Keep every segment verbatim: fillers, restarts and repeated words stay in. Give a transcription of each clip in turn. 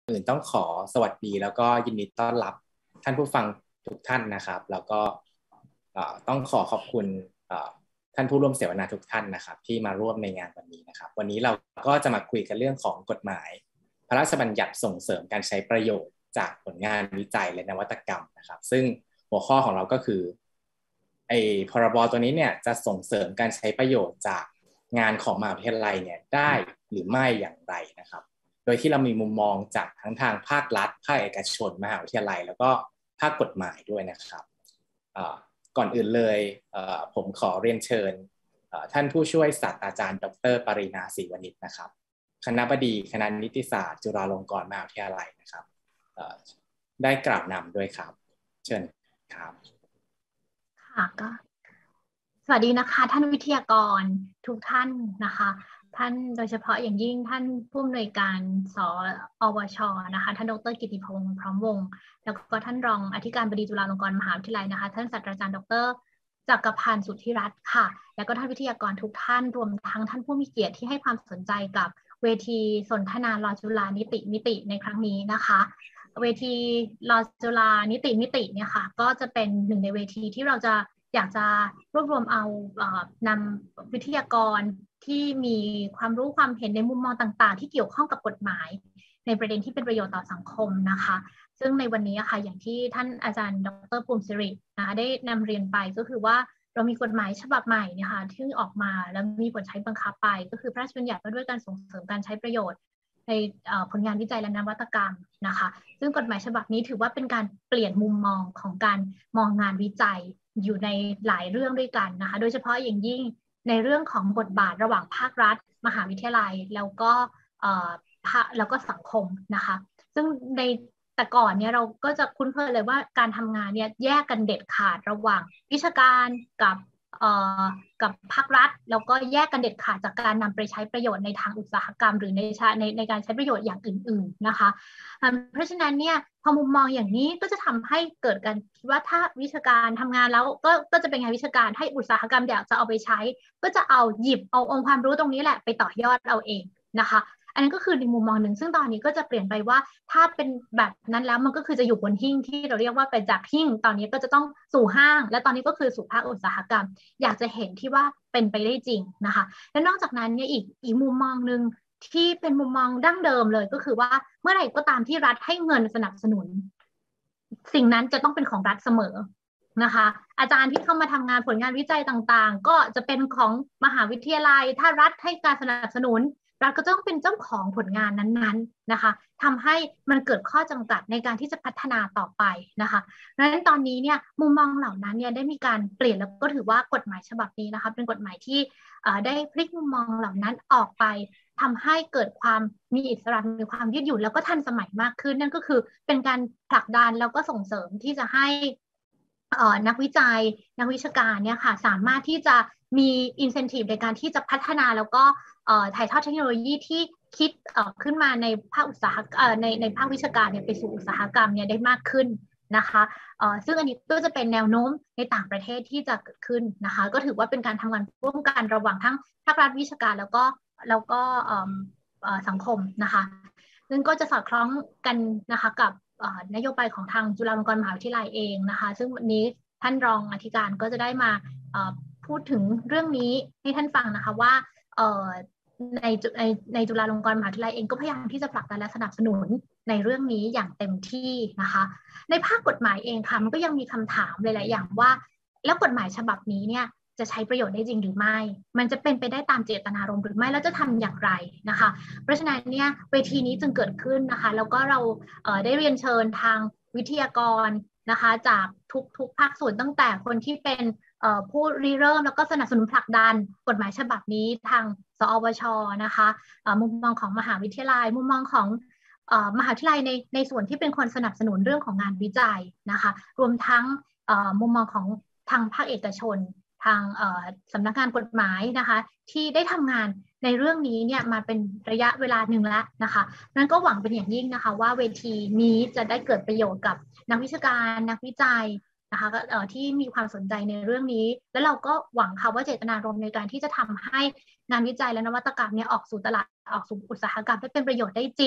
อื่นต้องขอสวัสดีแล้วก็ยินดีต้อนรับท่านผู้ฟังทุกท่านนะครับแล้วก็ต้องขอขอบคุณท่านผู้ร่วมเสวนาทุกท่านนะครับที่มาร่วมในงานวันนี้นะครับวันนี้เราก็จะมาคุยกันเรื่องของกฎหมายพระราชบัญญัติส่งเสริมการใช้ประโยชน์จากผลงานวิจัยและนวัตกรรมนะครับซึ่งหัวข้อของเราก็คือไอ้พรบตัวนี้เนี่ยจะส่งเสริมการใช้ประโยชน์จากงานของมหาวิทยาลัยเนี่ยได้หรือไม่อย่างไรนะครับโดยที่เรามีมุมมองจากทั้งทางภาครัฐภาคเอกชนมหาวิทยาลัยแล้วก็ภาคกฎหมายด้วยนะครับก่อนอื่นเลยผมขอเรียนเชิญท่านผู้ช่วยศาสตราจารย์ดร.ปริณา ศรีวณิชนะครับคณบดีคณะนิติศาสตร์จุฬาลงกรณ์มหาวิทยาลัยนะครับได้กล่าวนำด้วยครับเชิญครับค่ะก็สวัสดีนะคะท่านวิทยากรทุกท่านนะคะท่านโดยเฉพาะอย่างยิ่งท่านผู้อำนวยการสอวชนะคะท่านดร.กิติพงษ์พร้อมวงศ์แล้วก็ท่านรองอธิการบดีจุฬาลงกรณ์มหาวิทยาลัยนะคะท่านศาสตราจารย์ดร.จักรพันธ์สุทธิรัตน์ค่ะแล้วก็ท่านวิทยากรทุกท่านรวมทั้งท่านผู้มีเกียรติที่ให้ความสนใจกับเวทีสนทนาลอจุฬานิติมิติในครั้งนี้นะคะเวทีลอจุฬานิติมิติเนี่ยค่ะก็จะเป็นหนึ่งในเวทีที่เราจะอยากจะรวบรวมเอานำวิทยากรที่มีความรู้ความเห็นในมุมมองต่างๆที่เกี่ยวข้องกับกฎหมายในประเด็นที่เป็นประโยชน์ต่อสังคมนะคะซึ่งในวันนี้ค่ะอย่างที่ท่านอาจารย์ดร.ภูมิศิรินะคะได้นำเรียนไปก็คือว่าเรามีกฎหมายฉบับใหม่เนี่ยค่ะที่ออกมาแล้วมีผลใช้บังคับไปก็คือพระราชบัญญัติว่าด้วยการส่งเสริมการใช้ประโยชน์ในผลงานวิจัยและนวัตกรรมนะคะซึ่งกฎหมายฉบับนี้ถือว่าเป็นการเปลี่ยนมุมมองของการมองงานวิจัยอยู่ในหลายเรื่องด้วยกันนะคะโดยเฉพาะอย่างยิ่งในเรื่องของบทบาทระหว่างภาครัฐมหาวิทยาลัยแล้วก็แล้วก็สังคมนะคะซึ่งในแต่ก่อนเนี่ยเราก็จะคุ้นเคยเลยว่าการทำงานเนี่ยแยกกันเด็ดขาดระหว่างวิชาการกับกับภาครัฐแล้วก็แยกกันเด็ดขาดจากการนำไปใช้ประโยชน์ในทางอุตสาหกรรมหรือในในในการใช้ประโยชน์อย่างอื่นๆนะคะเพราะฉะนั้นเนี่ยพอมุมมองอย่างนี้ก็จะทำให้เกิดการคิดว่าถ้าวิชาการทำงานแล้วก็ก็จะเป็นงานวิชาการให้อุตสาหกรรมอยากจะเอาไปใช้ก็จะเอาหยิบเอาองค์ความรู้ตรงนี้แหละไปต่อยอดเอาเองนะคะอันนั้นก็คือในมุมมองหนึ่งซึ่งตอนนี้ก็จะเปลี่ยนไปว่าถ้าเป็นแบบนั้นแล้วมันก็คือจะอยู่บนหิ้งที่เราเรียกว่าไปจากหิ้งตอนนี้ก็จะต้องสู่ห้างและตอนนี้ก็คือสู่ภาคอุตสาหกรรมอยากจะเห็นที่ว่าเป็นไปได้จริงนะคะและนอกจากนั้นเนี่ยอีกอีกมุมมองหนึ่งที่เป็นมุมมองดั้งเดิมเลยก็คือว่าเมื่อไหร่ก็ตามที่รัฐให้เงินสนับสนุนสิ่งนั้นจะต้องเป็นของรัฐเสมอนะคะอาจารย์ที่เข้ามาทำงานผลงานวิจัยต่างๆก็จะเป็นของมหาวิทยาลัยถ้ารัฐให้การสนับสนุนรัฐก็ต้องเป็นเจ้าของผลงานนั้นๆนะคะทำให้มันเกิดข้อจำกัดในการที่จะพัฒนาต่อไปนะคะดังนั้นตอนนี้เนี่ยมุมมองเหล่านั้นเนี่ยได้มีการเปลี่ยนแล้วก็ถือว่ากฎหมายฉบับนี้นะคะเป็นกฎหมายที่ได้พลิกมุมมองเหล่านั้นออกไปทำให้เกิดความมีอิสระมีความยืดหยุ่นแล้วก็ทันสมัยมากขึ้นนั่นก็คือเป็นการผลักดันแล้วก็ส่งเสริมที่จะให้นักวิจัยนักวิชาการเนี่ยค่ะสามารถที่จะมี incentive ในการที่จะพัฒนาแล้วก็ถ่ายทอดเทคโนโลยีที่คิดขึ้นมาในภาคอุตสาหกรรมในในภาควิชาการเนี่ยไปสู่อุตสาหกรรมเนี่ยได้มากขึ้นนะคะซึ่งอันนี้ก็จะเป็นแนวโน้มในต่างประเทศที่จะเกิดขึ้นนะคะก็ถือว่าเป็นการทำงานร่วมกันระหว่างทั้งภาครัฐวิชาการแล้วก็แล้วก็สังคมนะคะซึ่งก็จะสอดคล้องกันนะคะกับนโยบายของทางจุฬาลงกรณ์มหาวิทยาลัยเองนะคะซึ่งวันนี้ท่านรองอธิการก็จะได้มาพูดถึงเรื่องนี้ให้ท่านฟังนะคะว่าในในในจุฬาลงกรณ์มหาวิทยาลัยเองก็พยายามที่จะผลักดันและสนับสนุนในเรื่องนี้อย่างเต็มที่นะคะในภาคกฎหมายเองค่ะมันก็ยังมีคำถามหลายๆอย่างว่าแล้วกฎหมายฉบับนี้เนี่ยจะใช้ประโยชน์ได้จริงหรือไม่มันจะเป็นไปได้ตามเจตนารมณ์หรือไม่แล้วจะทำอย่างไรนะคะเพราะฉะนั้นเนี่ยเวทีนี้จึงเกิดขึ้นนะคะแล้วก็เราเอ่อได้เรียนเชิญทางวิทยากรนะคะจากทุกๆภาคส่วนตั้งแต่คนที่เป็นผู้ริเริ่มแล้วก็สนับสนุนผลักดันกฎหมายฉบับนี้ทางสอวชนะคะมุมมองของมหาวิทยาลัยมุมมองของมหาวิทยาลัยในในส่วนที่เป็นคนสนับสนุนเรื่องของงานวิจัยนะคะรวมทั้งมุมมองของทางภาคเอกชนทางสำนักงานกฎหมายนะคะที่ได้ทำงานในเรื่องนี้เนี่ยมาเป็นระยะเวลาหนึ่งแล้วนะคะนั้นก็หวังเป็นอย่างยิ่งนะคะว่าเวทีนี้จะได้เกิดประโยชน์กับนักวิชาการนักวิจัยนะคะที่มีความสนใจในเรื่องนี้แล้วเราก็หวังค่ะว่าเจตนารมณ์ในการที่จะทำให้งานวิจัยและนวัตกรรมเนี่ยออกสู่ตลาดออกสู่อุตสาหกรรมได้เป็นประโยชน์ได้จริง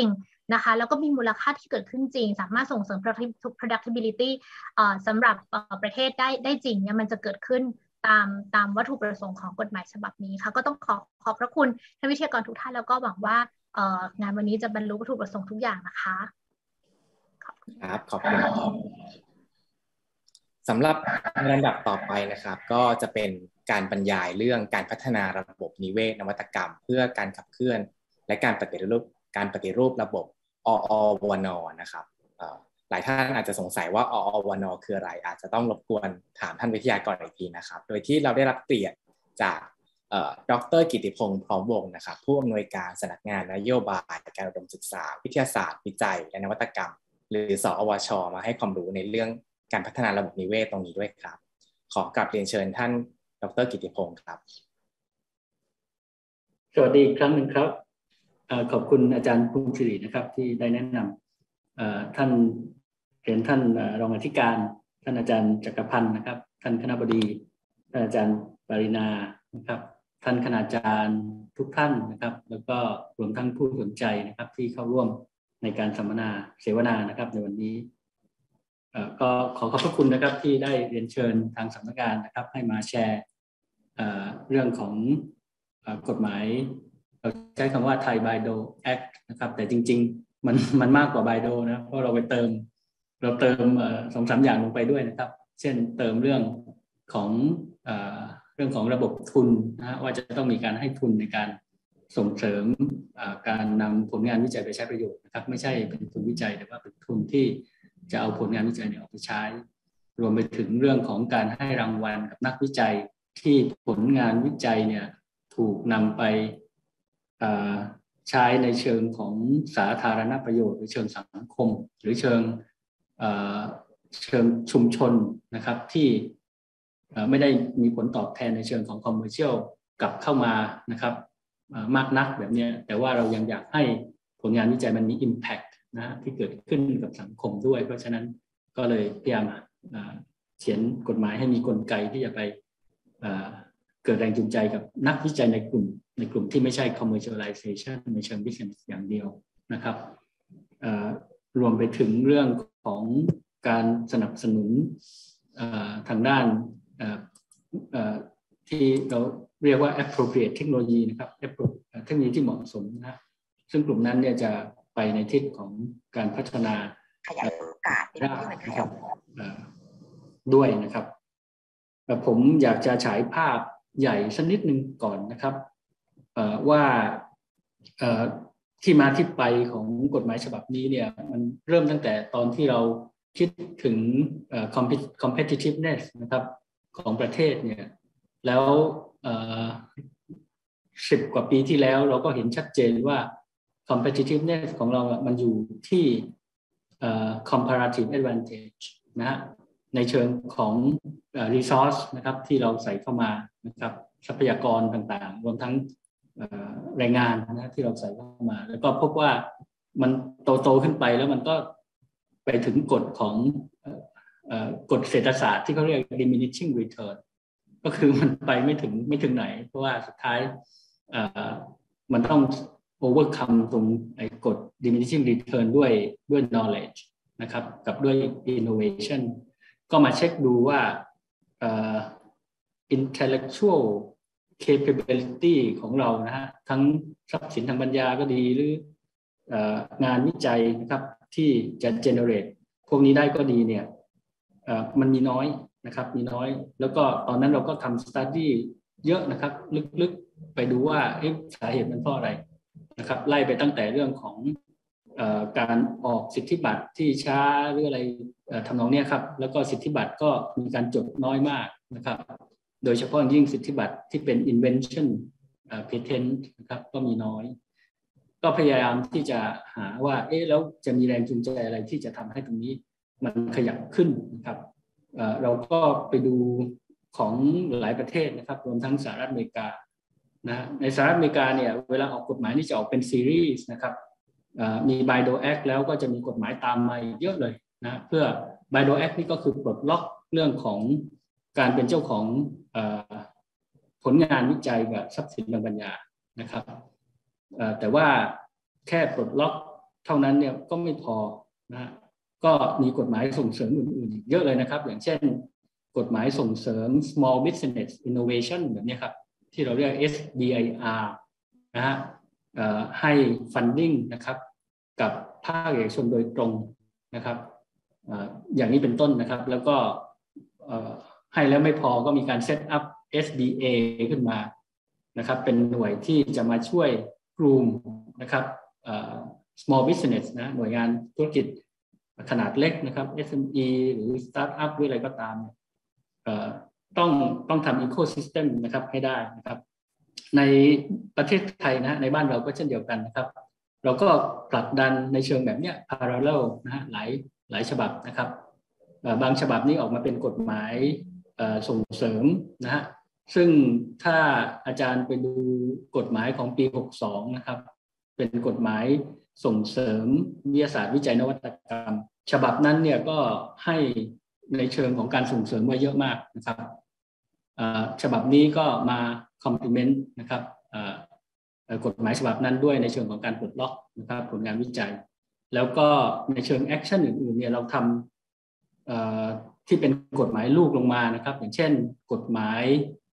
นะคะแล้วก็มีมูลค่าที่เกิดขึ้นจริงสามารถส่งเสริม productivity สำหรับประเทศได้ได้จริงเนี่ยมันจะเกิดขึ้นตามตามวัตถุประสงค์ของกฎหมายฉบับนี้ค่ะก็ต้องขอขอบพระคุณท่านวิทยากรทุกท่านแล้วก็หวังว่างานวันนี้จะบรรลุวัตถุประสงค์ทุกอย่างนะคะครับขอบคุณสำหรับลำดับต่อไปนะครับก็จะเป็นการบรรยายเรื่องการพัฒนาระบบนิเวศนวัตกรรมเพื่อการขับเคลื่อนและการปฏิรูปการปฏิรูประบบออวอนนะครับหลายท่านอาจจะสงสัยว่าออวอนคืออะไรอาจจะต้องรบกวนถามท่านวิทยากรอีกทีนะครับโดยที่เราได้รับเกียรติจากดร.กิติพงษ์พร้อมวงศ์นะครับผู้อำนวยการสำนักงานนโยบายการอุดมศึกษาวิทยาศาสตร์วิจัยและนวัตกรรมหรือสอวช.มาให้ความรู้ในเรื่องการพัฒนาระบบนิเวศตรงนี้ด้วยครับขอกราบเรียนเชิญท่านดร.กิติพงษ์ครับสวัสดีอีกครั้งหนึ่งครับขอบคุณอาจารย์ภูมิศิรินะครับที่ได้แนะนำท่านเรียนท่านรองอธิการท่านอาจารย์จักรพันธ์นะครับท่านคณบดีท่านอาจารย์ปรินานะครับท่านคณาจารย์ทุกท่านนะครับแล้วก็รวมทั้งผู้สนใจนะครับที่เข้าร่วมในการสัมมนาเสวนานะครับในวันนี้ก็ขอขอบพระคุณนะครับที่ได้เรียนเชิญทางสำนักงานนะครับให้มาแชร์เรื่องของกฎหมายเราใช้คำว่า Thai Bido Act นะครับแต่จริงๆมันมันมากกว่า Bido นะเพราะเราไปเติมเราเติมสองสามอย่างลงไปด้วยนะครับเช่นเติมเรื่องของเรื่องของระบบทุนนะว่าจะต้องมีการให้ทุนในการส่งเสริมการนำผลงานวิจัยไปใช้ประโยชน์นะครับไม่ใช่เป็นทุนวิจัยแต่ว่าเป็นทุนที่จะเอาผลงานวิจัยเนี่ยออกไปใช้รวมไปถึงเรื่องของการให้รางวัลกับนักวิจัยที่ผลงานวิจัยเนี่ยถูกนำไปใช้ในเชิงของสาธารณประโยชน์หรือเชิงสังคมหรือเชิงเชิงชุมชนนะครับที่ไม่ได้มีผลตอบแทนในเชิงของคอมเมอร์เชียลกลับเข้ามานะครับมากนักแบบนี้แต่ว่าเรายังอยากให้ผลงานวิจัยมันมี impact นะที่เกิดขึ้นกับสังคมด้วยเพราะฉะนั้นก็เลยพยายามเขียนกฎหมายให้มีกลไกที่จะไปเกิดแรงจูงใจกับนักวิจัยในกลุ่มในกลุ่มที่ไม่ใช่ commercialization ในเชิง business อย่างเดียวนะครับรวมไปถึงเรื่องของการสนับสนุนทางด้านที่เราเรียกว่า appropriate technology นะครับเทคโนโลยีที่เหมาะสมนะซึ่งกลุ่มนั้นเนี่ยจะไปในทิศของการพัฒนาขยายโอกาสนะครับด้วยนะครับผมอยากจะฉายภาพใหญ่สักนิดนึงก่อนนะครับว่าที่มาที่ไปของกฎหมายฉบับนี้เนี่ยมันเริ่มตั้งแต่ตอนที่เราคิดถึง competitiveness นะครับของประเทศเนี่ยแล้วสิบกว่าปีที่แล้วเราก็เห็นชัดเจนว่า competitiveness ของเรามันอยู่ที่ comparative advantage นะฮะในเชิงของ resource นะครับที่เราใส่เข้ามานะครับทรัพยากรต่างๆรวมทั้งแรงงานนะที่เราใส่เข้ามาแล้วก็พบว่ามันโตๆขึ้นไปแล้วมันก็ไปถึงกฎของกฎเศรษฐศาสตร์ที่เขาเรียก diminishing return ก็คือมันไปไม่ถึงไม่ถึงไหนเพราะว่าสุดท้ายมันต้อง overcome ตรงไอ้กฎ diminishing return ด้วยด้วย knowledge นะครับกับด้วย innovation ก็มาเช็คดูว่า intellectual capability ของเรานะฮะทั้งทรัพย์สินทางปัญญาก็ดีหรืองานวิจัยนะครับที่จะ generate พวกนี้ได้ก็ดีเนี่ยมันมีน้อยนะครับมีน้อยแล้วก็ตอนนั้นเราก็ทำ study เยอะนะครับลึกๆไปดูว่าสาเหตุมันเพราะอะไรนะครับไล่ไปตั้งแต่เรื่องของการออกสิทธิบัตรที่ช้าหรืออะไรทำนองนี้ครับแล้วก็สิทธิบัตรก็มีการจดน้อยมากนะครับโดยเฉพาะยิ่งสิทธิบัตรที่เป็น invention patent นะครับก็มีน้อยก็พยายามที่จะหาว่าเอ๊ะแล้วจะมีแรงจูงใจอะไรที่จะทำให้ตรงนี้มันขยับขึ้นนะครับเราก็ไปดูของหลายประเทศนะครับรวมทั้งสหรัฐอเมริกานะในสหรัฐอเมริกาเนี่ยเวลาออกกฎหมายนี่จะออกเป็นซีรีส์นะครับมี Bido Act แล้วก็จะมีกฎหมายตามมาเยอะเลยนะเพื่อ Bido Act นี่ก็คือปลดล็อกเรื่องของการเป็นเจ้าของผลงานวิจัยกับทรัพย์สินทางปัญญานะครับแต่ว่าแค่ปลดล็อกเท่านั้นเนี่ยก็ไม่พอนะก็มีกฎหมายส่งเสริมอื่นๆเยอะเลยนะครับอย่างเช่นกฎหมายส่งเสริม small business innovation แบบนี้ครับที่เราเรียก เอส บี ไอ อาร์ นะฮะให้ funding นะครับกับภาคเอกชนโดยตรงนะครับอย่างนี้เป็นต้นนะครับแล้วก็ให้แล้วไม่พอก็มีการ set up เอส ดี เอ ขึ้นมานะครับเป็นหน่วยที่จะมาช่วยกลุ่มนะครับ small business นะหน่วยงานธุรกิจขนาดเล็กนะครับ เอส เอ็ม อี หรือ startup หรืออะไรก็ตามต้องต้องทำ ecosystem นะครับให้ได้นะครับในประเทศไทยนะในบ้านเราก็เช่นเดียวกันนะครับเราก็ผลักดันในเชิงแบบเนี้ย parallel นะฮะหลายหลายฉบับนะครับบางฉบับนี้ออกมาเป็นกฎหมายส่งเสริมนะฮะซึ่งถ้าอาจารย์ไปดูกฎหมายของปีหกสองนะครับเป็นกฎหมายส่งเสริมวิทยาศาสตร์วิจัยนวัตกรรมฉบับนั้นเนี่ยก็ให้ในเชิงของการส่งเสริมไว้เยอะมากนะครับฉบับนี้ก็มา complement นะครับกฎหมายฉบับนั้นด้วยในเชิงของการปลดล็อกนะครับผลงานวิจัยแล้วก็ในเชิงแอคชั่นอื่นๆเนี่ยเราทำที่เป็นกฎหมายลูกลงมานะครับอย่างเช่นกฎหมาย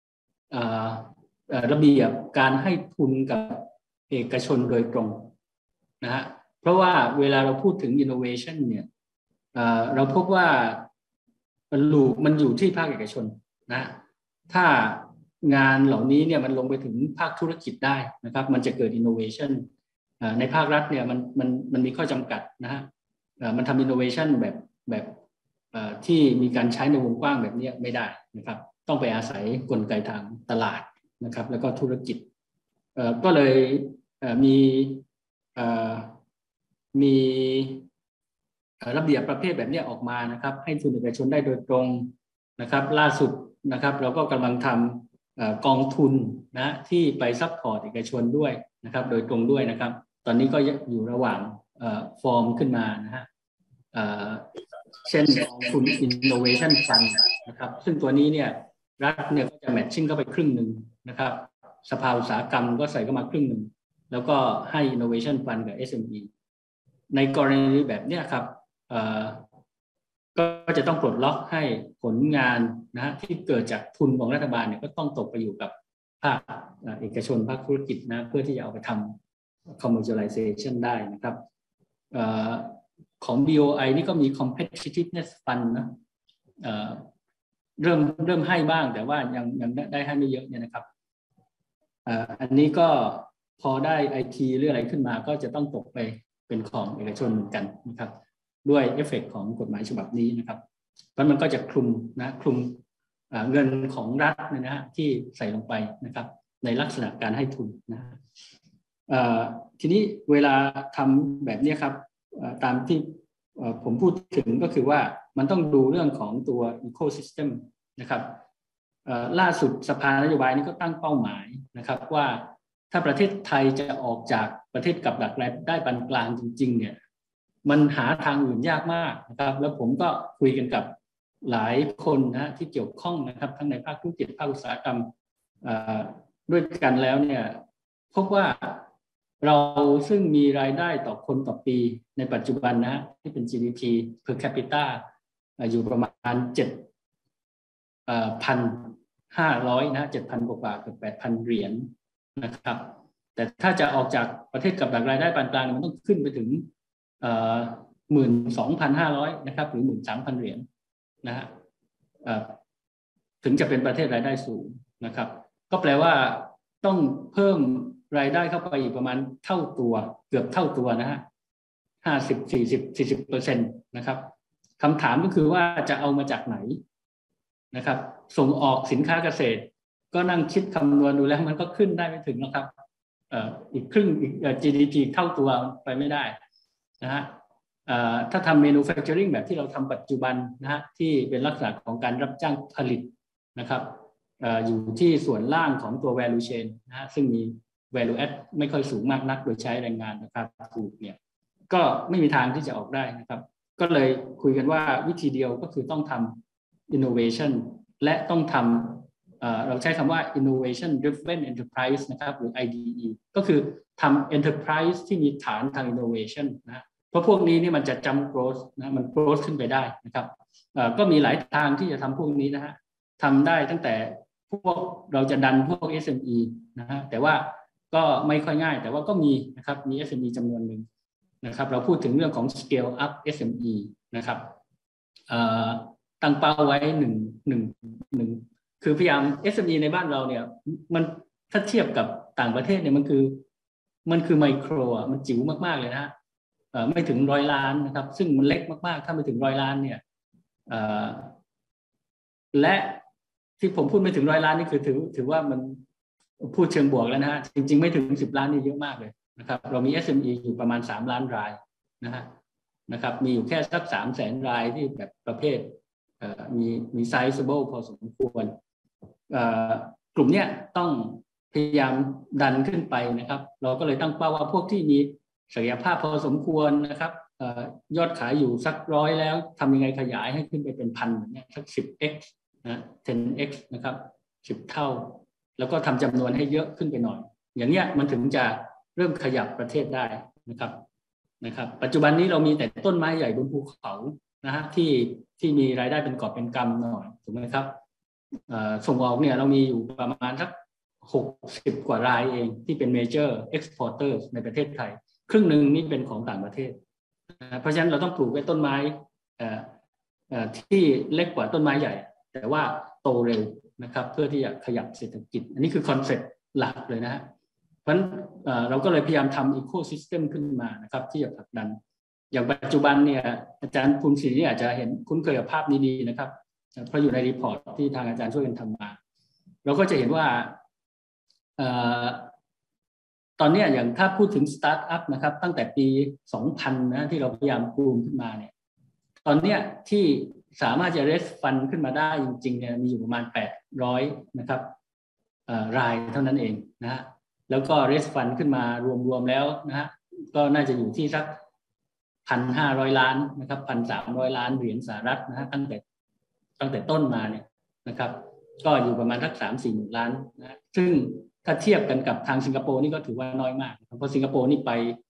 ระเบียบการให้ทุนกับเอกชนโดยตรงนะฮะเพราะว่าเวลาเราพูดถึง innovation เนี่ยเราพบว่ามันลูกมันอยู่ที่ภาคเอกชนนะถ้างานเหล่านี้เนี่ยมันลงไปถึงภาคธุรกิจได้นะครับมันจะเกิด innovation ในภาครัฐเนี่ยมันมันมันมีข้อจำกัดนะฮะมันทำ innovation แบบแบบที่มีการใช้ในวงกว้างแบบนี้ไม่ได้นะครับต้องไปอาศัยกลไกทางตลาดนะครับแล้วก็ธุรกิจก็เลยมีมีระเบียบประเภทแบบนี้ออกมานะครับให้ทุนเอกชนได้โดยตรงนะครับล่าสุดนะครับเราก็กำลังทำกองทุนนะที่ไปซัพพอร์ตเอกชนด้วยนะครับโดยตรงด้วยนะครับตอนนี้ก็อยู่ระหว่างฟอร์มขึ้นมานะฮะเช่นกองทุน Innovation Fund นะครับซึ่งตัวนี้เนี่ยรัฐเนี่ยก็จะแมทชิ่งเข้าไปครึ่งหนึ่งนะครับสภาอุตสาหกรรมก็ใส่เข้ามาครึ่งหนึ่งแล้วก็ให้ Innovation Fund กับ เอส เอ็ม อี ในกรณีแบบนี้ครับก็จะต้องปลดล็อกให้ผลงานนะที่เกิดจากทุนของรัฐบาลเนี่ยก็ต้องตกไปอยู่กับภาคเอกชนภาคธุรกิจนะเพื่อที่จะเอาไปทำ commercialization ได้นะครับของ บี โอ ไอ นี่ก็มี competitiveness fund นะเริ่มเริ่มให้บ้างแต่ว่ายังยังได้ให้ไม่เยอะเนี่ยนะครับอันนี้ก็พอได้ ไอ ที หรืออะไรขึ้นมาก็จะต้องตกไปเป็นของเอกชนเหมือนกันนะครับด้วยเอฟเฟกต์ของกฎหมายฉบับนี้นะครับเพราะมันก็จะคลุมนะคลุมเงินของรัฐนะฮะที่ใส่ลงไปนะครับในลักษณะการให้ทุนนะทีนี้เวลาทำแบบนี้ครับตามที่ผมพูดถึงก็คือว่ามันต้องดูเรื่องของตัว ecosystem นะครับล่าสุดสภานโยบายนี้ก็ตั้งเป้าหมายนะครับว่าถ้าประเทศไทยจะออกจากประเทศกับดักรายได้ปานกลางจริงๆเนี่ยมันหาทางอื่นยากมากนะครับแล้วผมก็คุยกันกับหลายคนนะที่เกี่ยวข้องนะครับทั้งในภาคธุรกิจภาคอุตสาหกรรมด้วยกันแล้วเนี่ยพบว่าเราซึ่งมีรายได้ต่อคนต่อปีในปัจจุบันนะที่เป็น จี ดี พี per capita อยู่ประมาณ เจ็ดพันห้าร้อย นะ เจ็ดพัน กว่าเกือบ แปดพัน เหรียญนะครับแต่ถ้าจะออกจากประเทศกับดักรายได้ปานกลางมันต้องขึ้นไปถึงหนึ่งหมื่นสองพันห้าร้อยนะครับหรือ หนึ่งหมื่นสามพัน เหรียญนะฮะถึงจะเป็นประเทศรายได้สูงนะครับก็แปลว่าต้องเพิ่มรายได้เข้าไปอีกประมาณเท่าตัวเกือบเท่าตัวนะฮะห้าสิบ สี่สิบ สี่สิบเปอร์เซ็นต์นะครับคำถามก็คือว่าจะเอามาจากไหนนะครับส่งออกสินค้าเกษตรก็นั่งคิดคำนวณดูแล้วมันก็ขึ้นได้ไม่ถึงนะครับอีกครึ่งอีก จี ดี พี เท่าตัวไปไม่ได้นะฮะถ้าทำ manufacturing แบบที่เราทำปัจจุบันนะฮะที่เป็นลักษณะของการรับจ้างผลิตนะครับอยู่ที่ส่วนล่างของตัว value chain นะฮะซึ่งมี value add ไม่ค่อยสูงมากนักโดยใช้แรงงานนะครับถูกเนี่ยก็ไม่มีทางที่จะออกได้นะครับก็เลยคุยกันว่าวิธีเดียวก็คือต้องทำ innovation และต้องทเราใช้คำว่า innovation driven enterprise นะครับหรือ ไอ ดี อี ก็คือทำ enterprise ที่มีฐานทาง innovation นะเพราะพวกนี้นี่มันจะ jump growth นะมัน growth ขึ้นไปได้นะครับก็มีหลายทางที่จะทำพวกนี้นะฮะทำได้ตั้งแต่พวกเราจะดันพวก เอส เอ็ม อี นะฮะแต่ว่าก็ไม่ค่อยง่ายแต่ว่าก็มีนะครับมี เอส เอ็ม อี จำนวนหนึ่งนะครับเราพูดถึงเรื่องของ scale up เอส เอ็ม อี นะครับตั้งเป้าไว้หนึ่งหนึ่งหนึ่งคือพยายาม เอส เอ็ม อี ในบ้านเราเนี่ยมันถ้าเทียบกับต่างประเทศเนี่ยมันคือมันคือไมโครอ่ะมันจิ๋วมากๆเลยนะฮะไม่ถึงร้อยล้านนะครับซึ่งมันเล็กมากๆถ้าไม่ถึงร้อยล้านเนี่ยและที่ผมพูดไม่ถึงร้อยล้านนี่คือถือถือว่ามันพูดเชิงบวกแล้วนะฮะจริงๆไม่ถึงสิบล้านนี่เยอะมากเลยนะครับเรามี เอส เอ็ม อี อยู่ประมาณสามล้านรายนะฮะนะครับมีอยู่แค่สักสามแสนรายที่แบบประเภทมีมี sizable พอสมควรกลุ่มเนี้ยต้องพยายามดันขึ้นไปนะครับเราก็เลยตั้งเป้าว่าพวกที่มีศักยภาพพอสมควรนะครับยอดขายอยู่สักร้อยแล้วทำยังไงขยายให้ขึ้นไปเป็นพันเนี่ยสัก สิบ เอ็กซ์ นะ สิบ เอ็กซ์ นะครับสิบเท่าแล้วก็ทำจำนวนให้เยอะขึ้นไปหน่อยอย่างเนี้ยมันถึงจะเริ่มขยับประเทศได้นะครับนะครับปัจจุบันนี้เรามีแต่ต้นไม้ใหญ่บนภูเขานะฮะที่ที่มีรายได้เป็นกอบเป็นกำหน่อยถูกไหมครับส่งออกเนี่ยเรามีอยู่ประมาณสักหกสิบกว่ารายเองที่เป็น major exporters ในประเทศไทยครึ่งหนึ่งนี่เป็นของต่างประเทศเพราะฉะนั้นเราต้องปลูกไว้ต้นไม้ที่เล็กกว่าต้นไม้ใหญ่แต่ว่าโตเร็วนะครับเพื่อที่จะขยับเศรษฐกิจอันนี้คือคอนเซ็ปต์หลักเลยนะฮะเพราะฉะนั้นเราก็เลยพยายามทำอีโคซิสเต็มขึ้นมานะครับที่จะผลักดันอย่างปัจจุบันเนี่ยอาจารย์ภูมิศรีอาจจะเห็นคุ้นเคยกับภาพนี้ดีนะครับเพราะอยู่ในรีพอร์ตที่ทางอาจารย์ช่วยกันทำมาเราก็จะเห็นว่าตอนนี้อย่างถ้าพูดถึงสตาร์ทอัพนะครับตั้งแต่ปีสองพันนะที่เราพยายามกลุ่มขึ้นมาเนี่ยตอนนี้ที่สามารถจะ raise fund ขึ้นมาได้จริงๆเนี่ยมีอยู่ประมาณแปดร้อยนะครับรายเท่านั้นเองนะฮะแล้วก็ raise fund ขึ้นมารวมๆแล้วนะฮะก็น่าจะอยู่ที่สัก หนึ่งพันห้าร้อย ล้านนะครับ หนึ่งพันสามร้อย ล้านเหรียญสหรัฐนะฮะตั้งแต่ตั้งแต่ต้นมาเนี่ยนะครับก็อยู่ประมาณสัก สามถึงสี่ หมื่นล้านนะซึ่งถ้าเทียบกันกับทางสิงคโปร์นี่ก็ถือว่าน้อยมากเพราะสิงคโปร์นี่ไป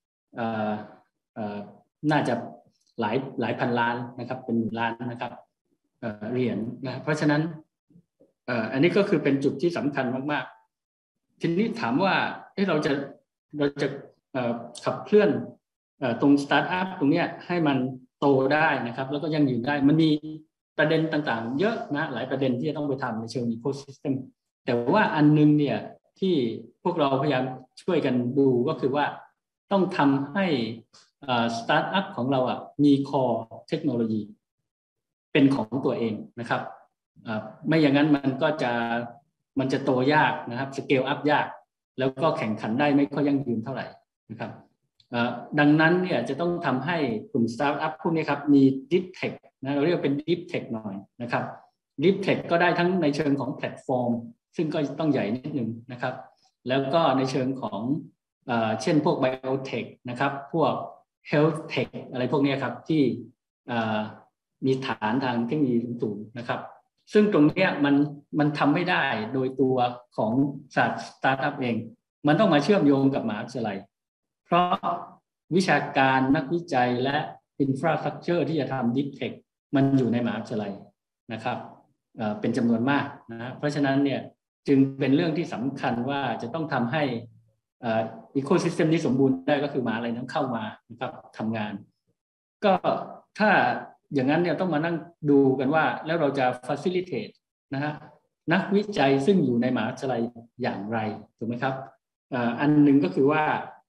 น่าจะหลายหลายพันล้านนะครับเป็นหมื่นล้านนะครับเหรียญนะเพราะฉะนั้นอันนี้ก็คือเป็นจุดที่สำคัญมากๆทีนี้ถามว่าเราจะเราจะขับเคลื่อนตรงสตาร์ทอัพตรงนี้ให้มันโตได้นะครับแล้วก็ยั่งยืนได้มันมีประเด็นต่างๆเยอะนะหลายประเด็นที่จะต้องไปทำในเชิงอีโคซิสเต็มแต่ว่าอันนึงเนี่ยที่พวกเราพยายามช่วยกันดูก็คือว่าต้องทำให้สตาร์ทอัพของเราอ่ะมีคอเทคโนโลยีเป็นของตัวเองนะครับไม่อย่างนั้นมันก็จะมันจะโตยากนะครับสเกลอัพยากแล้วก็แข่งขันได้ไม่ค่อยยั่งยืนเท่าไหร่นะครับดังนั้นเนี่ยจะต้องทำให้กลุ่มสตาร์ทอัพพวกนี้ครับมี Deep Tech นะเราเรียกเป็น Deep Tech หน่อยนะครับ Deep Tech ก็ได้ทั้งในเชิงของแพลตฟอร์มซึ่งก็ต้องใหญ่นิดนึงนะครับแล้วก็ในเชิงของเอ่อเช่นพวก Biotech นะครับพวก Health Tech อะไรพวกนี้ครับที่มีฐานทางเทคโนโลยีสูงๆนะครับซึ่งตรงนี้มันมันทำไม่ได้โดยตัวของศาสตร์สตาร์ทอัพเองมันต้องมาเชื่อมโยงกับมหาวิทยาลัยเพราะวิชาการนักวิจัยและอินฟราสตรัคเจอร์ที่จะทำ Deep Tech มันอยู่ในมหาวิทยาลัยนะครับเป็นจำนวนมากนะเพราะฉะนั้นเนี่ยจึงเป็นเรื่องที่สำคัญว่าจะต้องทำให้อีโคซิสเต็มนี้สมบูรณ์ได้ก็คือมหาวิทยาลัยนั้นเข้ามานะครับทำงานก็ถ้าอย่างนั้นเนี่ยต้องมานั่งดูกันว่าแล้วเราจะ facilitate นะฮะนักวิจัยซึ่งอยู่ในมหาวิทยาลัยอย่างไรถูกไหมครับอันหนึ่งก็คือว่า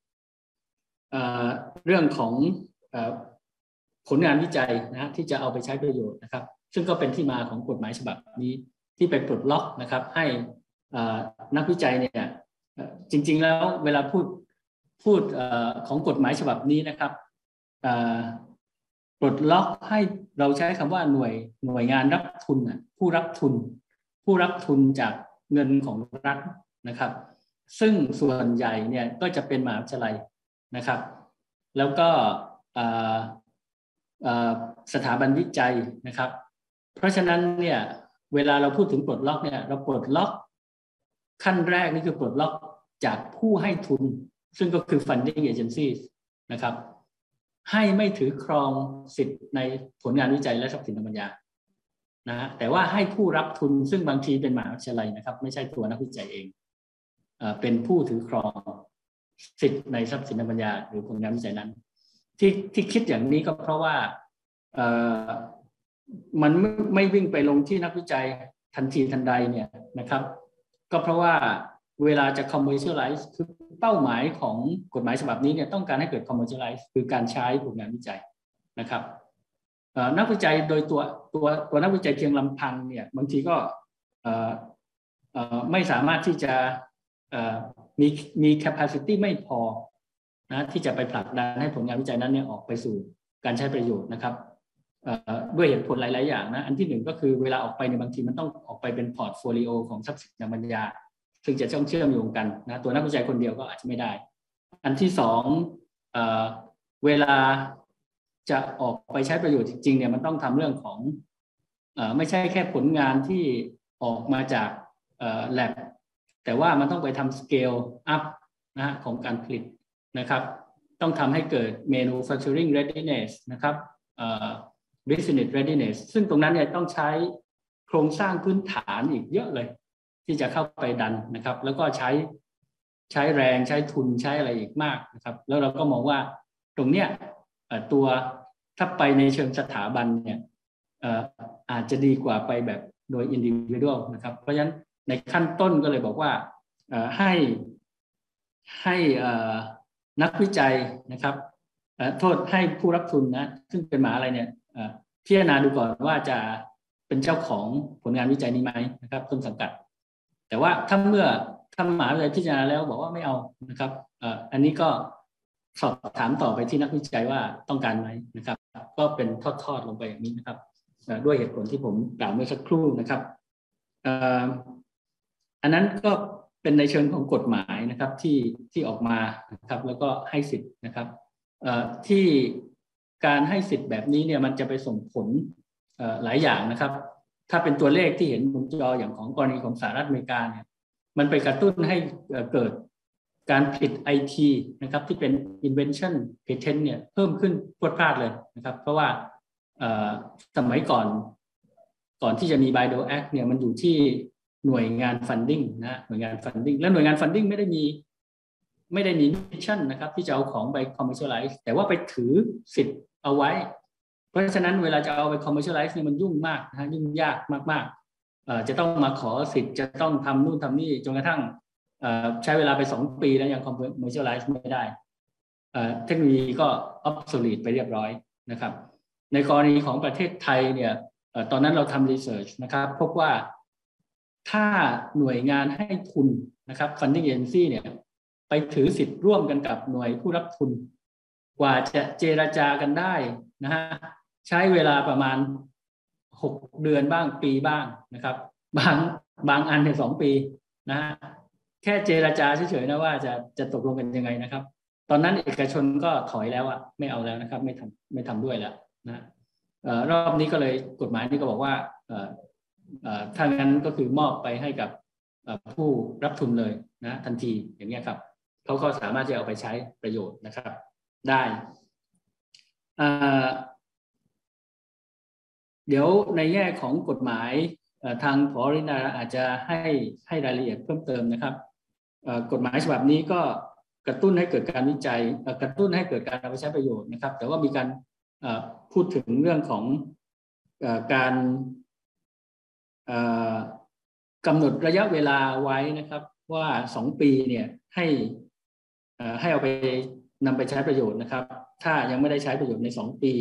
เรื่องของผลงานวิจัยนะที่จะเอาไปใช้ประโยชน์นะครับซึ่งก็เป็นที่มาของกฎหมายฉบับนี้ที่ไปปลดล็อกนะครับให้นักวิจัยเนี่ยจริงๆแล้วเวลาพูดพูดของกฎหมายฉบับนี้นะครับปลดล็อกให้เราใช้คำว่าหน่วยหน่วยงานรับทุนผู้รับทุนผู้รับทุนจากเงินของรัฐนะครับซึ่งส่วนใหญ่เนี่ยก็จะเป็นมหาวิทยาลัยนะครับแล้วก็สถาบันวิจัยนะครับเพราะฉะนั้นเนี่ยเวลาเราพูดถึงปลดล็อกเนี่ยเราปลดล็อกขั้นแรกนี่คือปลดล็อกจากผู้ให้ทุนซึ่งก็คือ funding agencies นะครับให้ไม่ถือครองสิทธิ์ในผลงานวิจัยและทรัพย์สินทางปัญญานะฮะแต่ว่าให้ผู้รับทุนซึ่งบางทีเป็นมหาวิทยาลัยนะครับไม่ใช่ตัวนักวิจัยเองเอ่อเป็นผู้ถือครองสิทธิ์ในทรัพย์สินทางปัญญาหรือผลงานวิจัยนั้นที่ที่คิดอย่างนี้ก็เพราะว่าเอ่อมันไม่ไม่วิ่งไปลงที่นักวิจัยทันทีทันใดเนี่ยนะครับก็เพราะว่าเวลาจะ commercialize คือเป้าหมายของกฎหมายฉบับนี้เนี่ยต้องการให้เกิด commercialize คือการใช้ผลงานวิจัยนะครับนักวิจัยโดยตัวตัวตัวนักวิจัยเพียงลำพังเนี่ยบางทีก็ไม่สามารถที่จะมีมี capacity ไม่พอนะที่จะไปผลักดันให้ผลงานวิจัยนั้นเนี่ยออกไปสู่การใช้ประโยชน์นะครับด้วยเหตุผลหลายๆอย่างนะอันที่หนึ่งก็คือเวลาออกไปในบางทีมันต้องออกไปเป็นพอร์ตโฟลิโอของทรัพย์สินทางปัญญาซึ่งจะต้องเชื่อมโยงกันนะตัวนักวิจัยคนเดียวก็อาจจะไม่ได้อันที่สองเอ่อเวลาจะออกไปใช้ประโยชน์จริงๆเนี่ยมันต้องทำเรื่องของเอ่อไม่ใช่แค่ผลงานที่ออกมาจากเอ่อ lab แต่ว่ามันต้องไปทำ scale up นะฮะของการผลิตนะครับต้องทำให้เกิด manufacturing readiness นะครับเอ่อ business readiness ซึ่งตรงนั้นเนี่ยต้องใช้โครงสร้างพื้นฐานอีกเยอะเลยที่จะเข้าไปดันนะครับแล้วก็ใช้ใช้แรงใช้ทุนใช้อะไรอีกมากนะครับแล้วเราก็มองว่าตรงเนี้ยตัวถ้าไปในเชิงสถาบันเนี่ยอาจจะดีกว่าไปแบบโดย individual นะครับเพราะฉะนั้นในขั้นต้นก็เลยบอกว่าให้ให้นักวิจัยนะครับโทษให้ผู้รับทุนนะซึ่งเป็นมหาลัยเนี่ยพิจารณาดูก่อนว่าจะเป็นเจ้าของผลงานวิจัยนี้ไหมนะครับต้นสังกัดแต่ว่าถ้าเมื่อทำมหาวิทยาลัยพิจารณาแล้วบอกว่าไม่เอานะครับอันนี้ก็สอบถามต่อไปที่นักวิจัยว่าต้องการไหมนะครับก็เป็นทอดๆลงไปอย่างนี้นะครับด้วยเหตุผลที่ผมกล่าวเมื่อสักครู่นะครับอันนั้นก็เป็นในเชิงของกฎหมายนะครับที่ที่ออกมานะครับแล้วก็ให้สิทธิ์นะครับที่การให้สิทธิ์แบบนี้เนี่ยมันจะไปส่งผลหลายอย่างนะครับถ้าเป็นตัวเลขที่เห็นบนจออย่างของกรณีของสหรัฐอเมริกาเนี่ยมันไปกระตุ้นให้เกิดการผลิต ไอ ที นะครับที่เป็น invention patent เนี่ยเพิ่มขึ้นพรวดพราดเลยนะครับเพราะว่าสมัยก่อนก่อนที่จะมี Bio Act เนี่ยมันอยู่ที่หน่วยงาน funding นะหน่วยงาน funding และหน่วยงาน funding ไม่ได้มีไม่ได้มี mission นะครับที่จะเอาของไป commercialize แต่ว่าไปถือสิทธิ์เอาไว้เพราะฉะนั้นเวลาจะเอาไป commercialize นี่มันยุ่งมากนะยุ่งยากมากๆจะต้องมาขอสิทธิ์จะต้องทำนู่นทำนี่จนกระทั่งใช้เวลาไปสองปีแล้วยัง commercialize ไม่ได้เทคโนโลยีก็ obsolete ไปเรียบร้อยนะครับในกรณีของประเทศไทยเนี่ยตอนนั้นเราทำ research นะครับพบว่าถ้าหน่วยงานให้ทุนนะครับ funding agency เนี่ยไปถือสิทธิ์ร่วมกันกับหน่วยผู้รับทุนกว่าจะเจรจากันได้นะฮะใช้เวลาประมาณหกเดือนบ้างปีบ้างนะครับบางบางอันถึงสองปีนะฮะแค่เจรจาเฉยๆนะว่าจะจะตกลงกันยังไงนะครับตอนนั้นเอกชนก็ถอยแล้วอะไม่เอาแล้วนะครับไม่ทำไม่ทำด้วยแล้วนะรอบนี้ก็เลยกฎหมายนี้ก็บอกว่าถ้างั้นก็คือมอบไปให้กับผู้รับทุนเลยนะทันทีอย่างนี้ครับเขาก็สามารถจะเอาไปใช้ประโยชน์นะครับได้เดี๋ยวในแง่ของกฎหมายทางผอ.รินาอาจจะให้ให้รายละเอียดเพิ่มเติมนะครับกฎหมายฉบับนี้ก็กระตุ้นให้เกิดการวิจัยกระตุ้นให้เกิดการเอาไปใช้ประโยชน์นะครับแต่ว่ามีการพูดถึงเรื่องของการกำหนดระยะเวลาไว้นะครับว่าสองปีเนี่ยให้ให้เอาไปนำไปใช้ประโยชน์นะครับถ้ายังไม่ได้ใช้ประโยชน์ในสองปี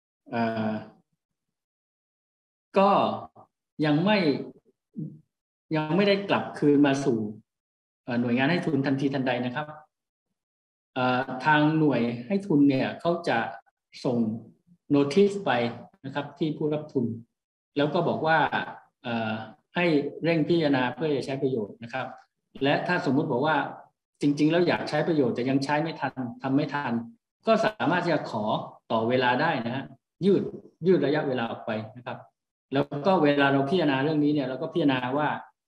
ก็ยังไม่ยังไม่ได้กลับคืนมาสู่หน่วยงานให้ทุนทันทีทันใดนะครับทางหน่วยให้ทุนเนี่ยเขาจะส่งโน้ติสไปนะครับที่ผู้รับทุนแล้วก็บอกว่าให้เร่งพิจารณาเพื่อจะใช้ประโยชน์นะครับและถ้าสมมุติบอกว่าจริงๆแล้วอยากใช้ประโยชน์แต่ยังใช้ไม่ทันทำไม่ทันก็สามารถที่จะขอต่อเวลาได้นะฮะยืดยืดระยะเวลาออกไปนะครับแล้วก็เวลาเราพิจารณาเรื่องนี้เนี่ยเราก็พิจารณาว่า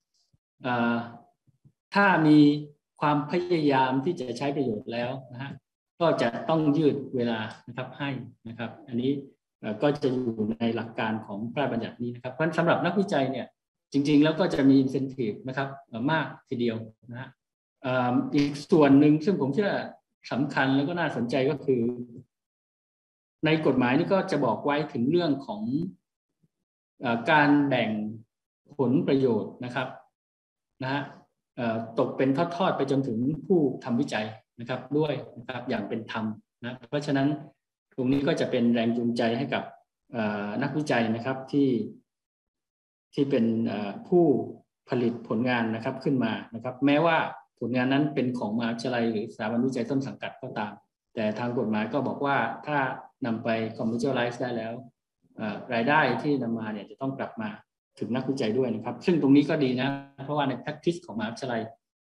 ถ้ามีความพยายามที่จะใช้ประโยชน์แล้วนะฮะก็จะต้องยืดเวลานะครับให้นะครับอันนี้ก็จะอยู่ในหลักการของพระราชบัญญัตินี้นะครับเพราะสำหรับนักวิจัยเนี่ยจริงๆแล้วก็จะมี incentive นะครับมากทีเดียวนะฮะอีกส่วนหนึ่งซึ่งผมเชื่อสำคัญแล้วก็น่าสนใจก็คือในกฎหมายนี่ก็จะบอกไว้ถึงเรื่องของการแบ่งผลประโยชน์นะครับนะฮะตกเป็นทอดๆไปจนถึงผู้ทำวิจัยนะครับด้วยนะครับอย่างเป็นธรรมนะเพราะฉะนั้นตรงนี้ก็จะเป็นแรงจูงใจให้กับนักวิจัยนะครับที่ที่เป็นผู้ผลิตผลงานนะครับขึ้นมานะครับแม้ว่าผลงานนั้นเป็นของมหาวิทยาลัยหรือสถาบันวิจัยต้นสังกัดก็ตามแต่ทางกฎหมายก็บอกว่าถ้านำไป commercialize ได้แล้วรายได้ที่นำมาเนี่ยจะต้องกลับมาถึงนักวิจัยด้วยนะครับซึ่งตรงนี้ก็ดีนะเพราะว่าใน practice ของมหาวิทยาลัย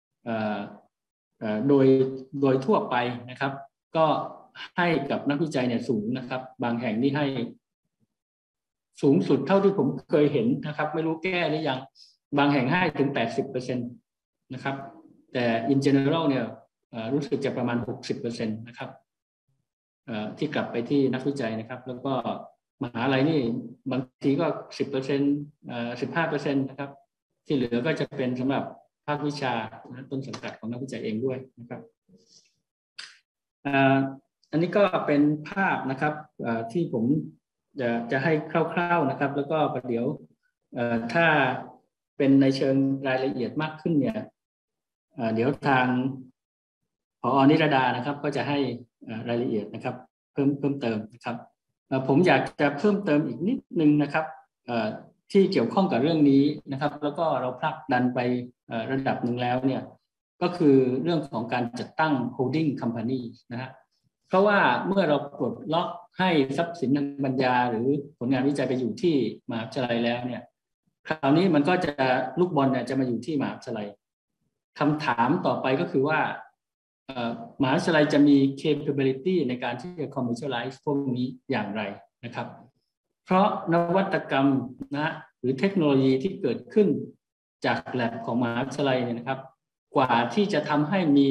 โดยโดยทั่วไปนะครับก็ให้กับนักวิจัยเนี่ยสูงนะครับบางแห่งนี่ให้สูงสุดเท่าที่ผมเคยเห็นนะครับไม่รู้แก้หรือยังบางแห่งให้ถึง แปดสิบเปอร์เซ็นต์ นะครับแต่ in general เนี่ยรู้สึกจะประมาณ หกสิบเปอร์เซ็นต์ นะครับที่กลับไปที่นักวิจัยนะครับแล้วก็มหาลัยนี่บางทีก็ สิบเปอร์เซ็นต์ สิบห้าเปอร์เซ็นต์ นะครับที่เหลือก็จะเป็นสำหรับภาควิชาต้นสังกัดของนักวิจัยเองด้วยนะครับอันนี้ก็เป็นภาพนะครับที่ผมจะจะให้คร่าวๆนะครับแล้วก็เดี๋ยวถ้าเป็นในเชิงรายละเอียดมากขึ้นเนี่ยเดี๋ยวทางผอ.นิรดานะครับก็จะให้รายละเอียดนะครับเพิ่มเพิ่มเติมนะครับผมอยากจะเพิ่มเติมอีกนิดนึงนะครับที่เกี่ยวข้องกับเรื่องนี้นะครับแล้วก็เราผลักดันไประดับหนึ่งแล้วเนี่ยก็คือเรื่องของการจัดตั้ง holding company นะฮะเพราะว่าเมื่อเราปลดล็อกให้ทรัพย์สินทางปัญญาหรือผลงานวิจัยไปอยู่ที่มหาวิทยาลัยแล้วเนี่ยคราวนี้มันก็จะลูกบอลเนี่ยจะมาอยู่ที่มหาวิทยาลัยคำถามต่อไปก็คือว่ามหาวิทยาลัยจะมี capability ในการที่จะ commercialize พวกนี้อย่างไรนะครับเพราะนวัตกรรมนะหรือเทคโนโลยีที่เกิดขึ้นจาก lab ของมหาวิทยาลัยเนี่ยนะครับกว่าที่จะทำให้มี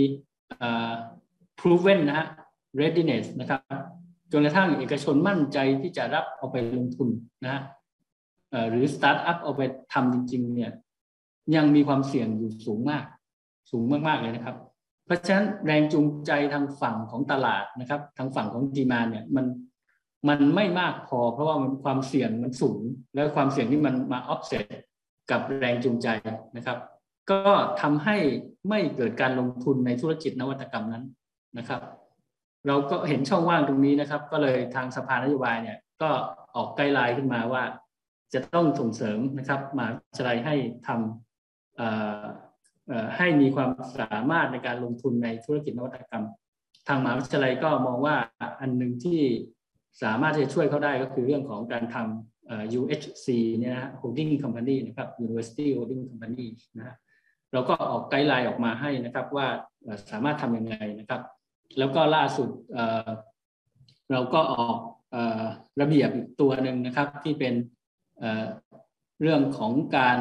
proven นะฮะ readiness นะครับจนกระทั่งเอกชนมั่นใจที่จะรับเอาไปลงทุนนะฮะหรือ start up เอาไปทำจริงๆเนี่ยยังมีความเสี่ยงอยู่สูงมากสูงมากๆเลยนะครับเพราะฉะนั้นแรงจูงใจทางฝั่งของตลาดนะครับทางฝั่งของดีมานด์เนี่ยมันมันไม่มากพอเพราะว่ามันความเสี่ยงมันสูงแล้วความเสี่ยงที่มันมา offset กับแรงจูงใจนะครับก็ทำให้ไม่เกิดการลงทุนในธุรกิจนวัตกรรมนั้นนะครับเราก็เห็นช่องว่างตรงนี้นะครับก็เลยทางสภานโยบายเนี่ยก็ออกไกด์ไลน์ขึ้นมาว่าจะต้องส่งเสริมนะครับมหาวิทยาลัยให้ทำให้มีความสามารถในการลงทุนในธุรกิจนวัตกรรมทางมหาวิทยาลัยก็มองว่าอันหนึ่งที่สามารถจะช่วยเขาได้ก็คือเรื่องของการทำ ยู เอช ซี เนี่ยนะ holding company นะครับ University Holding Company นะฮะเราก็ออกไกด์ไลน์ออกมาให้นะครับว่าสามารถทำยังไงนะครับแล้วก็ล่าสุดเเราก็ออกระเบียบอีกตัวหนึ่งนะครับที่เป็นเรื่องของการ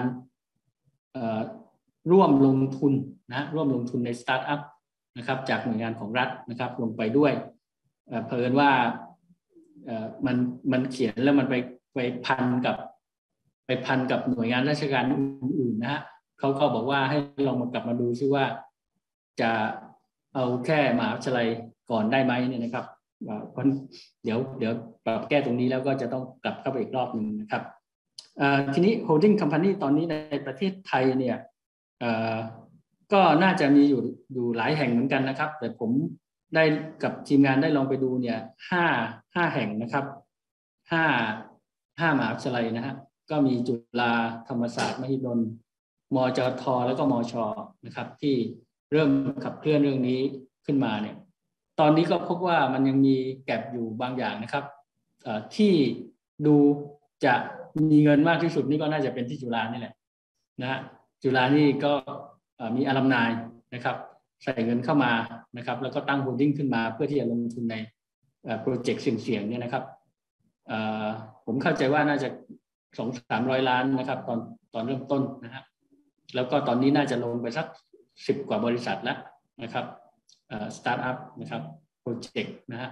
ร่วมลงทุนนะร่วมลงทุนในสตาร์ทอัพนะครับจากหน่วยงานของรัฐนะครับลงไปด้วยเผอิญว่ามันมันเขียนแล้วมันไปไปพันกับไปพันกับหน่วยงานราชการอื่นๆนะฮะเขาก็บอกว่าให้ลองมากลับมาดูซิว่าจะเอาแค่มหาวิทยาลัยก่อนได้ไหมเนี่ยนะครับเพราะเดี๋ยวเดี๋ยวปรับแก้ตรงนี้แล้วก็จะต้องกลับเข้าไปอีกรอบหนึ่งนะครับทีนี้ holding company ตอนนี้ในประเทศไทยเนี่ยก็น่าจะมีอยู่อยู่หลายแห่งเหมือนกันนะครับแต่ผมได้กับทีมงานได้ลองไปดูเนี่ยห้าห้าแห่งนะครับห้าห้ามหาวิทยาลัยนะฮะก็มีจุฬาธรรมศาสตร์มหิดลมจทแล้วก็มชนะครับที่เริ่มขับเคลื่อนเรื่องนี้ขึ้นมาเนี่ยตอนนี้ก็พบว่ามันยังมีแก็ปอยู่บางอย่างนะครับที่ดูจะมีเงินมากที่สุดนี่ก็น่าจะเป็นที่จุฬานี่แหละนะฮะจุฬานี่ก็มีอลัมไนนะครับใส่เงินเข้ามานะครับแล้วก็ตั้งโฮลดิ้งขึ้นมาเพื่อที่จะลงทุนในโปรเจกต์เสี่ยงๆเนี่ยนะครับผมเข้าใจว่าน่าจะสองสามร้อยล้านนะครับตอนตอนเริ่มต้นนะฮะแล้วก็ตอนนี้น่าจะลงไปสักสิบกว่าบริษัทแล้วนะครับสตาร์ทอัพนะครับโปรเจกต์นะฮะ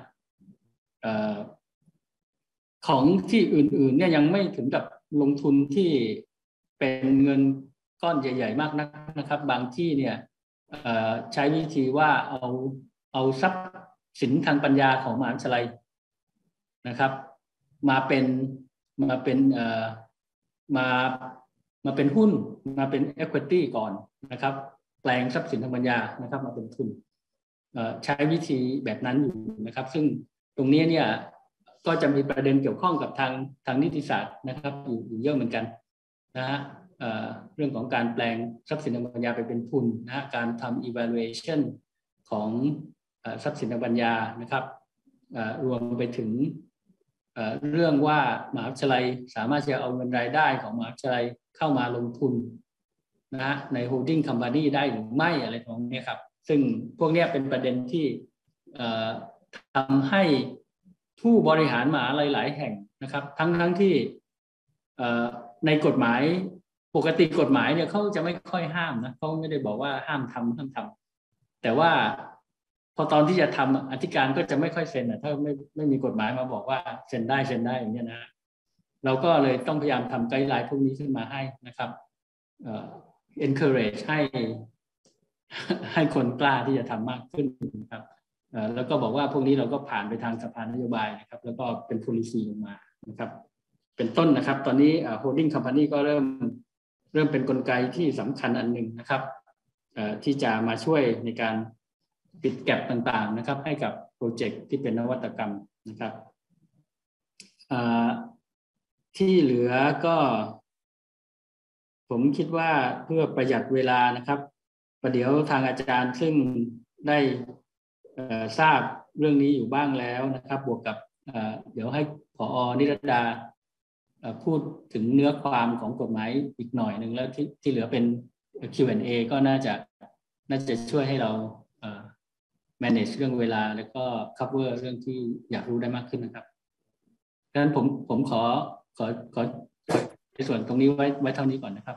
ของที่อื่นๆเนี่ยยังไม่ถึงกับลงทุนที่เป็นเงินก้อนใหญ่ๆมากนักนะครับบางที่เนี่ยใช้วิธีว่าเอาเอาทรัพย์สินทางปัญญาของมหาวิทยาลัยนะครับมาเป็นมาเป็นเอ่อมามาเป็นหุ้นมาเป็น equity ก่อนนะครับแปลงทรัพย์สินทางปัญญานะครับมาเป็นทุนใช้วิธีแบบนั้นอยู่นะครับซึ่งตรงนี้เนี่ยก็จะมีประเด็นเกี่ยวข้องกับทางทางนิติศาสตร์นะครับอยู่อยู่เยอะเหมือนกันนะฮะเรื่องของการแปลงทรัพย์สินทางปัญญาไปเป็นทุนนะฮะการทำ evaluation ของทรัพย์สินทางปัญญานะครับรวมไปถึงเรื่องว่ามหาวิทยาลัยสามารถจะเอาเงินรายได้ของมหาวิทยาลัยเข้ามาลงทุนนะฮะใน holding company ได้หรือไม่อะไรตรงนี้ครับซึ่งพวกนี้เป็นประเด็นที่ทำให้ผู้บริหารมหาวิทยาลัยหลายแห่งนะครับทั้งทั้งที่ในกฎหมายปกติกฎหมายเนี่ยเขาจะไม่ค่อยห้ามนะเขาไม่ได้บอกว่าห้ามทำห้ามทำแต่ว่าพอตอนที่จะทำอธิการก็จะไม่ค่อยเซ็นนะถ้าไม่ไม่มีกฎหมายมาบอกว่าเซ็นได้เซ็นได้อย่างเงี้ยนะเราก็เลยต้องพยายามทำไกด์ไลน์พวกนี้ขึ้นมาให้นะครับเอ่อ encourage ให้ให้คนกล้าที่จะทำมากขึ้นนะครับเอ่อแล้วก็บอกว่าพวกนี้เราก็ผ่านไปทางสภานโยบายนะครับแล้วก็เป็น policy ลงมานะครับเป็นต้นนะครับตอนนี้ holding company ก็เริ่มเริ่มเป็นกลไกที่สำคัญอันหนึ่งนะครับเอ่อที่จะมาช่วยในการปิดแก็ปต่างๆนะครับให้กับโปรเจกต์ที่เป็นนวัตกรรมนะครับที่เหลือก็ผมคิดว่าเพื่อประหยัดเวลานะครับประเดี๋ยวทางอาจารย์ซึ่งได้ทราบเรื่องนี้อยู่บ้างแล้วนะครับบวกกับเดี๋ยวให้ผอ.นิรดาพูดถึงเนื้อความของกฎหมายอีกหน่อยหนึ่งแล้วที่ที่เหลือเป็น คิว แอนด์ เอ ก็น่าจะน่าจะช่วยให้เราmanage เรื่องเวลาแล้วก็ cover เรื่องที่อยากรู้ได้มากขึ้นนะครับดังนั้นผมผมขอขอขอในส่วนตรงนี้ไว้ไว้เท่านี้ก่อนนะครับ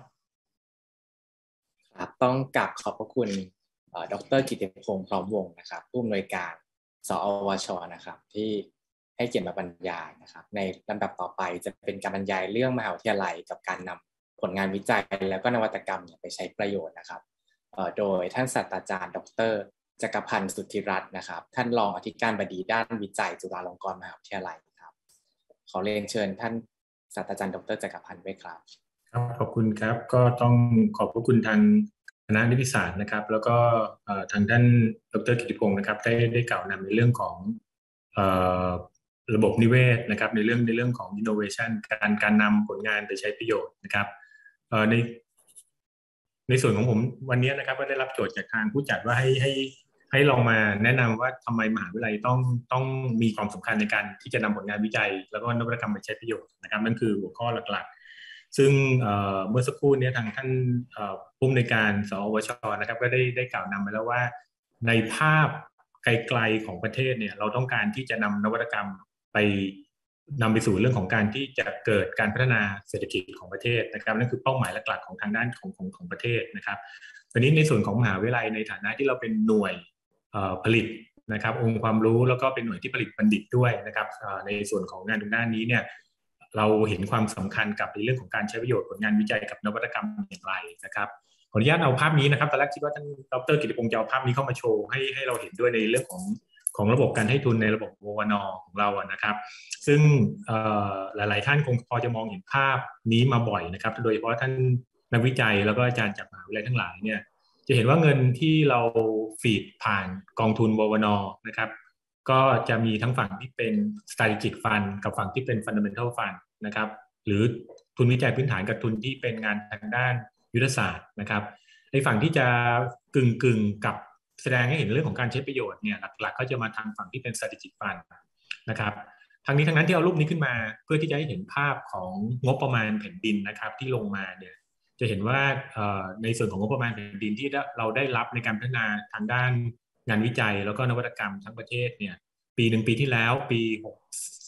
ครับต้องกราบขอบพระคุณดร.กิติพงษ์พร้อมวงศ์นะครับผู้อำนวยการสอวช.นะครับที่ให้เกียรติมาบรรยายนะครับในลำดับต่อไปจะเป็นการบรรยายเรื่องมหาวิทยาลัยกับการนำผลงานวิจัยแล้วก็นวัตกรรมไปใช้ประโยชน์นะครับโดยท่านศาสตราจารย์ดร.จักรพันธ์สุทธิรัตน์นะครับท่านรองอธิการบดีด้านวิจัยจุฬาลงกรณ์มหาวิทยาลัยครับขอเรียนเชิญท่านศาสตราจารย์ดร.จักรพันธ์ด้วยครับครับขอบคุณครับก็ต้องขอบพระคุณทางคณะนิติศาสตร์นะครับแล้วก็ทางท่านดร.กิติพงศ์นะครับได้ได้กล่าวนำในเรื่องของระบบนิเวศนะครับในเรื่องในเรื่องของ innovation การการนำผลงานไปใช้ประโยชน์นะครับในในส่วนของผมวันนี้นะครับก็ได้รับโจทย์จากทางผู้จัดว่าให้ให้ให้ลองมาแนะนำว่าทำไมมหาวิทยาลัยต้องต้องมีความสำคัญในการที่จะนำผลงานวิจัยแล้วก็นวัตกรรมไปใช้ประโยชน์นะครับนั่นคือหัวข้อหลักๆซึ่งเมื่อสักครู่นี้ทางท่านผู้อำนวยการสอวช.นะครับก็ได้ได้กล่าวนำไปแล้วว่าในภาพไกลๆของประเทศเนี่ยเราต้องการที่จะนำนวัตกรรมไปนำไปสู่เรื่องของการที่จะเกิดการพัฒนาเศรษฐกิจของประเทศนะครับนั่นคือเป้าหมายหลักๆของทางด้านของของของประเทศนะครับตอนนี้ในส่วนของมหาวิทยาลัยในฐานะที่เราเป็นหน่วยผลิตนะครับองค์ความรู้แล้วก็เป็นหน่วยที่ผลิตบัณฑิตด้วยนะครับในส่วนของงานทางด้านนี้เนี่ยเราเห็นความสำคัญกับในเรื่องของการใช้ประโยชน์ผลงานวิจัยกับนวัตกรรมอย่างไรนะครับขออนุญาตเอาภาพนี้นะครับตอนแรกคิดว่าท่านดร.กิติพงศ์จะเอาภาพนี้เข้ามาโชว์ให้ให้เราเห็นด้วยในเรื่องของของระบบการให้ทุนในระบบ ว วน ของเราอะนะครับซึ่งหลายๆท่านคงพอจะมองเห็นภาพนี้มาบ่อยนะครับโดยเฉพาะท่านนักวิจัยแล้วก็อาจารย์จากมหาวิทยาลัยทั้งหลายเนี่ยจะเห็นว่าเงินที่เราฟีดผ่านกองทุน ว วน นะครับก็จะมีทั้งฝั่งที่เป็น strategic fund กับฝั่งที่เป็น fundamental fund นะครับหรือทุนวิจัยพื้นฐานกับทุนที่เป็นงานทางด้านยุทธศาสตร์นะครับในฝั่งที่จะกึ่งกึ่งกับแสดงให้เห็นเรื่องของการใช้ประโยชน์เนี่ยหลักๆก็จะมาทางฝั่งที่เป็น strategic fund นะครับทั้งนี้ทั้งนั้นที่เอารูปนี้ขึ้นมาเพื่อที่จะให้เห็นภาพของงบประมาณแผ่นดินนะครับที่ลงมาเนี่ยจะเห็นว่าในส่วนของงบประมาณแผ่นดินที่เราได้รับในการพัฒนาทางด้านงานวิจัยแล้วก็นวัตกรรมทั้งประเทศเนี่ยปีหนึ่งปีที่แล้วปี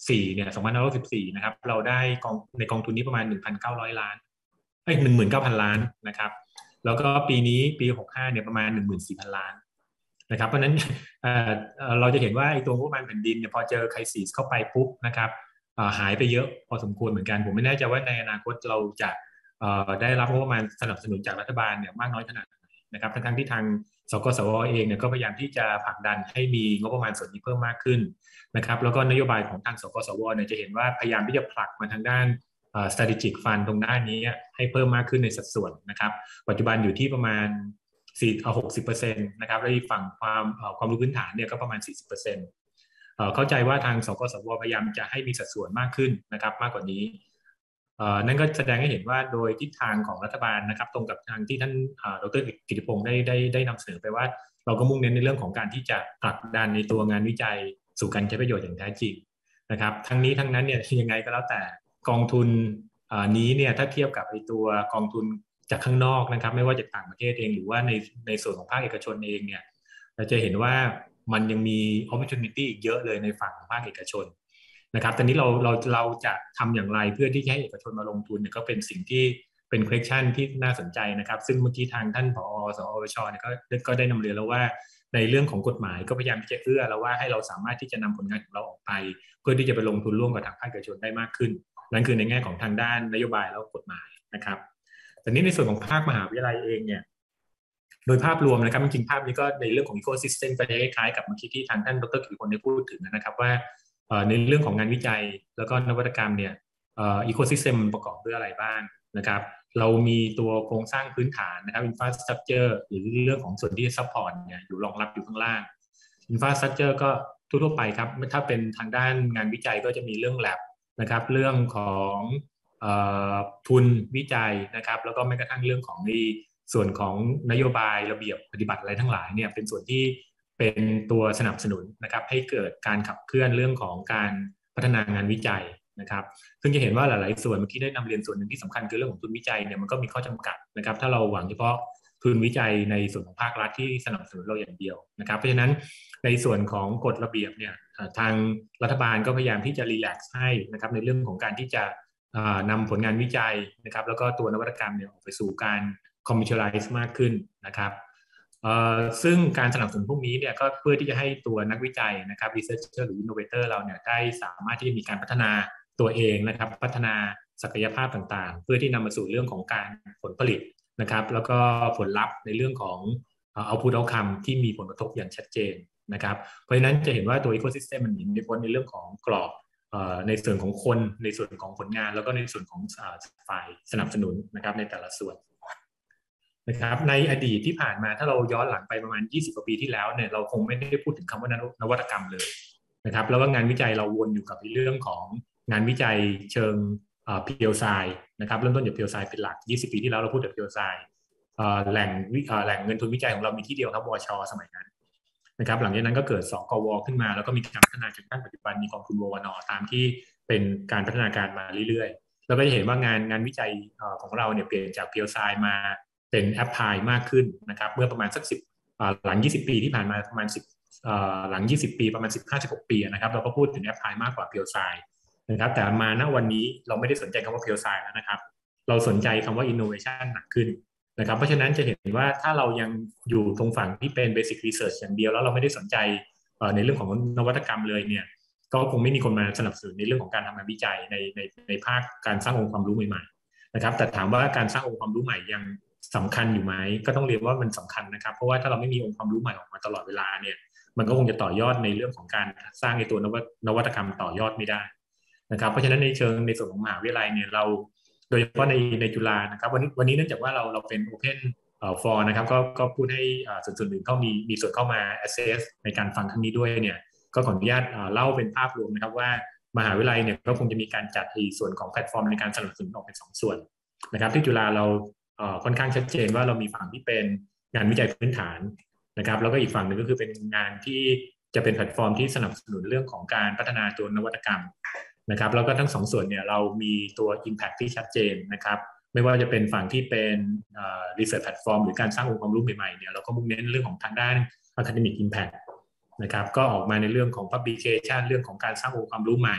สี่เนี่ยสองพันห้าร้อยสิบสี่นะครับเราได้กองในกองทุนนี้ประมาณ หนึ่งพันเก้าร้อย ล้านเอ้ย หนึ่งหมื่นเก้าพัน ล้านนะครับแล้วก็ปีนี้ปีหกสิบห้าเนี่ยประมาณ หนึ่งหมื่นสี่พัน ล้านนะครับเพราะฉะนั้นเอ่อเราจะเห็นว่าไอ้ตัวงบประมาณแผ่นดินเนี่ยพอเจอไครซิสเข้าไปปุ๊บนะครับหายไปเยอะพอสมควรเหมือนกันผมไม่แน่ใจว่าในอนาคตเราจะได้รับงบประมาณสนับสนุนจากรัฐบาลเนี่ยมากน้อยขนาดไหนนะครับทั้งที่ทางสกสวเองเนี่ยก็พยายามที่จะผลักดันให้มีงบประมาณส่วนนี้เพิ่มมากขึ้นนะครับแล้วก็นโยบายของทางสกสวเนี่ยจะเห็นว่าพยายามที่จะผลักมาทางด้าน strategic fund ตรงด้านนี้ให้เพิ่มมากขึ้นในสัดส่วนนะครับปัจจุบันอยู่ที่ประมาณสี่เอาหกสิบเปอร์เซ็นต์นะครับแล้วอีกฝั่งความความรู้พื้นฐานเนี่ยก็ประมาณสี่สิบเปอร์เซ็นต์เข้าใจว่าทางสกสวพยายามจะให้มีสัดส่วนมากขึ้นนะครับมากกว่านี้นั่นก็แสดงให้เห็นว่าโดยทิศทางของรัฐบาลนะครับตรงกับทางที่ท่านดร.กิติพงศ์ได้ได้ได้นำเสนอไปว่าเราก็มุ่งเน้นในเรื่องของการที่จะผลักดันในตัวงานวิจัยสู่การใช้ประโยชน์อย่างแท้จริงนะครับทั้งนี้ทั้งนั้นเนี่ยยังไงก็แล้วแต่กองทุนนี้เนี่ยถ้าเทียบกับไอ้ตัวกองทุนจากข้างนอกนะครับไม่ว่าจากต่างประเทศเองหรือว่าในในส่วนของภาคเอกชนเองเนี่ยเราจะเห็นว่ามันยังมี opportunity อีกเยอะเลยในฝั่งของภาคเอกชนนะครับตอนนี้เราเราเราจะทำอย่างไรเพื่อที่จะให้เอกชนมาลงทุนเนี่ยก็เป็นสิ่งที่เป็น question ที่น่าสนใจนะครับซึ่งเมื่อกี้ทางท่านผอ.สอวช.เนี่ยก็ก็ได้นำเรียนแล้วว่าในเรื่องของกฎหมายก็พยายามที่จะเอื้อแล้วว่าให้เราสามารถที่จะนำผลงานของเราออกไปเพื่อที่จะไปลงทุนร่วมกับทางภาคเอกชนได้มากขึ้นนั่นคือในแง่ของทางด้านนโยบายแล้วกฎหมายนะครับแต่นี้ในส่วนของภาคมหาวิทยาลัยเองเนี่ยโดยภาพรวมนะครับจริงๆภาพนี้ก็ในเรื่องของ ecosystem ก็จะคล้ายๆกับเมื่อกี้ที่ทางท่านดร.กิติพงศ์ได้พูดถึงนะครับว่าในเรื่องของงานวิจัยแล้วก็นวัตกรรมเนี่ยอีโคซิสเต็มประกอบด้วยอะไรบ้างนะครับเรามีตัวโครงสร้างพื้นฐานนะครับ infrastructure หรือเรื่องของส่วนที่ support เนี่ยอยู่รองรับอยู่ข้างล่าง infrastructure ก็ทั่วๆไปครับถ้าเป็นทางด้านงานวิจัยก็จะมีเรื่อง lab นะครับเรื่องของทุนวิจัยนะครับแล้วก็แม้กระทั่งเรื่องของในส่วนของนโยบายระเบียบปฏิบัติอะไรทั้งหลายเนี่ยเป็นส่วนที่เป็นตัวสนับสนุนนะครับให้เกิดการขับเคลื่อนเรื่องของการพัฒนางานวิจัยนะครับซึ่งจะเห็นว่าหลายๆส่วนเมื่อกี้ได้นำเรียนส่วนหนึ่งที่สำคัญคือเรื่องของทุนวิจัยเนี่ยมันก็มีข้อจำกัดนะครับถ้าเราหวังเฉพาะทุนวิจัยในส่วนของภาครัฐที่สนับสนุนเราอย่างเดียวนะครับเพราะฉะนั้นในส่วนของกฎระเบียบเนี่ยทางรัฐบาลก็พยายามที่จะรีแลกซ์ให้นะครับในเรื่องของการที่จะนำผลงานวิจัยนะครับแล้วก็ตัวนวัตกรรมเนี่ยออกไปสู่การ commercialize มากขึ้นนะครับซึ่งการสนับสนุนพวกนี้เนี่ยก็เพื่อที่จะให้ตัวนักวิจัยนะครับ researcher หรือ innovator เราเนี่ยได้สามารถที่จะมีการพัฒนาตัวเองนะครับพัฒนาศักยภาพต่างๆเพื่อที่นำมาสู่เรื่องของการผลผลิตนะครับแล้วก็ผลลัพธ์ในเรื่องของ output outcome ที่มีผลกระทบอย่างชัดเจนนะครับเพราะฉะนั้นจะเห็นว่าตัว ecosystem มันมีผลในเรื่องของกรอบในส่วนของคนในส่วนของผลงานแล้วก็ในส่วนของฝ่ายสนับสนุนนะครับในแต่ละส่วนนะครับในอดีตที่ผ่านมาถ้าเราย้อนหลังไปประมาณยี่สิบกว่าปีที่แล้วเนี่ยเราคงไม่ได้พูดถึงคำว่านวัตกรรมเลยนะครับแล้วว่างานวิจัยเราวนอยู่กับเรื่องของงานวิจัยเชิงเพียวไซน์นะครับเริ่มต้นจากเพียวไซน์เป็นหลักยี่สิบปีที่แล้วเราพูดถึงเพียวไซน์แหล่งแหล่งเงินทุนวิจัยของเรามีที่เดียวครับวช.สมัยนั้นนะครับหลังจากนั้นก็เกิดสกว.ขึ้นมาแล้วก็มีการพัฒนาจนถึงปัจจุบันมีกองทุนววน.ตามที่เป็นการพัฒนาการมาเรื่อยๆเราก็จะเห็นว่างานงานวิจัยของเราเนี่ยเปลี่ยนจากเพียวไซน์มาเป็นแอปพลายมากขึ้นนะครับเมื่อประมาณสักสิบหลังยี่สิบปีที่ผ่านมาประมาณสิบหลังยี่สิบปีประมาณสิบห้าสิบหกปีนะครับเราก็พูดถึงแอปพลายมากกว่าเพียวไซน์นะครับแต่มาณวันนี้เราไม่ได้สนใจคำว่าเพียวไซน์แล้วนะครับเราสนใจคำว่า innovation หนักขึ้นนะครับเพราะฉะนั้นจะเห็นว่าถ้าเรายังอยู่ตรงฝั่งที่เป็น basic research อย่างเดียวแล้วเราไม่ได้สนใจในเรื่องของนวัตกรรมเลยเนี่ยก็คงไม่มีคนมาสนับสนุนในเรื่องของการทำงานวิจัยในในในภาคการสร้างองค์ความรู้ใหม่ๆนะครับแต่ถามว่าการสร้างองค์ความรู้ใหม่ยังสำคัญอยู่ไหมก็ต้องเรียนว่ามันสำคัญนะครับเพราะว่าถ้าเราไม่มีองค์ความรู้ใหม่ออกมาตลอดเวลาเนี่ยมันก็คงจะต่อยอดในเรื่องของการสร้างในตัวนวัตกรรมต่อยอดไม่ได้นะครับเพราะฉะนั้นในเชิงในส่วนของมหาวิทยาลัยเนี่ยเราโดยเฉพาะในในจุฬานะครับวันนี้วันนี้เนื่องจากว่าเราเราเป็น Open for นะครับก็ก็พูดให้ส่วนส่วนหนึ่งเขามีมีส่วนเข้ามา assess ในการฟังครั้งนี้ด้วยเนี่ยก็ขออนุญาตเล่าเป็นภาพรวมนะครับว่ามหาวิทยาลัยเนี่ยก็คงจะมีการจัดในส่วนของแพลตฟอร์มในการสนับสนุนออกเป็นสองส่วนนะครับที่จุฬาเราค่อนข้างชัดเจนว่าเรามีฝั่งที่เป็นงานวิจัยพื้นฐานนะครับแล้วก็อีกฝั่งหนึ่งก็คือเป็นงานที่จะเป็นแพลตฟอร์มที่สนับสนุนเรื่องของการพัฒนาตัวนวัตกรรมนะครับแล้วก็ทั้งสองส่วนเนี่ยเรามีตัว impact ที่ชัดเจนนะครับไม่ว่าจะเป็นฝั่งที่เป็น research platform หรือการสร้างองค์ความรู้ใหม่ๆเนี่ยเราก็มุ่งเน้นเรื่องของทางด้าน academic impact นะครับก็ออกมาในเรื่องของ publication เรื่องของการสร้างองค์ความรู้ใหม่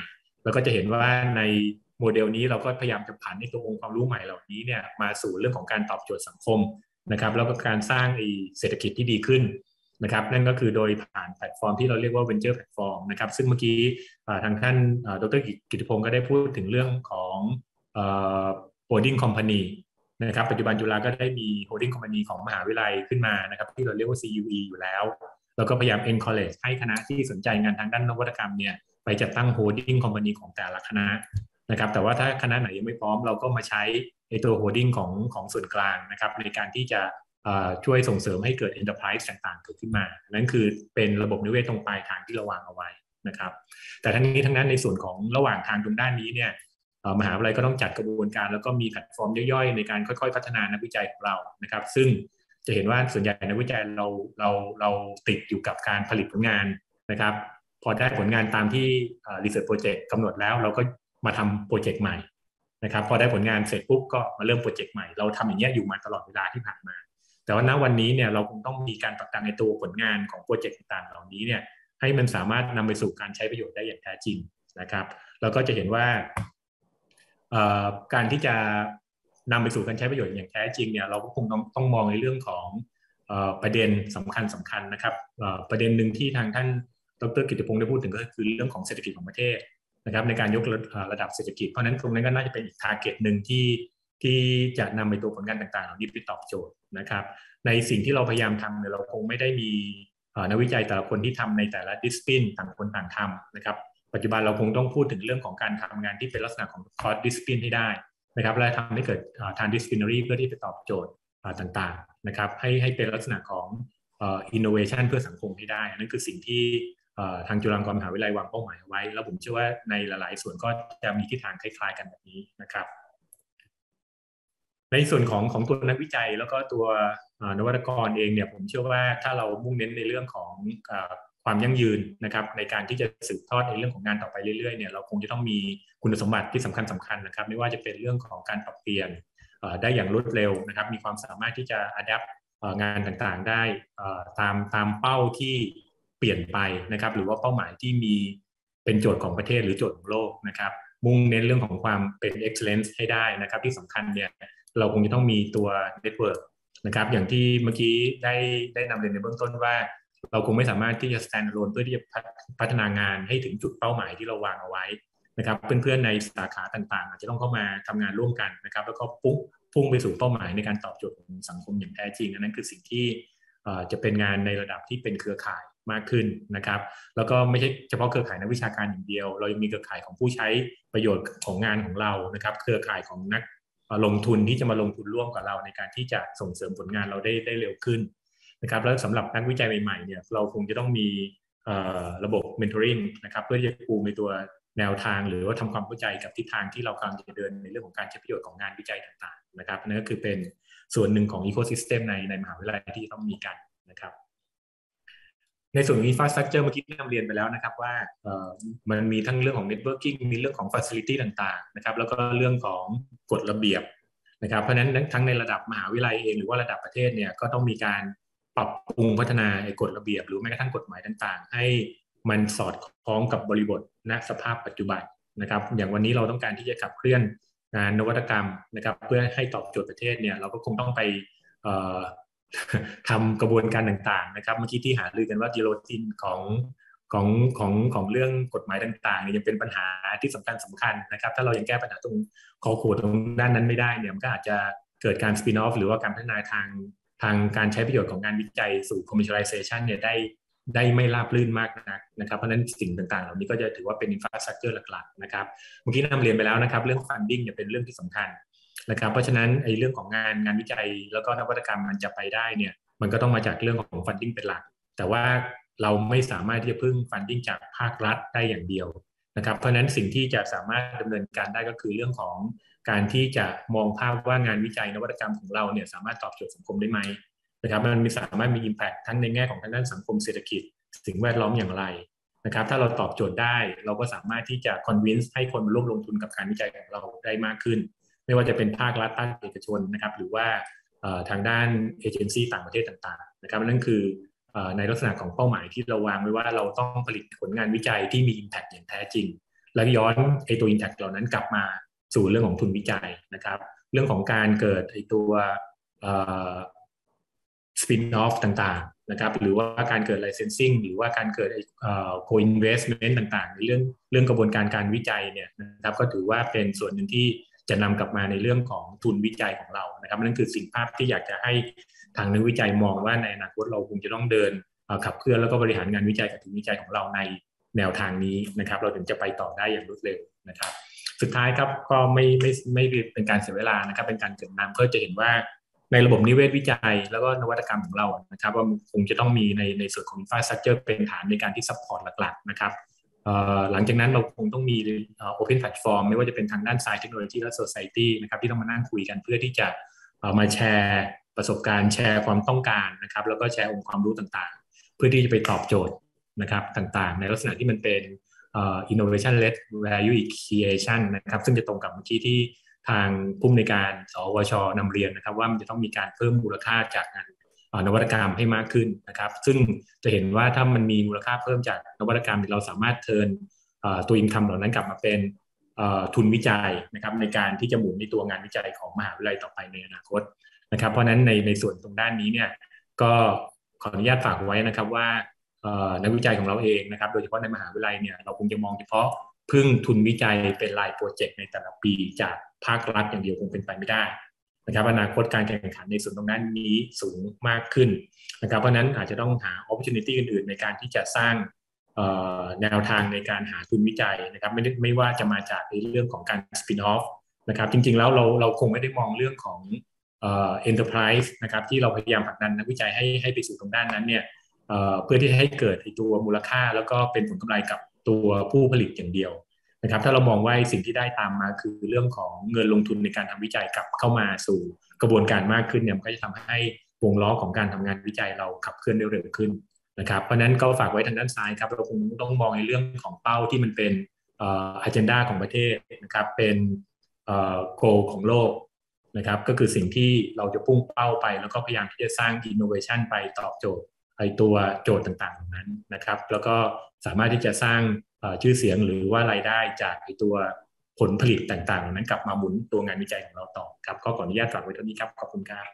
แล้วก็จะเห็นว่าในโมเดลนี้เราก็พยายามจะผันในตัวองค์ความรู้ใหม่เหล่านี้เนี่ยมาสู่เรื่องของการตอบโจทย์สังคมนะครับแล้วก็การสร้างเศรษฐกิจที่ดีขึ้นนะครับนั่นก็คือโดยผ่านแพลตฟอร์มที่เราเรียกว่า Venture Platform นะครับซึ่งเมื่อกี้ทางท่านดร.กิติพงศ์ก็ได้พูดถึงเรื่องของholding company นะครับปัจจุบันจุฬาก็ได้มี holding company ของมหาวิทยาลัยขึ้นมานะครับที่เราเรียกว่า ซี ยู อี อยู่แล้วแล้วก็พยายาม encourage ให้คณะที่สนใจงานทางด้านนวัตกรรมเนี่ยไปจัดตั้ง holding company ของแต่ละคณะนะครับแต่ว่าถ้าคณะไหนยังไม่พร้อมเราก็มาใช้ไอ้ตัว holding ของของส่วนกลางนะครับในการที่จะช่วยส่งเสริมให้เกิด enterprise ต่างๆเกิดขึ้นมานั่นคือเป็นระบบนิเวศตรงปลายทางที่เราวางเอาไว้นะครับแต่ทั้งนี้ทั้งนั้นในส่วนของระหว่างทางตรงด้านนี้เนี่ยมหาวิทยาลัยก็ต้องจัดกระบวนการแล้วก็มีแพลตฟอร์มย่อยๆในการค่อยๆพัฒนานักวิจัยของเรานะครับซึ่งจะเห็นว่าส่วนใหญ่นักวิจัยเราเราเราติดอยู่กับการผลิตผลงานนะครับพอได้ผลงานตามที่ research project กำหนดแล้วเราก็มาทำโปรเจกต์ใหม่นะครับพอได้ผลงานเสร็จปุ๊บก็มาเริ่มโปรเจกต์ใหม่เราทำอย่างนี้อยู่มาตลอดเวลาที่ผ่านมาแต่ว่าณวันนี้เนี่ยเราคงต้องมีการผลักดันในตัวผลงานของโปรเจกต์ต่างๆเหล่านี้เนี่ยให้มันสามารถนำไปสู่การใช้ประโยชน์ได้อย่างแท้จริงนะครับเราก็จะเห็นว่าการที่จะนำไปสู่การใช้ประโยชน์อย่างแท้จริงเนี่ยเราก็คงต้องต้องมองในเรื่องของประเด็นสำคัญสำคัญนะครับประเด็นหนึ่งที่ทางท่านดร.กิติพงศ์ได้พูดถึงก็คือเรื่องของเศรษฐกิจของประเทศนะครับในการยกระดับเศรษฐกิจเพราะนั้นตรงนั้นก็น่าจะเป็นอีก target หนึ่งที่ที่จะนำไปตัวผลงานต่างๆเหล่านี้ไปตอบโจทย์นะครับในสิ่งที่เราพยายามทำเนี่ยเราคงไม่ได้มีนักวิจัยแต่ละคนที่ทำในแต่ละดิสซิปลินต่างคนต่างทำนะครับปัจจุบันเราคงต้องพูดถึงเรื่องของการทำงานที่เป็นลักษณะของ cross discipline ให้ได้นะครับและทำให้เกิด transdisciplinary เพื่อที่จะตอบโจทย์ต่างๆนะครับให้ให้เป็นลักษณะของ innovation เพื่อสังคมให้ได้นั่นคือสิ่งที่ทางจุฬาลงกรณ์มหาวิทยาลัยวางเป้าหมายเอาไว้แล้วผมเชื่อว่าในหลายๆส่วนก็จะมีทิศทางคล้ายๆกันแบบนี้นะครับในส่วนของของตัวนักวิจัยแล้วก็ตัวนวัตกรเองเนี่ยผมเชื่อว่าถ้าเรามุ่งเน้นในเรื่องของความยั่งยืนนะครับในการที่จะสืบทอดในเรื่องของงานต่อไปเรื่อยๆเนี่ยเราคงจะต้องมีคุณสมบัติที่สำคัญสำคัญนะครับไม่ว่าจะเป็นเรื่องของการปรับเปลี่ยนได้อย่างรวดเร็วนะครับมีความสามารถที่จะ adapt งานต่างๆได้ตามตามเป้าที่เปลี่ยนไปนะครับหรือว่าเป้าหมายที่มีเป็นโจทย์ของประเทศหรือโจทย์ของโลกนะครับมุ่งเน้นเรื่องของความเป็น excellence ให้ได้นะครับที่สำคัญเนี่ยเราคงจะต้องมีตัว network นะครับอย่างที่เมื่อกี้ได้ได้นำเรียนในเบื้องต้นว่าเราคงไม่สามารถที่จะ stand alone เพื่อที่จะพัฒนางานให้ถึงจุดเป้าหมายที่เราวางเอาไว้นะครับเพื่อนๆในสาขาต่างๆอาจจะต้องเข้ามาทำงานร่วมกันนะครับแล้วก็ปุ๊บพุ่งไปสู่เป้าหมายในการตอบโจทย์ของสังคมอย่างแท้จริงอันนั้นคือสิ่งที่จะเป็นงานในระดับที่เป็นเครือข่ายมากขึ้นนะครับแล้วก็ไม่ใช่เฉพาะเครือข่ายนักวิชาการอย่างเดียวเรายังมีเครือข่ายของผู้ใช้ประโยชน์ของงานของเรานะครับเครือข่ายของนักลงทุนที่จะมาลงทุนร่วมกับเราในการที่จะส่งเสริมผลงานเราได้ได้เร็วขึ้นนะครับแล้วสำหรับนักวิจัยใหม่ๆเนี่ยเราคงจะต้องมีระบบ mentoring นะครับเพื่อจะปูในตัวแนวทางหรือว่าทำความเข้าใจกับทิศทางที่เรากำลังจะเดินในเรื่องของการใช้ประโยชน์ของงานวิจัยต่างๆนะครับนั่นก็คือเป็นส่วนหนึ่งของ ecosystem ในในมหาวิทยาลัยที่ต้องมีกันนะครับในส่วนของ infrastructure เมื่อกี้ที่นำเรียนไปแล้วนะครับว่ามันมีทั้งเรื่องของ networking มีเรื่องของ facility ต่างๆนะครับแล้วก็เรื่องของกฎระเบียบนะครับเพราะฉะนั้นทั้งในระดับมหาวิทยาลัยเองหรือว่าระดับประเทศเนี่ยก็ต้องมีการปรับปรุงพัฒนากฎระเบียบหรือแม้กระทั่งกฎหมายต่างๆให้มันสอดคล้องกับบริบทณสภาพปัจจุบันนะครับอย่างวันนี้เราต้องการที่จะขับเคลื่อนงานนวัตกรรมนะครับเพื่อให้ตอบโจทย์ประเทศเนี่ยเราก็คงต้องไปทำกระบวนการต่างๆนะครับเมื่อกี้ที่หารือกันว่ากิโลตินของของของของเรื่องกฎหมายต่างๆเนี่ยยังเป็นปัญหาที่สำคัญสำคัญนะครับถ้าเรายังแก้ปัญหาตรงคอขวดตรงด้านนั้นไม่ได้เนี่ยมันก็อาจจะเกิดการสปินออฟหรือว่าการพัฒนาทางทางการใช้ประโยชน์ของงานวิจัยสู่ commercialization เนี่ยได้ได้ไม่ราบรื่นมากนักนะครับเพราะฉะนั้นสิ่งต่างๆเหล่านี้ก็จะถือว่าเป็น infrastructure หลักๆนะครับเมื่อกี้นำเรียนไปแล้วนะครับเรื่อง funding เนี่ยเป็นเรื่องที่สำคัญนะครับเพราะฉะนั้นไอ้เรื่องของงานงานวิจัยแล้วก็นวัตกรรมมันจะไปได้เนี่ยมันก็ต้องมาจากเรื่องของ funding เป็นหลักแต่ว่าเราไม่สามารถที่จะพึ่ง funding จากภาครัฐได้อย่างเดียวนะครับเพราะฉะนั้นสิ่งที่จะสามารถดำเนินการได้ก็คือเรื่องของการที่จะมองภาพว่างานวิจัยนวัตกรรมของเราเนี่ยสามารถตอบโจทย์สังคมได้ไหมนะครับมันมีสามารถมี impact ทั้งในแง่ของทางด้านสังคมเศรษฐกิจสิ่งแวดล้อมอย่างไรนะครับถ้าเราตอบโจทย์ได้เราก็สามารถที่จะ convince ให้คนมาร่วมลงทุนกับการวิจัยของเราได้มากขึ้นไม่ว่าจะเป็นภาครัฐภาคเอกชนนะครับหรือว่าทางด้านเอเจนซี่ต่างประเทศต่างๆนะครับนั่นคือในลักษณะของเป้าหมายที่เราวางไว้ว่าเราต้องผลิตผลงานวิจัยที่มี impact อย่างแท้จริงแล้วย้อนไอตัว impact เหล่านั้นกลับมาสู่เรื่องของทุนวิจัยนะครับเรื่องของการเกิดไอตัวสปินออฟต่างๆนะครับหรือว่าการเกิด licensing หรือว่าการเกิดเอ่อ co-investment ต่างๆในเรื่องเรื่องกระบวนการการวิจัยเนี่ยนะครับก็ถือว่าเป็นส่วนหนึ่งที่จะนำกลับมาในเรื่องของทุนวิจัยของเรานะครับนั่นคือสิ่งภาพที่อยากจะให้ทางนักวิจัยมองว่าในอนาคตเราคงจะต้องเดินขับเคลื่อนแล้วก็บริหารงานวิจัยกับทุนวิจัยของเราในแนวทางนี้นะครับเราถึงจะไปต่อได้อย่างรวดเร็วนะครับสุดท้ายครับก็ไม่ไม่ไม่เป็นการเสียเวลานะครับเป็นการเกริ่นนำเพื่อจะเห็นว่าในระบบนิเวศวิจัยแล้วก็นวัตกรรมของเรานะครับว่าคงจะต้องมีในในส่วนของ infrastructure เป็นฐานในการที่ซัพพอร์ตหลักๆนะครับหลังจากนั้นเราคงต้องมี open platform ไม่ว่าจะเป็นทางด้าน science technology และ society นะครับที่ต้องมานั่งคุยกันเพื่อที่จะมาแชร์ประสบการณ์แชร์ความต้องการนะครับแล้วก็แชร์องค์ความรู้ต่างๆเพื่อที่จะไปตอบโจทย์นะครับต่างๆในลักษณะที่มันเป็น innovation led value creation นะครับซึ่งจะตรงกับเมื่อกี้ที่ทางผู้อำนวยการสวช.นำเรียนนะครับว่ามันจะต้องมีการเพิ่มมูลค่าจากงานนวัตกรรมให้มากขึ้นนะครับซึ่งจะเห็นว่าถ้ามันมีมูลค่าเพิ่มจากนวัตกรรมเราสามารถเทิร์นตัวอินคัมเหล่านั้นกลับมาเป็นทุนวิจัยนะครับในการที่จะหมุนในตัวงานวิจัยของมหาวิทยาลัยต่อไปในอนาคตนะครับเพราะนั้นในในส่วนตรงด้านนี้เนี่ยก็ขออนุญาตฝากไว้นะครับว่านักวิจัยของเราเองนะครับโดยเฉพาะในมหาวิทยาลัยเนี่ยเราคงจะมองเฉพาะพึ่งทุนวิจัยเป็นรายโปรเจกต์ในแต่ละปีจากภาครัฐอย่างเดียวคงเป็นไปไม่ได้นะครับอนาคตการแข่งขันในส่วนตรงนั้นนี้สูงมากขึ้นนะครับเพราะนั้นอาจจะต้องหา opportunity อื่นๆในการที่จะสร้างแนวทางในการหาทุนวิจัยนะครับไม่ไม่ว่าจะมาจากในเรื่องของการ spin off นะครับจริงๆแล้วเราเราคงไม่ได้มองเรื่องของเอ่อ enterprise นะครับที่เราพยายามผลักดันนักวิจัยให้ให้ไปสู่ตรงด้านนั้นเนี่ยเอ่อเพื่อที่ให้เกิดตัวมูลค่าแล้วก็เป็นผลกำไรกับตัวผู้ผลิตอย่างเดียวนะครับถ้าเรามองว่าสิ่งที่ได้ตามมาคือเรื่องของเงินลงทุนในการทำวิจัยกลับเข้ามาสู่กระบวนการมากขึ้นเนี่ยมันก็จะทำให้วงล้อของการทำงานวิจัยเราขับเคลื่อนได้เร็วขึ้นนะครับเพราะนั้นก็ฝากไว้ทางด้านซ้ายครับเราคงต้องมองในเรื่องของเป้าที่มันเป็นเอ่อ agenda ของประเทศนะครับเป็นเอ่อ goal ของโลกนะครับก็คือสิ่งที่เราจะพุ่งเป้าไปแล้วก็พยายามที่จะสร้าง innovation ไปตอบโจทย์ไอตัวโจทย์ต่างๆเหล่านั้นนะครับแล้วก็สามารถที่จะสร้างชื่อเสียงหรือว่ารายได้จากไอตัวผลผลิตต่างๆนั้นกลับมาหมุนตัวงานวิจัยของเราต่อครับก็ขออนุญาตฝากไว้เท่านี้ครับขอบคุณครับ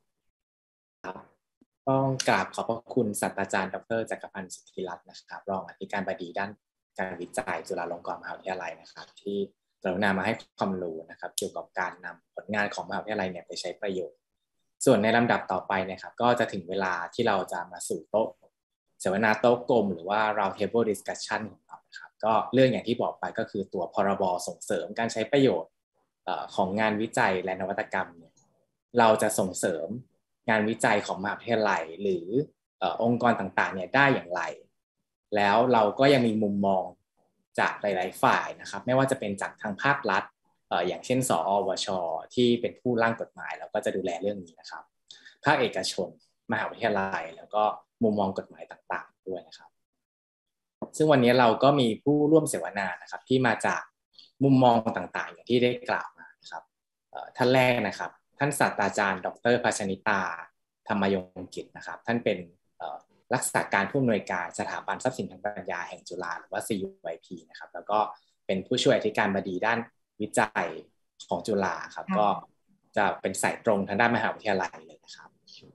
ต้องกราบขอบพระคุณศาสตราจารย์ดร.จักรพันธ์สุทธิรัตน์นะครับรองอธิการบดีด้านการวิจัยจุฬาลงกรณ์มหาวิทยาลัยนะครับที่กรุณามาให้ความรู้นะครับเกี่ยวกับการนำผลงานของมหาวิทยาลัยเนี่ยไปใช้ประโยชน์ส่วนในลำดับต่อไปนะครับก็จะถึงเวลาที่เราจะมาสู่โต๊ะเสวนาโต๊ะกลมหรือว่า round table discussion ของเรานะครับก็เรื่องอย่างที่บอกไปก็คือตัวพรบส่งเสริมการใช้ประโยชน์ของงานวิจัยและนวัตกรรมเนี่ยเราจะส่งเสริมงานวิจัยของมหาวิทยาลัยหรือองค์กรต่างๆเนี่ยได้อย่างไรแล้วเราก็ยังมีมุมมองจากหลายๆฝ่ายนะครับไม่ว่าจะเป็นจากทางภาครัฐอย่างเช่นสอวช.ที่เป็นผู้ร่างกฎหมายแล้วก็จะดูแลเรื่องนี้นะครับภาคเอกชนมหาวิทยาลัยแล้วก็มุมมองกฎหมายต่างๆด้วยนะครับซึ่งวันนี้เราก็มีผู้ร่วมเสวนานะครับที่มาจากมุมมองต่างๆอย่างที่ได้กล่าวมานะครับท่านแรกนะครับท่านศาสตราจารย์ดร.ภชนิตาธรรมยงกิจนะครับท่านเป็นรักษาการผู้อำนวยการสถาบันทรัพย์สินทางปัญญาแห่งจุฬาหรือว่า ซี ยู ไอ พี นะครับแล้วก็เป็นผู้ช่วยอธิการบดีด้านวิจัยของจุฬาครับก็จะเป็นสายตรงทางด้านมหาวิทยาลัยเลยนะครับ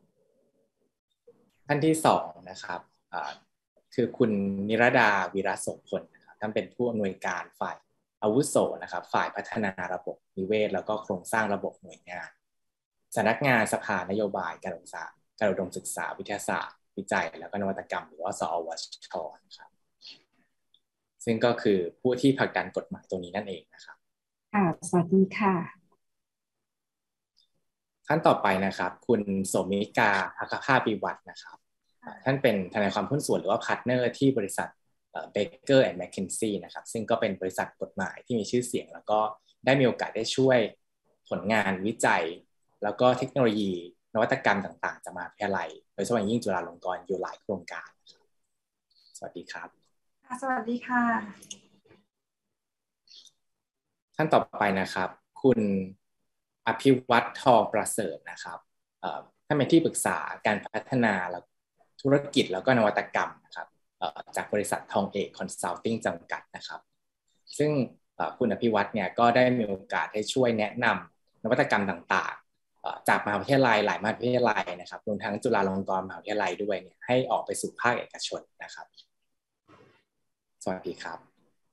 ท่านที่สองนะครับคือคุณนิรดาวีระโสพลนะครับท่านเป็นผู้อำนวยการฝ่ายอาวุโสนะครับฝ่ายพัฒนาระบบนิเวศแล้วก็โครงสร้างระบบหน่วยงานสำนักงานสภานโยบายการอุตสาหการอุดมศึกษาวิทยาศาสตร์วิจัยแล้วก็นวัตกรรมหรือว่าสอวช.นะครับซึ่งก็คือผู้ที่ผลักดันกฎหมายตรงนี้นั่นเองนะครับค่ะสวัสดีค่ะท่านต่อไปนะครับคุณโสมิกาภัคภาพวิวัฒน์นะครับท่านเป็นทนายความหุ้นส่วนหรือว่าพาร์ทเนอร์ที่บริษัทเบเกอร์แอนด์แมคเคนซี่นะครับซึ่งก็เป็นบริษัทกฎหมายที่มีชื่อเสียงแล้วก็ได้มีโอกาสได้ช่วยผลงานวิจัยแล้วก็เทคโนโลยีนวัตกรรมต่างๆจากมหาวิทยาลัยโดยเฉพาะยิ่งจุฬาลงกรณ์อยู่หลายโครงการสวัสดีครับสวัสดีค่ะท่านต่อไปนะครับคุณอภิวัตทองประเสริฐนะครับท่านเป็นที่ปรึกษาการพัฒนาธุรกิจแล้วก็นวัตกรรมนะครับจากบริษัททองเอกคอนซัลติ้งจำกัดนะครับซึ่งคุณอภิวัตรเนี่ยก็ได้มีโอกาสให้ช่วยแนะนำนวัตกรรมต่างๆจากมหาวิทยาลัยหลายมหาวิทยาลัยนะครับรวมทั้งจุฬาลงกรณ์มหาวิทยาลัยด้วยเนี่ยให้ออกไปสู่ภาคเอกชนนะครับสวัสดีครับ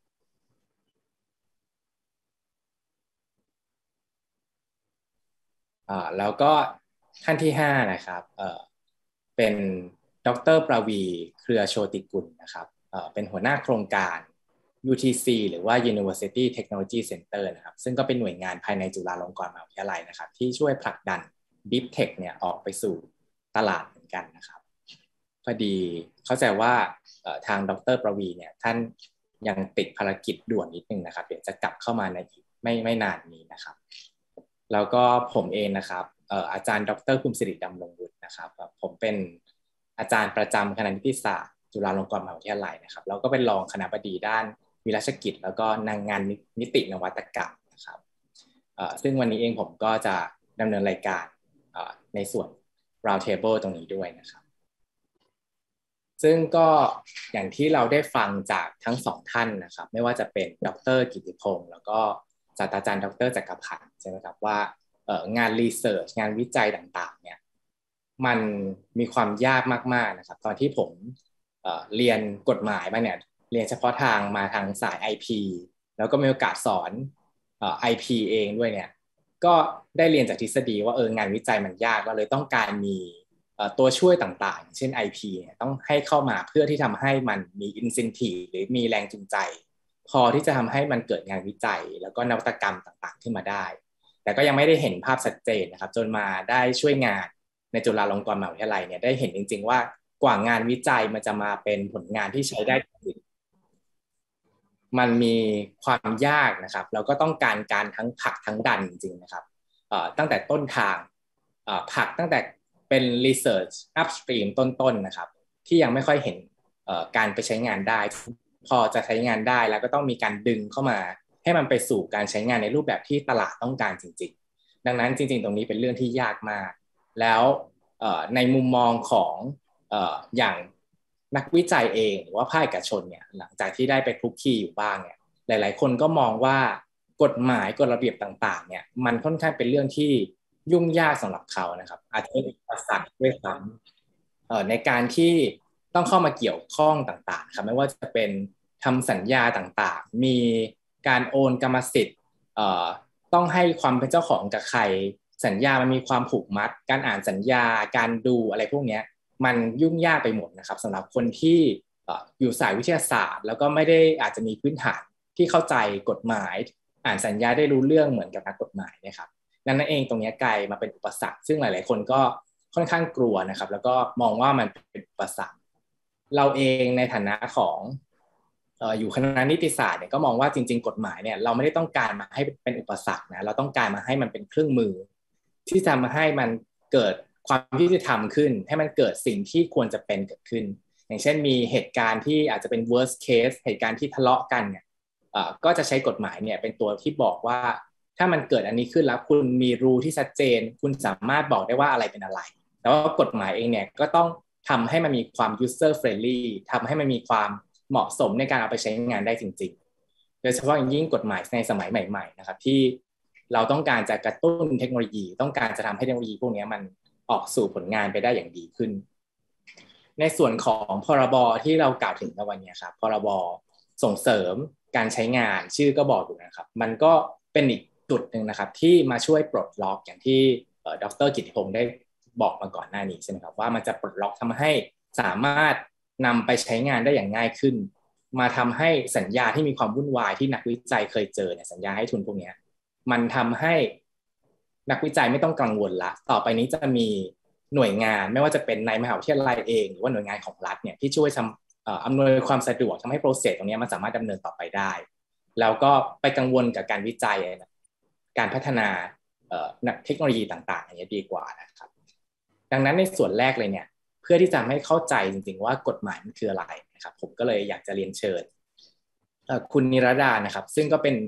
แล้วก็ท่านที่ห้านะครับเป็นดร.ประวีเครือโชติกุลนะครับเป็นหัวหน้าโครงการ ยู ที ซี หรือว่า University Technology Center นะครับซึ่งก็เป็นหน่วยงานภายในจุฬาลงกรณ์มหาวิทยาลัยนะครับที่ช่วยผลักดัน Deep Tech เนี่ยออกไปสู่ตลาดเหมือนกันนะครับพอดีเข้าใจว่าทางดร.ประวีเนี่ยท่านยังติดภารกิจด่วนนิดนึงนะครับเดี๋ยวจะกลับเข้ามาในไม่ไม่นานนี้นะครับแล้วก็ผมเองนะครับอาจารย์ดร.ภูมิสิริดำรงวุฒินะครับผมเป็นอาจารย์ประจำคณะนิติศาสตร์จุฬาลงกรณ์มหาวิทยาลัยนะครับแล้วก็เป็นรองคณบดีด้านวิรัชกิจแล้วก็นางงานนิตินวัตกรรมนะครับซึ่งวันนี้เองผมก็จะดำเนินรายการในส่วน round table ตรงนี้ด้วยนะครับซึ่งก็อย่างที่เราได้ฟังจากทั้งสองท่านนะครับไม่ว่าจะเป็นดร.กิติพงศ์แล้วก็ศาสตราจารย์ดร.จักรพันธ์ใช่ไหมครับว่างานรีเสิร์ชงานวิจัยต่างๆเนี่ยมันมีความยากมากๆนะครับตอนที่ผมเอ่อเรียนกฎหมายมาเนี่ยเรียนเฉพาะทางมาทางสาย ไอ พี แล้วก็มีโอกาสสอนเอ่อ ไอ พี เองด้วยเนี่ยก็ได้เรียนจากทฤษฎีว่าเอองานวิจัยมันยากก็เลยต้องการมีเอ่อตัวช่วยต่างๆเช่น ไอ พี เนี่ยต้องให้เข้ามาเพื่อที่ทำให้มันมี incentive หรือมีแรงจูงใจพอที่จะทำให้มันเกิดงานวิจัยแล้วก็นวัตกรรมต่างๆขึ้นมาได้แต่ก็ยังไม่ได้เห็นภาพชัดเจนนะครับจนมาได้ช่วยงานในจุฬาลงกรณ์มหาวิทยาลัยเนี่ยได้เห็นจริงๆว่ากว่างานวิจัยมันจะมาเป็นผลงานที่ใช้ได้จริงมันมีความยากนะครับแล้วก็ต้องการการทั้งผลักทั้งดันจริงๆนะครับตั้งแต่ต้นทางผลักตั้งแต่เป็น research upstream ต้นๆนะครับที่ยังไม่ค่อยเห็นการไปใช้งานได้พอจะใช้งานได้แล้วก็ต้องมีการดึงเข้ามาให้มันไปสู่การใช้งานในรูปแบบที่ตลาดต้องการจริงๆดังนั้นจริงๆตรงนี้เป็นเรื่องที่ยากมากแล้วในมุมมองของอย่างนักวิจัยเองหรือว่าภาคเอกชนเนี่ยหลังจากที่ได้ไปคลุกคลีอยู่บ้างเนี่ยหลายๆคนก็มองว่ากฎหมายกฎระเบียบต่างๆเนี่ยมันค่อนข้างเป็นเรื่องที่ยุ่งยากสำหรับเขานะครับอาจจะเป็นอุปสรรคด้วยซ้ำในการที่ต้องเข้ามาเกี่ยวข้องต่างๆครับไม่ว่าจะเป็นทำสัญญาต่างๆมีการโอนกรรมสิทธิ์ต้องให้ความเป็นเจ้าของกับใครสัญญามันมีความผูกมัดการอ่านสัญญาการดูอะไรพวกนี้มันยุ่งยากไปหมดนะครับสำหรับคนที่อยู่สายวิทยาศาสตร์แล้วก็ไม่ได้อาจจะมีพื้นฐานที่เข้าใจกฎหมายอ่านสัญญาได้รู้เรื่องเหมือนกับนักกฎหมายนะครับนั่นเองตรงนี้กลายมาเป็นอุปสรรคซึ่งหลายๆคนก็ค่อนข้างกลัวนะครับแล้วก็มองว่ามันเป็นอุปสรรคเราเองในฐานะของอยู่คณะนิติศาสตร์เนี่ยก็มองว่าจริงๆกฎหมายเนี่ยเราไม่ได้ต้องการมาให้เป็นอุปสรรคนะเราต้องการมาให้มันเป็นเครื่องมือที่จะมาให้มันเกิดความยุติธรรมขึ้นให้มันเกิดสิ่งที่ควรจะเป็นเกิดขึ้นอย่างเช่นมีเหตุการณ์ที่อาจจะเป็น worst case เหตุการณ์ที่ทะเลาะกันเนี่ยก็จะใช้กฎหมายเนี่ยเป็นตัวที่บอกว่าถ้ามันเกิดอันนี้ขึ้นแล้วคุณมีรูที่ชัดเจนคุณสามารถบอกได้ว่าอะไรเป็นอะไรแต่ว่ากฎหมายเองเนี่ยก็ต้องทำให้มันมีความ user friendly ทำให้มันมีความเหมาะสมในการเอาไปใช้งานได้จริงๆโดยเฉพาะอย่างยิ่งกฎหมายในสมัยใหม่ๆนะครับที่เราต้องการจะกระตุ้นเทคโนโลยีต้องการจะทำให้เทคโนโลยีพวกนี้มันออกสู่ผลงานไปได้อย่างดีขึ้นในส่วนของพรบที่เรากล่าวถึงในวันนี้ครับพรบส่งเสริมการใช้งานชื่อก็บอกอยู่นะครับมันก็เป็นอีกจุดหนึ่งนะครับที่มาช่วยปลดล็อกอย่างที่ดร.กิติพงศ์ได้บอกมาก่อนหน้านี้ใช่ไหมครับว่ามันจะปลดล็อกทำให้สามารถนำไปใช้งานได้อย่างง่ายขึ้นมาทำให้สัญญาที่มีความวุ่นวายที่นักวิจัยเคยเจอเนี่ยสัญญาให้ทุนพวกนี้มันทำให้นักวิจัยไม่ต้องกังวลละต่อไปนี้จะมีหน่วยงานไม่ว่าจะเป็นในมหาวิทยาลัยเองหรือว่าหน่วยงานของรัฐเนี่ยที่ช่วยทำอำนวยความสะดวกทำให้โปรเซสตรงนี้มันสามารถดำเนินต่อไปได้แล้วก็ไปกังวลกับการวิจัยการพัฒนาเทคโนโลยีต่างๆอย่างนี้ดีกว่านะครับดังนั้นในส่วนแรกเลยเนี่ยเพื่อที่จะให้เข้าใจจริงๆว่ากฎหมายมันคืออะไรนะครับผมก็เลยอยากจะเรียนเชิญคุณนิรดานะครับซึ่งก็เป็น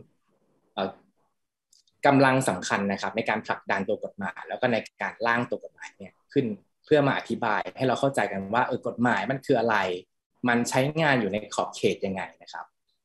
กำลังสำคัญนะครับในการผลักดันตัวกฎหมายแล้วก็ในการร่างตัวกฎหมายเนี่ยขึ้นเพื่อมาอธิบายให้เราเข้าใจกันว่าเออกฎหมายมันคืออะไรมันใช้งานอยู่ในขอบเขตยังไงนะครับ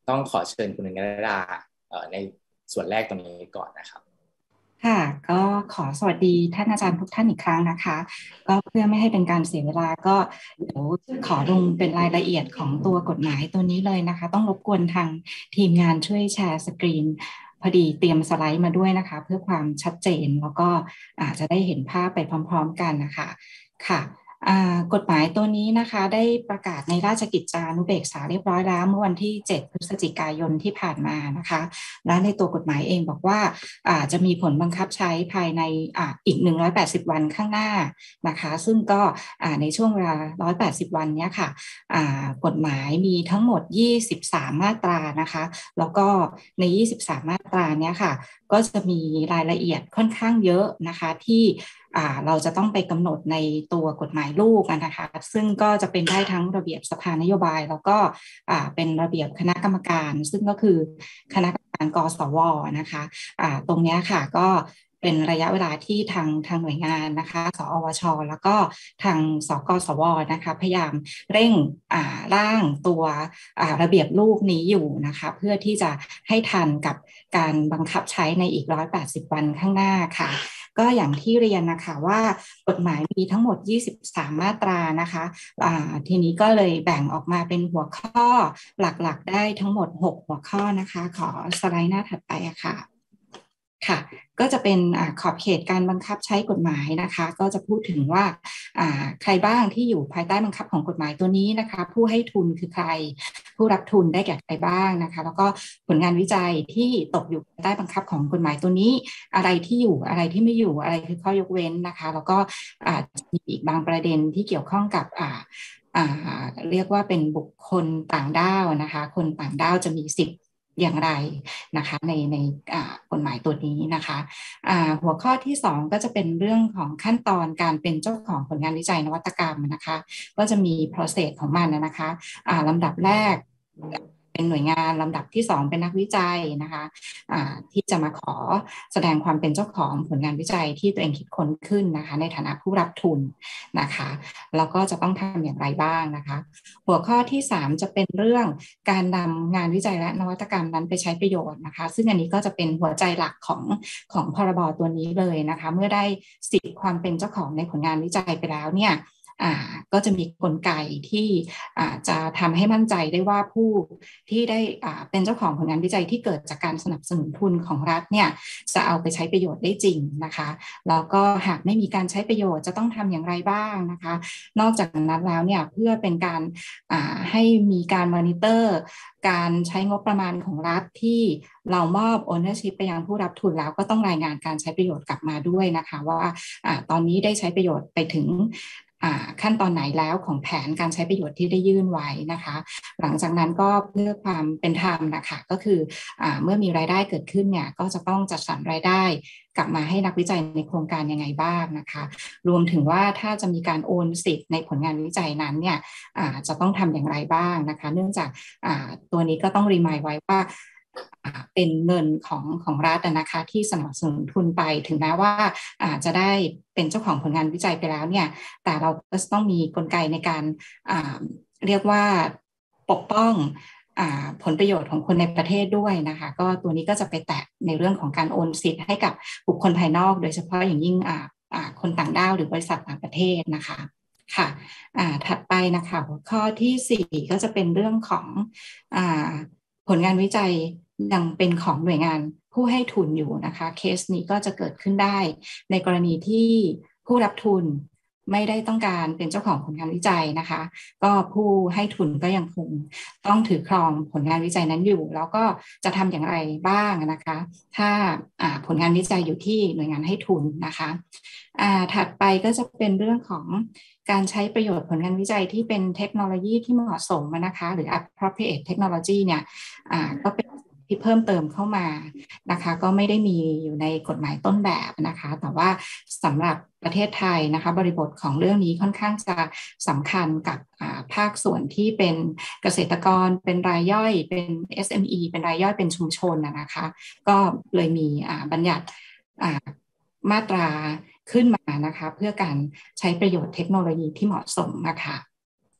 ต้องขอเชิญคุณนิรดาในส่วนแรกตรงนี้ก่อนนะครับค่ะก็ขอสวัสดีท่านอาจารย์ทุกท่านอีกครั้งนะคะก็เพื่อไม่ให้เป็นการเสียเวลาก็เดี๋ยวขอลงเป็นรายละเอียดของตัวกฎหมายตัวนี้เลยนะคะต้องรบกวนทางทีมงานช่วยแชร์สกรีนพอดีเตรียมสไลด์มาด้วยนะคะเพื่อความชัดเจนแล้วก็อาจจะได้เห็นภาพไปพร้อมๆกันนะคะค่ะกฎหมายตัวนี้นะคะได้ประกาศในราชกิจจานุเบกษาเรียบร้อยแล้วเมื่อวันที่เจ็ดพฤศจิกายนที่ผ่านมานะคะและในตัวกฎหมายเองบอกว่าจะมีผลบังคับใช้ภายในอีกหนึ่งร้อยแปดสิบวันข้างหน้านะคะซึ่งก็ในช่วงเวลาหนึ่งร้อยแปดสิบวันนี้ค่ะกฎหมายมีทั้งหมดยี่สิบสามมาตรานะคะแล้วก็ในยี่สิบสามมาตรานี้ค่ะก็จะมีรายละเอียดค่อนข้างเยอะนะคะที่เราจะต้องไปกำหนดในตัวกฎหมายลูกนะคะซึ่งก็จะเป็นได้ทั้งระเบียบสภานโยบายแล้วก็เป็นระเบียบคณะกรรมการซึ่งก็คือคณะกรรมการกสวนะคะตรงนี้ค่ะก็เป็นระยะเวลาที่ทางทางหน่วยงานนะคะสอวชแล้วก็ทางสกสวนะคะพยายามเร่งร่างตัวระเบียบลูกนี้อยู่นะคะเพื่อที่จะให้ทันกับการบังคับใช้ในอีกหนึ่งร้อยแปดสิบวันข้างหน้าค่ะก็อย่างที่เรียนนะคะว่ากฎหมายมีทั้งหมดยี่สิบสามมาตรานะคะทีนี้ก็เลยแบ่งออกมาเป็นหัวข้อหลักๆได้ทั้งหมดหกหัวข้อนะคะขอสไลด์หน้าถัดไปอะค่ะค่ะก็จะเป็นขอบเขตการบังคับใช้กฎหมายนะคะก็จะพูดถึงว่าใครบ้างที่อยู่ภายใต้บังคับของกฎหมายตัวนี้นะคะผู้ให้ทุนคือใครผู้รับทุนได้แก่ใครบ้างนะคะแล้วก็ผลงานวิจัยที่ตกอยู่ภายใต้บังคับของกฎหมายตัวนี้อะไรที่อยู่อะไรที่ไม่อยู่อะไรคือข้อยกเว้นนะคะแล้วก็อาจจะมีอีกบางประเด็นที่เกี่ยวข้องกับอ่าเรียกว่าเป็นบุคคลต่างด้าวนะคะคนต่างด้าวจะมีสิทธิ์อย่างไรนะคะในในกฎหมายตัวนี้นะคะหัวข้อที่สองก็จะเป็นเรื่องของขั้นตอนการเป็นเจ้าของผลงานวิจัยนวัตกรรมนะคะก็จะมี process ของมันนะคะลำดับแรกเป็นหน่วยงานลำดับที่สองเป็นนักวิจัยนะคะที่จะมาขอแสดงความเป็นเจ้าของผลงานวิจัยที่ตัวเองคิดค้นขึ้นนะคะในฐานะผู้รับทุนนะคะแล้วก็จะต้องทำอย่างไรบ้างนะคะหัวข้อที่สามจะเป็นเรื่องการนำงานวิจัยและนวัตกรรมนั้นไปใช้ประโยชน์นะคะซึ่งอันนี้ก็จะเป็นหัวใจหลักของของพรบตัวนี้เลยนะคะเมื่อได้สิทธิความเป็นเจ้าของในผลงานวิจัยไปแล้วเนี่ยอ่าก็จะมีกลไกที่อ่าจะทำให้มั่นใจได้ว่าผู้ที่ได้อ่าเป็นเจ้าของผลงานวิจัยที่เกิดจากการสนับสนุนทุนของรัฐเนี่ยจะเอาไปใช้ประโยชน์ได้จริงนะคะแล้วก็หากไม่มีการใช้ประโยชน์จะต้องทำอย่างไรบ้างนะคะนอกจากนั้นแล้วเนี่ยเพื่อเป็นการอ่าให้มีการมอนิเตอร์การใช้งบประมาณของรัฐที่เรามอบ ownership ไปยังผู้รับทุนแล้วก็ต้องรายงานการใช้ประโยชน์กลับมาด้วยนะคะว่าอ่าตอนนี้ได้ใช้ประโยชน์ไปถึงขั้นตอนไหนแล้วของแผนการใช้ประโยชน์ที่ได้ยื่นไว้นะคะหลังจากนั้นก็เพื่อความเป็นธรรมนะคะก็คืออ่าเมื่อมีรายได้เกิดขึ้นเนี่ยก็จะต้องจัดสรรรายได้กลับมาให้นักวิจัยในโครงการยังไงบ้างนะคะรวมถึงว่าถ้าจะมีการโอนสิทธิ์ในผลงานวิจัยนั้นเนี่ยอ่าจะต้องทำอย่างไรบ้างนะคะเนื่องจากอ่าตัวนี้ก็ต้องรีมายไว้ว่าเป็นเงินของของรัฐนะคะที่สนับสนุนทุนไปถึงแม้ว่าอาจจะได้เป็นเจ้าของผลงานวิจัยไปแล้วเนี่ยแต่เราก็ต้องมีกลไกในการเรียกว่าปกป้องผลประโยชน์ของคนในประเทศด้วยนะคะก็ตัวนี้ก็จะไปแตะในเรื่องของการโอนสิทธิ์ให้กับบุคคลภายนอกโดยเฉพาะอย่างยิ่งคนต่างด้าวหรือบริษัทต่างประเทศนะคะค่ะถัดไปนะคะหัวข้อที่สี่ก็จะเป็นเรื่องของผลงานวิจัยยังเป็นของหน่วยงานผู้ให้ทุนอยู่นะคะเคสนี้ก็จะเกิดขึ้นได้ในกรณีที่ผู้รับทุนไม่ได้ต้องการเป็นเจ้าของผลงานวิจัยนะคะก็ผู้ให้ทุนก็ยังคงต้องถือครองผลงานวิจัยนั้นอยู่แล้วก็จะทำอย่างไรบ้างนะคะถ้าผลงานวิจัยอยู่ที่หน่วยงานให้ทุนนะคะถัดไปก็จะเป็นเรื่องของการใช้ประโยชน์ผลงานวิจัยที่เป็นเทคโนโลยีที่เหมาะสมนะคะหรือ appropriate technology เนี่ยก็เป็นที่เพิ่มเติมเข้ามานะคะก็ไม่ได้มีอยู่ในกฎหมายต้นแบบนะคะแต่ว่าสำหรับประเทศไทยนะคะบริบทของเรื่องนี้ค่อนข้างจะสำคัญกับภาคส่วนที่เป็นเกษตรกรเป็นรายย่อยเป็น เอส เอ็ม อี เป็นรายย่อยเป็นชุมชนนะคะก็เลยมีบัญญัติมาตราขึ้นมานะคะเพื่อการใช้ประโยชน์เทคโนโลยีที่เหมาะสมนะคะ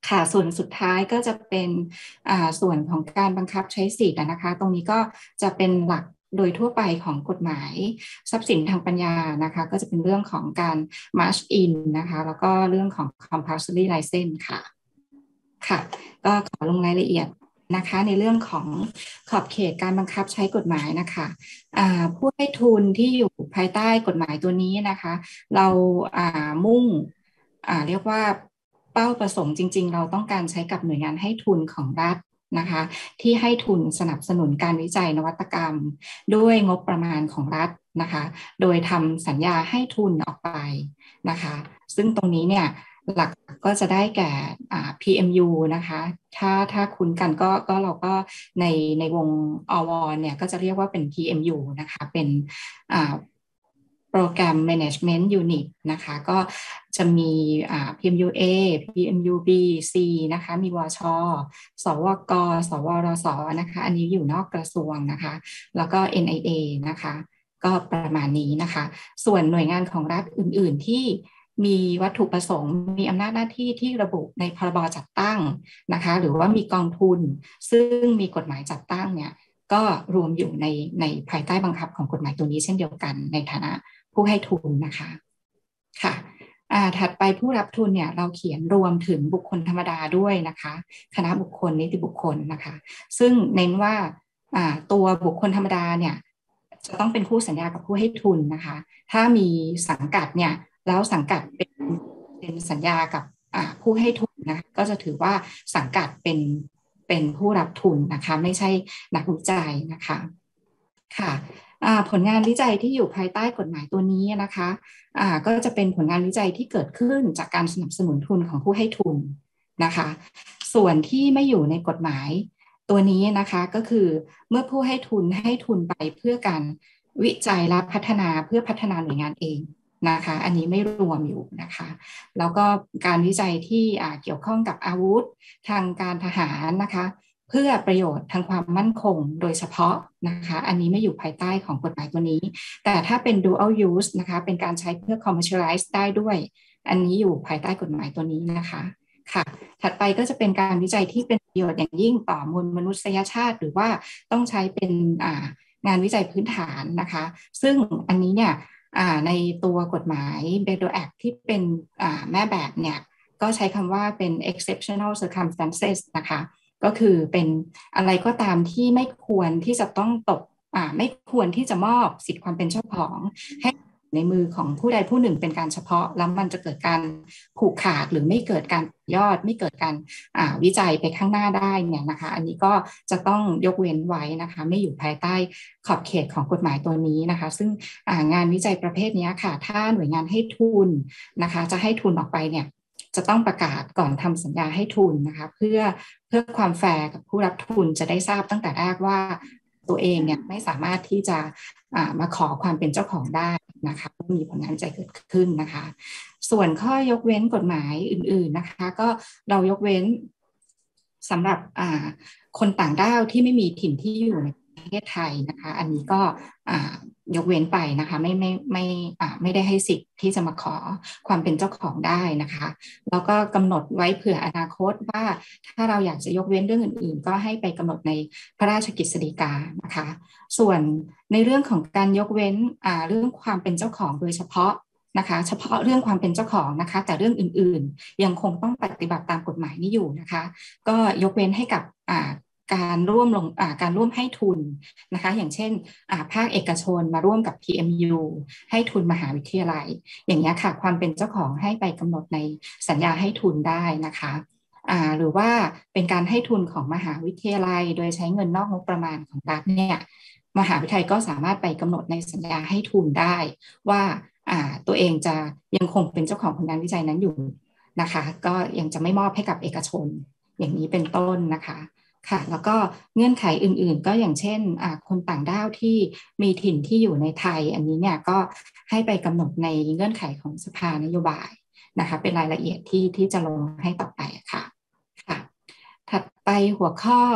ค่ะส่วนสุดท้ายก็จะเป็นอ่าส่วนของการบังคับใช้สิทธิ์นะคะตรงนี้ก็จะเป็นหลักโดยทั่วไปของกฎหมายทรัพย์สินทางปัญญานะคะก็จะเป็นเรื่องของการ march in นะคะแล้วก็เรื่องของ compulsory license ค่ะค่ะก็ขอลงรายละเอียดนะคะในเรื่องของขอบเขตการบังคับใช้กฎหมายนะคะผู้ให้ทุนที่อยู่ภายใต้กฎหมายตัวนี้นะคะเรามุ่งเรียกว่าเป้าประสงค์จริงๆเราต้องการใช้กับหน่วยงานให้ทุนของรัฐนะคะที่ให้ทุนสนับสนุนการวิจัยนวัตกรรมด้วยงบประมาณของรัฐนะคะโดยทำสัญญาให้ทุนออกไปนะคะซึ่งตรงนี้เนี่ยหลักก็จะได้แก่ พี เอ็ม ยู นะคะถ้าถ้าคุ้นกันก็ก็เราก็ในในวงอวเนี่ยก็จะเรียกว่าเป็น พี เอ็ม ยู นะคะเป็นโปรแกรม Management Unit นะคะก็จะมี พี เอ็ม ยู เอ พี เอ็ม ยู บี C นะคะมีวช.สวก.สวรส.นะคะอันนี้อยู่นอกกระทรวงนะคะแล้วก็ เอ็น ไอ เอ นะคะก็ประมาณนี้นะคะส่วนหน่วยงานของรัฐอื่นๆที่มีวัตถุประสงค์มีอำนาจหน้าที่ที่ระบุในพรบจัดตั้งนะคะหรือว่ามีกองทุนซึ่งมีกฎหมายจัดตั้งเนี่ยก็รวมอยู่ในในภายใต้บังคับของกฎหมายตัวนี้เช่นเดียวกันในฐานะผู้ให้ทุนนะคะค่ะถัดไปผู้รับทุนเนี่ยเราเขียนรวมถึงบุคคลธรรมดาด้วยนะคะคณะบุคคลนิติบุคคลนะคะซึ่งเน้นว่าตัวบุคคลธรรมดาเนี่ยจะต้องเป็นคู่สัญญากับผู้ให้ทุนนะคะถ้ามีสังกัดเนี่ยแล้วสังกัดเป็นเป็นสัญญากับผู้ให้ทุนนะคะก็จะถือว่าสังกัดเป็นเป็นผู้รับทุนนะคะไม่ใช่นักวิจัยนะคะค่ะผลงานวิจัยที่อยู่ภายใต้กฎหมายตัวนี้นะคะก็จะเป็นผลงานวิจัยที่เกิดขึ้นจากการสนับสนุนทุนของผู้ให้ทุนนะคะส่วนที่ไม่อยู่ในกฎหมายตัวนี้นะคะก็คือเมื่อผู้ให้ทุนให้ทุนไปเพื่อการวิจัยและพัฒนาเพื่อพัฒนาหน่วยงานเองนะคะอันนี้ไม่รวมอยู่นะคะแล้วก็การวิจัยที่เกี่ยวข้องกับอาวุธทางการทหารนะคะเพื่อประโยชน์ทางความมั่นคงโดยเฉพาะนะคะอันนี้ไม่อยู่ภายใต้ของกฎหมายตัวนี้แต่ถ้าเป็น dual use นะคะเป็นการใช้เพื่อ commercialize ได้ด้วยอันนี้อยู่ภายใต้กฎหมายตัวนี้นะคะค่ะถัดไปก็จะเป็นการวิจัยที่เป็นประโยชน์อย่างยิ่งต่อมวลมนุษยชาติหรือว่าต้องใช้เป็นงานวิจัยพื้นฐานนะคะซึ่งอันนี้เนี่ยในตัวกฎหมาย Bedo Act ที่เป็นแม่แบบเนี่ยก็ใช้คำว่าเป็น exceptional circumstances นะคะก็คือเป็นอะไรก็ตามที่ไม่ควรที่จะต้องตกอ่าไม่ควรที่จะมอบสิทธิความเป็นเจ้าของให้ในมือของผู้ใดผู้หนึ่งเป็นการเฉพาะแล้วมันจะเกิดการผูกขาดหรือไม่เกิดการยอดไม่เกิดการอ่าวิจัยไปข้างหน้าได้เนี่ยนะคะอันนี้ก็จะต้องยกเว้นไว้นะคะไม่อยู่ภายใต้ขอบเขตของกฎหมายตัวนี้นะคะซึ่งอ่างานวิจัยประเภทนี้ค่ะถ้าหน่วยงานให้ทุนนะคะจะให้ทุนออกไปเนี่ยจะต้องประกาศก่อนทำสัญญาให้ทุนนะคะเพื่อเพื่อความแฟร์กับผู้รับทุนจะได้ทราบตั้งแต่แรกว่าตัวเองเนี่ยไม่สามารถที่จะมาขอความเป็นเจ้าของได้นะคะมีผลงานวิจัยเกิดขึ้นนะคะส่วนข้อยกเว้นกฎหมายอื่นๆนะคะก็เรายกเว้นสำหรับคนต่างด้าวที่ไม่มีถิ่นที่อยู่ในประเทศไทยนะคะอันนี้ก็ยกเว้นไปนะคะไม่ไม่ไม่ไม่ได้ให้สิทธิ์ที่จะมาขอความเป็นเจ้าของได้นะคะแล้วก็กำหนดไว้เผื่ออนาคตว่าถ้าเราอยากจะยกเว้นเรื่องอื่นๆก็ให้ไปกำหนดในพระราชกฤษฎีกานะคะส่วนในเรื่องของการยกเว้นเรื่องความเป็นเจ้าของโดยเฉพาะนะคะเฉพาะเรื่องความเป็นเจ้าของนะคะแต่เรื่องอื่นๆยังคงต้องปฏิบัติตามกฎหมายนี้อยู่นะคะก็ยกเว้นให้กับการร่วมลงการร่วมให้ทุนนะคะอย่างเช่นภาคเอกชนมาร่วมกับ พี เอ็ม ยู ให้ทุนมหาวิทยาลัยอย่างนี้ค่ะความเป็นเจ้าของให้ไปกำหนดในสัญญาให้ทุนได้นะคะหรือว่าเป็นการให้ทุนของมหาวิทยาลัยโดยใช้เงินนอกงบประมาณของรัฐเนี่ยมหาวิทยาลัยก็สามารถไปกำหนดในสัญญาให้ทุนได้ว่าตัวเองจะยังคงเป็นเจ้าของผลงานวิจัยนั้นอยู่นะคะก็ยังจะไม่มอบให้กับเอกชนอย่างนี้เป็นต้นนะคะค่ะแล้วก็เงื่อนไขอื่นๆก็อย่างเช่นคนต่างด้าวที่มีถิ่นที่อยู่ในไทยอันนี้เนี่ยก็ให้ไปกำหนดในเงื่อนไขของสภานโยบายนะคะเป็นรายละเอียดที่ที่จะลงให้ต่อไปค่ะค่ะถัดไปหัวข้อ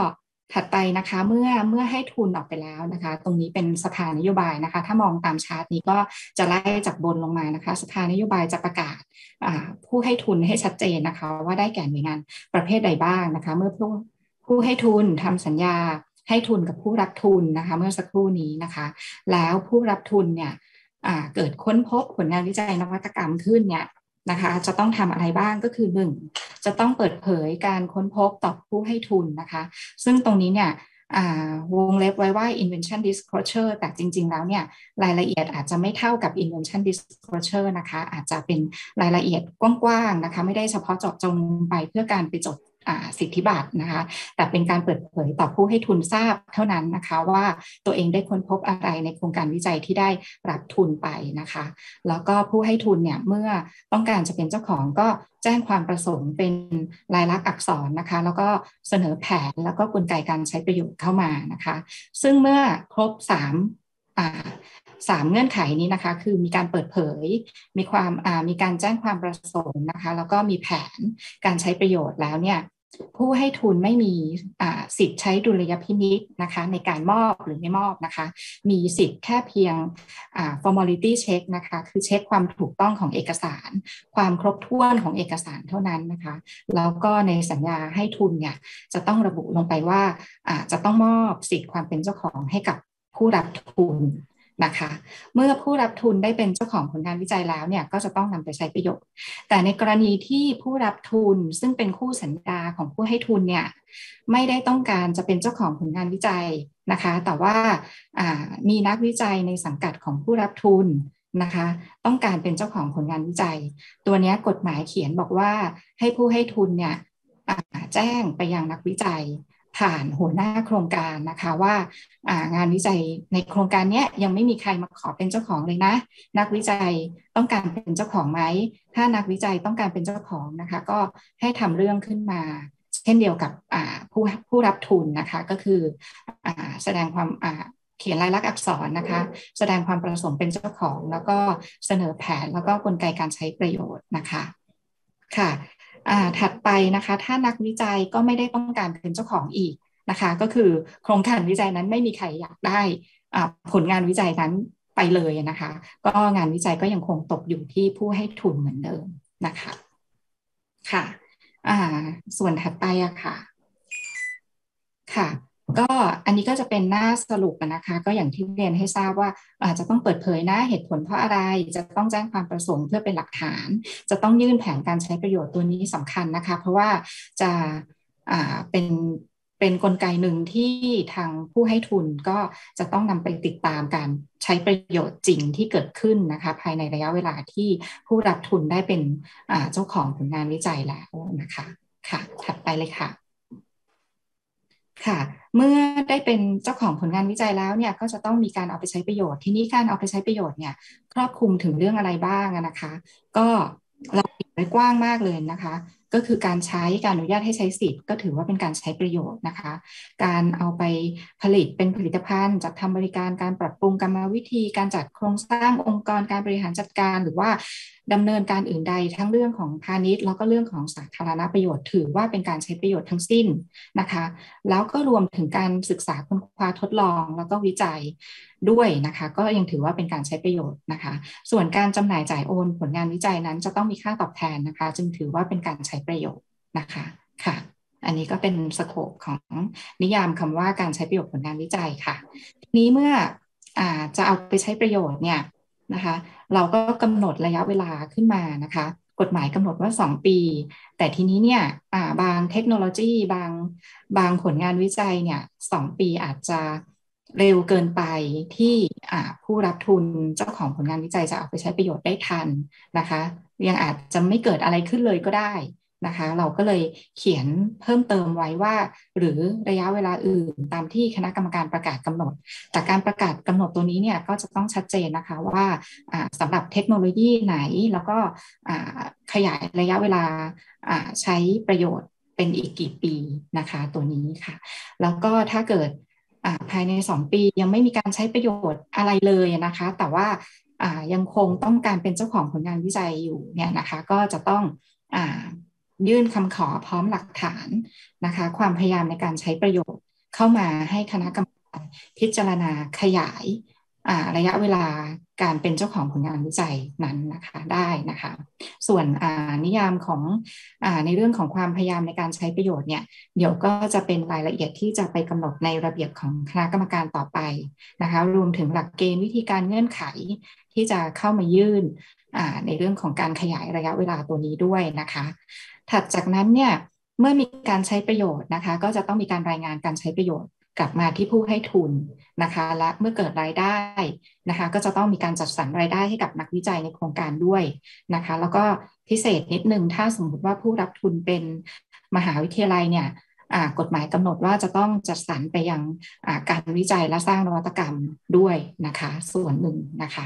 ถัดไปนะคะเมื่อเมื่อให้ทุนออกไปแล้วนะคะตรงนี้เป็นสภานโยบายนะคะถ้ามองตามชาร์ตนี้ก็จะไล่จากบนลงมานะคะสภานโยบายจะประกาศผู้ให้ทุนให้ชัดเจนนะคะว่าได้แก่หน่วยงานประเภทใดบ้างนะคะเมื่อผู้ผู้ให้ทุนทำสัญญาให้ทุนกับผู้รับทุนนะคะเมื่อสักครู่นี้นะคะแล้วผู้รับทุนเนี่ยเกิดค้นพบผลงานวิจัยนวัตกรรมขึ้นเนี่ยนะคะจะต้องทำอะไรบ้างก็คือหนึ่งจะต้องเปิดเผยการค้นพบต่อผู้ให้ทุนนะคะซึ่งตรงนี้เนี่ยวงเล็บไว้ว่า invention disclosure แต่จริงๆแล้วเนี่ยรายละเอียดอาจจะไม่เท่ากับ invention disclosure นะคะอาจจะเป็นรายละเอียดกว้างๆนะคะไม่ได้เฉพาะเจาะจงไปเพื่อการไปจดสิทธิบัตรนะคะแต่เป็นการเปิดเผยต่อผู้ให้ทุนทราบเท่านั้นนะคะว่าตัวเองได้ค้นพบอะไรในโครงการวิจัยที่ได้รับทุนไปนะคะแล้วก็ผู้ให้ทุนเนี่ยเมื่อต้องการจะเป็นเจ้าของก็แจ้งความประสงค์เป็นลายลักษณ์อักษรนะคะแล้วก็เสนอแผนแล้วก็กลไกการใช้ประโยชน์เข้ามานะคะซึ่งเมื่อครบสามอ่าสามเงื่อนไขนี้นะคะคือมีการเปิดเผยมีความอ่ามีการแจ้งความประสงค์นะคะแล้วก็มีแผนการใช้ประโยชน์แล้วเนี่ยผู้ให้ทุนไม่มีสิทธิ์ใช้ดุลยพินิจนะคะในการมอบหรือไม่มอบนะคะมีสิทธิ์แค่เพียง formality check นะคะคือเช็คความถูกต้องของเอกสารความครบถ้วนของเอกสารเท่านั้นนะคะแล้วก็ในสัญญาให้ทุนเนี่ยจะต้องระบุลงไปว่าจะต้องมอบสิทธิ์ความเป็นเจ้าของให้กับผู้รับทุนนะคะเมื่อผู้รับทุนได้เป็นเจ้าของผลงานวิจัยแล้วเนี่ยก็จะต้องนำไปใช้ประโยชน์แต่ในกรณีที่ผู้รับทุนซึ่งเป็นคู่สัญญาของผู้ให้ทุนเนี่ยไม่ได้ต้องการจะเป็นเจ้าของผลงานวิจัยนะคะแต่ว่ามีนักวิจัยในสังกัดของผู้รับทุนนะคะต้องการเป็นเจ้าของผลงานวิจัยตัวนี้กฎหมายเขียนบอกว่าให้ผู้ให้ทุนเนี่ยแจ้งไปยังนักวิจัยผ่านหัวหน้าโครงการนะคะว่างานวิจัยในโครงการนี้ยังไม่มีใครมาขอเป็นเจ้าของเลยนะนักวิจัยต้องการเป็นเจ้าของไหมถ้านักวิจัยต้องการเป็นเจ้าของนะคะก็ให้ทำเรื่องขึ้นมาเช่นเดียวกับผู้ผู้รับทุนนะคะก็คือแสดงความเขียนลายลักษณ์อักษรนะคะแสดงความประสงค์เป็นเจ้าของแล้วก็เสนอแผนแล้วก็กลไกการใช้ประโยชน์นะคะค่ะถัดไปนะคะถ้านักวิจัยก็ไม่ได้ต้องการเป็นเจ้าของอีกนะคะก็คือโครงการวิจัยนั้นไม่มีใครอยากได้ผลงานวิจัยนั้นไปเลยนะคะก็งานวิจัยก็ยังคงตกอยู่ที่ผู้ให้ทุนเหมือนเดิมนะคะค่ะส่วนถัดไปอะค่ะค่ะก็อันนี้ก็จะเป็นหน้าสรุปนะคะก็อย่างที่เรียนให้ทราบว่าอาจจะต้องเปิดเผยนะเหตุผลเพราะอะไรจะต้องแจ้งความประสงค์เพื่อเป็นหลักฐานจะต้องยื่นแผนการใช้ประโยชน์ตัวนี้สำคัญนะคะเพราะว่าจะอ่าเป็นเป็นกลไกหนึ่งที่ทางผู้ให้ทุนก็จะต้องนำไปติดตามการใช้ประโยชน์จริงที่เกิดขึ้นนะคะภายในระยะเวลาที่ผู้รับทุนได้เป็นเจ้าของผลงานวิจัยแล้วนะคะค่ะถัดไปเลยค่ะค่ะเมื่อได้เป็นเจ้าของผลงานวิจัยแล้วเนี่ยก็จะต้องมีการเอาไปใช้ประโยชน์ทีนี้การเอาไปใช้ประโยชน์เนี่ยครอบคลุมถึงเรื่องอะไรบ้างนะคะก็เราปิดไว้กว้างมากเลยนะคะก็คือการใช้การอนุญาตให้ใช้สิทธิ์ก็ถือว่าเป็นการใช้ประโยชน์นะคะการเอาไปผลิตเป็นผลิตภัณฑ์จัดทำบริการการปรับปรุงกรรมวิธีการจัดโครงสร้างองค์กรการบริหารจัดการหรือว่าดำเนินการอื่นใดทั้งเรื่องของพาณิชย์แล้วก็เรื่องของสาธารณประโยชน์ถือว่าเป็นการใช้ประโยชน์ทั้งสิ้นนะคะแล้วก็รวมถึงการศึกษาค้นคว้าทดลองแล้วก็วิจัยด้วยนะคะก็ยังถือว่าเป็นการใช้ประโยชน์นะคะส่วนการจำหน่ายจ่ายโอนผลงานวิจัยนั้นจะต้องมีค่าตอบแทนนะคะจึงถือว่าเป็นการใช้ประโยชน์นะคะค่ะอันนี้ก็เป็นสโคปของนิยามคำว่าการใช้ประโยชน์ผลงานวิจัยค่ะทีนี้เมื่ออ่าจะเอาไปใช้ประโยชน์เนี่ยนะคะเราก็กำหนดระยะเวลาขึ้นมานะคะกฎหมายกำหนดว่าสองปีแต่ทีนี้เนี่ยบางเทคโนโลยีบางบางผลงานวิจัยเนี่ยสองปีอาจจะเร็วเกินไปที่ผู้รับทุนเจ้าของผลงานวิจัยจะเอาไปใช้ประโยชน์ได้ทันนะคะยังอาจจะไม่เกิดอะไรขึ้นเลยก็ได้นะคะเราก็เลยเขียนเพิ่มเติมไว้ว่าหรือระยะเวลาอื่นตามที่คณะกรรมการประกาศกำหนดแต่การประกาศกำหนดตัวนี้เนี่ยก็จะต้องชัดเจนนะคะว่าสำหรับเทคโนโลยีไหนแล้วก็ขยายระยะเวลาใช้ประโยชน์เป็นอีกกี่ปีนะคะตัวนี้ค่ะแล้วก็ถ้าเกิดภายในสองปียังไม่มีการใช้ประโยชน์อะไรเลยนะคะแต่ว่ายังคงต้องการเป็นเจ้าของผลงานวิจัยอยู่เนี่ยนะคะก็จะต้องยื่นคำขอพร้อมหลักฐานนะคะความพยายามในการใช้ประโยชน์เข้ามาให้คณะกรรมการพิจารณาขยายระยะเวลาการเป็นเจ้าของผลงานวิจัยนั้นนะคะได้นะคะส่วนนิยามของในเรื่องของความพยายามในการใช้ประโยชน์เนี่ยเดี๋ยวก็จะเป็นรายละเอียดที่จะไปกำหนดในระเบียบของคณะกรรมการต่อไปนะคะรวมถึงหลักเกณฑ์วิธีการเงื่อนไขที่จะเข้ามายื่นในเรื่องของการขยายระยะเวลาตัวนี้ด้วยนะคะถัดจากนั้นเนี่ยเมื่อมีการใช้ประโยชน์นะคะก็จะต้องมีการรายงานการใช้ประโยชน์กลับมาที่ผู้ให้ทุนนะคะและเมื่อเกิดรายได้นะคะก็จะต้องมีการจัดสรรรายได้ให้กับนักวิจัยในโครงการด้วยนะคะแล้วก็พิเศษนิดนึงถ้าสมมติว่าผู้รับทุนเป็นมหาวิทยาลัยเนี่ยกฎหมายกำหนดว่าจะต้องจัดสรรไปยังการวิจัยและสร้างนวัตกรรมด้วยนะคะส่วนหนึ่งนะคะ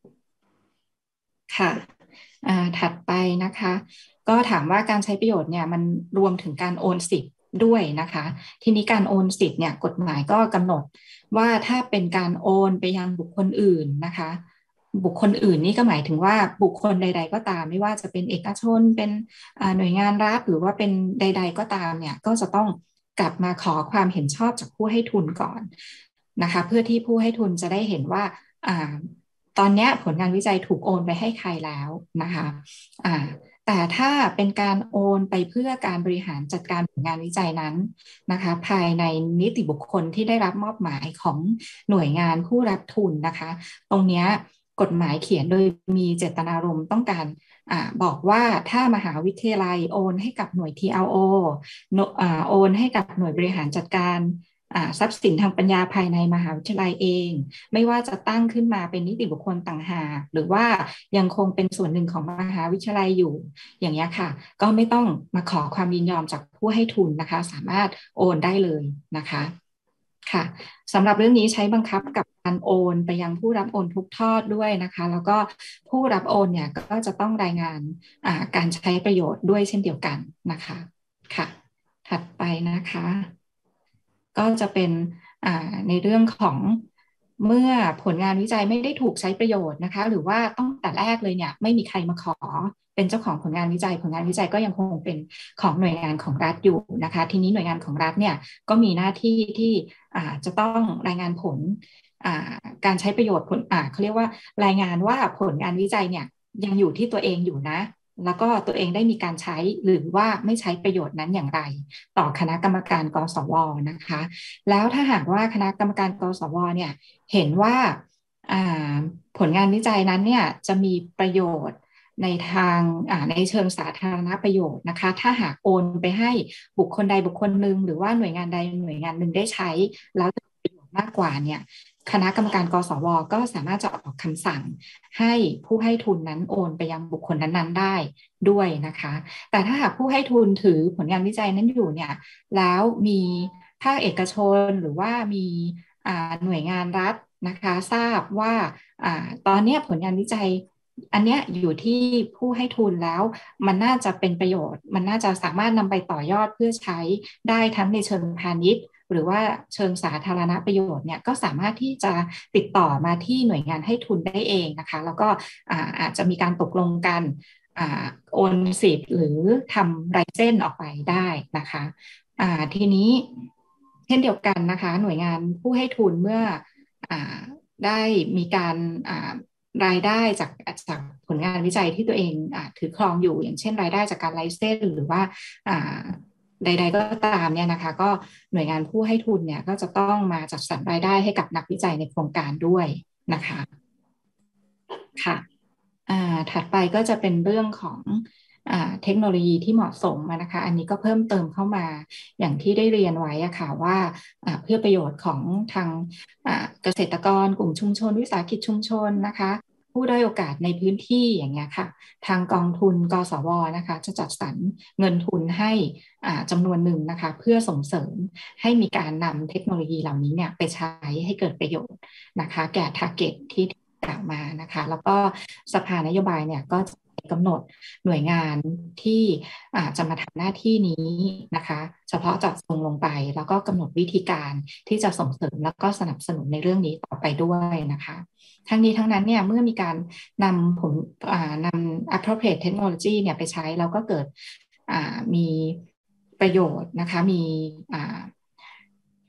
ค่ะถัดไปนะคะก็ถามว่าการใช้ประโยชน์เนี่ยมันรวมถึงการโอนสิทธิ์ด้วยนะคะทีนี้การโอนสิทธิ์เนี่ยกฎหมายก็กำหนดว่าถ้าเป็นการโอนไปยังบุคคลอื่นนะคะบุคคลอื่นนี่ก็หมายถึงว่าบุคคลใดๆก็ตามไม่ว่าจะเป็นเอกชนเป็นหน่วยงานรัฐหรือว่าเป็นใดๆก็ตามเนี่ยก็จะต้องกลับมาขอความเห็นชอบจากผู้ให้ทุนก่อนนะคะเพื่อที่ผู้ให้ทุนจะได้เห็นว่าตอนนี้ผลงานวิจัยถูกโอนไปให้ใครแล้วนะคะอ่าแต่ถ้าเป็นการโอนไปเพื่อการบริหารจัดการผลงานวิจัยนั้นนะคะภายในนิติบุคคลที่ได้รับมอบหมายของหน่วยงานผู้รับทุนนะคะตรงนี้กฎหมายเขียนโดยมีเจตนารมณ์ต้องการอ่าบอกว่าถ้ามหาวิทยาลัยโอนให้กับหน่วย ที แอล โอ อ่าโอนให้กับหน่วยบริหารจัดการทรัพย์สินทางปัญญาภายในมหาวิทยาลัยเองไม่ว่าจะตั้งขึ้นมาเป็นนิติบุคคลต่างหากหรือว่ายังคงเป็นส่วนหนึ่งของมหาวิทยาลัยอยู่อย่างนี้ค่ะก็ไม่ต้องมาขอความยินยอมจากผู้ให้ทุนนะคะสามารถโอนได้เลยนะคะค่ะสำหรับเรื่องนี้ใช้บังคับกับการโอนไปยังผู้รับโอนทุกทอดด้วยนะคะแล้วก็ผู้รับโอนเนี่ยก็จะต้องรายงานการใช้ประโยชน์ด้วยเช่นเดียวกันนะคะค่ะถัดไปนะคะก็จะเป็นในเรื่องของเมื่อผลงานวิจัยไม่ได้ถูกใช้ประโยชน์นะคะหรือว่าตั้งแต่แรกเลยเนี่ยไม่มีใครมาขอเป็นเจ้าของผลงานวิจัยผลงานวิจัยก็ยังคงเป็นของหน่วยงานของรัฐอยู่นะคะทีนี้หน่วยงานของรัฐเนี่ยก็มีหน้าที่ที่จะต้องรายงานผลการใช้ประโยชน์ผลเขาเรียกว่ารายงานว่าผลงานวิจัยเนี่ยยังอยู่ที่ตัวเองอยู่นะแล้วก็ตัวเองได้มีการใช้หรือว่าไม่ใช้ประโยชน์นั้นอย่างไรต่อคณะกรรมการกสวนะคะแล้วถ้าหากว่าคณะกรรมการกสวเนี่ยเห็นว่าผลงานวิจัยนั้นเนี่ยจะมีประโยชน์ในทางในเชิงสาธารณประโยชน์นะคะถ้าหากโอนไปให้บุคคลใดบุคคลหนึ่งหรือว่าหน่วยงานใดหน่วยงานหนึ่งได้ใช้แล้วจะมีประโยชน์มากกว่าเนี่ยคณะกรรมการกสวก็สามารถจะออกคำสั่งให้ผู้ให้ทุนนั้นโอนไปยังบุคคลนั้นๆได้ด้วยนะคะแต่ถ้าหากผู้ให้ทุนถือผลงานวิจัยนั้นอยู่เนี่ยแล้วมีภาคเอกชนหรือว่ามีหน่วยงานรัฐนะคะทราบว่าตอนนี้ผลงานวิจัยอันเนี้ยอยู่ที่ผู้ให้ทุนแล้วมันน่าจะเป็นประโยชน์มันน่าจะสามารถนำไปต่อยอดเพื่อใช้ได้ทั้งในเชิงพาณิชย์หรือว่าเชิงสาธารณประโยชน์เนี่ยก็สามารถที่จะติดต่อมาที่หน่วยงานให้ทุนได้เองนะคะแล้วก็อาจจะมีการตกลงกันโอนสิทธิ์หรือทำไรเส้นออกไปได้นะคะทีนี้เช่นเดียวกันนะคะหน่วยงานผู้ให้ทุนเมื่อได้มีการรายได้จากจากผลงานวิจัยที่ตัวเองอถือครองอยู่อย่างเช่นรายได้จากการไลเซนส์หรือว่าใดๆก็ตามเนี่ยนะคะก็หน่วยงานผู้ให้ทุนเนี่ยก็จะต้องมาจัดสรรรายได้ให้กับนักวิจัยในโครงการด้วยนะคะค่ะถัดไปก็จะเป็นเรื่องของเทคโนโลยีที่เหมาะสมนะคะอันนี้ก็เพิ่มเติมเข้ามาอย่างที่ได้เรียนไว้อะค่ะว่าเพื่อประโยชน์ของทางเกษตรกรกลุ่มชุมชนวิสาหกิจชุมชนนะคะผู้ด้อยโอกาสในพื้นที่อย่างเงี้ยค่ะทางกองทุนกสวนะคะจะจัดสรรเงินทุนให้จำนวนหนึ่งนะคะเพื่อส่งเสริมให้มีการนำเทคโนโลยีเหล่านี้เนี่ยไปใช้ให้เกิดประโยชน์นะคะแก่ target ที่กล่าวมานะคะแล้วก็สภานโยบายเนี่ยก็กำหนดหน่วยงานที่จะมาทำหน้าที่นี้นะคะเฉพาะเจาะจงลงไปแล้วก็กำหนดวิธีการที่จะส่งเสริมแล้วก็สนับสนุนในเรื่องนี้ต่อไปด้วยนะคะทั้งนี้ทั้งนั้นเนี่ยเมื่อมีการนำผลนำ appropriate technology เนี่ยไปใช้แล้วก็เกิดมีประโยชน์นะคะมี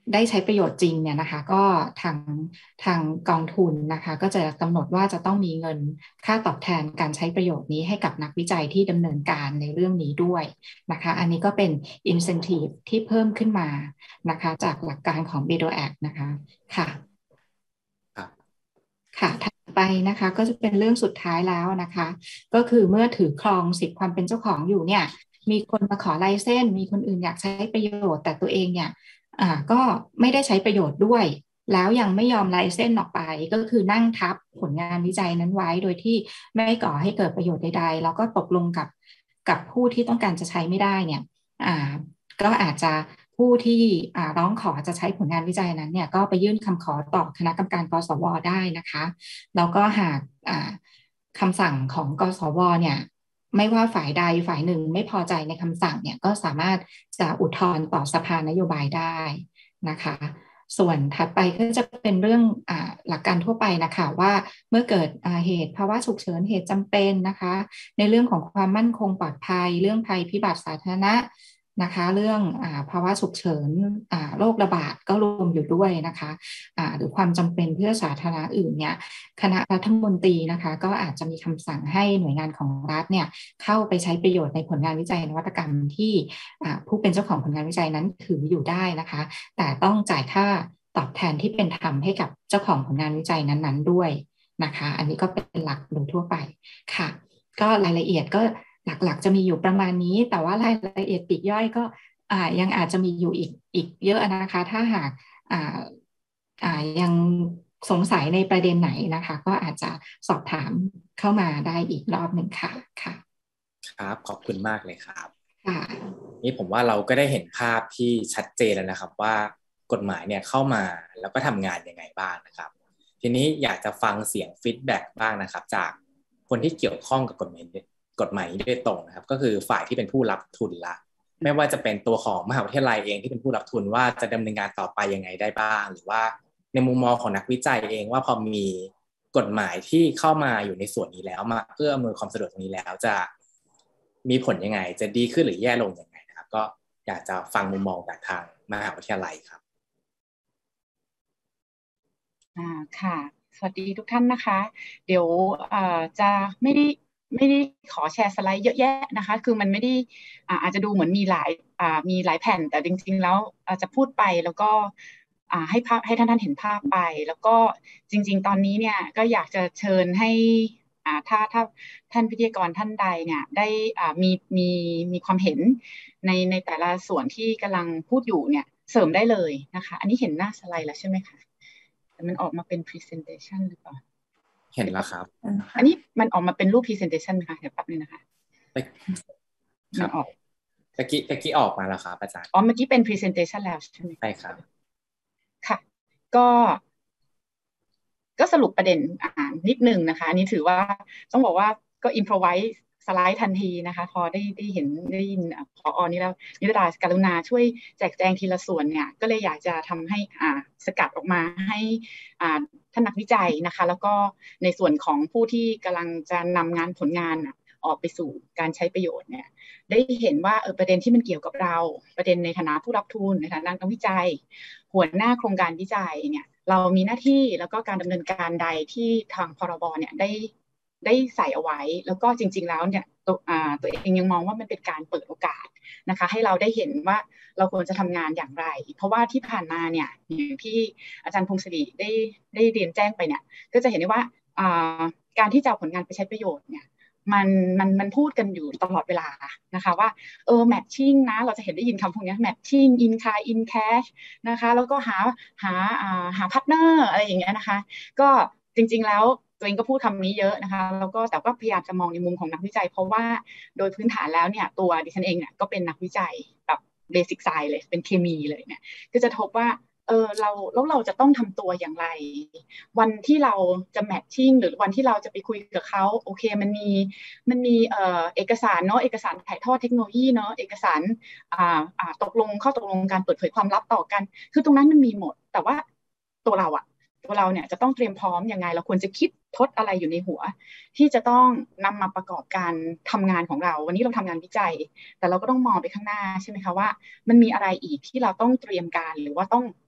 ได้ใช้ประโยชน์จริงเนี่ยนะคะก็ทางทางกองทุนนะคะก็จะกำหนดว่าจะต้องมีเงินค่าตอบแทนการใช้ประโยชน์นี้ให้กับนักวิจัยที่ดำเนินการในเรื่องนี้ด้วยนะคะอันนี้ก็เป็น incentive ที่เพิ่มขึ้นมานะคะจากหลักการของ บี ดี โอ Act นะคะค่ะค่ะถัดไปนะคะก็จะเป็นเรื่องสุดท้ายแล้วนะคะก็คือเมื่อถือครองสิทธิความเป็นเจ้าของอยู่เนี่ยมีคนมาขอไลเซนส์มีคนอื่นอยากใช้ประโยชน์แต่ตัวเองเนี่ยอ่าก็ไม่ได้ใช้ประโยชน์ด้วยแล้วยังไม่ยอมไลเซนส์ออกไปก็คือนั่งทับผลงานวิจัยนั้นไว้โดยที่ไม่ก่อให้เกิดประโยชน์ใดๆแล้วก็ตกลงกับกับผู้ที่ต้องการจะใช้ไม่ได้เนี่ยอ่าก็อาจจะผู้ที่ร้องขอจะใช้ผลงานวิจัยนั้นเนี่ยก็ไปยื่นคำขอต่อคณะกรรมการกสวได้นะคะแล้วก็หากคำสั่งของกสวเนี่ยไม่ว่าฝ่ายใดฝ่ายหนึ่งไม่พอใจในคำสั่งเนี่ยก็สามารถจะอุทธรณ์ต่อสภานโยบายได้นะคะส่วนถัดไปก็จะเป็นเรื่องอ่าหลักการทั่วไปนะคะว่าเมื่อเกิดเหตุภาวะฉุกเฉินเหตุจำเป็นนะคะในเรื่องของความมั่นคงปลอดภัยเรื่องภัยพิบัติสาธารณะนะคะเรื่องอ่าภาวะฉุกเฉินอ่าโรคระบาดก็รวมอยู่ด้วยนะคะอ่าหรือความจำเป็นเพื่อสาธารณะอื่นเนี่ยคณะรัฐมนตรีนะคะก็อาจจะมีคำสั่งให้หน่วยงานของรัฐเนี่ยเข้าไปใช้ประโยชน์ในผลงานวิจัยนวัตกรรมที่อ่าผู้เป็นเจ้าของผลงานวิจัยนั้นถืออยู่ได้นะคะแต่ต้องจ่ายค่าตอบแทนที่เป็นธรรมให้กับเจ้าของผลงานวิจัยนั้นๆด้วยนะคะอันนี้ก็เป็นหลักโดยทั่วไปค่ะก็รายละเอียดก็หลักๆจะมีอยู่ประมาณนี้แต่ว่ารายละเอียดปลีกย่อยก็อ่ายังอาจจะมีอยู่อีกอีกเยอะนะคะถ้าหากอ่าอ่ายังสงสัยในประเด็นไหนนะคะก็อาจจะสอบถามเข้ามาได้อีกรอบหนึ่งค่ะค่ะครับขอบคุณมากเลยครับค่ะนี่ผมว่าเราก็ได้เห็นภาพที่ชัดเจนแล้วนะครับว่ากฎหมายเนี่ยเข้ามาแล้วก็ทำงานยังไงบ้างนะครับทีนี้อยากจะฟังเสียงฟีดแบ็กบ้างนะครับจากคนที่เกี่ยวข้องกับกฎหมายกฎหมายโดยตรงนะครับก็คือฝ่ายที่เป็นผู้รับทุนละไม่ว่าจะเป็นตัวของมหาวิทยาลัยเองที่เป็นผู้รับทุนว่าจะดำเนินงานต่อไปยังไงได้บ้างหรือว่าในมุมมองของนักวิจัยเองว่าพอมีกฎหมายที่เข้ามาอยู่ในส่วนนี้แล้วมาเพื่ออำนวยความสะดวกตรงนี้แล้วจะมีผลยังไงจะดีขึ้นหรือแย่ลงยังไงนะครับก็อยากจะฟังมุมมองจากทางมหาวิทยาลัยครับอ่าค่ะสวัสดีทุกท่านนะคะเดี๋ยวอ่าจะไม่ได้ไม่ได้ขอแชร์สไลด์เยอะแยะนะคะคือมันไม่ได้อ่าอาจจะดูเหมือนมีหลายอ่ามีหลายแผ่นแต่จริงๆแล้วอาจจะพูดไปแล้วก็อ่าให้ภาพให้ท่านท่านเห็นภาพไปแล้วก็จริงๆตอนนี้เนี่ยก็อยากจะเชิญให้อ่าถ้าถ้าท่านพิธีกรท่านใดเนี่ยได้อ่ามีมีมีความเห็นในในแต่ละส่วนที่กำลังพูดอยู่เนี่ยเสริมได้เลยนะคะอันนี้เห็นหน้าสไลด์แล้วใช่ไหมคะแต่มันออกมาเป็น presentation หรือเปล่าเห็นแล้วครับอันนี้มันออกมาเป็นรูป presentation นะคะเดี๋ยวแป๊บนึงนะคะมันออกตะกี้ตะกี้ออกมาแล้วครับอาจารย์อ๋อเมื่อกี้เป็น presentation แล้วใช่ไหมใช่ครับค่ะก็ก็สรุปประเด็นอ่านนิดนึงนะคะอันนี้ถือว่าต้องบอกว่าก็ improvise สไลด์ทันทีนะคะพอได้ได้เห็นได้ยินผอ.นี่แล้วนิรดาการุณาช่วยแจกแจงทีละส่วนเนี่ยก็เลยอยากจะทำให้อ่าสกัดออกมาให้อ่าท่านนักวิจัยนะคะแล้วก็ในส่วนของผู้ที่กำลังจะนำงานผลงานออกไปสู่การใช้ประโยชน์เนี่ยได้เห็นว่าเออประเด็นที่มันเกี่ยวกับเราประเด็นในฐานะผู้รับทุนในฐานะนักวิจัยหัวหน้าโครงการวิจัยเนี่ยเรามีหน้าที่แล้วก็การดำเนินการใดที่ทางพรบเนี่ยได้ได้ใส่เอาไว้แล้วก็จริงๆแล้วเนี่ยตัวตัวเองยังมองว่ามันเป็นการเปิดโอกาสนะคะให้เราได้เห็นว่าเราควรจะทำงานอย่างไรเพราะว่าที่ผ่านมาเนี่ยอย่างที่อาจารย์พงศรีได้ได้เรียนแจ้งไปเนี่ยก็จะเห็นได้ว่าการที่จะเอาผลงานไปใช้ประโยชน์เนี่ยมันมันมันพูดกันอยู่ตลอดเวลานะคะว่าเออแมทชิ่งนะเราจะเห็นได้ยินคำพวกนี้แมทชิ่งอินคาอินแคชนะคะแล้วก็หาหาอ่าหาพาร์ทเนอร์อะไรอย่างเงี้ยนะคะก็จริงๆแล้วตัวเองก็พูดคำนี้เยอะนะคะแล้วก็แต่ก็พยายามจะมองในมุมของนักวิจัยเพราะว่าโดยพื้นฐานแล้วเนี่ยตัวดิฉันเองเนี่ยก็เป็นนักวิจัยแบบเบสิกไซน์เลยเป็นเคมีเลยเนี่ยก็จะพบว่าเออเราแล้วเราจะต้องทำตัวอย่างไรวันที่เราจะแมทชิ่งหรือวันที่เราจะไปคุยกับเขาโอเคมันมีมันมีเอ่อเอกสารเนาะเอกสารถ่ายทอดเทคโนโลยีเนาะเอกสารอ่าอ่าตกลงข้อตกลงการเปิดเผยความลับต่อกันคือตรงนั้นมันมีหมดแต่ว่าตัวเราอะตัวเราเนี่ยจะต้องเตรียมพร้อมยังไงเราควรจะคิดทดอะไรอยู่ในหัวที่จะต้องนำมาประกอบการทำงานของเราวันนี้เราทำงานวิจัยแต่เราก็ต้องมองไปข้างหน้าใช่ไหมคะว่ามันมีอะไรอีกที่เราต้องเตรียมการหรือว่าต้อง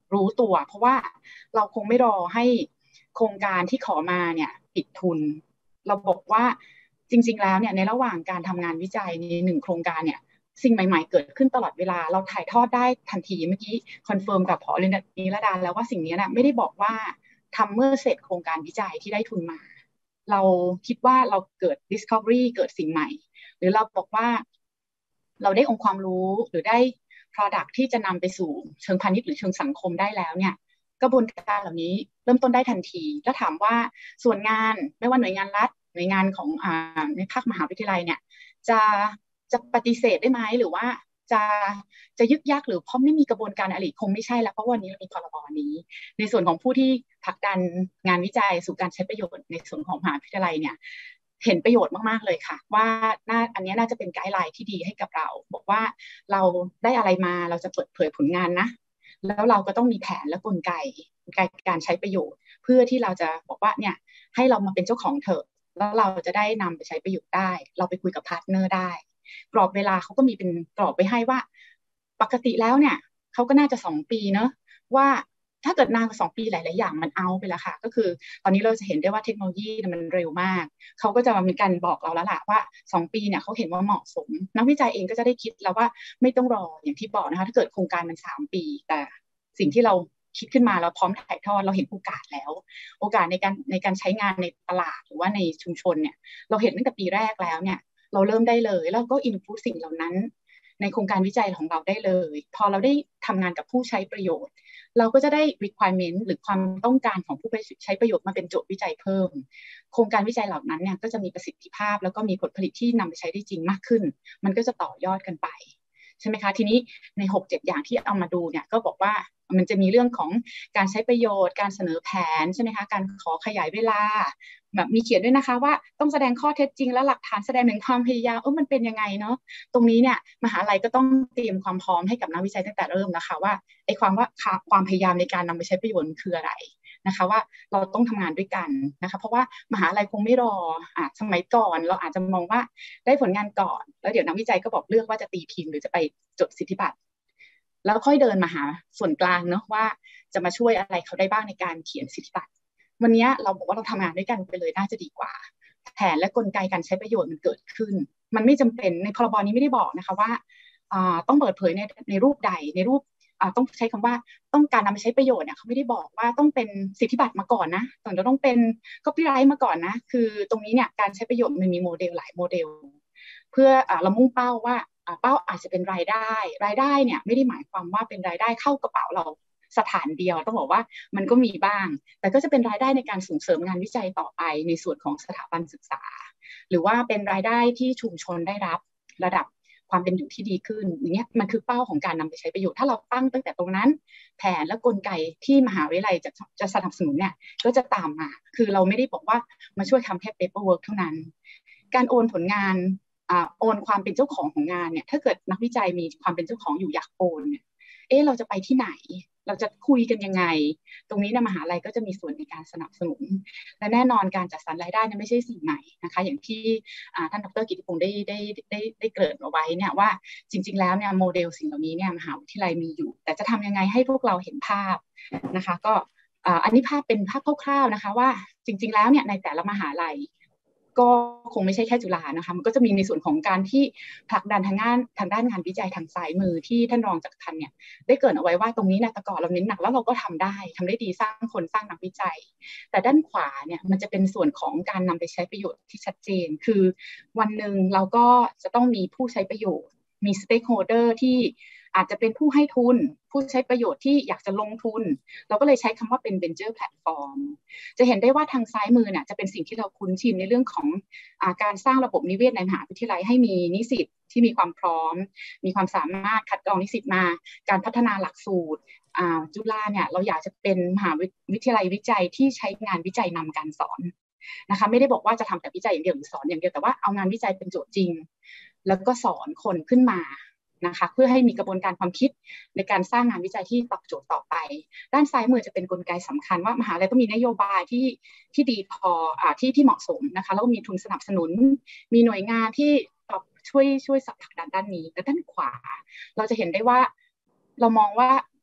รู้ตัวเพราะว่าเราคงไม่รอให้โครงการที่ขอมาเนี่ยปิดทุนเราบอกว่าจริงๆแล้วเนี่ยในระหว่างการทำงานวิจัยในหนึ่งโครงการเนี่ยสิ่งใหม่ๆเกิดขึ้นตลอดเวลาเราถ่ายทอดได้ทันทีเมื่อกี้คอนเฟิร์มกับผอ.นิรดาแล้วว่าสิ่งนี้นะไม่ได้บอกว่าทำเมื่อเสร็จโครงการวิจัยที่ได้ทุนมาเราคิดว่าเราเกิด discovery เกิดสิ่งใหม่หรือเราบอกว่าเราได้องค์ความรู้หรือได้ product ที่จะนำไปสู่เชิงพาณิชย์หรือเชิงสังคมได้แล้วเนี่ยกระบวนการเหล่านี้เริ่มต้นได้ทันทีถ้าถามว่าส่วนงานไม่ว่าหน่วยงานรัฐหน่วยงานของอ่าในภาคมหาวิทยาลัยเนี่ยจะจะปฏิเสธได้ไหมหรือว่าจะจะยึกยักหรือเพราะไม่มีกระบวนการอะไรคงไม่ใช่แล้วเพราะวันนี้เรามีพรบนี้ในส่วนของผู้ที่ผลักดันงานวิจัยสู่การใช้ประโยชน์ในส่วนของมหาวิทยาลัยเนี่ยเห็นประโยชน์มากๆเลยค่ะว่าน่าอันนี้น่าจะเป็นไกด์ไลน์ที่ดีให้กับเราบอกว่าเราได้อะไรมาเราจะเปิดเผยผลงานนะแล้วเราก็ต้องมีแผนและกลไกการใช้ประโยชน์เพื่อที่เราจะบอกว่าเนี่ยให้เรามาเป็นเจ้าของเถอะแล้วเราจะได้นำไปใช้ประโยชน์ได้เราไปคุยกับพาร์ทเนอร์ได้กรอบเวลาเขาก็มีเป็นกรอบไว้ให้ว่าปกติแล้วเนี่ยเขาก็น่าจะสองปีเนอะว่าถ้าเกิดนานกว่าสองปีหลายๆอย่างมันเอาไปแล้วค่ะก็คือตอนนี้เราจะเห็นได้ว่าเทคโนโลยีมันเร็วมากเขาก็จะมีการบอกเราแล้วล่ะว่าสองปีเนี่ยเขาเห็นว่าเหมาะสมนักวิจัยเองก็จะได้คิดแล้วว่าไม่ต้องรออย่างที่บอกนะคะถ้าเกิดโครงการมันสามปีแต่สิ่งที่เราคิดขึ้นมาเราพร้อมถ่ายทอดเราเห็นโอกาสแล้วโอกาสในการในการใช้งานในตลาดหรือว่าในชุมชนเนี่ยเราเห็นตั้งแต่ปีแรกแล้วเนี่ยเราเริ่มได้เลยแล้วก็อินฟูสิ่งเหล่านั้นในโครงการวิจัยของเราได้เลยพอเราได้ทำงานกับผู้ใช้ประโยชน์เราก็จะได้ requirement หรือความต้องการของผู้ใช้ประโยชน์มาเป็นโจทย์วิจัยเพิ่มโครงการวิจัยเหล่านั้นเนี่ยก็จะมีประสิทธิภาพแล้วก็มีผลผลิตที่นำไปใช้ได้จริงมากขึ้นมันก็จะต่อยอดกันไปใช่ไหมคะทีนี้ใน หกเจ็ด อย่างที่เอามาดูเนี่ยก็บอกว่ามันจะมีเรื่องของการใช้ประโยชน์การเสนอแผนใช่ไหมคะการขอขยายเวลาแบบมีเขียนด้วยนะคะว่าต้องแสดงข้อเท็จจริงและหลักฐานแสดงถึงความพยายามเออมันเป็นยังไงเนาะตรงนี้เนี่ยมหาลัยก็ต้องเตรียมความพร้อมให้กับนักวิจัยตั้งแต่เริ่มนะคะว่าไอ้ความว่าความพยายามในการนำไปใช้ประโยชน์คืออะไรนะคะว่าเราต้องทำงานด้วยกันนะคะเพราะว่ามหาลัยคงไม่รออ่ะสมัยก่อนเราอาจจะมองว่าได้ผลงานก่อนแล้วเดี๋ยวนักวิจัยก็บอกเลือกว่าจะตีพิมพ์หรือจะไปจดสิทธิบัตรแล้วค่อยเดินมาหาส่วนกลางเนาะว่าจะมาช่วยอะไรเขาได้บ้างในการเขียนสิทธิบัตรวันนี้เราบอกว่าเราทำงานด้วยกันไปเลยน่าจะดีกว่าแผนและกลไกการใช้ประโยชน์มันเกิดขึ้นมันไม่จำเป็นในพรบนี้ไม่ได้บอกนะคะว่าต้องเปิดเผยในในรูปใดในรูปต้องใช้คำว่าต้องการนำไปใช้ประโยชน์เนี่ยเขาไม่ได้บอกว่าต้องเป็นสิทธิบัตรมาก่อนนะต้องจะต้องเป็นก๊อปปี้ไรท์มาก่อนนะคือตรงนี้เนี่ยการใช้ประโยชน์มันมีโมเดลหลายโมเดลเพื่อเรามุ่งเป้าว่าเป้าอาจจะเป็นรายได้รายได้เนี่ยไม่ได้หมายความว่าเป็นรายได้เข้ากระเป๋าเราสถานเดียวต้องบอกว่ามันก็มีบ้างแต่ก็จะเป็นรายได้ในการส่งเสริมงานวิจัยต่อไปในส่วนของสถาบันศึกษาหรือว่าเป็นรายได้ที่ชุมชนได้รับระดับความเป็นอยู่ที่ดีขึ้นอย่างเงี้ยมันคือเป้าของการนำไปใช้ประโยชน์ถ้าเราตั้งตั้งแต่ตรงนั้นแผนและกลไกที่มหาวิทยาลัยจะจะสนับสนุนเนี่ยก็จะตามมาคือเราไม่ได้บอกว่ามาช่วยทำแค่ paperwork เท่านั้นการโอนผลงานอ่าโอนความเป็นเจ้าของของงานเนี่ยถ้าเกิดนักวิจัยมีความเป็นเจ้าของอยู่อยากโอนเนี่ยเอ๊ะเราจะไปที่ไหนเราจะคุยกันยังไงตรงนี้นะมหาลัยก็จะมีส่วนในการสนับสนุนและแน่นอนการจัดสรรรายได้นั้นไม่ใช่สิ่งใหม่นะคะอย่างที่ท่านดร.กิติพงษ์ได้ได้ได้ได้เกริ่นเอาไว้เนี่ยว่าจริงๆแล้วเนี่ยโมเดลสิ่งเหล่านี้เนี่ยมหาวิทยาลัยมีอยู่แต่จะทำยังไงให้พวกเราเห็นภาพนะคะก็อันนี้ภาพเป็นภาพคร่าวๆนะคะว่าจริงๆแล้วเนี่ยในแต่ละมหาลัยก็คงไม่ใช่แค่จุฬานะคะมันก็จะมีในส่วนของการที่ผลักดันทางงานทางด้านงานวิจัยทางซ้ายมือที่ท่านรองจักรพันธ์เนี่ยได้เกริ่นเอาไว้ว่าตรงนี้นะแต่ก่อนเราเน้นหนักแล้วเราก็ทำได้ทำได้ดีสร้างคนสร้างนักวิจัยแต่ด้านขวาเนี่ยมันจะเป็นส่วนของการนำไปใช้ประโยชน์ที่ชัดเจนคือวันหนึ่งเราก็จะต้องมีผู้ใช้ประโยชน์มี stakeholder ที่อาจจะเป็นผู้ให้ทุนผู้ใช้ประโยชน์ที่อยากจะลงทุนเราก็เลยใช้คำว่าเป็น venture platform จะเห็นได้ว่าทางซ้ายมือเนี่ยจะเป็นสิ่งที่เราคุ้นชินในเรื่องของอ่าการสร้างระบบนิเวศในมหาวิทยาลัยให้มีนิสิตที่มีความพร้อมมีความสามารถคัดกรองนิสิตมาการพัฒนาหลักสูตรอ่าจุฬาเนี่ยเราอยากจะเป็นมหาวิทยาลัยวิจัยที่ใช้งานวิจัยนำการสอนนะคะไม่ได้บอกว่าจะทำแต่วิจัยอย่างเดียวหรือสอนอย่างเดียวแต่ว่าเอางานวิจัยเป็นโจทย์จริงแล้วก็สอนคนขึ้นมานะคะเพื่อให้มีกระบวนการความคิดในการสร้างงานวิจัยที่ตอบโจทย์ต่อไปด้านซ้ายมือจะเป็นกลไกสำคัญว่ามหาลัยต้องมีนโยบายที่ที่ดีพออ่าที่ที่เหมาะสมนะคะแล้วก็มีทุนสนับสนุนมีหน่วยงานที่ตอบช่วยช่วยสับผลักดันด้านนี้และด้านขวาเราจะเห็นได้ว่าเรามองว่า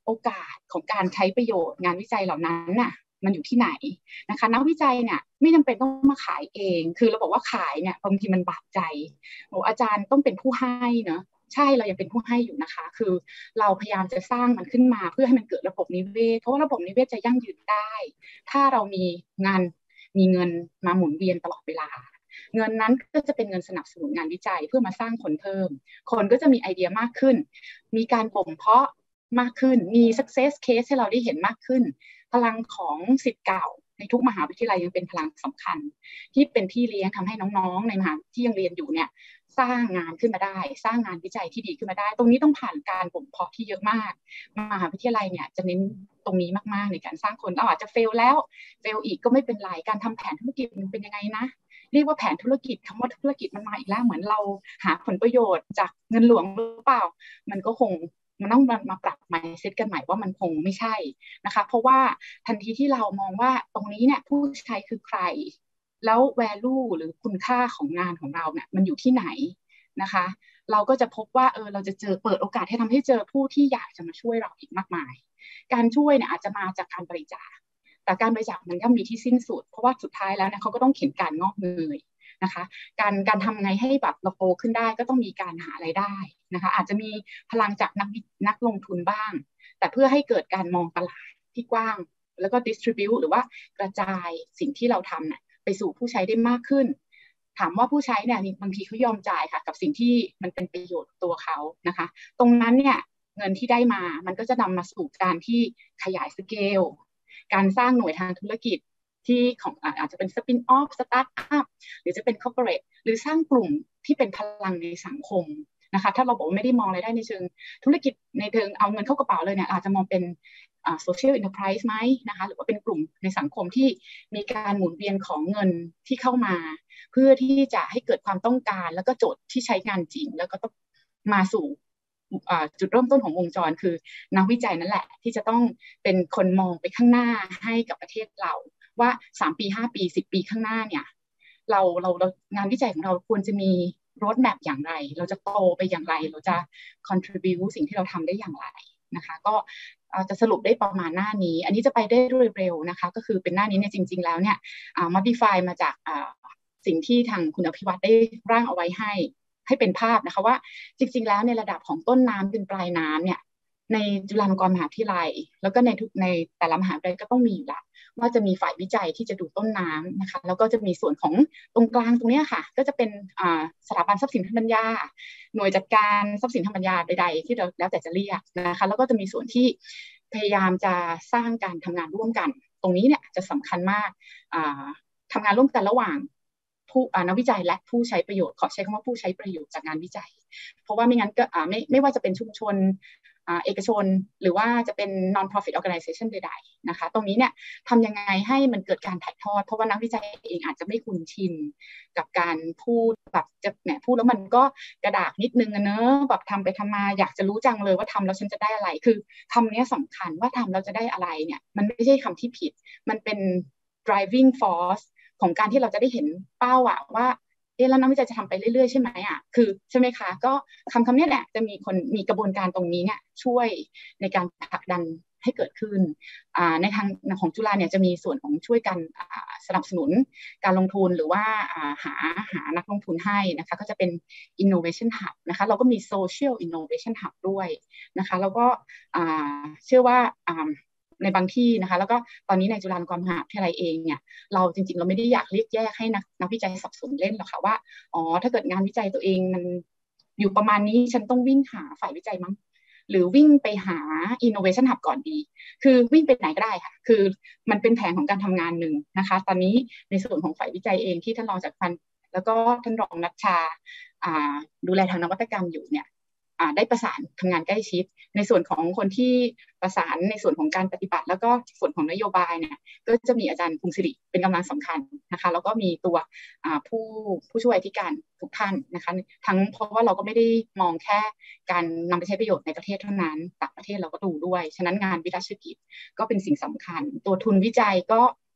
โอกาสของการใช้ประโยชน์งานวิจัยเหล่านั้นน่ะมันอยู่ที่ไหนนะคะนักวิจัยเนี่ยไม่จำเป็นต้องมาขายเองคือเราบอกว่าขายเนี่ยบางทีมันบาดใจโอ้อาจารย์ต้องเป็นผู้ให้เนาะใช่เรายังเป็นผู้ให้อยู่นะคะคือเราพยายามจะสร้างมันขึ้นมาเพื่อให้มันเกิดระบบนิเวศเพราะว่าระบบนิเวศจะยั่งยืนได้ถ้าเรามีงานมีเงินมาหมุนเวียนตลอดเวลาเงินนั้นก็จะเป็นเงินสนับสนุนงานวิจัยเพื่อมาสร้างคนเพิ่มคนก็จะมีไอเดียมากขึ้นมีการบ่มเพาะมากขึ้นมี success case ให้เราได้เห็นมากขึ้นพลังของศิษย์เก่าในทุกมหาวิทยาลัยยังเป็นพลังสำคัญที่เป็นพี่เลี้ยงทำให้น้องๆในมหาที่ยังเรียนอยู่เนี่ยสร้างงานขึ้นมาได้สร้างงานวิจัยที่ดีขึ้นมาได้ตรงนี้ต้องผ่านการบ่มเพาะที่เยอะมากมหาวิทยาลัยเนี่ยจะเน้นตรงนี้มากๆในการสร้างคนเราอาจจะเฟลแล้วเฟลอีกก็ไม่เป็นไรการทำแผนธุรกิจมันเป็นยังไงนะเรียกว่าแผนธุรกิจคำว่าธุรกิจมันมาอีกแล้วเหมือนเราหาผลประโยชน์จากเงินหลวงหรือเปล่ามันก็คงมันต้องมาปรับ mindset กันใหม่ว่ามันคงไม่ใช่นะคะเพราะว่าทันทีที่เรามองว่าตรงนี้เนี่ยผู้ใช้คือใครแล้ว value หรือคุณค่าของงานของเราเนี่ยมันอยู่ที่ไหนนะคะเราก็จะพบว่าเออเราจะเจอเปิดโอกาสให้ทำให้เจอผู้ที่อยากจะมาช่วยเราอีกมากมายการช่วยเนี่ยอาจจะมาจากการบริจาคแต่การบริจาคมันย่อมมีที่สิ้นสุดเพราะว่าสุดท้ายแล้วเนี่ยเขาก็ต้องเข็นการงอกเงยนะคะการการทำไงให้แบบเราโตขึ้นได้ก็ต้องมีการหารายได้นะคะอาจจะมีพลังจากนักนักลงทุนบ้างแต่เพื่อให้เกิดการมองตลาดที่กว้างแล้วก็ distribute หรือว่ากระจายสิ่งที่เราทำเนี่ยไปสู่ผู้ใช้ได้มากขึ้นถามว่าผู้ใช้เนี่ยบางทีเขายอมจ่ายค่ะกับสิ่งที่มันเป็นประโยชน์ตัวเขานะคะตรงนั้นเนี่ยเงินที่ได้มามันก็จะนำมาสู่การที่ขยายสเกลการสร้างหน่วยทางธุรกิจที่ของอาจจะเป็นสปินออฟสตาร์ทอัพหรือจะเป็นคอร์ปอเรทหรือสร้างกลุ่มที่เป็นพลังในสังคมนะคะถ้าเราบอกว่าไม่ได้มองอะไรได้ในเชิงธุรกิจในเชิงเอาเงินเข้ากระเป๋าเลยเนี่ยอาจจะมองเป็นโซเชียลอินเตอร์ไพรส์ไหมนะคะหรือว่าเป็นกลุ่มในสังคมที่มีการหมุนเวียนของเงินที่เข้ามาเพื่อที่จะให้เกิดความต้องการแล้วก็โจทย์ที่ใช้งานจริงแล้วก็ต้องมาสู่จุดเริ่มต้นของวงจรคือนักวิจัยนั่นแหละที่จะต้องเป็นคนมองไปข้างหน้าให้กับประเทศเราว่าสามปีห้าปีสิบปีข้างหน้าเนี่ยเราเราเรางานวิจัยของเราควรจะมีโรดแมปอย่างไรเราจะโตไปอย่างไรเราจะ contribute สิ่งที่เราทำได้อย่างไรนะคะก็จะสรุปได้ประมาณหน้านี้อันนี้จะไปได้เร็วๆนะคะก็คือเป็นหน้านี้เนี่ยจริงๆแล้วเนี่ย modify มาจากสิ่งที่ทางคุณอภิวัตได้ร่างเอาไว้ให้ให้เป็นภาพนะคะว่าจริงๆแล้วในระดับของต้นน้ำเป็นปลายน้ำเนี่ยในจุฬาลงกรณ์มหาวิทยาลัยแล้วก็ในทุกในแต่ละมหาวิทยาลัยก็ต้องมีอยู่ละว่าจะมีฝ่ายวิจัยที่จะดูต้นน้ำนะคะแล้วก็จะมีส่วนของตรงกลางตรงนี้ค่ะก็จะเป็นสถาบันทรัพย์สินทางปัญญาหน่วยจัดการทรัพย์สินทางปัญญาใดๆที่เราแล้วแต่จะเรียกนะคะแล้วก็จะมีส่วนที่พยายามจะสร้างการทำงานร่วมกันตรงนี้เนี่ยจะสำคัญมากทำงานร่วมกันระหว่างผู้นักวิจัยและผู้ใช้ประโยชน์ขอใช้คำว่าผู้ใช้ประโยชน์จากงานวิจัยเพราะว่าไม่งั้นก็ไม่ไม่ว่าจะเป็นชุมชนเอกชนหรือว่าจะเป็น non-profit organization ใดๆนะคะตรงนี้เนี่ยทำยังไงให้มันเกิดการถ่ายทอดเพราะว่านักวิจัยเองอาจจะไม่คุ้นชินกับการพูดแบบจะแหมพูดแล้วมันก็กระดากนิดนึงนะเนอะแบบทำไปทำมาอยากจะรู้จังเลยว่าทำแล้วฉันจะได้อะไรคือคำนี้สำคัญว่าทำแล้วจะได้อะไรเนี่ยมันไม่ใช่คำที่ผิดมันเป็น driving force ของการที่เราจะได้เห็นเป้าอะว่าเอ๊ะแล้วนักวิจัยจะทำไปเรื่อยๆใช่ไหมอ่ะคือใช่ไหมคะก็คำคำนี้แหละจะมีคนมีกระบวนการตรงนี้เนี่ยช่วยในการผลักดันให้เกิดขึ้นในทางของจุฬาเนี่ยจะมีส่วนของช่วยกันสนับสนุนการลงทุนหรือว่าหาหานักลงทุนให้นะคะก็จะเป็น innovation hub นะคะเราก็มี social innovation hub ด้วยนะคะแล้วก็เชื่อว่าในบางที่นะคะแล้วก็ตอนนี้ในจุฬาลงกรณ์มหาวิทยาลัยเองเนี่ยเราจริงๆเราไม่ได้อยากเรียกแยกให้นักนักวิจัยสับสนเล่นหรอกค่ะว่าอ๋อถ้าเกิดงานวิจัยตัวเองมันอยู่ประมาณนี้ฉันต้องวิ่งหาฝ่ายวิจัยมั้งหรือวิ่งไปหา innovation hub ก่อนดีคือวิ่งไปไหนก็ได้ค่ะคือมันเป็นแผนของการทำงานหนึ่งนะคะตอนนี้ในส่วนของฝ่ายวิจัยเองที่ท่านรองจักรพันธ์แล้วก็ท่านรองณัชชาดูแลทางนวัตกรรมอยู่เนี่ยได้ประสานทำงานใกล้ชิดในส่วนของคนที่ประสานในส่วนของการปฏิบัติแล้วก็ส่วนของนโยบายเนี่ยก็จะมีอาจารย์พงศิริเป็นกำลังสำคัญนะคะแล้วก็มีตัวผู้ผู้ช่วยอธิการทุกท่านนะคะทั้งเพราะว่าเราก็ไม่ได้มองแค่การนำไปใช้ประโยชน์ในประเทศเท่านั้นต่างประเทศเราก็ดูด้วยฉะนั้นงานวิจัยกิจก็เป็นสิ่งสำคัญตัวทุนวิจัยก็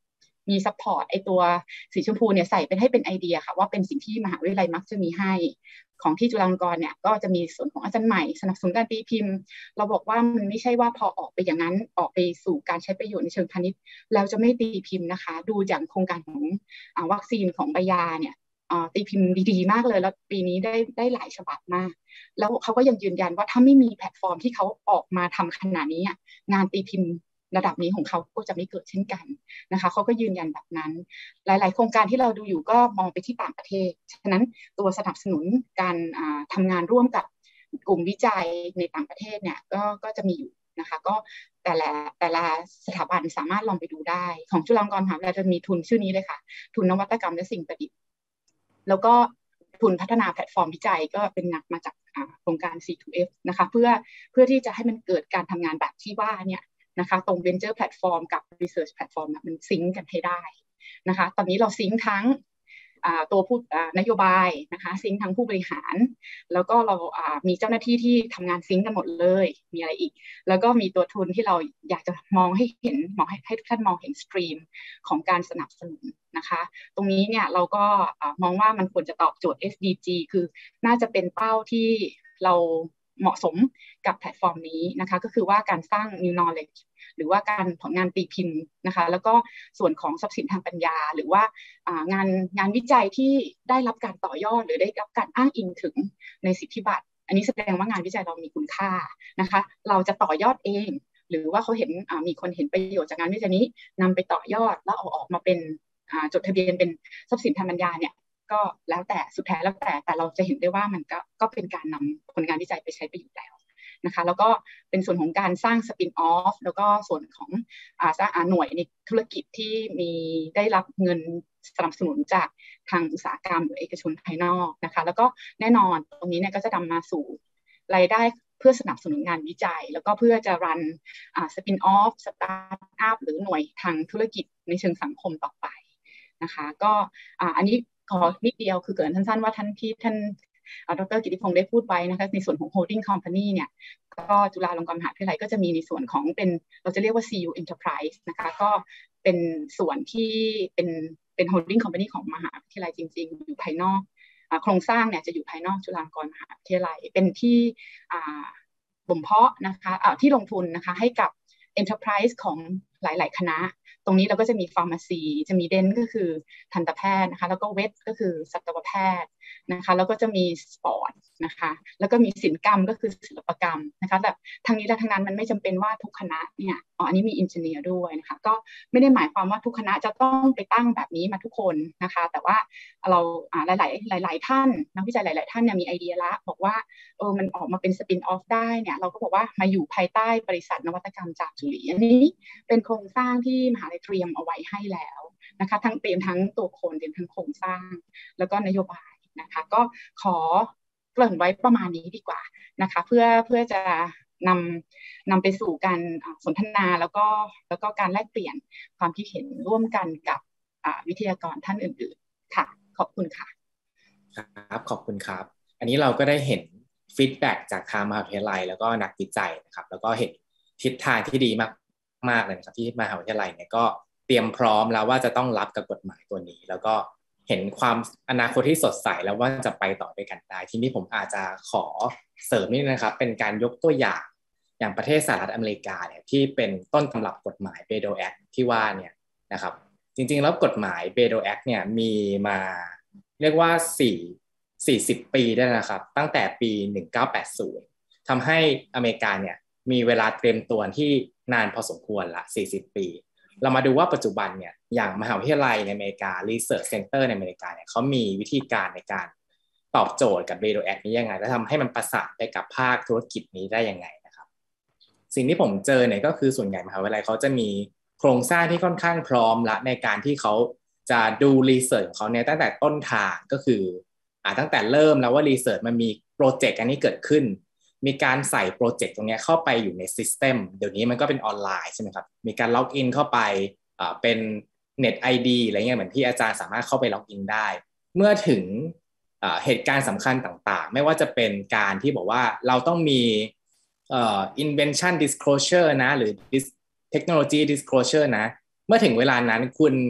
มีซัพพอร์ตไอตัวสีชมพูเนี่ยใส่เป็นให้เป็นไอเดียค่ะว่าเป็นสิ่งที่มหาวิทยาลัยมักจะมีให้ของที่จุฬาลงกรณ์เนี่ยก็จะมีส่วนของอาจารย์ใหม่สนับสนุนการตีพิมพ์เราบอกว่ามันไม่ใช่ว่าพอออกไปอย่างนั้นออกไปสู่การใช้ประโยชน์ในเชิงพาณิชย์แล้วจะไม่ตีพิมพ์นะคะดูอย่างโครงการของวัคซีนของใบยาเนี่ยตีพิมพ์ดีๆมากเลยแล้วปีนี้ได้ได้หลายฉบับมากแล้วเขาก็ยังยืนยันว่าถ้าไม่มีแพลตฟอร์มที่เขาออกมาทำขนาดนี้งานตีพิมพ์ระดับนี้ของเขาก็จะไม่เกิดเช่นกันนะคะเขาก็ยืนยันแบบนั้นหลายๆโครงการที่เราดูอยู่ก็มองไปที่ต่างประเทศฉะนั้นตัวสนับสนุนการทำงานร่วมกับกลุ่มวิจัยในต่างประเทศเนี่ยก็ก็จะมีอยู่นะคะก็แต่ละแต่ละสถาบันสามารถลองไปดูได้ของจุฬาลงกรณ์มหาวิทยาลัยจะมีทุนชื่อนี้เลยค่ะทุนนวัตกรรมและสิ่งประดิษฐ์แล้วก็ทุนพัฒนาแพลตฟอร์มวิจัยก็เป็นนักมาจากโครงการ ซี ทู เอฟ นะคะเพื่อเพื่อที่จะให้มันเกิดการทำงานแบบที่ว่าเนี่ยนะคะตรง Venture Platform กับ Research Platform มันซิงก์กันให้ได้นะคะตอนนี้เราซิงก์ทั้งตัวผู้นโยบายนะคะซิงก์ทั้งผู้บริหารแล้วก็เรามีเจ้าหน้าที่ที่ทำงานซิงก์กันหมดเลยมีอะไรอีกแล้วก็มีตัวทุนที่เราอยากจะมองให้เห็นมองให้ให้ทุกท่านมองเห็นสตรีมของการสนับสนุนนะคะตรงนี้เนี่ยเราก็มองว่ามันควรจะตอบโจทย์ เอส ดี จี คือน่าจะเป็นเป้าที่เราเหมาะสมกับแพลตฟอร์มนี้นะคะก็คือว่าการสร้าง new knowledge หรือว่าการผลงานตีพิมพ์นะคะแล้วก็ส่วนของทรัพย์สินทางปัญญาหรือว่างานงานวิจัยที่ได้รับการต่อยอดหรือได้รับการอ้างอิงถึงในสิทธิบัตรอันนี้แสดงว่างานวิจัยเรามีคุณค่านะคะเราจะต่อยอดเองหรือว่าเขาเห็นมีคนเห็นประโยชน์จากงานวิจัยนี้นำไปต่อยอดแล้วเอาออกมาเป็นจดทะเบียนเป็นทรัพย์สินทางปัญญาเนี่ยก็แล้วแต่สุดท้ายแล้วแต่แต่เราจะเห็นได้ว่ามันก็ก็เป็นการนำผลงานวิจัยไปใช้ประโยชน์แล้วนะคะแล้วก็เป็นส่วนของการสร้างสปินออฟแล้วก็ส่วนของอ่าสร้างหน่วยในธุรกิจที่มีได้รับเงินสนับสนุนจากทางอุตสาหกรรมหรือเอกชนภายนอกนะคะแล้วก็แน่นอนตรงนี้เนี่ยก็จะนำมาสู่รายได้เพื่อสนับสนุนงานวิจัยแล้วก็เพื่อจะรันอ่าสปินออฟสตาร์ทอัพหรือหน่วยทางธุรกิจในเชิงสังคมต่อไปนะคะก็อ่าอันนี้ขอนิดเดียวคือเกิดสั้นๆว่าท่านที่ท่านดร.กิติพงษ์ได้พูดไว้นะคะในส่วนของ holding company เนี่ยก็จุฬาลงกรณ์มหาวิทยาลัยก็จะมีในส่วนของเป็นเราจะเรียกว่า ซี ยู Enterprise นะคะก็เป็นส่วนที่เป็นเป็น holding company ของมหาวิทยาลัยจริงๆอยู่ภายนอกโครงสร้างเนี่ยจะอยู่ภายนอกจุฬาลงกรณ์มหาวิทยาลัยเป็นที่บ่มเพาะนะคะที่ลงทุนนะคะให้กับ Enterprise ของหลายๆคณะตรงนี้เราก็จะมีฟาร์มาซีจะมีเดนก็คือทันตแพทย์นะคะแล้วก็เวชก็คือสัตวแพทย์นะคะแล้วก็จะมีสปอร์ตนะคะแล้วก็มีศิลปกรรมก็คือศิลปกรรมนะคะแบบทางนี้และทางนั้นมันไม่จำเป็นว่าทุกคณะเนี่ยอ๋ออันนี้มีอินจิเนียร์ด้วยนะคะก็ไม่ได้หมายความว่าทุกคณะจะต้องไปตั้งแบบนี้มาทุกคนนะคะแต่ว่าเราหลายๆหลายๆท่านนักวิจัยหลายๆท่านเนี่ยมีไอเดียละบอกว่าเออมันออกมาเป็นสปินออฟได้เนี่ยเราก็บอกว่ามาอยู่ภายใต้บริษัทนวัตกรรมจากจุฬาอันนี้เป็นโครงสร้างที่มหาลัยเตรียมเอาไว้ให้แล้วนะคะทั้งเตรียมทั้งตัวคนเตรียมทั้งโครงสร้างแล้วก็นโยบายนะคะก็ขอเกริ่นไว้ประมาณนี้ดีกว่านะคะเพื่อเพื่อจะนำนำไปสู่การสนทนาแล้วก็แล้วก็การแลกเปลี่ยนความคิดเห็นร่วมกันกับวิทยากรท่านอื่นๆค่ะขอบคุณค่ะครับขอบคุณครับอันนี้เราก็ได้เห็นฟีดแบ็กจากทางมหาวิทยาลัยแล้วก็นักวิจัยนะครับแล้วก็เห็นทิศทางที่ดีมากมากเลยนะครับที่มหาวิทยาลัยเนี่ยก็เตรียมพร้อมแล้วว่าจะต้องรับกับกฎหมายตัวนี้แล้วก็เห็นความอนาคตที่สดใสแล้วว่าจะไปต่อด้วยกันได้ทีนี้ผมอาจจะขอเสริมนิดนะครับเป็นการยกตัวอย่างอย่างประเทศสหรัฐอเมริกาเนี่ยที่เป็นต้นตำรับกฎหมาย Bayh-Dole Act ที่ว่าเนี่ยนะครับจริงๆแล้วกฎหมาย Bayh-Dole Act เนี่ยมีมาเรียกว่าสี่ สี่สิบปีได้นะครับตั้งแต่ปีหนึ่งเก้าแปดศูนย์ทำให้อเมริกาเนี่ยมีเวลาเตรียมตัวที่นานพอสมควรละสี่สิบปีเรามาดูว่าปัจจุบันเนี่ยอย่างมหาวิทยาลัยในอเมริกา Research Center ในอเมริกาเนี่ยเขามีวิธีการในการตอบโจทย์กับ Bayh-Dole Act นี้ยังไงและทำให้มันประสานไปกับภาคธุรกิจนี้ได้ยังไงนะครับสิ่งที่ผมเจอเนี่ยก็คือส่วนใหญ่มหาวิทยาลัยเขาจะมีโครงสร้างที่ค่อนข้างพร้อมละในการที่เขาจะดู Research ของเขาเนี่ยตั้งแต่ต้นทางก็คืออ่าตั้งแต่เริ่มแล้วว่า Research มันมีโปรเจกต์อันนี้เกิดขึ้นมีการใส่โปรเจกต์ตรงนี้เข้าไปอยู่ในซิสเต็มเดี๋ยวนี้มันก็เป็นออนไลน์ใช่ไหมครับมีการล็อกอินเข้าไปอ่าเป็น Net ไอ ดี อะไรเงี้ยเหมือนที่อาจารย์สามารถเข้าไปล็อกอินได้เมื่อถึงอ่าเหตุการณ์สำคัญต่างๆไม่ว่าจะเป็นการที่บอกว่าเราต้องมีเอ่อ invention disclosure นะหรือ technology disclosure นะเมื่อถึงเวลานั้นคุณ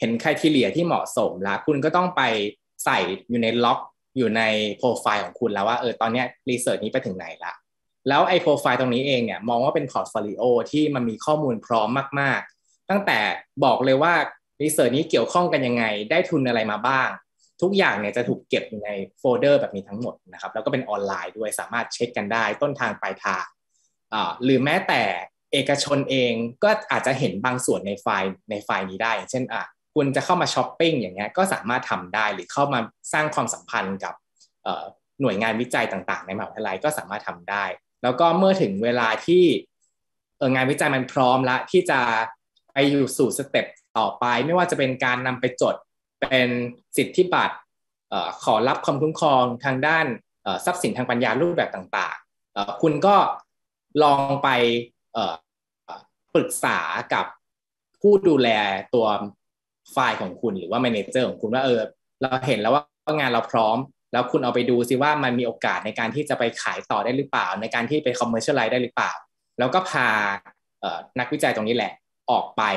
เห็นไครทีเรียที่เหมาะสมแล้วคุณก็ต้องไปใส่อยู่ในล็อกอยู่ในโปรไฟล์ของคุณแล้วว่าเออตอนนี้รีเสิร์ชนี้ไปถึงไหนละแล้วไอ้โปรไฟล์ตรงนี้เองเนี่ยมองว่าเป็นพอร์ตโฟลิโอที่มันมีข้อมูลพร้อมมากๆตั้งแต่บอกเลยว่ารีเสิร์ชนี้เกี่ยวข้องกันยังไงได้ทุนอะไรมาบ้างทุกอย่างเนี่ยจะถูกเก็บอยู่ในโฟลเดอร์แบบนี้ทั้งหมดนะครับแล้วก็เป็นออนไลน์ด้วยสามารถเช็คกันได้ต้นทางปลายทางอ่าหรือแม้แต่เอกชนเองก็อาจจะเห็นบางส่วนในไฟล์ในไฟล์นี้ได้อย่างเช่นอ่ะคุณจะเข้ามาช้อปปิ้งอย่างเงี้ยก็สามารถทำได้หรือเข้ามาสร้างความสัมพันธ์กับหน่วยงานวิจัยต่างๆในมหาวิทยาลัยก็สามารถทำได้แล้วก็เมื่อถึงเวลาที่งานวิจัยมันพร้อมแล้วที่จะไปอยู่สู่สเต็ปต่อไปไม่ว่าจะเป็นการนำไปจดเป็นสิทธิบัตรขอรับความคุ้มครองทางด้านทรัพย์สินทางปัญญารูปแบบต่างๆคุณก็ลองไปปรึกษากับผู้ดูแลตัวไฟล์ของคุณหรือว่าแมเนเจอร์ของคุณว่าเออเราเห็นแล้วว่างานเราพร้อมแล้วคุณเอาไปดูซิว่ามันมีโอกาสในการที่จะไปขายต่อได้หรือเปล่าในการที่ไปคอมเมอร์เชียลไลซ์ได้หรือเปล่าแล้วก็พานักวิจัยตรงนี้แหละออกไป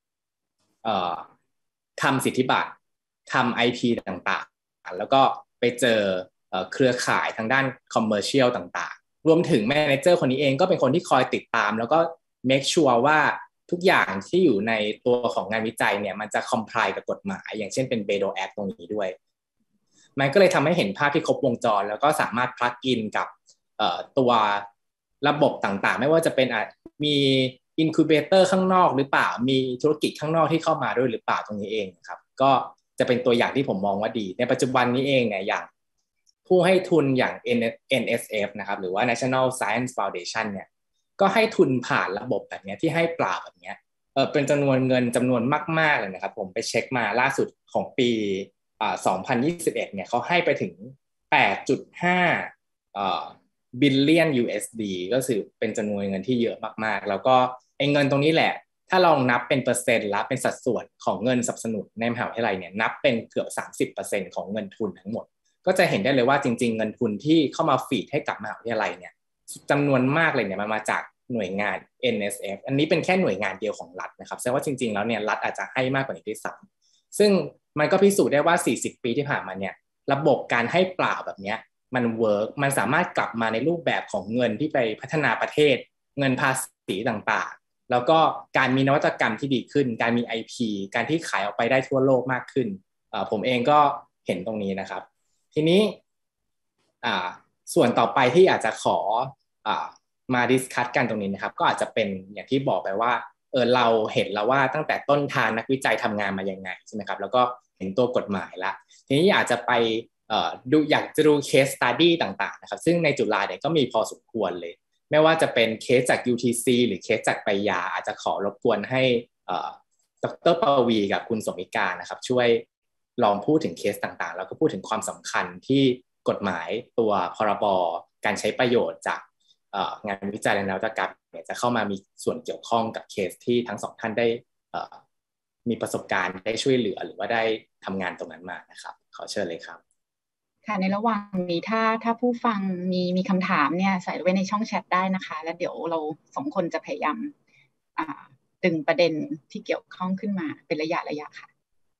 ทำสิทธิบัตรทำ ไอ พี ต่างๆแล้วก็ไปเจอเครือข่ายทางด้านคอมเมอร์เชียลต่างๆรวมถึงแมเนเจอร์คนนี้เองก็เป็นคนที่คอยติดตามแล้วก็ make sure ว่าทุกอย่างที่อยู่ในตัวของงานวิจัยเนี่ยมันจะ comply กับกฎหมายอย่างเช่นเป็น Bayh-Dole Act ตรงนี้ด้วยมันก็เลยทำให้เห็นภาพที่ครบวงจรแล้วก็สามารถ plug in กับตัวระบบต่างๆไม่ว่าจะเป็นมีอินคิวเบเตอร์ข้างนอกหรือเปล่ามีธุรกิจข้างนอกที่เข้ามาด้วยหรือเปล่าตรงนี้เองครับก็จะเป็นตัวอย่างที่ผมมองว่าดีในปัจจุบันนี้เองเนี่ยอย่างผู้ให้ทุนอย่าง เอ็น เอส เอฟ นะครับหรือว่า National Science Foundation เนี่ยก็ให้ทุนผ่านระบบแบบนี้ที่ให้เปล่าแบบนี้เออเป็นจำนวนเงินจำนวนมากๆเลยนะครับผมไปเช็คมาล่าสุดของปีอ่าสองพันยี่สิบเอ็ดเนี่ยเขาให้ไปถึง แปดจุดห้า อ่าบิลเลียน ยู เอส ดี ก็คือเป็นจำนวนเงินที่เยอะมากๆแล้วก็ไอ้เงินตรงนี้แหละถ้าลองนับเป็นเปอร์เซ็นต์แล้วเป็นสัดส่วนของเงินสนับสนุนในมหาวิทยาลัยเนี่ยนับเป็นเกือบ สามสิบเปอร์เซ็นต์ ของเงินทุนทั้งหมดก็จะเห็นได้เลยว่าจริงๆเงินทุนที่เข้ามาฟีดให้กับมหาวิทยาลัยเนี่ยจำนวนมากเลยเนี่ยมันมาจากหน่วยงาน เอ็น เอส เอฟ อันนี้เป็นแค่หน่วยงานเดียวของรัฐนะครับแสดงว่าจริงๆแล้วเนี่ยรัฐอาจจะให้มากกว่านี้ด้วยซ้ำซึ่งมันก็พิสูจน์ได้ว่าสี่สิบปีที่ผ่านมาเนี่ยระบบการให้เปล่าแบบนี้มันเวิร์กมันสามารถกลับมาในรูปแบบของเงินที่ไปพัฒนาประเทศเงินภาษีต่างๆแล้วก็การมีนวัตกรรมที่ดีขึ้นการมี ไอ พี การที่ขายออกไปได้ทั่วโลกมากขึ้นผมเองก็เห็นตรงนี้นะครับทีนี้ส่วนต่อไปที่อาจจะขอมาดิสคัสกันตรงนี้นะครับก็อาจจะเป็นอย่างที่บอกไปว่าเออเราเห็นแล้วว่าตั้งแต่ต้นทางนักวิจัยทำงานมายังไงใช่ไหมครับแล้วก็เห็นตัวกฎหมายละทีนี้อยากจะไปดูอยากจะดูเคสสตัดดี้ต่างๆนะครับซึ่งในจุฬาเนี่ยก็มีพอสมควรเลยไม่ว่าจะเป็นเคสจาก ยู ที ซี หรือเคสจากปริญญาอาจจะขอรบกวนให้ดร.ปวีกับคุณสมิการนะครับช่วยลองพูดถึงเคสต่างๆแล้วก็พูดถึงความสำคัญที่กฎหมายตัวพรบการใช้ประโยชน์จากงานวิจัยและนวัตกรรมเนี่ยจะเข้ามามีส่วนเกี่ยวข้องกับเคสที่ทั้งสองท่านได้มีประสบการณ์ได้ช่วยเหลือหรือว่าได้ทำงานตรงนั้นมานะครับขอเชิญเลยครับค่ะในระหว่างนี้ถ้าถ้าผู้ฟังมีมีคำถามเนี่ยใส่ไว้ในช่องแชทได้นะคะแล้วเดี๋ยวเราสองคนจะพยายามดึงประเด็นที่เกี่ยวข้องขึ้นมาเป็นระยะระยะค่ะ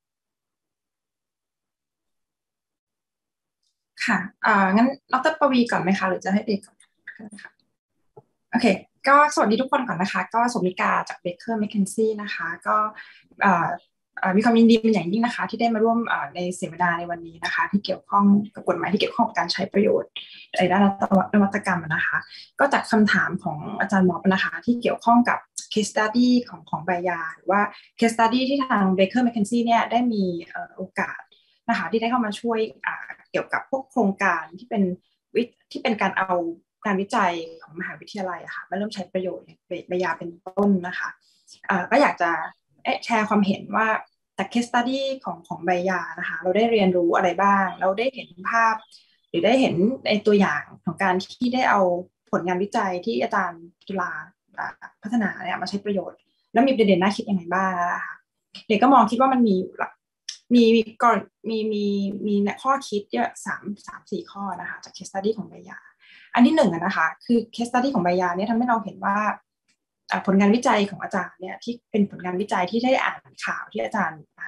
ค่ะอ่างั้นดร.ปวีก่อนไหมคะหรือจะให้เด็กก่อนค่ะโอเคก็สวัสดีทุกคนก่อนนะคะก็สมิกาจาก Baker McKenzie นะคะก็มีความยินดีเป็นอย่างยิ่งนะคะที่ได้มาร่วมในเสวนาในวันนี้นะคะที่เกี่ยวข้องกับกฎหมายที่เกี่ยวข้องกับการใช้ประโยชน์ในด้านนวัตกรรมนะคะก็จากคำถามของอาจารย์ม็อบนะคะที่เกี่ยวข้องกับ case study ของของใบยาหรือว่า case study ที่ทาง Baker McKenzie เนี่ยได้มีโอกาสนะคะที่ได้เข้ามาช่วยเกี่ยวกับพวกโครงการที่เป็นที่เป็นการเอาการวิจัยของมหาวิทยาลัยค่ะมาเริ่มใช้ประโยชน์ใบยาเป็นต้นนะคะก็อยากจะแชร์ความเห็นว่าจาก case study ของของใบยานะคะเราได้เรียนรู้อะไรบ้างเราได้เห็นภาพหรือได้เห็นในตัวอย่างของการที่ได้เอาผลงานวิจัยที่อาจารย์จุฬาพัฒนาเนี่ยมาใช้ประโยชน์แล้วมีประเด็นน่าคิดยังไงบ้างนะคะเด็กก็มองคิดว่ามันมีมีก่อนมีมีมีข้อคิดเยอะสามสามสี่ข้อนะคะจาก case study ของใบยาอันที่หนึ่งนะคะคือ case study ของใบยาเนี่ยทำให้เราเห็นว่าผลงานวิจัยของอาจารย์เนี่ยที่เป็นผลงานวิจัยที่ได้อ่านข่าวที่อาจารย์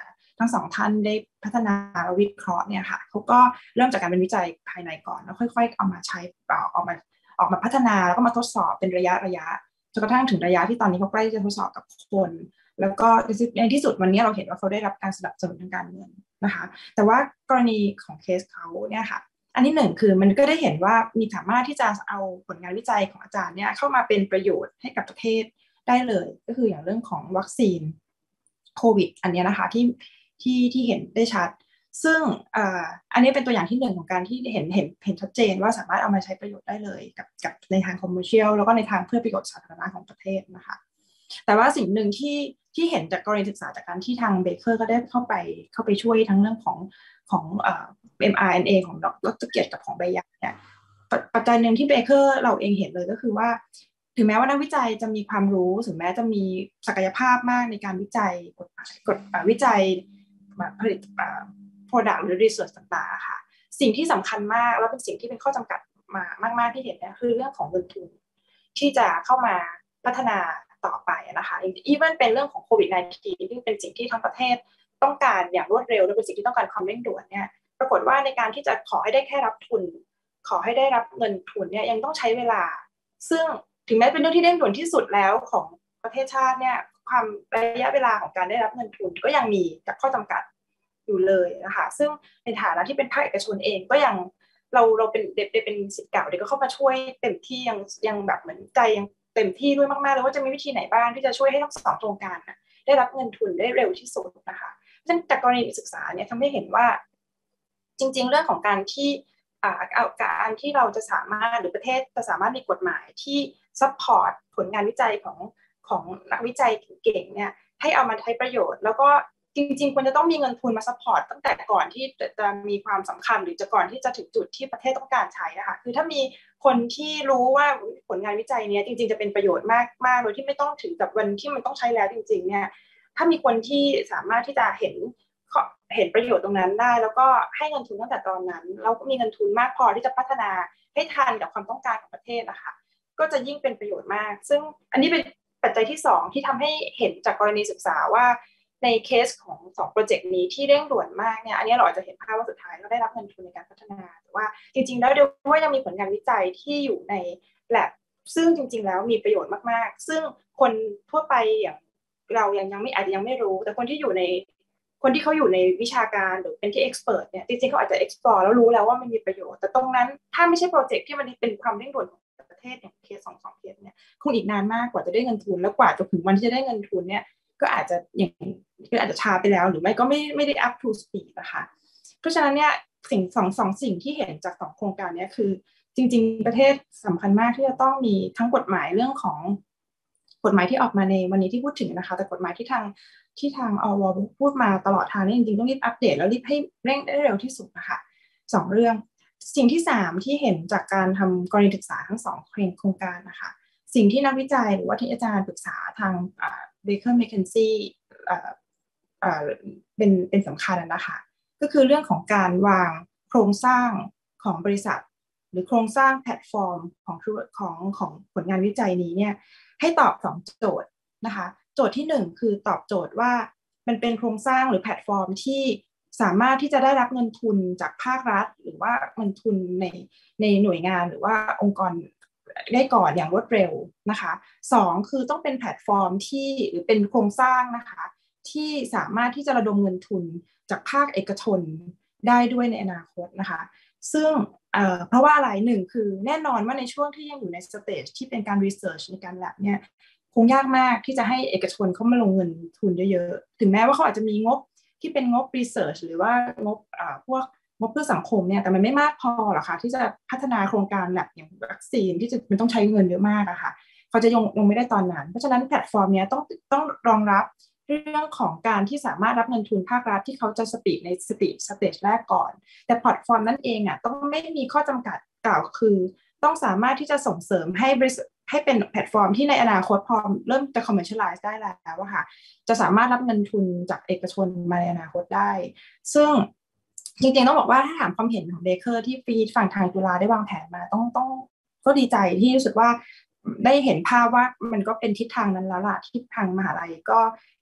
ทั้งสองท่านได้พัฒนาและวิเคราะห์เนี่ยค่ะเขาก็เริ่มจากการเป็นวิจัยภายในก่อนแล้วค่อยๆเอามาใช้ออกมาออกมาพัฒนาแล้วก็มาทดสอบเป็นระยะระยะจนกระทั่งถึงระยะที่ตอนนี้เขาใกล้จะทดสอบกับคนแล้วก็ในที่สุดวันนี้เราเห็นว่าเขาได้รับการสนับสนุนทางการเงินนะคะแต่ว่ากรณีของเคสเขาเนี่ยค่ะอันที่หนึ่งคือมันก็ได้เห็นว่ามีสามารถที่จะเอาผลงานวิจัยของอาจารย์เนี่ยเข้ามาเป็นประโยชน์ให้กับประเทศได้เลยก็คืออย่างเรื่องของวัคซีนโควิดอันนี้นะคะที่ที่ที่เห็นได้ชัดซึ่ง อ, อันนี้เป็นตัวอย่างที่หนึ่งของการที่เห็นเห็นเห็นชัดเจนว่าสามารถเอามาใช้ประโยชน์ได้เลยกับกับในทางคอมเมอร์เชียลแล้วก็ในทางเพื่อประโยชน์สาธารณะของประเทศนะคะแต่ว่าสิ่งหนึ่งที่ที่เห็นจากกรณีศึกษาจากการที่ทางเบเกอร์ก็ได้เข้าไปเข้าไปช่วยทั้งเรื่องของของเอ่อ เอ็ม อาร์ เอ็น เอ ของดร.เกียรติกับของใบยาเนี่ยปัจจัยหนึ่งที่เบเกอร์เราเองเห็นเลยก็คือว่าถึงแม้ว่านักวิจัยจะมีความรู้ถึงแม้จะมีศักยภาพมากในการวิจัยกฎหมายกฎวิจัยผลิต product หรือ research ต่างๆค่ะสิ่งที่สำคัญมากแล้วเป็นสิ่งที่เป็นข้อจำกัดมามากๆที่เห็นเนี่ยคือเรื่องของเงินทุนที่จะเข้ามาพัฒนาต่อไปนะคะอีเวนเป็นเรื่องของโควิด สิบเก้า ที่เป็นสิ่งที่ทั้งประเทศต้องการอย่างรวดเร็วและเป็นสิ่งที่ต้องการความเร่งด่วนเนี่ยปรากฏว่าในการที่จะขอให้ได้แค่รับทุนขอให้ได้รับเงินทุนเนี่ยยังต้องใช้เวลาซึ่งถึงแม้เป็นเรื่องที่เร่งด่วนที่สุดแล้วของประเทศชาติเนี่ยความระยะเวลาของการได้รับเงินทุนก็ยังมีกับข้อจำกัดอยู่เลยนะคะซึ่งในฐานะที่เป็นภาคเอกชนเองก็ยังเราเราเป็นเด็กเป็นศิษย์เก่าเด็กก็เข้ามาช่วยเต็มที่ยังยังแบบเหมือนใจยังเต็มที่ด้วยมากๆเลยว่าจะมีวิธีไหนบ้างที่จะช่วยให้ทั้งสองโครงการได้รับเงินทุนได้เร็วที่สุดนะคะซึ่งจากกรณีศึกษาเนี่ยทำให้เห็นว่าจริงๆเรื่องของการที่เอาการที่เราจะสามารถหรือประเทศจะสามารถมีกฎหมายที่ซัพพอร์ตผลงานวิจัยของของนักวิจัยเก่งๆเนี่ยให้เอามาใช้ประโยชน์แล้วก็จริงๆควรจะต้องมีเงินทุนมาซัพพอร์ตตั้งแต่ก่อนที่จะมีความสำคัญหรือจะก่อนที่จะถึงจุดที่ประเทศต้องการใช้นะคะคือถ้ามีคนที่รู้ว่าผลงานวิจัยนี้จริงๆจะเป็นประโยชน์มากมากโดยที่ไม่ต้องถึงกับวันที่มันต้องใช้แล้วจริงๆเนี่ยถ้ามีคนที่สามารถที่จะเห็นเห็นประโยชน์ตรงนั้นได้แล้วก็ให้เงินทุนตั้งแต่ตอนนั้นแล้วก็มีเงินทุนมากพอที่จะพัฒนาให้ทันกับความต้องการของประเทศนะคะก็จะยิ่งเป็นประโยชน์มากซึ่งอันนี้เป็นปัจจัยที่สองที่ทำให้เห็นจากกรณีศึกษาว่าในเคสของสองโปรเจกต์นี้ที่เร่งด่วนมากเนี่ยอันนี้เราอาจจะเห็นภาพว่าสุดท้ายเราได้รับเงินทุนในการพัฒนาแต่ว่าจริงๆแล้วเดี๋ยวว่ายังมีผลงานวิจัยที่อยู่ใน lab ซึ่งจริงๆแล้วมีประโยชน์มากๆซึ่งคนทั่วไปอย่างเรายังยังไม่อาจจะยังไม่รู้แต่คนที่อยู่ในคนที่เขาอยู่ในวิชาการหรือเป็นที่ expert เนี่ยจริงๆเขาอาจจะ explore แล้วรู้แล้วว่ามันมีประโยชน์แต่ตรงนั้นถ้าไม่ใช่โปรเจกต์ที่มันเป็นความเร่งด่วนของประเทศอย่างเคสสองสองเคสเนี่ยคงอีกนานมากกว่าจะได้เงินทุนแล้วกว่าจะถึงวันที่จะได้เงินทุนเนี่ยก็อาจจะอย่างก็อาจจะช้าไปแล้วหรือไม่ก็ไม่ไม่ได้ up to speed นะคะเพราะฉะนั้นเนี่ยสิ่งสองสองสิ่งที่เห็นจากสองโครงการนี้คือจริงๆประเทศสำคัญมากที่จะต้องมีทั้งกฎหมายเรื่องของกฎหมายที่ออกมาในวันนี้ที่พูดถึงนะคะแต่กฎหมายที่ทางที่ทางอว.พูดมาตลอดทางนี่จริงๆต้องรีบอัปเดตแล้วรีบให้เร่งได้เร็วที่สุดนะคะสองเรื่องสิ่งที่สามที่เห็นจากการทำกรณีศึกษาทั้งสองโครงการนะคะสิ่งที่นักวิจัยหรือว่าที่อาจารย์ปรึกษาทางเบเกอร์แมคเคนซี่เป็นเป็นสำคัญนะคะก็คือเรื่องของการวางโครงสร้างของบริษัทหรือโครงสร้างแพลตฟอร์มของของของผลงานวิจัยนี้เนี่ยให้ตอบสองโจทย์นะคะโจทย์ที่หนึ่งคือตอบโจทย์ว่ามันเป็นโครงสร้างหรือแพลตฟอร์มที่สามารถที่จะได้รับเงินทุนจากภาครัฐหรือว่าเงินทุนในในหน่วยงานหรือว่าองค์กรได้ก่อนอย่างรวดเร็วนะคะสองคือต้องเป็นแพลตฟอร์มที่หรือเป็นโครงสร้างนะคะที่สามารถที่จะระดมเงินทุนจากภาคเอกชนได้ด้วยในอนาคตนะคะซึ่ง เอ่อ เพราะว่าอะไรหนึ่งคือแน่นอนว่าในช่วงที่ยังอยู่ในสเตจที่เป็นการรีเสิร์ชในการแลบเนี่ยคงยากมากที่จะให้เอกชนเข้ามาลงเงินทุนเยอะๆถึงแม้ว่าเขาอาจจะมีงบที่เป็นงบรีเสิร์ชหรือว่างบอ่าพวกงบเพื่อสังคมเนี่ยแต่มันไม่มากพอหรอกค่ะที่จะพัฒนาโครงการแลบอย่างวัคซีนที่จะมันต้องใช้เงินเยอะมากอะค่ะเขาจะยังยังไม่ได้ตอนนั้นเพราะฉะนั้นแพลตฟอร์มนี้ต้องต้องรองรับเรื่องของการที่สามารถรับเงินทุนภาครัฐที่เขาจะสปีดในสปีดสเตจแรกก่อนแต่แพลตฟอร์มนั้นเองอ่ะต้องไม่มีข้อจำกัดกล่าวคือต้องสามารถที่จะส่งเสริมให้บริษัทให้เป็นแพลตฟอร์มที่ในอนาคตพอเริ่มจะ commercialize ได้แล้วว่าค่ะจะสามารถรับเงินทุนจากเอกชนมาในอนาคตได้ซึ่งจริงๆต้องบอกว่าถ้าถามความเห็นของเบเกอร์ที่ฟีดฝั่งทางจุฬาได้วางแผนมาต้องต้องก็ดีใจที่รู้สึกว่าได้เห็นภาพว่ามันก็เป็นทิศทางนั้นแล้วล่ะที่ทางมหาลัยก็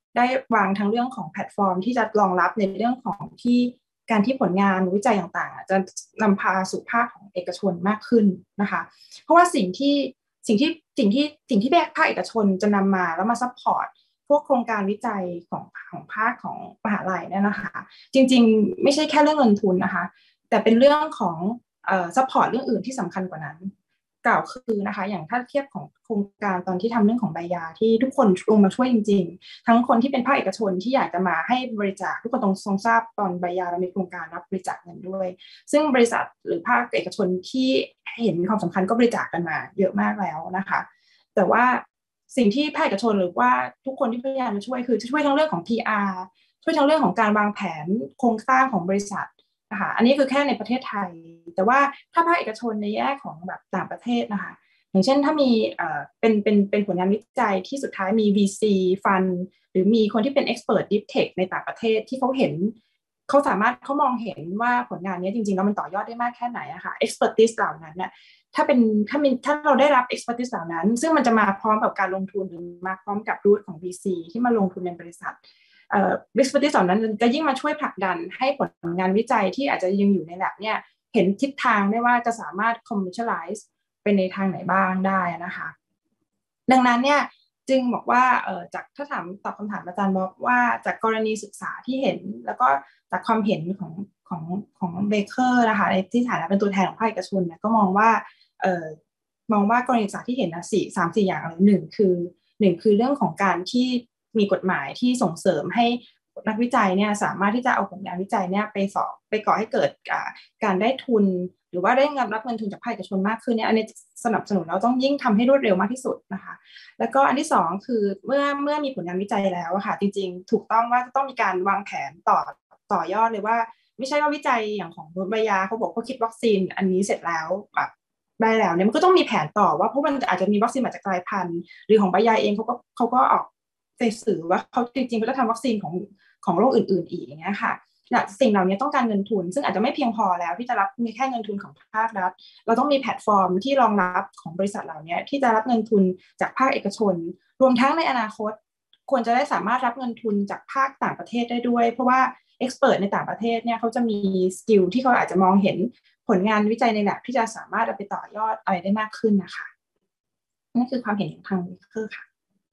ได้วางทั้งเรื่องของแพลตฟอร์มที่จะรองรับในเรื่องของที่การที่ผลงานวิจัยต่างๆจะนำพาสู่ภาคของเอกชนมากขึ้นนะคะเพราะว่าสิ่งที่สิ่งที่สิ่งที่สิ่งที่ภาคเอกชนจะนำมาแล้วมาซัพพอร์ตพวกโครงการวิจัยของของภาคของมหาลัยเนี่ยนะคะจริงๆไม่ใช่แค่เรื่องเงินทุนนะคะแต่เป็นเรื่องของเอ่อซัพพอร์ตเรื่องอื่นที่สำคัญกว่านั้นกล่าวคือนะคะอย่างถ้าเทียบของโครงการตอนที่ทำเรื่องของใบยาที่ทุกคนลงมาช่วยจริงๆทั้งคนที่เป็นภาคเอกชนที่อยากจะมาให้บริจาคทุกคนต้องทรงทราบตอนใบยาเรามีโครงการรับบริจาคเงินด้วยซึ่งบริษัทหรือภาคเอกชนที่เห็นมีความสำคัญก็บริจาคกันมาเยอะมากแล้วนะคะแต่ว่าสิ่งที่ภาคเอกชนหรือว่าทุกคนที่พยายามมาช่วยคือจะช่วยทั้งเรื่องของ พี อาร์ ช่วยทั้งเรื่องของการวางแผนโครงสร้างของบริษัทนะคะอันนี้คือแค่ในประเทศไทยแต่ว่าถ้าภาคเอกชนในแง่ของแบบต่างประเทศนะคะอย่างเช่นถ้ามีเอ่อเป็นเป็นเป็นผลงานวิจัยที่สุดท้ายมี วี ซี ฟันหรือมีคนที่เป็น expert deep tech ในต่างประเทศที่เขาเห็นเขาสามารถเขามองเห็นว่าผลงานนี้จริงๆแล้วมันต่อยอดได้มากแค่ไหนอะค่ะ expertise เหล่านั้นเนี่ยถ้าเป็นถ้ามีถ้าเราได้รับ expertise เหล่านั้นซึ่งมันจะมาพร้อมกับการลงทุนหรือมาพร้อมกับรูทของ วี ซี ที่มาลงทุนในบริษัทเอ่อ expertise เหล่านั้นจะยิ่งมาช่วยผลักดันให้ผลงานวิจัยที่อาจจะยังอยู่ใน lab เนี่ยเห็นทิศทางได้ว่าจะสามารถ commercialize ไปในทางไหนบ้างได้นะคะดังนั้นเนี่ยจึงบอกว่าเอ่อจากถ้าถามตอบคำถามอาจารย์บอกว่าจากกรณีศึกษาที่เห็นแล้วก็จากความเห็นของของของเบเกอร์นะคะในที่ฐานะเป็นตัวแทนของภาคเอกชนเนี่ยก็มองว่าเอ่อมองว่ากรณีศึกษาที่เห็นนะสี่สามสี่อย่างเลยหนึ่งคือหนึ่งคือเรื่องของการที่มีกฎหมายที่ส่งเสริมให้นักวิจัยเนี่ยสามารถที่จะเอาผลงานวิจัยเนี่ยไปสอบไปก่อให้เกิดการได้ทุนหรือว่าได้รับเงินทุนจากภาคเอกชนมากขึ้นเนี่ยอันนี้สนับสนุนเราต้องยิ่งทำให้รวดเร็วมากที่สุดนะคะแล้วก็อันที่สองคือเมื่อเมื่อมีผลงานวิจัยแล้วอะค่ะจริงๆถูกต้องว่าจะต้องมีการวางแผนต่อต่อยอดเลยว่าไม่ใช่ว่าวิจัยอย่างของใบยาเขาบอกเขาคิดวัคซีนอันนี้เสร็จแล้วแบบได้แล้วเนี่ยมันก็ต้องมีแผนต่อว่าเพราะมันอาจจะมีวัคซีนมาจากกลายพันธุ์หรือของใบยาเองเขาก็เขาก็ออกในสื่อว่าเขาจริงๆเขาจะทำวัคซีนของของโรคอื่นๆอีกอย่างเงี้ยค่ะสิ่งเหล่านี้ต้องการเงินทุนซึ่งอาจจะไม่เพียงพอแล้วที่จะรับมีแค่เงินทุนของภาครัฐเราต้องมีแพลตฟอร์มที่รองรับของบริษัทเหล่านี้ที่จะรับเงินทุนจากภาคเอกชนรวมทั้งในอนาคตควรจะได้สามารถรับเงินทุนจากภาคต่างประเทศได้ด้วยเพราะว่าเอ็กซ์เพิร์ทในต่างประเทศเนี่ยเขาจะมีสกิลที่เขาอาจจะมองเห็นผลงานวิจัยในแลบที่จะสามารถเอาไปต่อยอดอะไรได้มากขึ้นนะคะนั่นคือความเห็นของทางวิเคอร์ค่ะ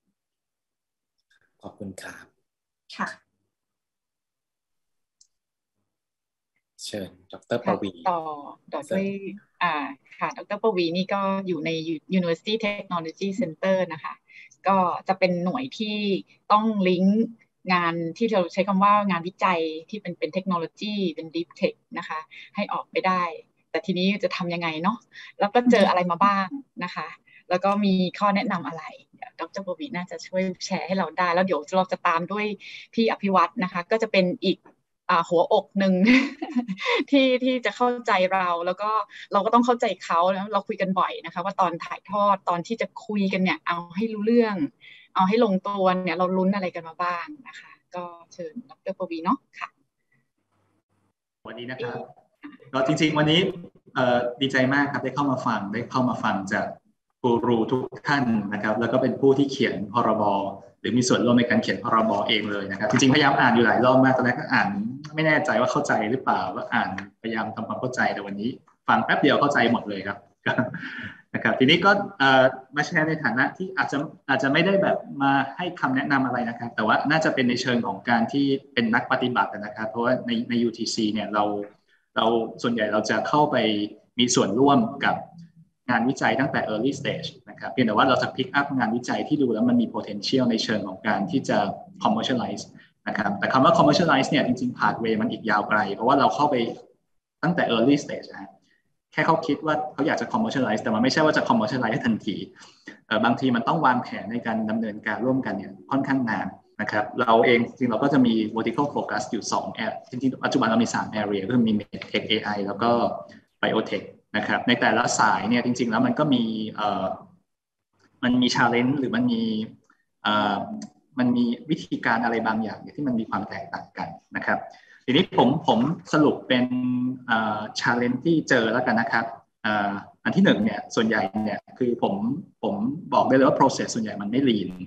ขอบคุณครับค่ะเชิญดร.ปวีต่อต่อด้วยอ่าค่ะดร.ปวีนี่ก็อยู่ใน University Technology Center นะคะก็จะเป็นหน่วยที่ต้องลิงก์งานที่เราใช้คำว่างานวิจัยที่เป็นเป็นเทคโนโลยีเป็น Deep Tech นะคะให้ออกไปได้แต่ทีนี้จะทำยังไงเนาะแล้วก็เจออะไรมาบ้างนะคะแล้วก็มีข้อแนะนำอะไรดร.ปวีน่าจะช่วยแชร์ให้เราได้แล้วเดี๋ยวเราจะตามด้วยพี่อภิวัฒน์นะคะก็จะเป็นอีกหัวอกหนึ่ง ที่ที่จะเข้าใจเราแล้วก็เราก็ต้องเข้าใจเขาแล้วเราคุยกันบ่อยนะคะว่าตอนถ่ายทอดตอนที่จะคุยกันเนี่ยเอาให้รู้เรื่องเอาให้ลงตัวเนี่ยเราลุ้นอะไรกันมาบ้างนะคะก็เชิญดร.ปวีเนาะค่ะวันนี้นะครับก็จริงๆวันนี้ดีใจมากครับได้เข้ามาฟังได้เข้ามาฟังจากกูรูทุกท่านนะครับแล้วก็เป็นผู้ที่เขียนพรบหรือมีส่วนร่วมในการเขียนพรบเองเลยนะครับจริงๆพยายามอ่านอยู่หลายรอบมากตอนแรกก็อ่านไม่แน่ใจว่าเข้าใจหรือเปล่าว่าอ่านพยายามทำความเข้าใจแต่วันนี้ฟังแป๊บเดียวเข้าใจหมดเลยครับนะครับทีนี้ก็มาแชร์ในฐานะที่อาจจะอาจจะไม่ได้แบบมาให้คำแนะนำอะไรนะครับแต่ว่าน่าจะเป็นในเชิงของการที่เป็นนักปฏิบัตินะครับเพราะว่าในใน ยู ที ซี เนี่ยเราเราส่วนใหญ่เราจะเข้าไปมีส่วนร่วมกับงานวิจัยตั้งแต่ early stage นะครับเพียงแต่ว่าเราจะ pick up งานวิจัยที่ดูแล้วมันมี potential ในเชิงของการที่จะ commercialize นะครับแต่คำว่า commercialize เนี่ยจริงๆ pathway มันอีกยาวไกลเพราะว่าเราเข้าไปตั้งแต่ early stage นะแค่เขาคิดว่าเขาอยากจะ commercialize แต่มันไม่ใช่ว่าจะ commercialize ได้ทันทีเอ่อบางทีมันต้องวางแผนในการดำเนินการร่วมกันเนี่ยค่อนข้างนานนะครับเราเองจริงเราก็จะมี vertical focus อยู่สอง area จริงๆปัจจุบันเรามีสาม area ก็คือมี medtech เอ ไอ แล้วก็ biotechนะครับในแต่ละสายเนี่ยจริงๆแล้วมันก็มีเอ่อมันมี challenge หรือมันมีเอ่อมันมีวิธีการอะไรบางอย่างที่มันมีความแตกต่างกันนะครับทีนี้ผมผมสรุปเป็นเอ่อ challenge ที่เจอแล้วกันนะครับเอ่ออันที่หนึ่งเนี่ยส่วนใหญ่เนี่ยคือผมผมบอกได้เลยว่า process ส่วนใหญ่มันไม่ lean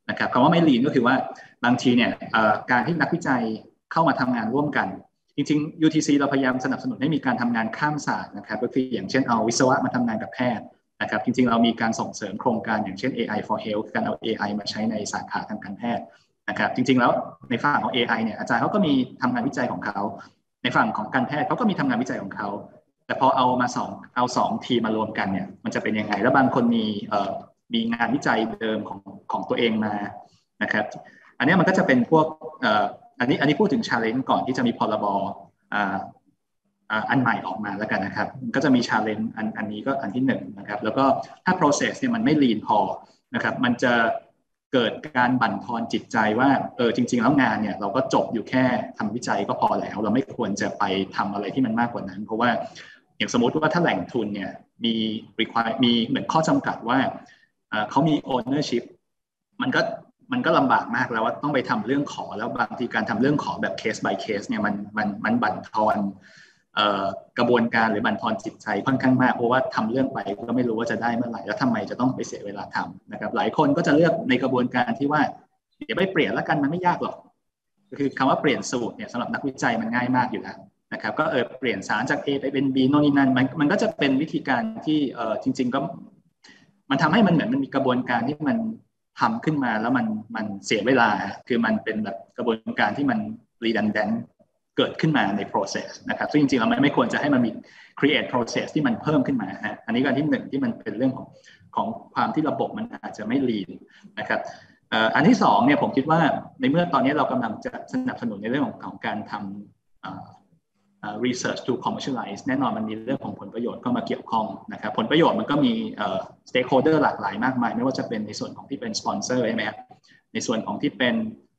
นะครับคำว่าไม่ lean ก็คือว่าบางทีเนี่ยการที่นักวิจัยเข้ามาทำงานร่วมกันจริงๆ ยู ที ซี เราพยายามสนับสนุนให้มีการทำงานข้ามศาสตร์นะครับก็คืออย่างเช่นเอาวิศวะมาทำงานกับแพทย์นะครับจริงๆเรามีการส่งเสริมโครงการอย่างเช่น เอ ไอ for Health การเอา เอ ไอ มาใช้ในสาขาทางการแพทย์นะครับจริงๆแล้วในฝั่งของ เอ ไอ เนี่ยอาจารย์เขาก็มีทำงานวิจัยของเขาในฝั่งของการแพทย์เขาก็มีทำงานวิจัยของเขาแต่พอเอามาสองเอาสองทีมมารวมกันเนี่ยมันจะเป็นยังไงแล้วบางคนมีเอ่อมีงานวิจัยเดิมของของตัวเองมานะครับอันนี้มันก็จะเป็นพวกเอ่ออันนี้อันนี้พูดถึง challenge ก่อนที่จะมีพรบอ่าอันใหม่ออกมาแล้วกันนะครับก็จะมี challenge อันอันนี้ก็อันที่หนึ่งนะครับแล้วก็ถ้า process เนี่ยมันไม่ lean พอนะครับมันจะเกิดการบั่นทอนจิตใจว่าเออจริงๆแล้วงานเนี่ยเราก็จบอยู่แค่ทำวิจัยก็พอแล้วเราไม่ควรจะไปทำอะไรที่มันมากกว่านั้นเพราะว่าอย่างสมมติว่าถ้าแหล่งทุนเนี่ยมี require มีเหมือนข้อจำกัดว่าเขามี ownership มันก็มันก็ลำบากมากแล้วว่าต้องไปทำเรื่องขอแล้วบางทีการทำเรื่องขอแบบ case by case เนี่ยมันมันมันบั่นทอนกระบวนการหรือบั่นทอนจิตใจค่อนข้างมากเพราะว่าทำเรื่องไปก็ไม่รู้ว่าจะได้เมื่อไหร่แล้วทำไมจะต้องไปเสียเวลาทำนะครับหลายคนก็จะเลือกในกระบวนการที่ว่าเดี๋ยวไปเปลี่ยนแล้วกันมันไม่ยากหรอกคือคำว่าเปลี่ยนสูตรเนี่ยสำหรับนักวิจัยมันง่ายมากอยู่แล้วนะครับก็เออเปลี่ยนสารจาก A ไปเป็น B โน่นนี่นั่นมันมันก็จะเป็นวิธีการที่เออจริงๆก็มันทำให้มันเหมือนมันมีกระบวนการที่มันทำขึ้นมาแล้วมันมันเสียเวลาคือมันเป็นแบบกระบวนการที่มัน redundant เกิดขึ้นมาใน process นะครับซึ่งจริงๆเราไม่ไม่ควรจะให้มันมี create process ที่มันเพิ่มขึ้นมาฮะอันนี้ก็ที่หนึ่งที่มันเป็นเรื่องของของความที่ระบบมันอาจจะไม่ lean นะครับอันที่สองเนี่ยผมคิดว่าในเมื่อตอนนี้เรากำลังจะสนับสนุนในเรื่องของของการทำ research to commercialize แน่นอนมันมีเรื่องของผลประโยชน์เข้ามาเกี่ยวข้องนะครับผลประโยชน์มันก็มี stakeholder หลากหลายมากมายไม่ว่าจะเป็นในส่วนของที่เป็น sponsor ใช่ไหมครับในส่วนของที่เป็น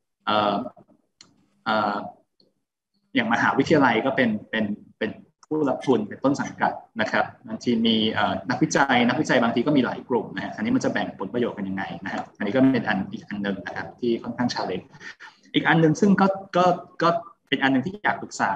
อย่างมหาวิทยาลัยก็เป็นเป็นเป็นผู้รับทุนเป็นต้นสังกัดนะครับบางทีมีนักวิจัยนักวิจัยบางทีก็มีหลายกลุ่มนะฮะอันนี้มันจะแบ่งผลประโยชน์กันยังไงนะครับอันนี้ก็เป็นอันอีกอันหนึ่งนะครับที่ค่อนข้าง challenge อีกอันหนึ่งซึ่งก็ก็ก็เป็นอันหนึ่งที่อยากปรึกษา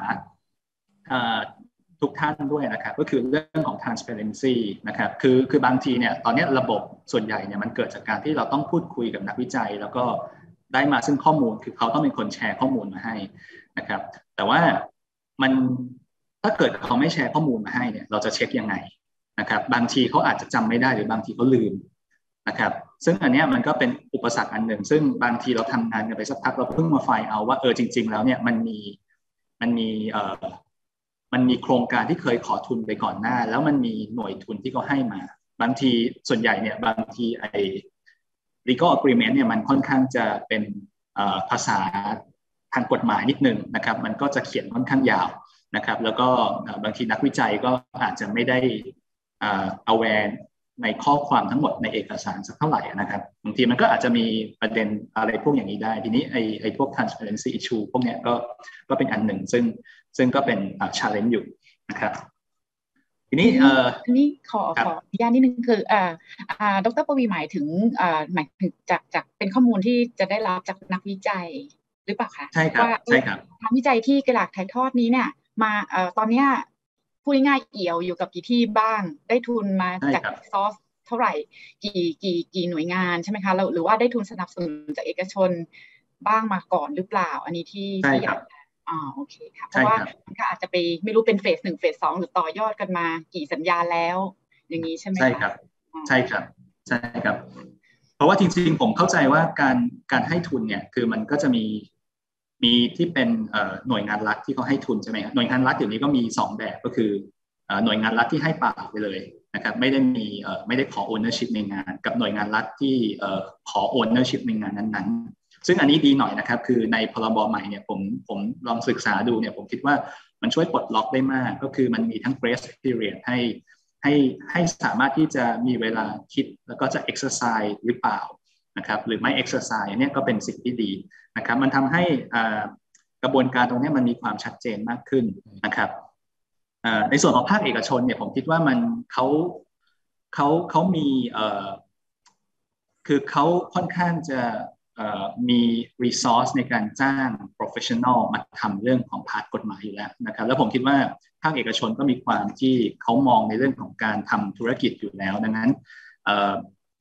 ทุกท่านด้วยนะครับก็คือเรื่องของ transparency นะครับคือคือบางทีเนี่ยตอนนี้ระบบส่วนใหญ่เนี่ยมันเกิดจากการที่เราต้องพูดคุยกับนักวิจัยแล้วก็ได้มาซึ่งข้อมูลคือเขาต้องเป็นคนแชร์ข้อมูลมาให้นะครับแต่ว่ามันถ้าเกิดเขาไม่แชร์ข้อมูลมาให้เนี่ยเราจะเช็คยังไงนะครับบางทีเขาอาจจะจำไม่ได้หรือบางทีเขาลืมนะครับซึ่งอันนี้มันก็เป็นอุปสรรคอันหนึ่งซึ่งบางทีเราทำงานกันไปสักพักเราเพิ่งมาไฟล์เอาว่าเออจริงๆแล้วเนี่ยมันมีมันมีเอ่อมันมีโครงการที่เคยขอทุนไปก่อนหน้าแล้วมันมีหน่วยทุนที่เขาให้มาบางทีส่วนใหญ่เนี่ยบางทีไอ้ legal agreement เนี่ยมันค่อนข้างจะเป็นภาษาทางกฎหมายนิดนึงนะครับมันก็จะเขียนค่อนข้างยาวนะครับแล้วก็บางทีนักวิจัยก็อาจจะไม่ได้ aware ในข้อความทั้งหมดในเอกสารสักเท่าไหร่นะครับบางทีมันก็อาจจะมีประเด็นอะไรพวกอย่างนี้ได้ทีนี้ไอ้ไอ้พวก transparency issue พวกเนี้ยก็ก็เป็นอันหนึ่งซึ่งซึ่งก็เป็น challenge อยู่นะครับทีนี้เอ่ออันนี้ขอขออนุญาตนิดนึงคืออ่าอ่าดร.ปวีหมายถึงอ่าหมายถึงจากจากเป็นข้อมูลที่จะได้รับจากนักวิจัยหรือเปล่าคะใช่ครับใช่ครับทางวิจัยที่กระดาษถ่ายทอดนี้เนี่ยมาเอ่อตอนเนี้ยพูดง่ายๆเอี่ยวอยู่กับกี่ที่บ้างได้ทุนมาจากซอสเท่าไหร่กี่กี่กี่หน่วยงานใช่ไหมคะหรือว่าได้ทุนสนับสนุนจากเอกชนบ้างมาก่อนหรือเปล่าอันนี้ที่ที่อยากอ่าโอเคค่ะเพราะว่ามันก็อาจจะไปไม่รู้เป็นเฟสหนึ่งเฟสสองหรือต่อยอดกันมากี่สัญญาแล้วอย่างนี้ใช่ไหมคะใช่ครับใช่ครับใช่ครับเพราะว่าจริงๆผมเข้าใจว่าการการให้ทุนเนี่ยคือมันก็จะมีมีที่เป็นหน่วยงานรัฐที่เขาให้ทุนใช่ไหมครับหน่วยงานรัฐเดี๋ยวนี้ก็มีสองแบบก็คือหน่วยงานรัฐที่ให้เปล่าไปเลยนะครับไม่ได้มีไม่ได้ขอ ownership ในงานกับหน่วยงานรัฐที่ขอ ownership ในงานนั้นๆซึ่งอันนี้ดีหน่อยนะครับคือในพรบใหม่เนี่ยผมผมลองศึกษาดูเนี่ยผมคิดว่ามันช่วยปลดล็อกได้มากก็คือมันมีทั้ง grace period ให้ให้ให้สามารถที่จะมีเวลาคิดแล้วก็จะ exercise หรือเปล่านะครับหรือไม่ exercise เนี่ยก็เป็นสิ่งที่ดีนะครับมันทำให้กระบวนการตรงนี้มันมีความชัดเจนมากขึ้นนะครับในส่วนของภาคเอกชนเนี่ยผมคิดว่ามันเขาเขาเขามีคือเขาค่อนข้างจะมี resource ในการจ้าง professional มาทำเรื่องของพาร์ทกฎหมายอยู่แล้วนะครับแล้วผมคิดว่าภาคเอกชนก็มีความที่เขามองในเรื่องของการทำธุรกิจอยู่แล้วดังนั้น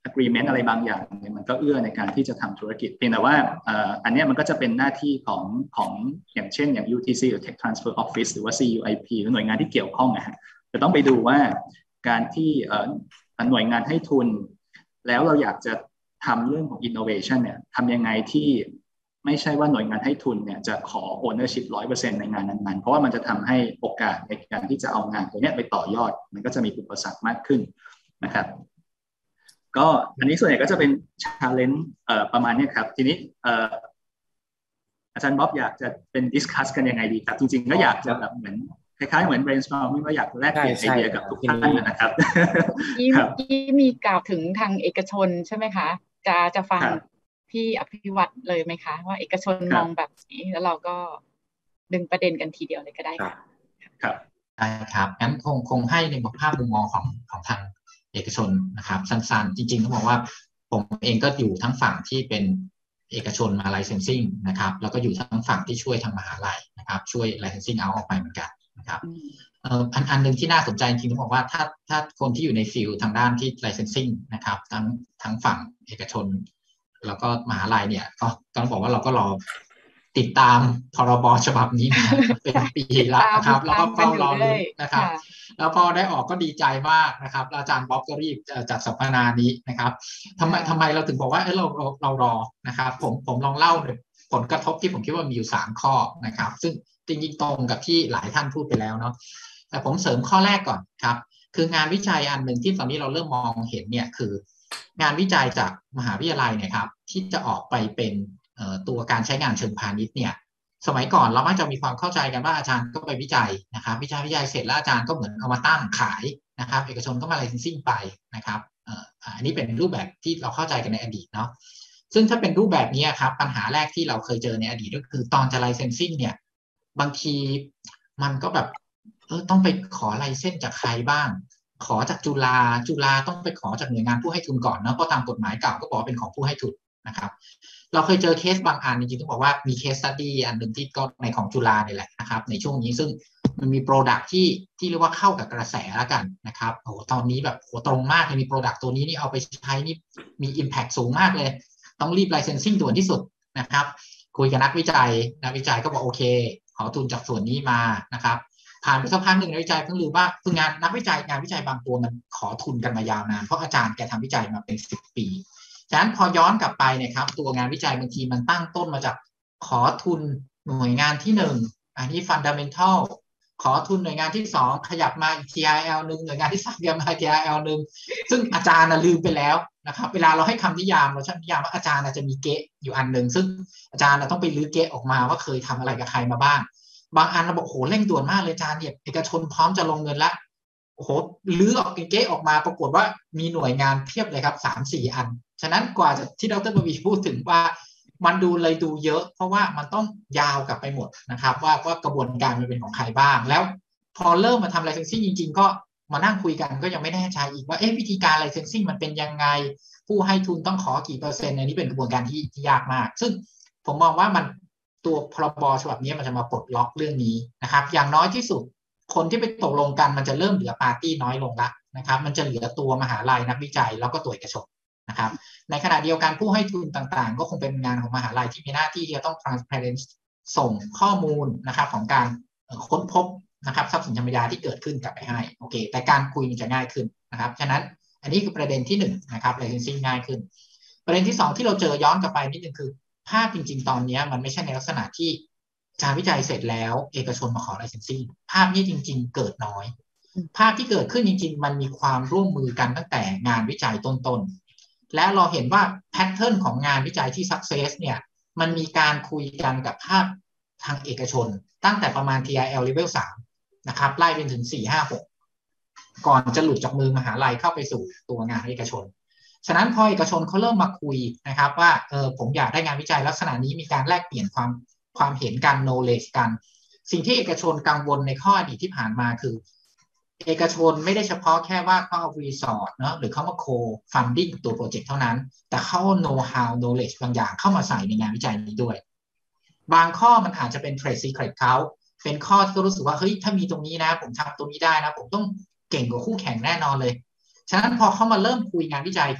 agreement อะไรบางอย่างเนี่ยมันก็เอื้อในการที่จะทำธุรกิจเพียงแต่ว่าอันนี้มันก็จะเป็นหน้าที่ของของอย่างเช่นอย่าง ยู ที ซี หรือ Tech Transfer Office หรือว่า ซี ยู ไอ พี หรือหน่วยงานที่เกี่ยวข้องนะฮะจะต้องไปดูว่าการที่หน่วยงานให้ทุนแล้วเราอยากจะทำเรื่องของ innovation เนี่ยทำยังไงที่ไม่ใช่ว่าหน่วยงานให้ทุนเนี่ยจะขอ ownership ร้อยเปอร์เซ็นต์ในงานนั้นๆเพราะว่ามันจะทำให้โอกาสในการที่จะเอางานตัวนี้ไปต่อยอดมันก็จะมีอุปสรรคมากขึ้นนะครับก็อันนี้ส่วนใหญ่ก็จะเป็น challenge เอ่อประมาณนี้ครับทีนี้เอ่ออาจารย์บ๊อบอยากจะเป็น discuss กันยังไงดีครับจริงๆก็อยากจะแบบเหมือนคล้ายๆเหมือน brainstorming ว่าอยากแลกเปลี่ยนไอเดียกับทุกท่านนะครับที่เมื่อกี้มีกล่าวถึงทางเอกชนใช่ไหมคะจะจะฟังพี่อภิวัตรเลยไหมคะว่าเอกชนมองแบบนี้แล้วเราก็ดึงประเด็นกันทีเดียวเลยก็ได้ค่ะครับได้ครับงั้นคงคงให้ในภาพมุมมองของของทางเอกชนนะครับสั้นๆจริงๆต้องบอกว่าผมเองก็อยู่ทั้งฝั่งที่เป็นเอกชนมา licensing นะครับแล้วก็อยู่ทั้งฝั่งที่ช่วยทางมหาลัยนะครับช่วย licensing out ออกไปเหมือนกันนะครับเอ่ออันอันนึงที่น่าสนใจจริงๆต้องบอกว่าถ้าถ้าคนที่อยู่ในฟิลทางด้านที่ licensing นะครับทั้งทั้งฝั่งเอกชนแล้วก็มหาลัยเนี่ยก็ต้องบอกว่าเราก็รอติดตามพรบฉบับนี้มาเป็นปีแล้วนะครับแล้วก็เฝ้ารอลุ้นนะครับแล้วพอได้ออกก็ดีใจมากนะครับอาจารย์บ๊อบก็รีบจัดสัมมนานี้นะครับทำไมทำไมเราถึงบอกว่าเออเราเราเรารอนะครับผมผมลองเล่าผลกระทบที่ผมคิดว่ามีอยู่สามข้อนะครับซึ่งจริงๆตรงกับที่หลายท่านพูดไปแล้วเนาะแต่ผมเสริมข้อแรกก่อนครับคืองานวิจัยอันหนึ่งที่ตอนนี้เราเริ่มมองเห็นเนี่ยคืองานวิจัยจากมหาวิทยาลัยเนี่ยครับที่จะออกไปเป็นตัวการใช้งานเชิงพาณิชย์เนี่ยสมัยก่อนเรามักจะมีความเข้าใจกันว่าอาจารย์ก็ไปวิจัยนะครับวิจัยวิจัยเสร็จแล้วอาจารย์ก็เหมือนเอามาตั้งขายนะครับเอกชนก็มา licensing ไปนะครับอันนี้เป็นรูปแบบที่เราเข้าใจกันในอดีตเนาะซึ่งถ้าเป็นรูปแบบนี้ครับปัญหาแรกที่เราเคยเจอในอดีตก็คือตอนจะ licensing เนี่ยบางทีมันก็แบบเออต้องไปขอไลเซนส์จากใครบ้างขอจากจุฬาจุฬาต้องไปขอจากหน่วยงานผู้ให้ทุนก่อนเนาะเพราะตามกฎหมายเก่าก็บอกเป็นของผู้ให้ทุนนะครับเราเคยเจอเคสบางอันจริงๆต้องบอกว่ามีเคสสตั๊ดดี้อันหนึ่งที่ก็ในของจุฬาเนี่ยแหละนะครับในช่วงนี้ซึ่งมันมีโปรดักที่ที่เรียกว่าเข้ากับกระแสแล้วกันนะครับโอ้โหตอนนี้แบบโหตรงมากเลยมีโปรดักตัวนี้นี่เอาไปใช้นี่มี impact สูงมากเลยต้องรีบ licensing ด่วนที่สุดนะครับคุยกับนักวิจัยนักวิจัยก็บอกโอเคขอทุนจากส่วนนี้มานะครับผ่านไปสักพักหนึ่งนักวิจัยเพิ่งรู้ว่าคืองานนักวิจัยงานวิจัยบางตัวมันขอทุนกันมายาวนานเพราะอาจารย์แกทำวิจัยมาเป็นสิบปีฉะนั้นพอย้อนกลับไปเนี่ยครับตัวงานวิจัยบางทีมันตั้งต้นมาจากขอทุนหน่วยงานที่หนึ่งอันนี้ fundamental ขอทุนหน่วยงานที่สองขยับมาอีก ที อาร์ แอล หนึ่งหน่วยงานที่สามขยับมา ที อาร์ แอล หนึ่งซึ่งอาจารย์ลืมไปแล้วนะครับเวลาเราให้คำนิยามเราใช้นิยามว่าอาจารย์จะมีเกะอยู่อันหนึ่งซึ่งอาจารย์ต้องไปลื้อเกะออกมาว่าเคยทำอะไรกับใครมาบ้างบางอันเราบอกโหเร่งด่วนมากเลยอาจารย์เนี่ยเอกชนพร้อมจะลงเงินแล้วโอ้โหลื้อออกเก๊ะออกมาปรากฏว่ามีหน่วยงานเพียบเลยครับ สามสี่ อันฉะนั้นกว่าจะที่ดร.ปวีพูดถึงว่ามันดูเลยดูเยอะเพราะว่ามันต้องยาวกลับไปหมดนะครับว่าว่ากระบวนการมันเป็นของใครบ้างแล้วพอเริ่มมาทำ licensing จริงๆก็มานั่งคุยกันก็ยังไม่แน่ใจอีกว่าเอ๊ะวิธีการ licensing มันเป็นยังไงผู้ให้ทุนต้องขอกี่เปอร์เซ็นต์อันนี้เป็นกระบวนการที่ที่ยากมากซึ่งผมมองว่ามันตัวพรบฉบับนี้มันจะมาปลดล็อกเรื่องนี้นะครับอย่างน้อยที่สุดคนที่ไปตกลงกันมันจะเริ่มเหลือปาร์ตี้น้อยลงละนะครับมันจะเหลือตัวมหาลัยนักวิจัยแล้วก็ตัวเอกชนนะครับในขณะเดียวกันผู้ให้ทุนต่างๆก็คงเป็นงานของมหาลัยที่มีหน้าที่ที่จะต้อง transparent ส่งข้อมูลนะครับของการค้นพบนะครับทรัพย์สินทางปัญญาที่เกิดขึ้นกลับไปให้โอเคแต่การคุยมันจะง่ายขึ้นนะครับฉะนั้นอันนี้คือประเด็นที่หนึ่งนะครับ licensing ง่ายขึ้นประเด็นที่สองที่เราเจอย้อนกลับไปนิดนึงคือภาพจริงๆตอนนี้มันไม่ใช่ในลักษณะที่การวิจัยเสร็จแล้วเอกชนมาขอ licensing ภาพนี้จริงๆเกิดน้อยภาพที่เกิดขึ้นจริงๆมันมีความร่วมมือกันตั้งแต่งานวิจัยต้นๆและเราเห็นว่าแพทเทิร์นของงานวิจัยที่ success เนี่ยมันมีการคุยกันกับภาคทางเอกชนตั้งแต่ประมาณ ที อาร์ แอล level สามนะครับไล่ไปถึงสี่ ห้า หกก่อนจะหลุดจากมือมหาลัยเข้าไปสู่ตัวงานเอกชนฉะนั้นพอเอกชนเขาเริ่มมาคุยนะครับว่าเออผมอยากได้งานวิจัยลักษณะนี้มีการแลกเปลี่ยนความความเห็นกัน knowledge กันสิ่งที่เอกชนกังวลในข้ออดีตที่ผ่านมาคือเอกชนไม่ได้เฉพาะแค่ว่าเขาเอา resource เนาะหรือเขามา co-funding ตัวโปรเจกต์เท่านั้นแต่เขา know how knowledge บางอย่างเข้ามาใส่ในงานวิจัยนี้ด้วยบางข้อมันอาจจะเป็น trade secret เขาเป็นข้อที่เขารู้สึกว่าเฮ้ยถ้ามีตรงนี้นะผมทำตรงนี้ได้นะผมต้องเก่งกว่าคู่แข่งแน่นอนเลยฉะนั้นพอเขามาเริ่มคุยงานวิจัยกับ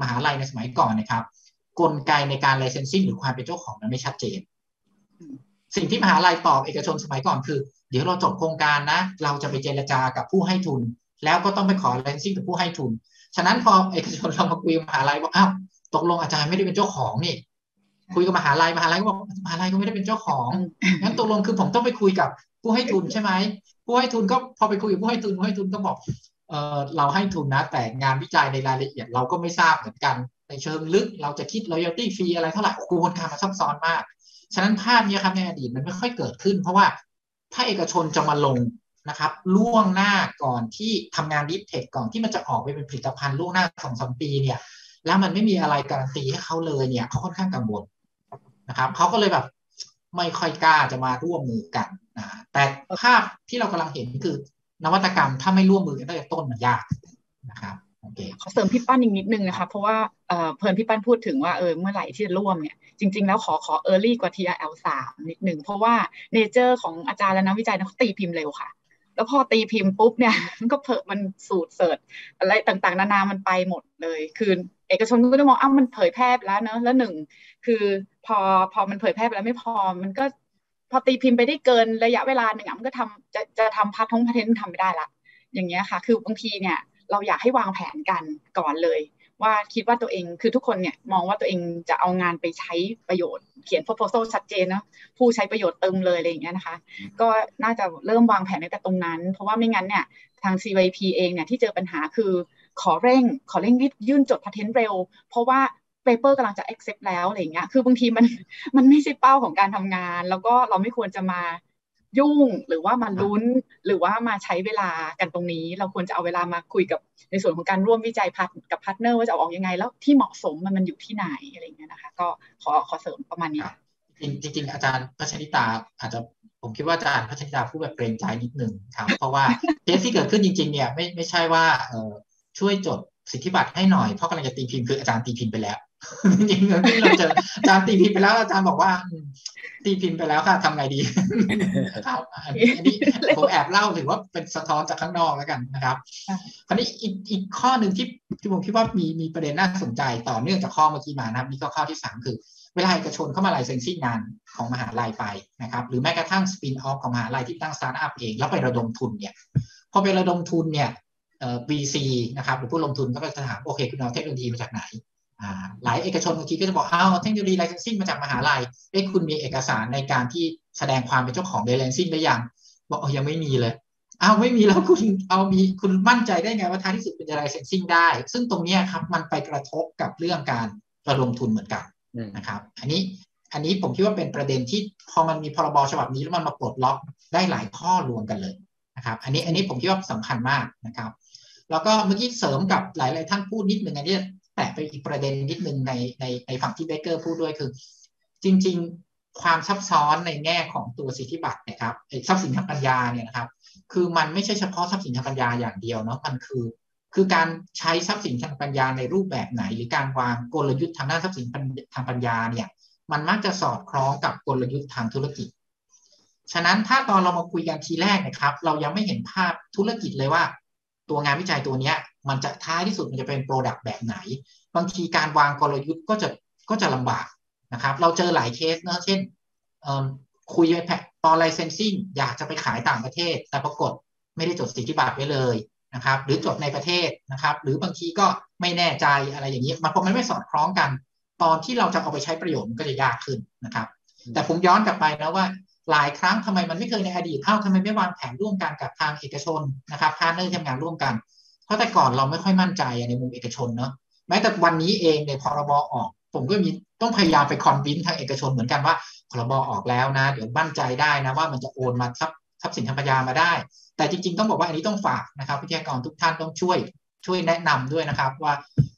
มหาลัยในสมัยก่อนนะครับกลไกในการ licensing หรือความเป็นเจ้าของนั้นไม่ชัดเจนสิ่งที่มหาลัยตอบเอกชนสมัยก่อนคือเดี๋ยวเราจบโครงการนะเราจะไปเจรจากับผู้ให้ทุนแล้วก็ต้องไปขอ licensing กับผู้ให้ทุนฉะนั้นพอเอกชนเรามาคุยกับมหาลัยบอกอ้าวตกลงอาจารย์ไม่ได้เป็นเจ้าของนี่คุยกับมหาลัยมหาลัยก็บอกมหาลัยก็ไม่ได้เป็นเจ้าของงั้นตกลงคือผมต้องไปคุยกับผู้ให้ทุนใช่ไหมผู้ให้ทุนก็พอไปคุยกับผู้ให้ทุนผู้ให้ทุนก็บอกเออเราให้ทุนนะแต่งานวิจัยในรายละเอียดเราก็ไม่ทราบเหมือนกันในเชิงลึกเราจะคิด royalty fee อะไรเท่าไหร่กระบวนการมันซับซ้อนมากฉะนั้นภาพนี้ครับในอดีตมันไม่ค่อยเกิดขึ้นเพราะว่าถ้าเอกชนจะมาลงนะครับล่วงหน้าก่อนที่ทำงานดิฟเทคก่อนที่มันจะออกไปเป็นผลิตภัณฑ์ล่วงหน้า สองถึงสาม ปีเนี่ยแล้วมันไม่มีอะไรการันตีให้เขาเลยเนี่ยเขาค่อนข้างกังวลนะครับเขาก็เลยแบบไม่ค่อยกล้าจะมาร่วมมือกันนะแต่ภาพที่เรากำลังเห็นคือนวัตกรรมถ้าไม่ร่วมมือกันตั้งแต่ต้นมันยากนะครับโอเคขอเสริมพี่ปั้นอีกนิดนึงนะคะเพราะว่าเอ่อเพิ่นพี่ปั้นพูดถึงว่าเออเมื่อไหร่ที่จะร่วมเนี่ยจริงๆแล้วขอขอ early กว่า ที อาร์ แอล สาม นิดนึงเพราะว่า nature ของอาจารย์และนักวิจัยเขาตีพิมพ์เร็วค่ะแล้วพอตีพิมพ์ปุ๊บเนี่ยมันก็เผยมันสูตรเสิร์ชอะไรต่างๆนานามันไปหมดเลยคือเอกชนก็จะมองอ้าวมันเผยแพร่ไปแล้วเนอะแล้วหนึ่งคือพอพอมันเผยแพร่ไปแล้วไม่พอมันก็พอตีพิมพ์ไปได้เกินระยะเวลาหนึ่งมันก็ทำจะจะทำพาร์ททงพาร์ทเทนต์ทำไม่ได้ละอย่างเงี้ยค่ะคือบางทีเนี่ยเราอยากให้วางแผนกันก่อนเลยว่าคิดว่าตัวเองคือทุกคนเนี่ยมองว่าตัวเองจะเอางานไปใช้ประโยชน์เขียน proposal ชัดเจนนะผู้ใช้ประโยชน์เติมเลยอะไรอย่างเงี้ยนะคะก็น่าจะเริ่มวางแผนตั้งแต่ตรงนั้นเพราะว่าไม่งั้นเนี่ยทาง ซี วาย พี เองเนี่ยที่เจอปัญหาคือขอเร่งขอเร่งรีบยื่นจด patent เร็วเพราะว่า paper กำลังจะ accept แล้วอะไรอย่างเงี้ยคือบางทีมันมันไม่ใช่เป้าของการทำงานแล้วก็เราไม่ควรจะมายุ่งหรือว่ามาลุ้นหรือว่ามาใช้เวลากันตรงนี้เราควรจะเอาเวลามาคุยกับในส่วนของการร่วมวิจัยพัฒกับพาร์ทเนอร์ว่าจะออกยังไงแล้วที่เหมาะสมมันมันอยู่ที่ไหนอะไรอย่างเงี้ยนะคะก็ขอขอเสริมประมาณนี้จริงจริงอาจารย์พัชริตาอาจจะผมคิดว่าอาจารย์พัชริตาพูดแบบเกรงใจนิดนึงครับเพราะว่าเคสที่เกิดขึ้นจริงๆเนี่ยไม่ไม่ใช่ว่าเอ่อช่วยจดสิทธิบัตรให้หน่อยเพราะกำลังจะตีพิมพ์คืออาจารย์ตีพิมพ์ไปแล้วจริงๆที่เราเจออาจารย์ตีพิมพ์ไปแล้วอาจารย์บอกว่าตีพิมพ์ไปแล้วค่ะทำไงดีครับอันนี้อันนี้ผมแอบเล่าถือว่าเป็นสะท้อนจากข้างนอกแล้วกันนะครับคราวนี้อีกอีกข้อหนึ่งที่ที่ผมคิดว่ามีมีประเด็นน่าสนใจต่อเนื่องจากข้อเมื่อกี้มานะครับนี่ก็ข้อที่สามคือเวลาเอกชนเข้ามาไลเซนซิ่งงานของมหาลัยไปนะครับหรือแม้กระทั่งสปินออฟของมหาลัยที่ตั้งสตาร์ทอัพเองแล้วไประดมทุนเนี่ยพอไประดมทุนเนี่ยเอ่อ วี ซี นะครับหรือผู้ลงทุนก็จะถามโอเคคุณเอาเทคโนโลยีมาจากไหนหลายเอกชนบางทีก็จะบอกอ้าวเทคโนโลยีไลเซนซิ่งมาจากมหาลัยเอ้ยคุณมีเอกสารในการที่แสดงความเป็นเจ้าของไลเซนซิ่งได้ยังบอกอ๋อยังไม่มีเลยอ้าวไม่มีแล้วคุณเอามีคุณมั่นใจได้ไงว่าท้ายที่สุดเป็นจะไลเซนซิ่งได้ซึ่งตรงนี้ครับมันไปกระทบกับเรื่องการระดมทุนเหมือนกันนะครับอันนี้อันนี้ผมคิดว่าเป็นประเด็นที่พอมันมีพรบฉบับนี้แล้วมันมาปลดล็อกได้หลายข้อรวมกันเลยนะครับอันนี้อันนี้ผมคิดว่าสำคัญมากนะครับแล้วก็เมื่อกี้เสริมกับหลายๆท่านพูดนิดนึงอันนี้แตะไปอีกประเด็นนิดนึงในในในฝั่งที่เบเกอร์พูดด้วยคือจริงๆความซับซ้อนในแง่ของตัวสิทธิบัตรนะครับทรัพย์สินทางปัญญาเนี่ยนะครับคือมันไม่ใช่เฉพาะทรัพย์สินทางปัญญาอย่างเดียวเนาะมันคือคือการใช้ทรัพย์สินทางปัญญาในรูปแบบไหนหรือการวางกลยุทธ์ทางด้านทรัพย์สินทางปัญญาเนี่ยมันมักจะสอดคล้องกับกลยุทธ์ทางธุรกิจฉะนั้นถ้าตอนเรามาคุยกันทีแรกนะครับเรายังไม่เห็นภาพธุรกิจเลยว่าตัวงานวิจัยตัวนี้มันจะท้ายที่สุดมันจะเป็นโปรดักต์แบบไหนบางทีการวางกลยุทธ์ก็จะก็จะลำบากนะครับเราเจอหลายเคสนะเช่นคุยไปตอนไลเซนซิ่งอยากจะไปขายต่างประเทศแต่ปรากฏไม่ได้จดสิทธิบัตรไว้เลยนะครับหรือจดในประเทศนะครับหรือบางทีก็ไม่แน่ใจอะไรอย่างนี้มันพอมันไม่สอดคล้องกันตอนที่เราจะเอาไปใช้ประโยชน์มันก็จะยากขึ้นนะครับแต่ผมย้อนกลับไปนะว่าหลายครั้งทำไมมันไม่เคยในอดีตเอ้าทำไมไม่วางแผนร่วมกันกับทางเอกชนนะครับพาร์ทเนอร์ทำงานร่วมกันเพราะแต่ก่อนเราไม่ค่อยมั่นใจในมุมเอกชนเนาะแม้แต่วันนี้เองในพรบออกผมก็มีต้องพยายามไปคอนวินทางเอกชนเหมือนกันว่าพรบออกแล้วนะเดี๋ยวมั่นใจได้นะว่ามันจะโอนมาทรัพย์ทรัพย์สินทางปัญญามาได้แต่จริงๆต้องบอกว่าอันนี้ต้องฝากนะครับวิทยากรทุกท่านต้องช่วยช่วยแนะนำด้วยนะครับว่า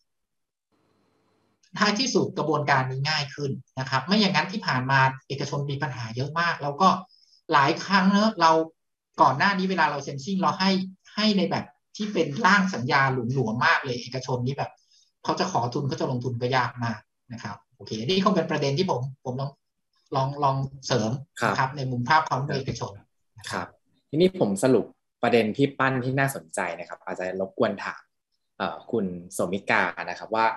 ท้ายที่สุดกระบวนการนี้ง่ายขึ้นนะครับไม่อย่างนั้นที่ผ่านมาเอกชนมีปัญหาเยอะมากแล้วก็หลายครั้งเนอะเราก่อนหน้านี้เวลาเราเซ็นซิ่งเราให้ให้ในแบบที่เป็นร่างสัญญาหลวมๆมากเลยเอกชนนี้แบบเขาจะขอทุนเขาจะลงทุนก็ยากมากนะครับโอเคนี่คงเป็นประเด็นที่ผมผมลองลองลองเสริมนะครับในมุมภาพความเป็นเอกชนครับทีนี้ผมสรุปประเด็นที่ปั้นที่น่าสนใจนะครับอาจจะรบกวนถามคุณโสมิกานะครับว่า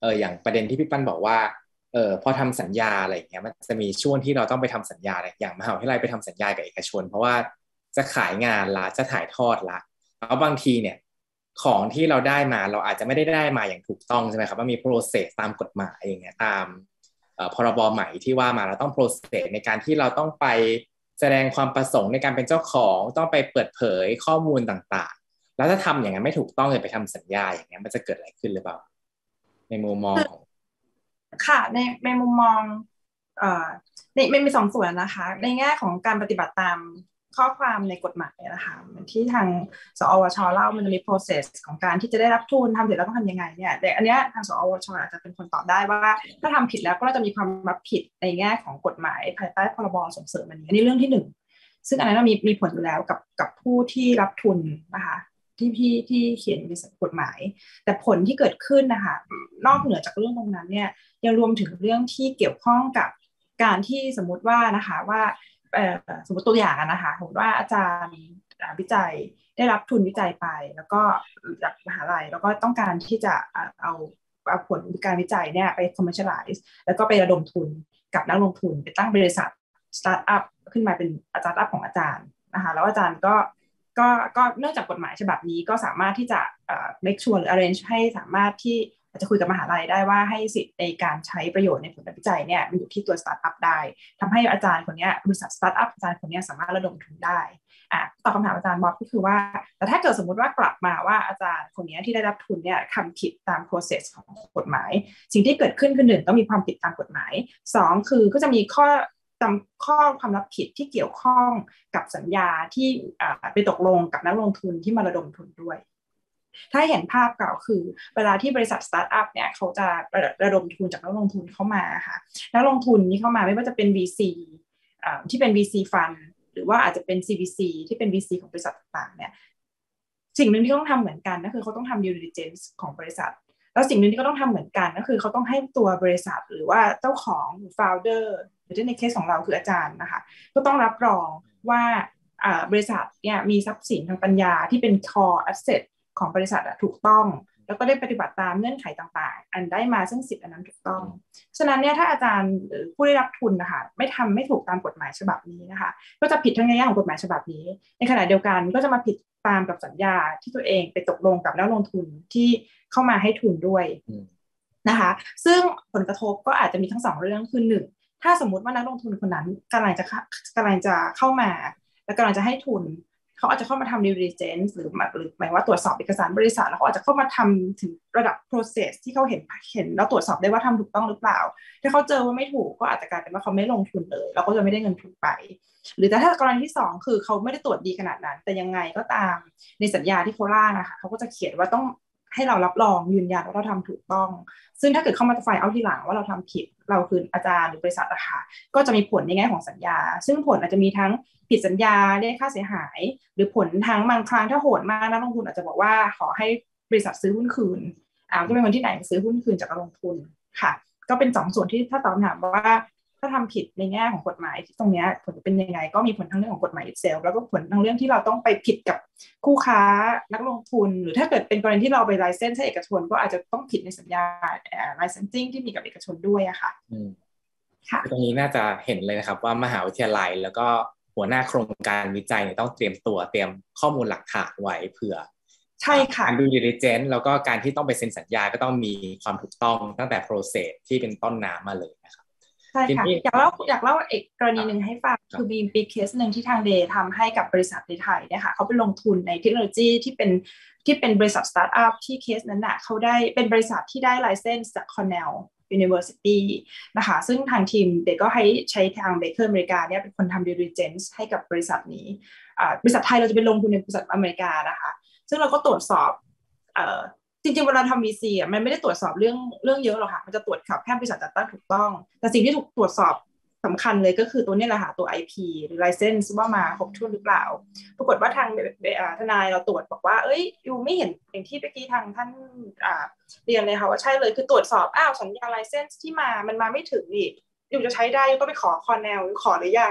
เอออย่างประเด็นที่พี่ปั้นบอกว่าเออพอทำสัญญาอะไรอย่างเงี้ยมันจะมีช่วงที่เราต้องไปทำสัญญาอย่างมหาวิทยาลัยไปทำสัญญากับเอกชนเพราะว่าจะขายงานละจะถ่ายทอดละแล้วบางทีเนี่ยของที่เราได้มาเราอาจจะไม่ได้ได้มาอย่างถูกต้องใช่ไหมครับว่ามี process ตามกฎหมายอย่างเงี้ยตามพรบใหม่ที่ว่ามาเราต้อง process ในการที่เราต้องไปแสดงความประสงค์ในการเป็นเจ้าของต้องไปเปิดเผยข้อมูลต่างๆแล้วถ้าทำอย่างนั้นไม่ถูกต้องเลยไปทำสัญญาอย่างเงี้ยมันจะเกิดอะไรขึ้นหรือเปล่าในมุมมองของค่ะในในมุมมองเอ่อในมันมีสองส่วนนะคะในแง่ของการปฏิบัติตามข้อความในกฎหมายนะคะที่ทางสอวชเล่ามันจะมี process ของการที่จะได้รับทุนทำเสร็จแล้วต้องทำยังไงเนี่ยแต่อันเนี้ยทางสอวชอาจจะเป็นคนตอบได้ว่าถ้าทำผิดแล้วก็จะมีความรับผิดในแง่ของกฎหมายภายใต้พรบส่งเสริมอันนี้อันนี้เรื่องที่หนึ่งซึ่งอันนั้นมีมีผลอยู่แล้วกับกับผู้ที่รับทุนนะคะที่พี่ที่เขียนในกฎหมายแต่ผลที่เกิดขึ้นนะคะนอกเหนือจากเรื่องตรงนั้นเนี่ยยังรวมถึงเรื่องที่เกี่ยวข้องกับการที่สมมุติว่านะคะว่าสมมติตัวอย่างนะคะสมมติว่าอาจารย์วิจัยได้รับทุนวิจัยไปแล้วก็จากมหาลัยแล้วก็ต้องการที่จะเอาเอาผลการวิจัยเนี่ยไป commercialize แล้วก็ไประดมทุนกับนักลงทุนไปตั้งบริษัทสตาร์ทอัพขึ้นมาเป็นสตาร์ทอัพของอาจารย์นะคะแล้วอาจารย์ก็ก็ก็เนื่องจากกฎหมายฉบับนี้ก็สามารถที่จะ make sure หรือ arrange ให้สามารถที่อาจจะคุยกับมหาลัยได้ว่าให้สิทธิ์ในการใช้ประโยชน์ในผลการวิจัยเนี่ยมันอยู่ที่ตัวสตาร์ทอัพได้ทำให้อาจารย์คนนี้บริษัทสตาร์ทอัพอาจารย์คนนี้สามารถระดมทุนได้อ่ะตอบคำถามอาจารย์บ๊อบก็คือว่าแต่ถ้าเกิดสมมุติว่ากลับมาว่าอาจารย์คนนี้ที่ได้รับทุนเนี่ยทำผิดตาม process ของกฎหมายสิ่งที่เกิดขึ้นคือหนึ่งต้องมีความผิดตามกฎหมายสองคือก็จะมีข้อจำข้อความรับผิดที่เกี่ยวข้องกับสัญญาที่ไปตกลงกับนักลงทุนที่มาระดมทุนด้วยถ้าเห็นภาพเก่าคือเวลาที่บริษัทสตาร์ทอัพเนี่ยเขาจะระดมทุนจากนักลงทุนเข้ามาค่ะนักลงทุนนี้เข้ามาไม่ว่าจะเป็น วี ซี ที่เป็น วี ซี Fund หรือว่าอาจจะเป็น ซี วี ซี ที่เป็น วี ซี ของบริษัทต่างๆเนี่ยสิ่งหนึ่งที่ต้องทำเหมือนกันก็คือเขาต้องทำ due diligence ของบริษัทแล้วสิ่งหนึ่งที่เขาต้องทำเหมือนกันก็คือเขาต้องให้ตัวบริษัทหรือว่าเจ้าของหรือ founder หรือในเคสของเราคืออาจารย์นะคะก็ต้องรับรองว่าบริษัทเนี่ยมีทรัพย์สินทางปัญญาที่เป็น core asset ของบริษัทถูกต้องแล้วก็ได้ปฏิบัติตามเงื่อนไขต่างๆอันได้มาซึ่งสิทธิอันนั้นถูกต้องฉะนั้นเนี่ยถ้าอาจารย์ผู้ได้รับทุนนะคะไม่ทำไม่ถูกตามกฎหมายฉบับนี้นะคะก็จะผิดทั้งในแง่ของกฎหมายฉบับนี้ในขณะเดียวกันก็จะมาผิดตามกับสัญญาที่ตัวเองไปตกลงกับนักลงทุนที่เข้ามาให้ทุนด้วยนะคะซึ่งผลกระทบก็อาจจะมีทั้งสองเรื่องคือหนึ่งถ้าสมมุติว่านักลงทุนคนนั้นกำลังจะกำลังจะเข้ามาและกำลังจะให้ทุนเขาอาจจะเข้ามาทำ due diligence หรือหรือหมายว่าตรวจสอบเอกสารบริษัทแล้วเขาอาจจะเข้ามาทำถึงระดับ process ที่เขาเห็นเห็นแล้วตรวจสอบได้ว่าทำถูกต้องหรือเปล่าถ้าเขาเจอว่าไม่ถูกก็อาจจะกลายเป็นว่าเขาไม่ลงทุนเลยเราก็จะไม่ได้เงินทุนไปหรือแต่ถ้ากรณีที่สองคือเขาไม่ได้ตรวจดีขนาดนั้นแต่ยังไงก็ตามในสัญญาที่เขาร่างอะค่ะเขาก็จะเขียนว่าต้องให้เรารับรองยืนยันว่าเราทำถูกต้องซึ่งถ้าเกิดเข้ามาไฟล์เอาทีหลังว่าเราทำผิดเราคืออาจารย์หรือบริษัทอะค่ะก็จะมีผลในแง่ของสัญญาซึ่งผลอาจจะมีทั้งผิดสัญญาเรียกค่าเสียหายหรือผลทางบางครั้งถ้าโหดมากนักลงทุนอาจจะบอกว่าขอให้บริษัทซื้อหุ้นคืนอ่าจะเป็นคนที่ไหนซื้อหุ้นคืนจากนักลงทุนค่ะก็เป็นสองส่วนที่ถ้าตอบคำถามว่าถ้าทำผิดในแง่ของกฎหมายที่ตรงนี้ผลจะเป็นยังไงก็มีผลทั้งเรื่องของกฎหมาย itself แล้วก็ผลทั้งเรื่องที่เราต้องไปผิดกับคู่ค้านักลงทุนหรือถ้าเกิดเป็นกรณีที่เราไปไลเซนส์ให้เอกชนก็อาจจะต้องผิดในสัญญาไลเซนซิ่งที่มีกับเอกชนด้วยอะค่ะค่ะตรงนี้น่าจะเห็นเลยนะครับว่ามหาวิทยาลัยแล้วก็หัวหน้าโครงการวิจัยต้องเตรียมตัวเตรียมข้อมูลหลักฐานไว้เผื่อใช่ค่ะการดู diligence แล้วก็การที่ต้องไปเซ็นสัญญาก็ต้องมีความถูกต้องตั้งแต่ process ที่เป็นต้นน้ำมาเลยนะครับใช่ค่ะอยากเล่าอยากเล่าอีกกรณีหนึ่งให้ฟังคือมีปีเคสหนึ่งที่ทางเดย์ทำให้กับบริษัทในไทยเนี่ยค่ะเขาไปลงทุนในเทคโนโลยีที่เป็นที่เป็นบริษัทสตาร์ทอัพที่เคสนั้นน่ะเขาได้เป็นบริษัทที่ได้ไลเซนส์จาก Cornell University นะคะซึ่งทางทีมเดย์ก็ให้ใช้ทางเบเกอร์อเมริกาเนี่ยเป็นคนทำ due diligence ให้กับบริษัทนี้บริษัทไทยเราจะไปลงทุนในบริษัทอเมริกานะคะซึ่งเราก็ตรวจสอบจริงๆเวลาทำ วี ซี อ่ะมันไม่ได้ตรวจสอบเรื่องเรื่องเยอะหรอกค่ะมันจะตรวจสอบแค่บริษัทจัดตั้งถูกต้องแต่สิ่งที่ถูกตรวจสอบสำคัญเลยก็คือตัวนี้แหละค่ะตัว ไอ พี หรือ license ว่ามาครบถ้วนหรือเปล่าปรากฏว่าทางทนายเราตรวจบอกว่าเอ้ยอยู่ไม่เห็นอย่างที่เมื่อกี้ทางท่านเรียนเลยค่ะว่าใช่เลยคือตรวจสอบอ้าวสัญญา license ที่มามันมาไม่ถึงนี่อยู่จะใช้ได้ก็ไปขอ Cornell ขอหรือยังป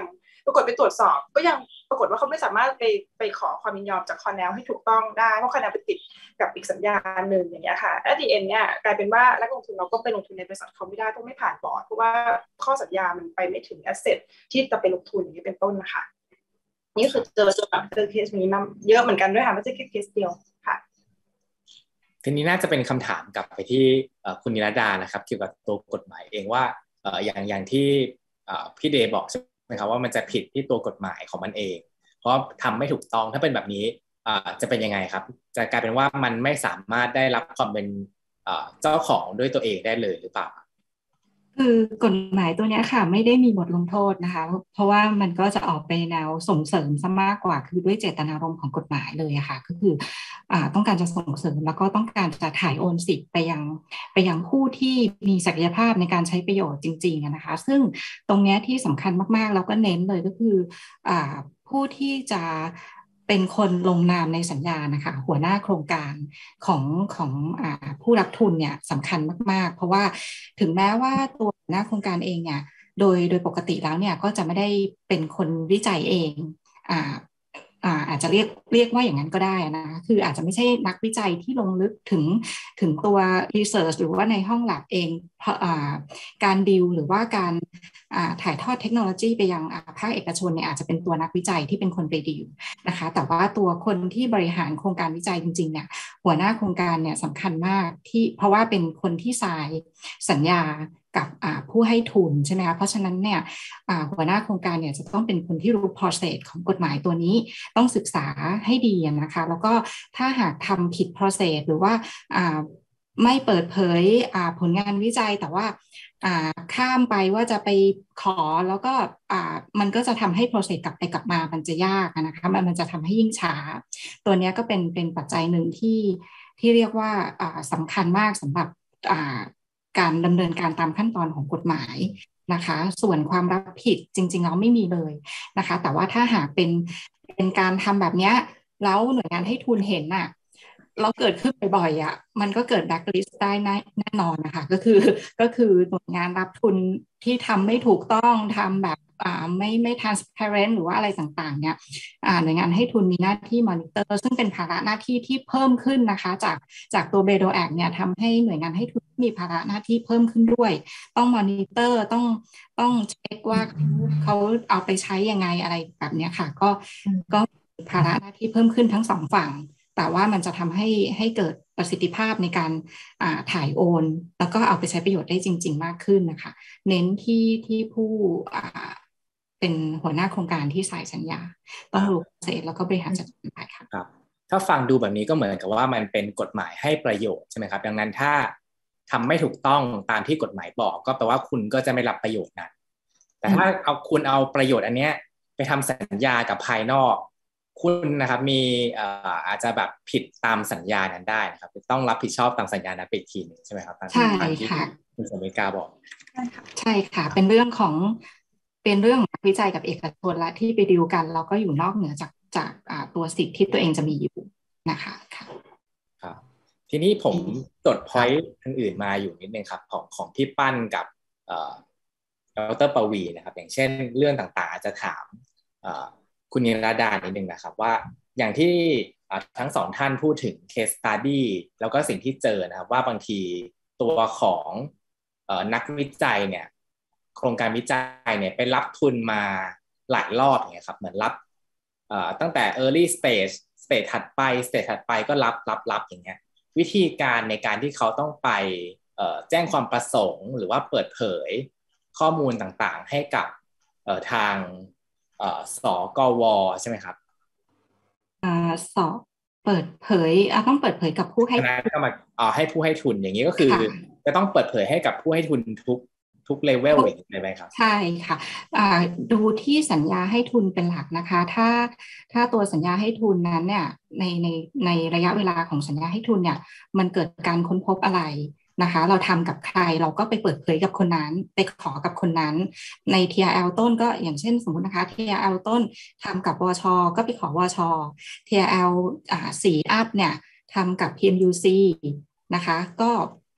ปรากฏไปตรวจสอบก็ยังปรากฏว่าเขาไม่สามารถไปไปขอความยินยอมจากคอนเนลให้ถูกต้องได้เพราะคอนเนลไปติดกับอีกสัญญาหนึ่งอย่างเงี้ยค่ะ at the end เนี่ยกลายเป็นว่านักลงทุนเราก็ไปลงทุนในบริษัทเขาไม่ได้ต้องไม่ผ่านบอร์ดเพราะว่าข้อสัญญามันไปไม่ถึง asset ที่จะไปลงทุนอย่างนี้เป็นต้นนะคะนี่คือเจอเจอแบบเจอเคสนี้มาเยอะเหมือนกันด้วยค่ะไม่ใช่แค่เคสเดียวค่ะทีนี้น่าจะเป็นคำถามกลับไปที่คุณนิรดานะครับเกี่ยวกับตัวกฎหมายเองว่าอย่างอย่างที่พี่เดย์บอกใช่ไหมครับว่ามันจะผิดที่ตัวกฎหมายของมันเองเพราะทำไม่ถูกต้องถ้าเป็นแบบนี้จะเป็นยังไงครับจะกลายเป็นว่ามันไม่สามารถได้รับความเป็นเจ้าของด้วยตัวเองได้เลยหรือเปล่าคือกฎหมายตัวนี้ค่ะไม่ได้มีบทลงโทษนะคะเพราะว่ามันก็จะออกไปแนวส่งเสริมซะมากกว่าคือด้วยเจตนารมณ์ของกฎหมายเลยค่ะก็คืออ่าต้องการจะส่งเสริมแล้วก็ต้องการจะถ่ายโอนสิทธิ์ไปยังไปยังผู้ที่มีศักยภาพในการใช้ประโยชน์จริงๆนะคะซึ่งตรงนี้ที่สำคัญมากๆแล้วก็เน้นเลยก็คืออ่าผู้ที่จะเป็นคนลงนามในสัญญานะคะหัวหน้าโครงการของของอ่าผู้รับทุนเนี่ยสำคัญมากๆเพราะว่าถึงแม้ว่าตัวหัวหน้าโครงการเองเนี่ยโดยโดยปกติแล้วเนี่ยก็จะไม่ได้เป็นคนวิจัยเองอ่าอ่าอาจจะเรียกเรียกว่าอย่างนั้นก็ได้นะคืออาจจะไม่ใช่นักวิจัยที่ลงลึกถึงถึงตัว research หรือว่าในห้องแลบเองอ่าการดีลหรือว่าการถ่ายทอดเทคโนโลยีไปยังภาคเอกชนเนี่ยอาจจะเป็นตัวนักวิจัยที่เป็นคนไปดีลนะคะแต่ว่าตัวคนที่บริหารโครงการวิจัยจริงๆเนี่ยหัวหน้าโครงการเนี่ยสำคัญมากที่เพราะว่าเป็นคนที่ทรายสัญญากับผู้ให้ทุนใช่ไหมคะเพราะฉะนั้นเนี่ยหัวหน้าโครงการเนี่ยจะต้องเป็นคนที่รู้ process ของกฎหมายตัวนี้ต้องศึกษาให้ดีนะคะแล้วก็ถ้าหากทำผิด process หรือว่าไม่เปิดเผยผลงานวิจัยแต่ว่าข้ามไปว่าจะไปขอแล้วก็มันก็จะทำให้ process กลับไปกลับมามันจะยากนะคะมันมันจะทำให้ยิ่งช้าตัวนี้ก็เป็นเป็นปัจจัยหนึ่งที่ที่เรียกว่าสำคัญมากสำหรับการดำเนินการตามขั้นตอนของกฎหมายนะคะส่วนความรับผิดจริงๆแล้วไม่มีเลยนะคะแต่ว่าถ้าหากเป็นเป็นการทำแบบนี้แล้วหน่วยงานให้ทุนเห็นน่ะเราเกิดขึ้นบ่อยๆอ่ะมันก็เกิดแบล็คลิสต์ได้แน่นอนนะคะก็คือก็คือหน่วยงานรับทุนที่ทำไม่ถูกต้องทำแบบอ่าไม่ไม่ transparent หรือว่าอะไรต่างๆเนี่ยอ่าหน่วยงานให้ทุนมีหน้าที่มอนิเตอร์ซึ่งเป็นภาระหน้าที่ที่เพิ่มขึ้นนะคะจากจากตัว บี เอ ดี โอ Act เนี่ยทำให้หน่วยงานให้ทุนมีภาระหน้าที่เพิ่มขึ้นด้วยต้องมอนิเตอร์ต้องต้องเช็คว่าเขาเอาไปใช้ยังไงอะไรแบบนี้ค่ะก็ก็ภาระหน้าที่เพิ่มขึ้นทั้งสองฝั่งแต่ว่ามันจะทำให้ให้เกิดประสิทธิภาพในการถ่ายโอนแล้วก็เอาไปใช้ประโยชน์ได้จริงๆมากขึ้นนะคะเน้นที่ที่ผู้เป็นหัวหน้าโครงการที่สายสัญญาต้องรู้เสร็จแล้วก็บริหารจัดการค่ะครับถ้าฟังดูแบบนี้ก็เหมือนกับว่ามันเป็นกฎหมายให้ประโยชน์ใช่ไหมครับดังนั้นถ้าทำไม่ถูกต้องตามที่กฎหมายบอกก็แปลว่าคุณก็จะไม่รับประโยชน์นั้นแต่ถ้าเอาคุณเอาประโยชน์อันเนี้ยไปทำสัญญากับภายนอกคุณนะครับมีอาจจะแบบผิดตามสัญญานั้นได้นะครับต้องรับผิดชอบตามสัญญานั้นไปอีกทีนึงใช่ไหมครับใช่ค่ะคุณสมิกาบอกใช่ค่ะเป็นเรื่องของเป็นเรื่องวิจัยกับเอกชนและที่ไปดีลกันแล้วก็อยู่นอกเหนือจากจากตัวสิทธิ์ที่ตัวเองจะมีอยู่นะคะค่ะครับทีนี้ผมจดพอยต์อื่นๆมาอยู่นิดนึงครับของของที่ปั้นกับดร.ปวีนะครับอย่างเช่นเรื่องต่างๆอาจจะถามคุณนิรดานิดนึงนะครับว่าอย่างที่ทั้งสองท่านพูดถึง case study แล้วก็สิ่งที่เจอนะครับว่าบางทีตัวของนักวิจัยเนี่ยโครงการวิจัยเนี่ยไปรับทุนมาหลายรอบอย่างเงี้ยครับเหมือนรับตั้งแต่ early stage stage ถัดไป stage ถัดไปก็รับรับรับอย่างเงี้ยวิธีการในการที่เขาต้องไปแจ้งความประสงค์หรือว่าเปิดเผยข้อมูลต่างๆให้กับทางสกวใช่ไหมครับสอเปิดเผยต้องเปิดเผยกับผู้ให้ทุนก็มาให้ผู้ให้ทุนอย่างนี้ก็คือจะต้องเปิดเผยให้กับผู้ให้ทุนทุกทุกเลเวลเลยใช่ไหมครับใช่ค่ะดูที่สัญญาให้ทุนเป็นหลักนะคะถ้าถ้าตัวสัญญาให้ทุนนั้นเนี่ยในในในระยะเวลาของสัญญาให้ทุนเนี่ยมันเกิดการค้นพบอะไรนะคะเราทำกับใครเราก็ไปเปิดเผยกับคนนั้นไปขอกับคนนั้นใน ที อาร์ แอล ต้นก็อย่างเช่นสมมตินะคะ ที อาร์ แอล ต้นทำกับวช.ก็ไปขอวช.ที อาร์ แอล อ่าสี่อัพเนี่ยทำกับ พี เอ็ม ยู ซี นะคะก็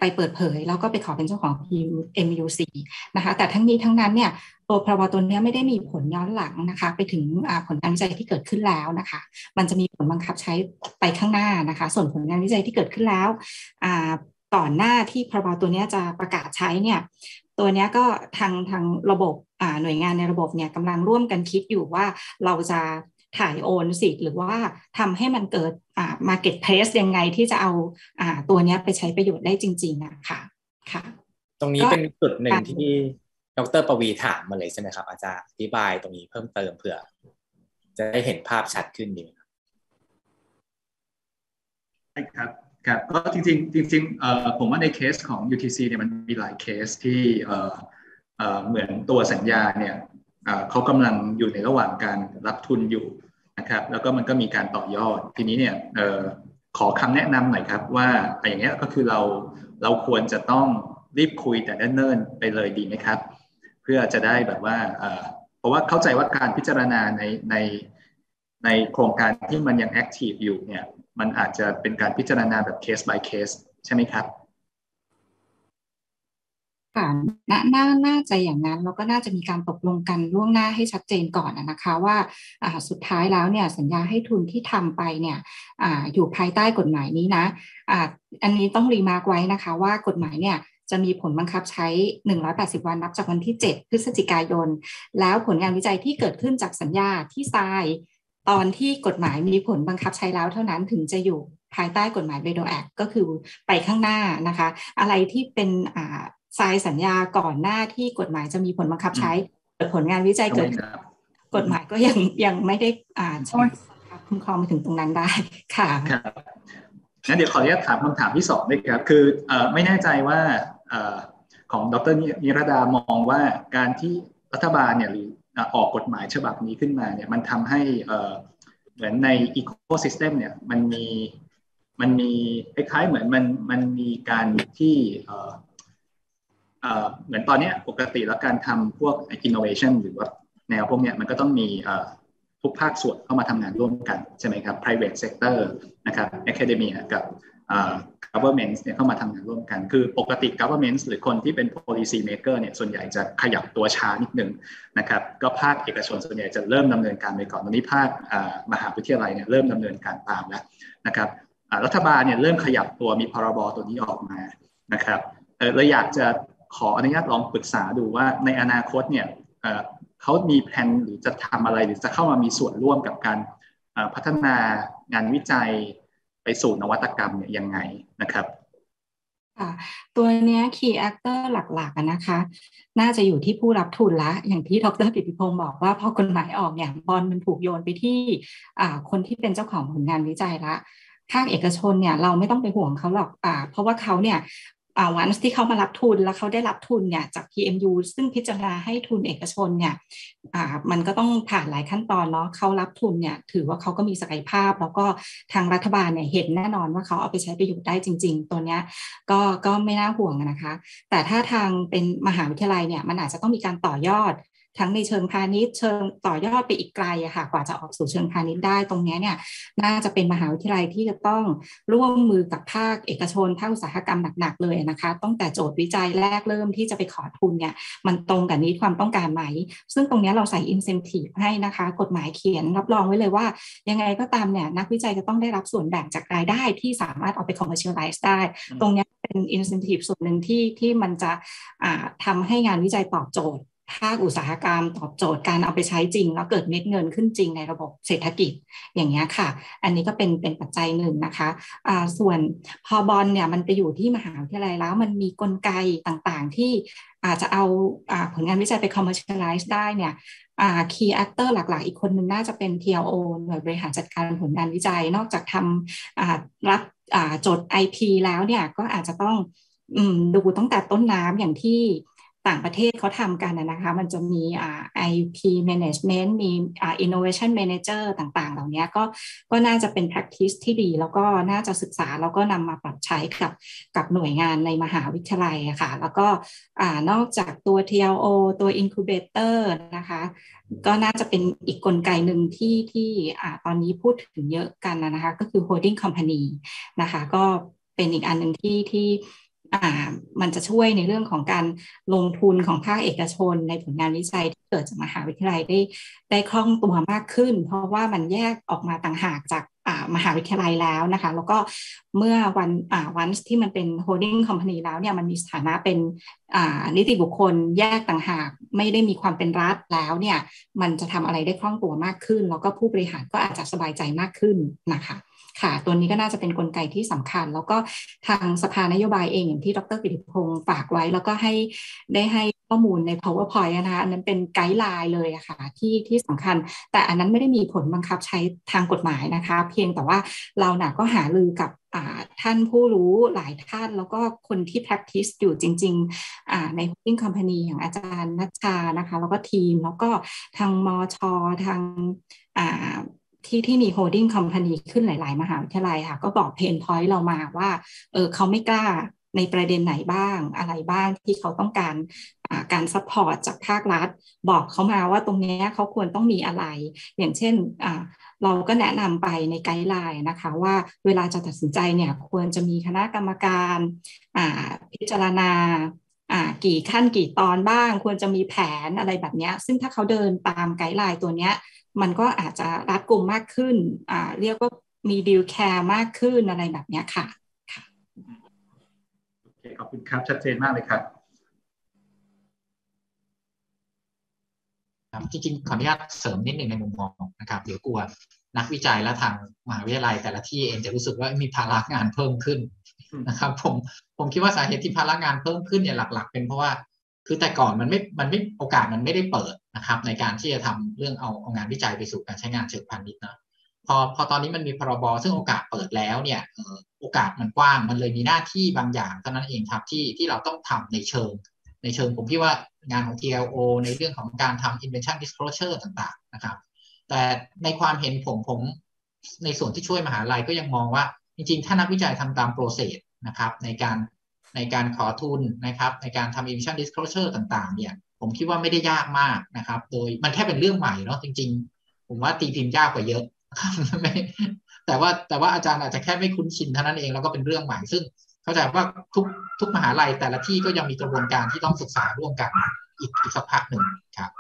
ไปเปิดเผยแล้วก็ไปขอเป็นเจ้าของ เอ็ม ยู ซี นะคะแต่ทั้งนี้ทั้งนั้นเนี่ยตัวพรบตัวนี้ไม่ได้มีผลย้อนหลังนะคะไปถึงผลงานวิจัยที่เกิดขึ้นแล้วนะคะมันจะมีผลบังคับใช้ไปข้างหน้านะคะส่วนผลงานวิจัยที่เกิดขึ้นแล้วก่อนหน้าที่พรบตัวนี้จะประกาศใช้เนี่ยตัวนี้ก็ทางทางระบบหน่วยงานในระบบเนี่ยกำลังร่วมกันคิดอยู่ว่าเราจะถ่ายโอนสิทธิ์หรือว่าทำให้มันเกิดอ่า marketplace ยังไงที่จะเอาอ่าตัวนี้ไปใช้ประโยชน์ได้จริงๆนะคะค่ะตรงนี้เป็นจุดหนึ่งที่ดร.ปวีถามมาเลยใช่ไหมครับอาจารย์อธิบายตรงนี้เพิ่มเติมเผื่อจะได้เห็นภาพชัดขึ้นดีครับใช่ครับครับก็จริงๆจริงๆเอ่อผมว่าในเคสของ ยู ที ซี เนี่ยมันมีหลายเคสที่เอ่อเอ่อเหมือนตัวสัญญาเนี่ยเอ่อเขากำลังอยู่ในระหว่างการรับทุนอยู่นะครับแล้วก็มันก็มีการต่อยอดทีนี้เนี่ยเอ่อขอคำแนะนำหน่อยครับว่าอย่างเงี้ยก็คือเราเราควรจะต้องรีบคุยแต่เนิ่นๆไปเลยดีไหมครับเพื่อจะได้แบบว่าเอ่อเพราะว่าเข้าใจว่าการพิจารณาในในในโครงการที่มันยังแอคทีฟอยู่เนี่ยมันอาจจะเป็นการพิจารณาแบบเคส by เคสใช่ไหมครับค่ะน่าน่าน่าจะอย่างนั้นแล้วก็น่าจะมีการตกลงกันล่วงหน้าให้ชัดเจนก่อนนะคะว่าอ่าสุดท้ายแล้วเนี่ยสัญญาให้ทุนที่ทำไปเนี่ยอ่าอยู่ภายใต้กฎหมายนี้นะอ่าอันนี้ต้องรีมาร์กไว้นะคะว่ากฎหมายเนี่ยจะมีผลบังคับใช้หนึ่งร้อยแปดสิบวันนับจากวันที่เจ็ดพฤศจิกายนแล้วผลงานวิจัยที่เกิดขึ้นจากสัญญาที่ทรายตอนที่กฎหมายมีผลบังคับใช้แล้วเท่านั้นถึงจะอยู่ภายใต้กฎหมาย บี โอ แอค ก็คือไปข้างหน้านะคะอะไรที่เป็นอ่าทรายสัญญาก่อนหน้าที่กฎหมายจะมีผลบังคับใช้แต่ผลงานวิจัยเกิดกฎหมายก็ยังยังไม่ได้อ่านคุ้มครองไปถึงตรงนั้นได้ค่ะครับงั้นเดี๋ยวขออนุญาตถามคำถามที่สองด้วยครับคือเอ่อไม่แน่ใจว่าเอ่อของดร.นิรดามองว่าการที่รัฐบาลเนี่ยหรือออกกฎหมายฉบับนี้ขึ้นมาเนี่ยมันทำให้เอ่อเหมือนในอีโคซิสเต็มเนี่ยมันมีมันมีคล้ายๆเหมือนมันมันมีการที่เอ่อเอ่อเหมือนตอนนี้ปกติแล้วการทำพวก innovation หรือว่าแนวพวกเนี้ยมันก็ต้องมีเอ่อทุกภาคส่วนเข้ามาทำงานร่วมกันใช่ไหมครับ private sector นะครับ academia กับเอ่อ government เนี่ยเข้ามาทำงานร่วมกันคือปกติ government หรือคนที่เป็น policy maker เนี่ยส่วนใหญ่จะขยับตัวช้านิดนึงนะครับก็ภาคเอกชนส่วนใหญ่จะเริ่มดำเนินการไปก่อนตอนนี้ภาคมหาวิทยาลัยเนี่ยเริ่มดำเนินการตามแล้วนะครับรัฐบาลเนี่ยเริ่มขยับตัวมีพรบตัวนี้ออกมานะครับเลยอยากจะขออนุญาตลองปรึกษาดูว่าในอนาคตเนี่ยเขามีแผนหรือจะทำอะไรหรือจะเข้ามามีส่วนร่วมกับการพัฒนางานวิจัยไปสู่นวัตกรรมเนี่ยยังไงนะครับค่ะตัวเนี้ย key actor หลักๆนะคะน่าจะอยู่ที่ผู้รับทุนละอย่างที่ดร.ปิติพงศ์บอกว่าพอกฎหมายออกเนี่ยบอลมันถูกโยนไปที่คนที่เป็นเจ้าของผลงานวิจัยละภาคเอกชนเนี่ยเราไม่ต้องไปห่วงเขาหรอกเพราะว่าเขาเนี่ยวันที่เขามารับทุนแล้วเขาได้รับทุนเนี่ยจาก พี เอ็ม ยู ซึ่งพิจารณาให้ทุนเอกชนเนี่ยมันก็ต้องผ่านหลายขั้นตอนเนาะเขารับทุนเนี่ยถือว่าเขาก็มีศักยภาพแล้วก็ทางรัฐบาลเนี่ยเห็นแน่นอนว่าเขาเอาไปใช้ประโยชน์ได้จริงๆตัวเนี้ยก็ก็ไม่น่าห่วงนะคะแต่ถ้าทางเป็นมหาวิทยาลัยเนี่ยมันอาจจะต้องมีการต่อยอดทั้งในเชิงพาณิชย์เชิงต่อยอดไปอีกไกลอะค่ะกว่าจะออกสู่เชิงพาณิชย์ได้ตรงนี้เนี่ยน่าจะเป็นมหาวิทยาลัยที่จะต้องร่วมมือกับภาคเอกชนภาคอุตสาหกรรมหนักๆเลยนะคะตั้งแต่โจทย์วิจัยแรกเริ่มที่จะไปขอทุนเนี่ยมันตรงกับนี้ความต้องการไหมซึ่งตรงนี้เราใส่ incentive ให้นะคะกฎหมายเขียนรับรองไว้เลยว่ายังไงก็ตามเนี่ยนักวิจัยจะต้องได้รับส่วนแบ่งจากรายได้ที่สามารถเอาไป commercialize ได้ตรงนี้เป็น incentive ส่วนหนึ่งที่ที่มันจะทำให้งานวิจัยตอบโจทย์ภาคอุตสาหกรรมตอบโจทย์การเอาไปใช้จริงแล้วเกิดเม็ดเงินขึ้นจริงในระบบเศรษฐกิจอย่างเงี้ยค่ะอันนี้ก็เป็นเป็นปัจจัยหนึ่งนะคะอ่าส่วนพอบอลเนี่ยมันไปอยู่ที่มหาวิทยาลัยแล้วมันมีกลไกต่างๆที่อาจจะเอาอ่าผลงานวิจัยไป commercialize ได้เนี่ยอ่า key actor หลักๆอีกคนนึงน่าจะเป็น ที แอล โอ หน่วยบริหารจัดการผลงานวิจัยนอกจากทำอ่ารับอ่าจด ไอ พี แล้วเนี่ยก็อาจจะต้องอืมดูตั้งแต่ต้นน้ำอย่างที่ต่างประเทศเขาทำกันนะคะมันจะมีอ่า ไอ พี management มีอ่า innovation manager ต่างๆเหล่านี้ก็ก็น่าจะเป็น practice ที่ดีแล้วก็น่าจะศึกษาแล้วก็นำมาปรับใช้กับกับหน่วยงานในมหาวิทยาลัยค่ะแล้วก็อ่านอกจากตัว ที แอล โอ ตัว incubator นะคะก็น่าจะเป็นอีกกลไกหนึ่งที่ที่อ่าตอนนี้พูดถึงเยอะกันนะคะก็คือ holding company นะคะก็เป็นอีกอันหนึ่งที่ที่อ่ามันจะช่วยในเรื่องของการลงทุนของภาคเอกชนในผลงานวิจัยที่เกิดจากมหาวิทยาลัยได้ได้คล่องตัวมากขึ้นเพราะว่ามันแยกออกมาต่างหากจากอ่ามหาวิทยาลัยแล้วนะคะแล้วก็เมื่อวันอ่าวันที่มันเป็น holding company แล้วเนี่ยมันมีสถานะเป็นอ่านิติบุคคลแยกต่างหากไม่ได้มีความเป็นรัฐแล้วเนี่ยมันจะทำอะไรได้คล่องตัวมากขึ้นแล้วก็ผู้บริหารก็อาจจะสบายใจมากขึ้นนะคะค่ะตัวนี้ก็น่าจะเป็นกลไกที่สำคัญแล้วก็ทางสภานโยบายเองอย่างที่ดร.กิติพงศ์ฝากไว้แล้วก็ให้ได้ให้ข้อมูลใน PowerPoint นะคะอันนั้นเป็นไกด์ไลน์เลยอะค่ะที่ที่สำคัญแต่อันนั้นไม่ได้มีผลบังคับใช้ทางกฎหมายนะคะเพียงแต่ว่าเราหนาก็หารือกับท่านผู้รู้หลายท่านแล้วก็คนที่ practice อยู่จริงๆใน holding company อย่างอาจารย์นัชชานะคะแล้วก็ทีมแล้วก็ทางมชทางที่ที่มี holding company ขึ้นหลายๆมหาวิทยาลัยค่ะก็บอก pain point เรามาว่าเออเขาไม่กล้าในประเด็นไหนบ้างอะไรบ้างที่เขาต้องการการ support จากภาครัฐบอกเขามาว่าตรงนี้เขาควรต้องมีอะไรอย่างเช่นเราก็แนะนำไปในไกด์ไลน์นะคะว่าเวลาจะตัดสินใจเนี่ยควรจะมีคณะกรรมการพิจารณากี่ขั้นกี่ตอนบ้างควรจะมีแผนอะไรแบบนี้ซึ่งถ้าเขาเดินตามไกด์ไลน์ตัวนี้มันก็อาจจะรัดกุมมากขึ้นอ่าเรียกว่ามีดีลแคร์มากขึ้นอะไรแบบนี้ค่ะโอเคขอบคุณครับชัดเจนมากเลยครับครับจริงๆขออนุญาตเสริมนิดหนึ่งในมุมมองนะครับเดี๋ยวกลัวนักวิจัยและทางมหาวิทยาลัยแต่ละที่เองจะรู้สึกว่ามีภาระงานเพิ่มขึ้นนะครับผมผมคิดว่าสาเหตุที่ภาระงานเพิ่มขึ้นเนี่ยหลักๆเป็นเพราะว่าคือแต่ก่อนมันไม่มันไม่โอกาสมันไม่ได้เปิดนะครับในการที่จะทำเรื่องเอาเอางานวิจัยไปสู่การใช้งานเชิงพาณิชย์นะพอพอตอนนี้มันมีพรบซึ่งโอกาสเปิดแล้วเนี่ยโอกาสมันกว้างมันเลยมีหน้าที่บางอย่างเท่านั้นเองครับที่ที่เราต้องทำในเชิงในเชิงผมคิดว่างานของ ที แอล โอ ในเรื่องของการทำ invention disclosure ต่างๆนะครับแต่ในความเห็นผมผมในส่วนที่ช่วยมหาลัยก็ยังมองว่าจริงๆถ้านักวิจัยทำตาม process นะครับในการในการขอทุนนะครับในการทำ invention disclosure ต่างๆเนี่ยผมคิดว่าไม่ได้ยากมากนะครับโดยมันแค่เป็นเรื่องใหม่เนาะจริงๆผมว่าตีพิมพ์ยากกว่าเยอะแต่ว่าแต่ว่าอาจารย์อาจจะแค่ไม่คุ้นชินเท่านั้นเองแล้วก็เป็นเรื่องใหม่ซึ่งเข้าใจว่าทุกทุกมหาลัยแต่ละที่ก็ยังมีกระบวนการที่ต้องศึกษาร่วมกันอีกอีกสักพักหนึ่งครับ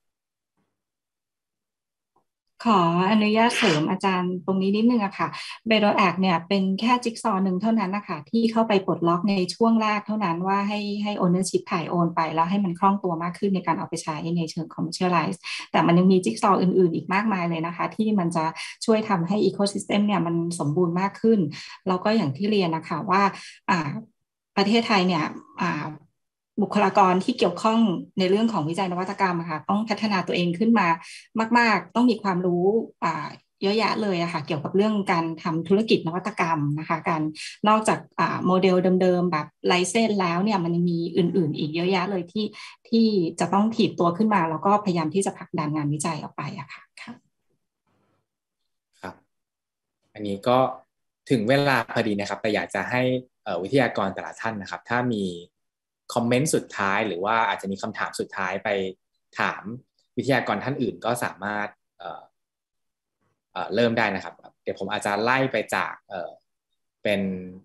ขออนุญาตเสริมอาจารย์ตรงนี้นิดนึงอะค่ะ Better Act เนี่ยเป็นแค่จิ๊กซอว์หนึ่งเท่านั้นนะคะที่เข้าไปปลดล็อกในช่วงแรกเท่านั้นว่าให้ให้ ownership ถ่ายโอนไปแล้วให้มันคล่องตัวมากขึ้นในการเอาไปใช้ในเชิง commercialize แต่มันยังมีจิ๊กซอว์อื่นๆอีกมากมายเลยนะคะที่มันจะช่วยทำให้ ecosystem เนี่ยมันสมบูรณ์มากขึ้นแล้วก็อย่างที่เรียนนะคะว่าอ่าประเทศไทยเนี่ยอ่าบุคลากรที่เกี่ยวข้องในเรื่องของวิจัยนวัตกรรมค่ะต้องพัฒนาตัวเองขึ้นมามากๆต้องมีความรู้อ่าเยอะแยะเลยอะค่ะเกี่ยวกับเรื่องการทำธุรกิจนวัตกรรมนะคะการนอกจากอ่าโมเดลเดิมๆแบบไลเซนส์แล้วเนี่ยมันมีอื่นๆอีกเยอะแยะเลยที่ที่จะต้องถีบตัวขึ้นมาแล้วก็พยายามที่จะผลักดันงานวิจัยออกไปอะค่ะครับอันนี้ก็ถึงเวลาพอดีนะครับแต่อยากจะให้วิทยากรแต่ละท่านนะครับถ้ามีคอมเมนต์สุดท้ายหรือว่าอาจจะมีคำถามสุดท้ายไปถามวิทยากรท่านอื่นก็สามารถ เอ่อ เอ่อ เริ่มได้นะครับเดี๋ยวผมอาจจะไล่ไปจากเอ่อเป็น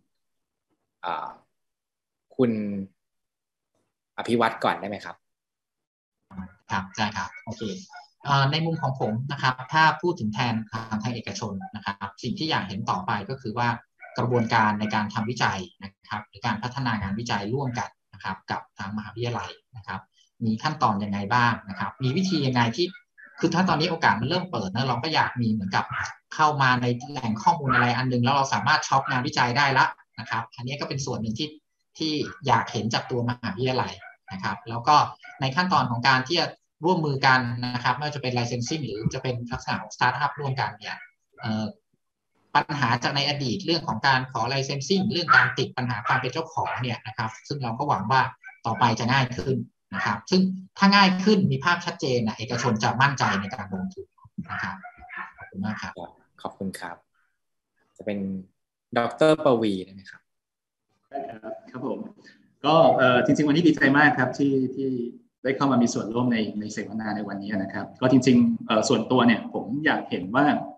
คุณอภิวัตรก่อนได้ไหมครับครับได้ครับโอเคในมุมของผมนะครับถ้าพูดถึงแทนทางทางเอกชนนะครับสิ่งที่อยากเห็นต่อไปก็คือว่ากระบวนการในการทำวิจัยนะครับหรือการพัฒนางานวิจัยร่วมกันนะครับกับทางมหาวิทยาลัยนะครับมีขั้นตอนยังไงบ้างนะครับมีวิธียังไงที่คือถ้าตอนนี้โอกาสมันเริ่มเปิดนะเราก็อยากมีเหมือนกับเข้ามาในแหล่งข้อมูลอะไรอันนึงแล้วเราสามารถช็อปงานวิจัยได้ละนะครับอันนี้ก็เป็นส่วนหนึ่งที่ที่อยากเห็นจากตัวมหาวิทยาลัยนะครับแล้วก็ในขั้นตอนของการที่จะร่วมมือกันนะครับไม่ว่าจะเป็น licensing หรือจะเป็นลักษณะของ startup ร่วมกันเนี่ยปัญหาจากในอดีตเรื่องของการขอ licensing เรื่องการติดปัญหาความเป็นเจ้าของเนี่ยนะครับซึ่งเราก็หวังว่าต่อไปจะง่ายขึ้นนะครับซึ่งถ้าง่ายขึ้นมีภาพชัดเจนนะเอกชนจะมั่นใจในการลงทุนนะครับขอบคุณมากครับขอบคุณครับจะเป็นดร.ปวีได้ไหมครับได้ครับครับผมก็จริงๆวันนี้ดีใจมากครับที่ที่ได้เข้ามามีส่วนร่วมในในเสวนาในวันนี้นะครับก็จริงๆส่วนตัวเนี่ยผมอยากเห็นว่า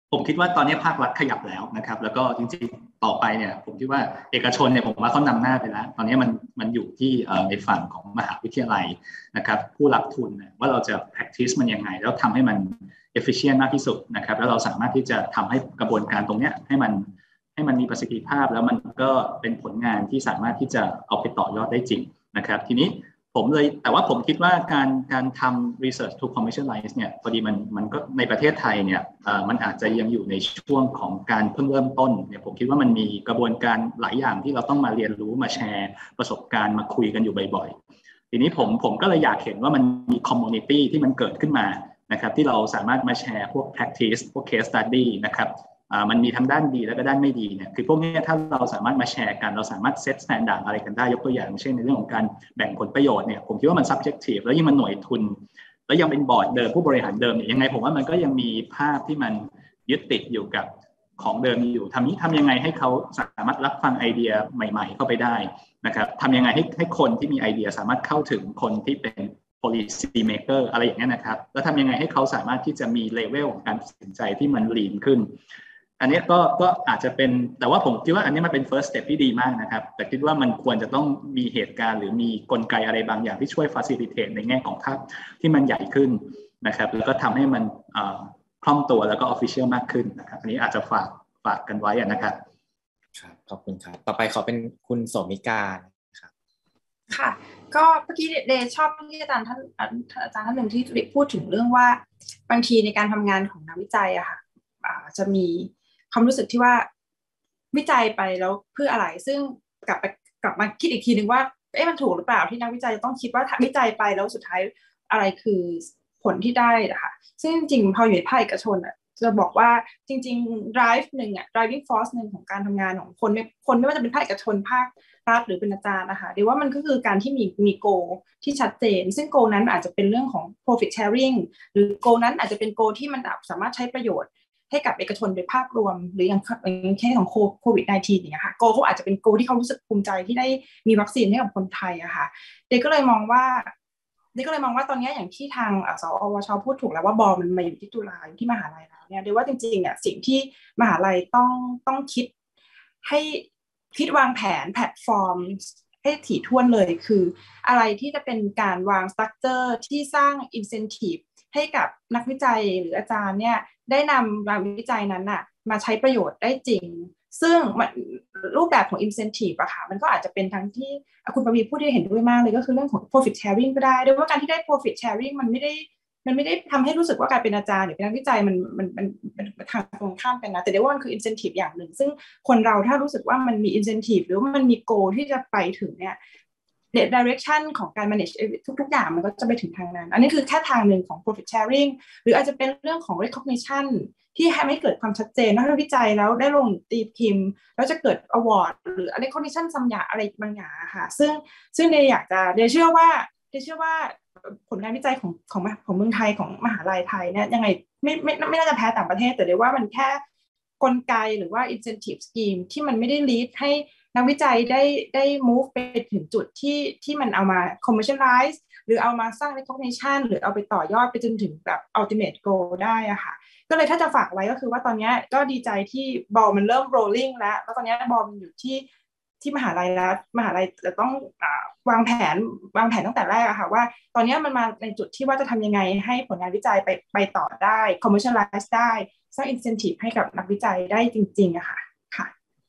ผมคิดว่าตอนนี้ภาครัฐขยับแล้วนะครับแล้วก็จริงๆต่อไปเนี่ยผมคิดว่าเอกชนเนี่ยผมว่าเขานำหน้าไปแล้วตอนนี้มันมันอยู่ที่ในฝั่งของมหาวิทยาลัยนะครับผู้รับทุนว่าเราจะ practice มันยังไงแล้วทำให้มัน efficient มากที่สุดนะครับแล้วเราสามารถที่จะทำให้กระบวนการตรงนี้ให้มันให้มันมีประสิทธิภาพแล้วมันก็เป็นผลงานที่สามารถที่จะเอาไปต่อยอดได้จริงนะครับทีนี้ผมเลยแต่ว่าผมคิดว่าการการทำ research to commercialize เนี่ยพอดีมันมันก็ในประเทศไทยเนี่ยมันอาจจะยังอยู่ในช่วงของการเพิ่งเริ่มต้นเนี่ยผมคิดว่ามันมีกระบวนการหลายอย่างที่เราต้องมาเรียนรู้มาแชร์ประสบการณ์มาคุยกันอยู่บ่อยๆทีนี้ผมผมก็เลยอยากเห็นว่ามันมี community ที่มันเกิดขึ้นมานะครับที่เราสามารถมาแชร์พวก practice พวก case study นะครับมันมีทั้งด้านดีและก็ด้านไม่ดีเนี่ยคือพวกนี้ถ้าเราสามารถมาแชร์กันเราสามารถเซตสแตนดาร์ดอะไรกันได้ยกตัวอย่างเช่นในเรื่องของการแบ่งผลประโยชน์เนี่ยผมคิดว่ามัน subjective แล้วยิ่งมันหน่วยทุนแล้วยังเป็นบอร์ดเดิมผู้บริหารเดิมเนี่ยยังไงผมว่ามันก็ยังมีภาพที่มันยึดติดอยู่กับของเดิมอยู่ทำนี้ทำยังไงให้เขาสามารถรับฟังไอเดียใหม่ๆเข้าไปได้นะครับทำยังไงให้ให้คนที่มีไอเดียสามารถเข้าถึงคนที่เป็น policy maker อะไรอย่างเงี้ยนะครับแล้วทำยังไงให้เขาสามารถที่จะมีเลเวลของการตัดสินใจที่มัน lean ขึ้นอันนี้ก็ก็อาจจะเป็นแต่ว่าผมคิดว่าอันนี้มันเป็น first step ที่ดีมากนะครับแต่คิดว่ามันควรจะต้องมีเหตุการณ์หรือมีกลไกอะไรบางอย่างที่ช่วย facilitate ในแง่ของภาพที่มันใหญ่ขึ้นนะครับแล้วก็ทำให้มันคล่องตัวแล้วก็ official มากขึ้นนะครับอันนี้อาจจะฝากฝากกันไว้นะครับครับขอบคุณครับต่อไปขอเป็นคุณโสมิกาครับค่ะก็เมื่อกี้เดชชอบที่อาจารย์ท่านอาจารย์ท่านหนึ่งที่พูดถึงเรื่องว่าบางทีในการทำงานของนักวิจัยอะค่ะจะมีความรู้สึกที่ว่าวิจัยไปแล้วเพื่ออะไรซึ่งกลับไปกลับมาคิดอีกทีนึงว่าเอ๊ะมันถูกหรือเปล่าที่นักวิจัยจะต้องคิดว่าวิจัยไปแล้วสุดท้ายอะไรคือผลที่ได้นะคะซึ่งจริงๆพออยู่ในภาคเอกชนอ่ะจะบอกว่าจริงๆ drive หนึ่งอ่ะ driving force หนึ่งของการทำงานของคนไม่คนไม่ว่าจะเป็นภาคเอกชนภาครัฐหรือเป็นอาจารย์นะคะเดี๋ยวว่ามันก็คือการที่มีมี goal ที่ชัดเจนซึ่ง goal นั้นอาจจะเป็นเรื่องของ profit sharing หรือ goal นั้นอาจจะเป็น goal ที่มันสามารถใช้ประโยชน์ให้กับเอกชนโดยภาพรวมหรืออย่างอย่างเคสของโควิด สิบเก้า อย่างเงี้ยค่ะโกเขาอาจจะเป็นโกที่เขารู้สึกภูมิใจที่ได้มีวัคซีนให้กับคนไทยอะค่ะเด็กก็เลยมองว่าเด็กก็เลยมองว่าตอนนี้อย่างที่ทางสอวชพูดถูกแล้วว่าบอลมันมาอยู่ที่จุฬาอยู่ที่มหาลัยแล้วเนี่ยเดี๋ยวว่าจริงๆเนี่ยสิ่งที่มหาลัยต้องต้องคิดให้คิดวางแผนแพลตฟอร์มให้ถี่ถ้วนเลยคืออะไรที่จะเป็นการวางสตรัคเจอร์ที่สร้างอินเซนทีฟให้กับนักวิจัยหรืออาจารย์เนี่ยได้นำงานวิจัยนั้นน่ะมาใช้ประโยชน์ได้จริงซึ่งรูปแบบของ incentive อะค่ะมันก็อาจจะเป็นทั้งที่คุณประวีพูดที่เห็นด้วยมากเลยก็คือเรื่องของ profit sharing ก็ได้ด้วยว่าการที่ได้ profit sharing มันไม่ได้มันไม่ได้ทำให้รู้สึกว่าการเป็นอาจารย์หรือเป็นนักวิจัยมันมันมันมันทางตรงข้ามกันนะแต่เดี๋ยวว่ามันคือ incentive อย่างหนึ่งซึ่งคนเราถ้ารู้สึกว่ามันมี incentive หรือว่ามันมี goal ที่จะไปถึงเนี่ยdirection ของการ manage ทุกๆอย่างมันก็จะไปถึงทางนั้นอันนี้คือแค่ทางหนึ่งของ profit sharing หรืออาจจะเป็นเรื่องของ recognition ที่ทำให้เกิดความชัดเจนว่าถ้าวิจัยแล้วได้ลงตีพิมพ์แล้วจะเกิด award หรือ recognition สัมยาอะไรบางอย่างค่ะซึ่งซึ่งเดย์อยากจะเดย์เชื่อว่าเดย์เชื่อว่าผลงานวิจัยของของของเมืองไทยของมหาลัยไทยเนี่ยยังไงไม่ไม่ไม่น่าจะแพ้ต่างประเทศแต่เดย์ว่ามันแค่กลไกหรือว่า incentive scheme ที่มันไม่ได้ lead ให้นักวิจัยได้ได้ move ไปถึงจุดที่ที่มันเอามา commercialize หรือเอามาสร้าง recognition หรือเอาไปต่อยอดไปจนถึงแบบ ultimate goal ได้อะค่ะก็เลยถ้าจะฝากไว้ก็คือว่าตอนนี้ก็ดีใจที่บอลมันเริ่ม rolling แล้วแล้วตอนนี้บอลมันอยู่ที่ที่มหาลัยแล้วมหาลัยจะต้องวางแผนวางแผนตั้งแต่แรกอะค่ะว่าตอนนี้มันมาในจุดที่ว่าจะทำยังไงให้ผลงานวิจัยไปไปต่อได้ commercialize ได้สร้าง incentive ให้กับนักวิจัยได้จริงๆอะค่ะค่ะ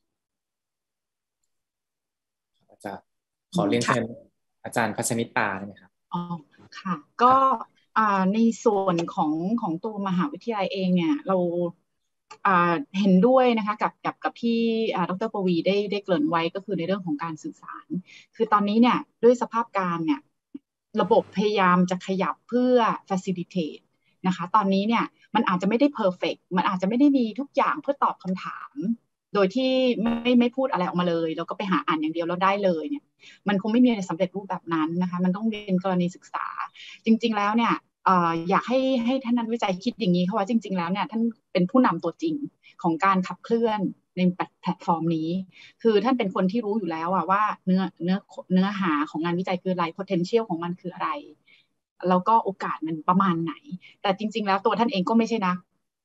อาจารย์ขอเรียนเชิญอาจารย์พัชนิตาได้ไหมครับอ๋อค่ะก็ในส่วนของของตัวมหาวิทยาลัยเองเนี่ยเราเห็นด้วยนะคะกับกับกับที่ดร.ปวีได้ได้เกริ่นไว้ก็คือในเรื่องของการสื่อสารคือตอนนี้เนี่ยด้วยสภาพการเนี่ยระบบพยายามจะขยับเพื่อ facilitate นะคะตอนนี้เนี่ยมันอาจจะไม่ได้ perfect มันอาจจะไม่ได้มีทุกอย่างเพื่อตอบคำถามโดยที่ไม่ไม่พูดอะไรออกมาเลยแล้วก็ไปหาอ่านอย่างเดียวแล้วได้เลยเนี่ยมันคงไม่มีอะไรสำเร็จรูปแบบนั้นนะคะมันต้องเป็นกรณีศึกษาจริงๆแล้วเนี่ยอยากให้ให้ท่านนักวิจัยคิดอย่างนี้ค่ะว่าจริงๆแล้วเนี่ยท่านเป็นผู้นำตัวจริงของการขับเคลื่อนในแพลตฟอร์มนี้คือท่านเป็นคนที่รู้อยู่แล้วอะว่าเนื้อเนื้อเนื้อหาของงานวิจัยคืออะไร potential ของมันคืออะไรแล้วก็โอกาสมันประมาณไหนแต่จริงๆแล้วตัวท่านเองก็ไม่ใช่นักนัก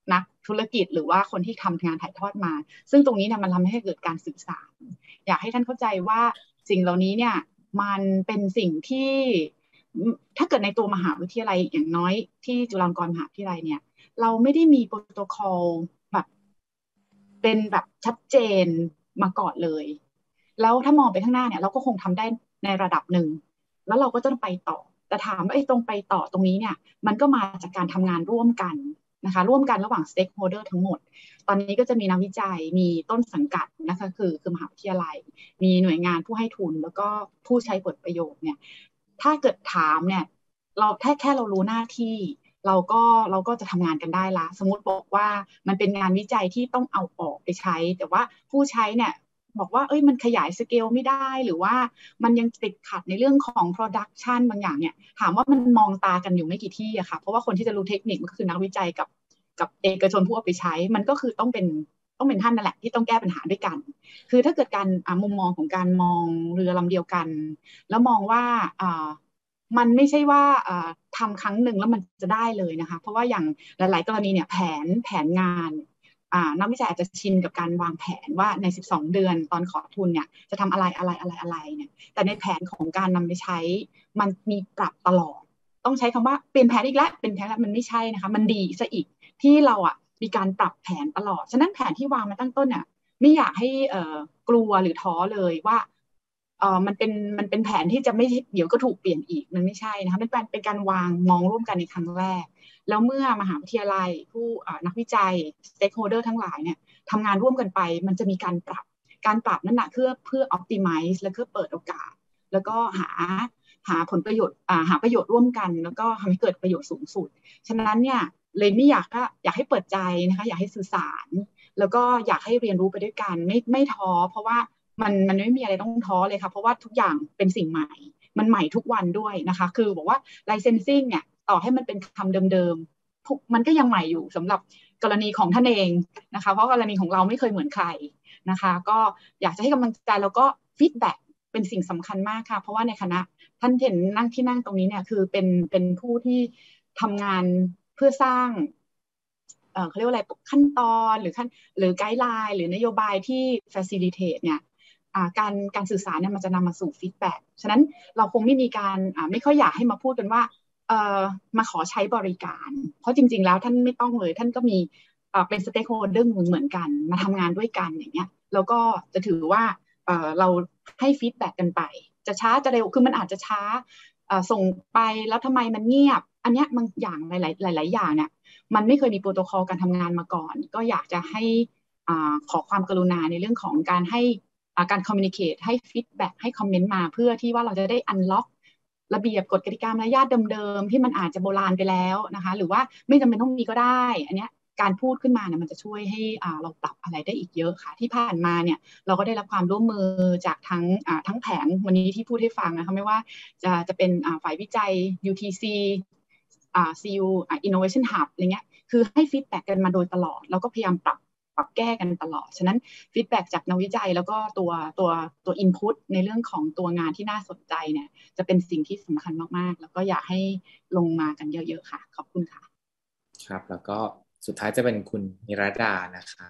ธุรกิจหรือว่าคนที่ทำงานถ่ายทอดมาซึ่งตรงนี้เนี่ยมันทำให้เกิดการสื่อสารอยากให้ท่านเข้าใจว่าสิ่งเหล่านี้เนี่ยมันเป็นสิ่งที่ถ้าเกิดในตัวมหาวิทยาลัยอย่างน้อยที่จุฬาลงกรณ์มหาวิทยาลัยเนี่ยเราไม่ได้มีโปรโตคอลแบบเป็นแบบชัดเจนมาก่อนเลยแล้วถ้ามองไปข้างหน้าเนี่ยเราก็คงทำได้ในระดับหนึ่งแล้วเราก็ต้องไปต่อแต่ถามว่าไอ้ตรงไปต่อตรงนี้เนี่ยมันก็มาจากการทำงานร่วมกันนะคะร่วมกันระหว่าง stakeholder ทั้งหมดตอนนี้ก็จะมีนักวิจัยมีต้นสังกัดนะคะคือคือมหาวิทยาลัยมีหน่วยงานผู้ให้ทุนแล้วก็ผู้ใช้ผลประโยชน์เนี่ยถ้าเกิดถามเนี่ยเราแค่แค่เรารู้หน้าที่เราก็เราก็จะทำงานกันได้ละสมมติบอกว่ามันเป็นงานวิจัยที่ต้องเอาออกไปใช้แต่ว่าผู้ใช้เนี่ยบอกว่าเอ้ยมันขยายสเกลไม่ได้หรือว่ามันยังติดขัดในเรื่องของ production บางอย่างเนี่ยถามว่ามันมองตากันอยู่ไม่กี่ที่อะค่ะเพราะว่าคนที่จะรู้เทคนิคมันก็คือนักวิจัยกับกับเอกชนผู้เอาไปใช้มันก็คือต้องเป็นต้องเป็นท่านนั่นแหละที่ต้องแก้ปัญหาด้วยกันคือถ้าเกิดการมุมมองของการมองเรือลำเดียวกันแล้วมองว่ามันไม่ใช่ว่าทำครั้งหนึ่งแล้วมันจะได้เลยนะคะเพราะว่าอย่างหลายๆกรณีเนี่ยแผนแผนงานนักวิจัยอาจจะชินกับการวางแผนว่าในสิบสองเดือนตอนขอทุนเนี่ยจะทำอะไรอะไรอะไรอะไรเนี่ยแต่ในแผนของการนำไปใช้มันมีปรับตลอดต้องใช้คำว่าเปลี่ยนแผนอีกแล้วเป็นแผนแล้วมันไม่ใช่นะคะมันดีซะอีกที่เราอ่ะมีการปรับแผนตลอดฉะนั้นแผนที่วางมาตั้งต้นเนี่ยไม่อยากให้เอ่อกลัวหรือท้อเลยว่าเอ่อมันเป็นมันเป็นแผนที่จะไม่เดี๋ยวก็ถูกเปลี่ยนอีกมันไม่ใช่นะคะเป็นการเป็นการวางมองร่วมกันในครั้งแรกแล้วเมื่อมหาวิทยาลัยผู้นักวิจัย stakeholder ทั้งหลายเนี่ยทำงานร่วมกันไปมันจะมีการปรับการปรับนั่นแหละเพื่อเพื่อ optimize และเพื่อเปิดโอกาสแล้วก็หาหาผลประโยชน์หาประโยชน์ร่วมกันแล้วก็ทำให้เกิดประโยชน์สูงสุดฉะนั้นเนี่ยเลยไม่อยากก็อยากให้เปิดใจนะคะอยากให้สื่อสารแล้วก็อยากให้เรียนรู้ไปด้วยกันไม่ไม่ท้อเพราะว่ามันมันไม่มีอะไรต้องท้อเลยค่ะเพราะว่าทุกอย่างเป็นสิ่งใหม่มันใหม่ทุกวันด้วยนะคะคือบอกว่า licensing เนี่ยต่อให้มันเป็นคำเดิมๆมันก็ยังใหม่อยู่สำหรับกรณีของท่านเองนะคะเพราะกรณีของเราไม่เคยเหมือนใครนะคะก็อยากจะให้กำลังใจแล้วก็ฟีดแบ็กเป็นสิ่งสำคัญมากค่ะเพราะว่าในคณะท่านเห็นนั่งที่นั่งตรงนี้เนี่ยคือเป็นเป็นผู้ที่ทำงานเพื่อสร้างเอ่อเขาเรียกว่าอะไรขั้นตอนหรือขั้นหรือไกด์ไลน์หรือนโยบายที่ facilitate เนี่ยการการสื่อสารเนี่ยมันจะนำมาสู่ฟีดแบ็กฉะนั้นเราคงไม่มีการไม่ค่อยอยากให้มาพูดกันว่าเอ่อมาขอใช้บริการเพราะจริงๆแล้วท่านไม่ต้องเลยท่านก็มีเป็น stakeholder เหมือนกันมาทำงานด้วยกันอย่างเงี้ยแล้วก็จะถือว่าเอ่อเราให้ฟีดแบ็กกันไปจะช้าจะเร็วคือมันอาจจะช้าส่งไปแล้วทำไมมันเงียบอันเนี้ยบางอย่างหลายๆหลายๆอย่างเนี่ยมันไม่เคยมีโปรโตคอลการทำงานมาก่อนก็อยากจะให้ขอความกรุณาในเรื่องของการให้การคอมมิวนิเคตให้ฟีดแบ็กให้คอมเมนต์มาเพื่อที่ว่าเราจะได้อันล็อกระเบียบกฎกติกามารยาทเดิมๆที่มันอาจจะโบราณไปแล้วนะคะหรือว่าไม่จำเป็นต้องมีก็ได้อันเนี้ยการพูดขึ้นมาเนี่ยมันจะช่วยให้เราปรับอะไรได้อีกเยอะค่ะที่ผ่านมาเนี่ยเราก็ได้รับความร่วมมือจากทั้งทั้งแผงวันนี้ที่พูดให้ฟังนะคะไม่ว่าจะจะเป็นฝ่ายวิจัย ยู ที ซี ซี ยู Innovation Hub อะไรเงี้ยคือให้ฟีดแบ็กกันมาโดยตลอดแล้วก็พยายามปรับปรับแก้กันตลอดฉะนั้นฟีดแบ็กจากนักวิจัยแล้วก็ตัวตัวตัว input ในเรื่องของตัวงานที่น่าสนใจเนี่ยจะเป็นสิ่งที่สำคัญมากๆแล้วก็อยากให้ลงมากันเยอะๆค่ะขอบคุณค่ะครับแล้วก็สุดท้ายจะเป็นคุณนิรดานะครับ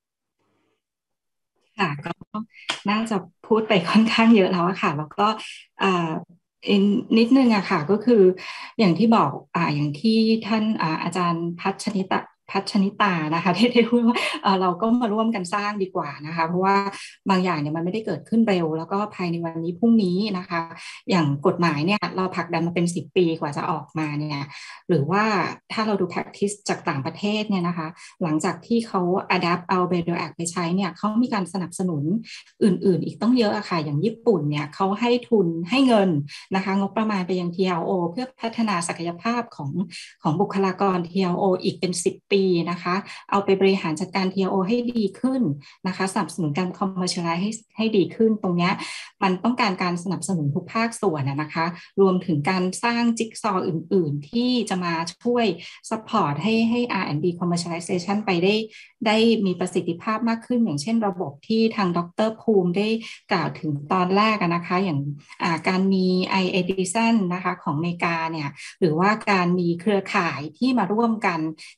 ค่ะก็น่าจะพูดไปค่อนข้างเยอะแล้วค่ะแล้วก็อ่านิดนึงอะค่ะก็คืออย่างที่บอกอ่าอย่างที่ท่านอ่าอาจารย์พัชนิตาพัชนิตานะคะที่ได้พูดว่าเราก็มาร่วมกันสร้างดีกว่านะคะเพราะว่าบางอย่างเนี่ยมันไม่ได้เกิดขึ้นเร็วแล้วก็ภายในวันนี้พรุ่งนี้นะคะอย่างกฎหมายเนี่ยเราผลักดันมาเป็นสิบปีกว่าจะออกมาเนี่ยหรือว่าถ้าเราดู practice จากต่างประเทศเนี่ยนะคะหลังจากที่เขา adapt เอา Bail Act ไปใช้เนี่ยเขามีการสนับสนุนอื่นๆอีกต้องเยอะอะค่ะอย่างญี่ปุ่นเนี่ยเขาให้ทุนให้เงินนะคะงบประมาณไปยัง ที แอล โอ เพื่อพัฒนาศักยภาพของของบุคลากร ที แอล โอ อีกเป็นสิบปีนะคะเอาไปบริหารจัดการ ที แอล โอ ให้ดีขึ้นนะคะสนับสนุนการ commercialize ให้ให้ดีขึ้นตรงนี้มันต้องการการสนับสนุนทุกภาคส่วนนะคะรวมถึงการสร้างจิ๊กซอว์อื่นๆที่จะมาช่วย support ให้ให้ อาร์ แอนด์ ดี commercialization ไปได้ได้มีประสิทธิภาพมากขึ้นอย่างเช่นระบบที่ทางดร.ภูมิได้กล่าวถึงตอนแรกนะคะอย่างการมี ไอ เอ ดี ซัน นะคะของอเมริกาเนี่ยหรือว่าการมีเครือข่ายที่มาร่วมกันแชร์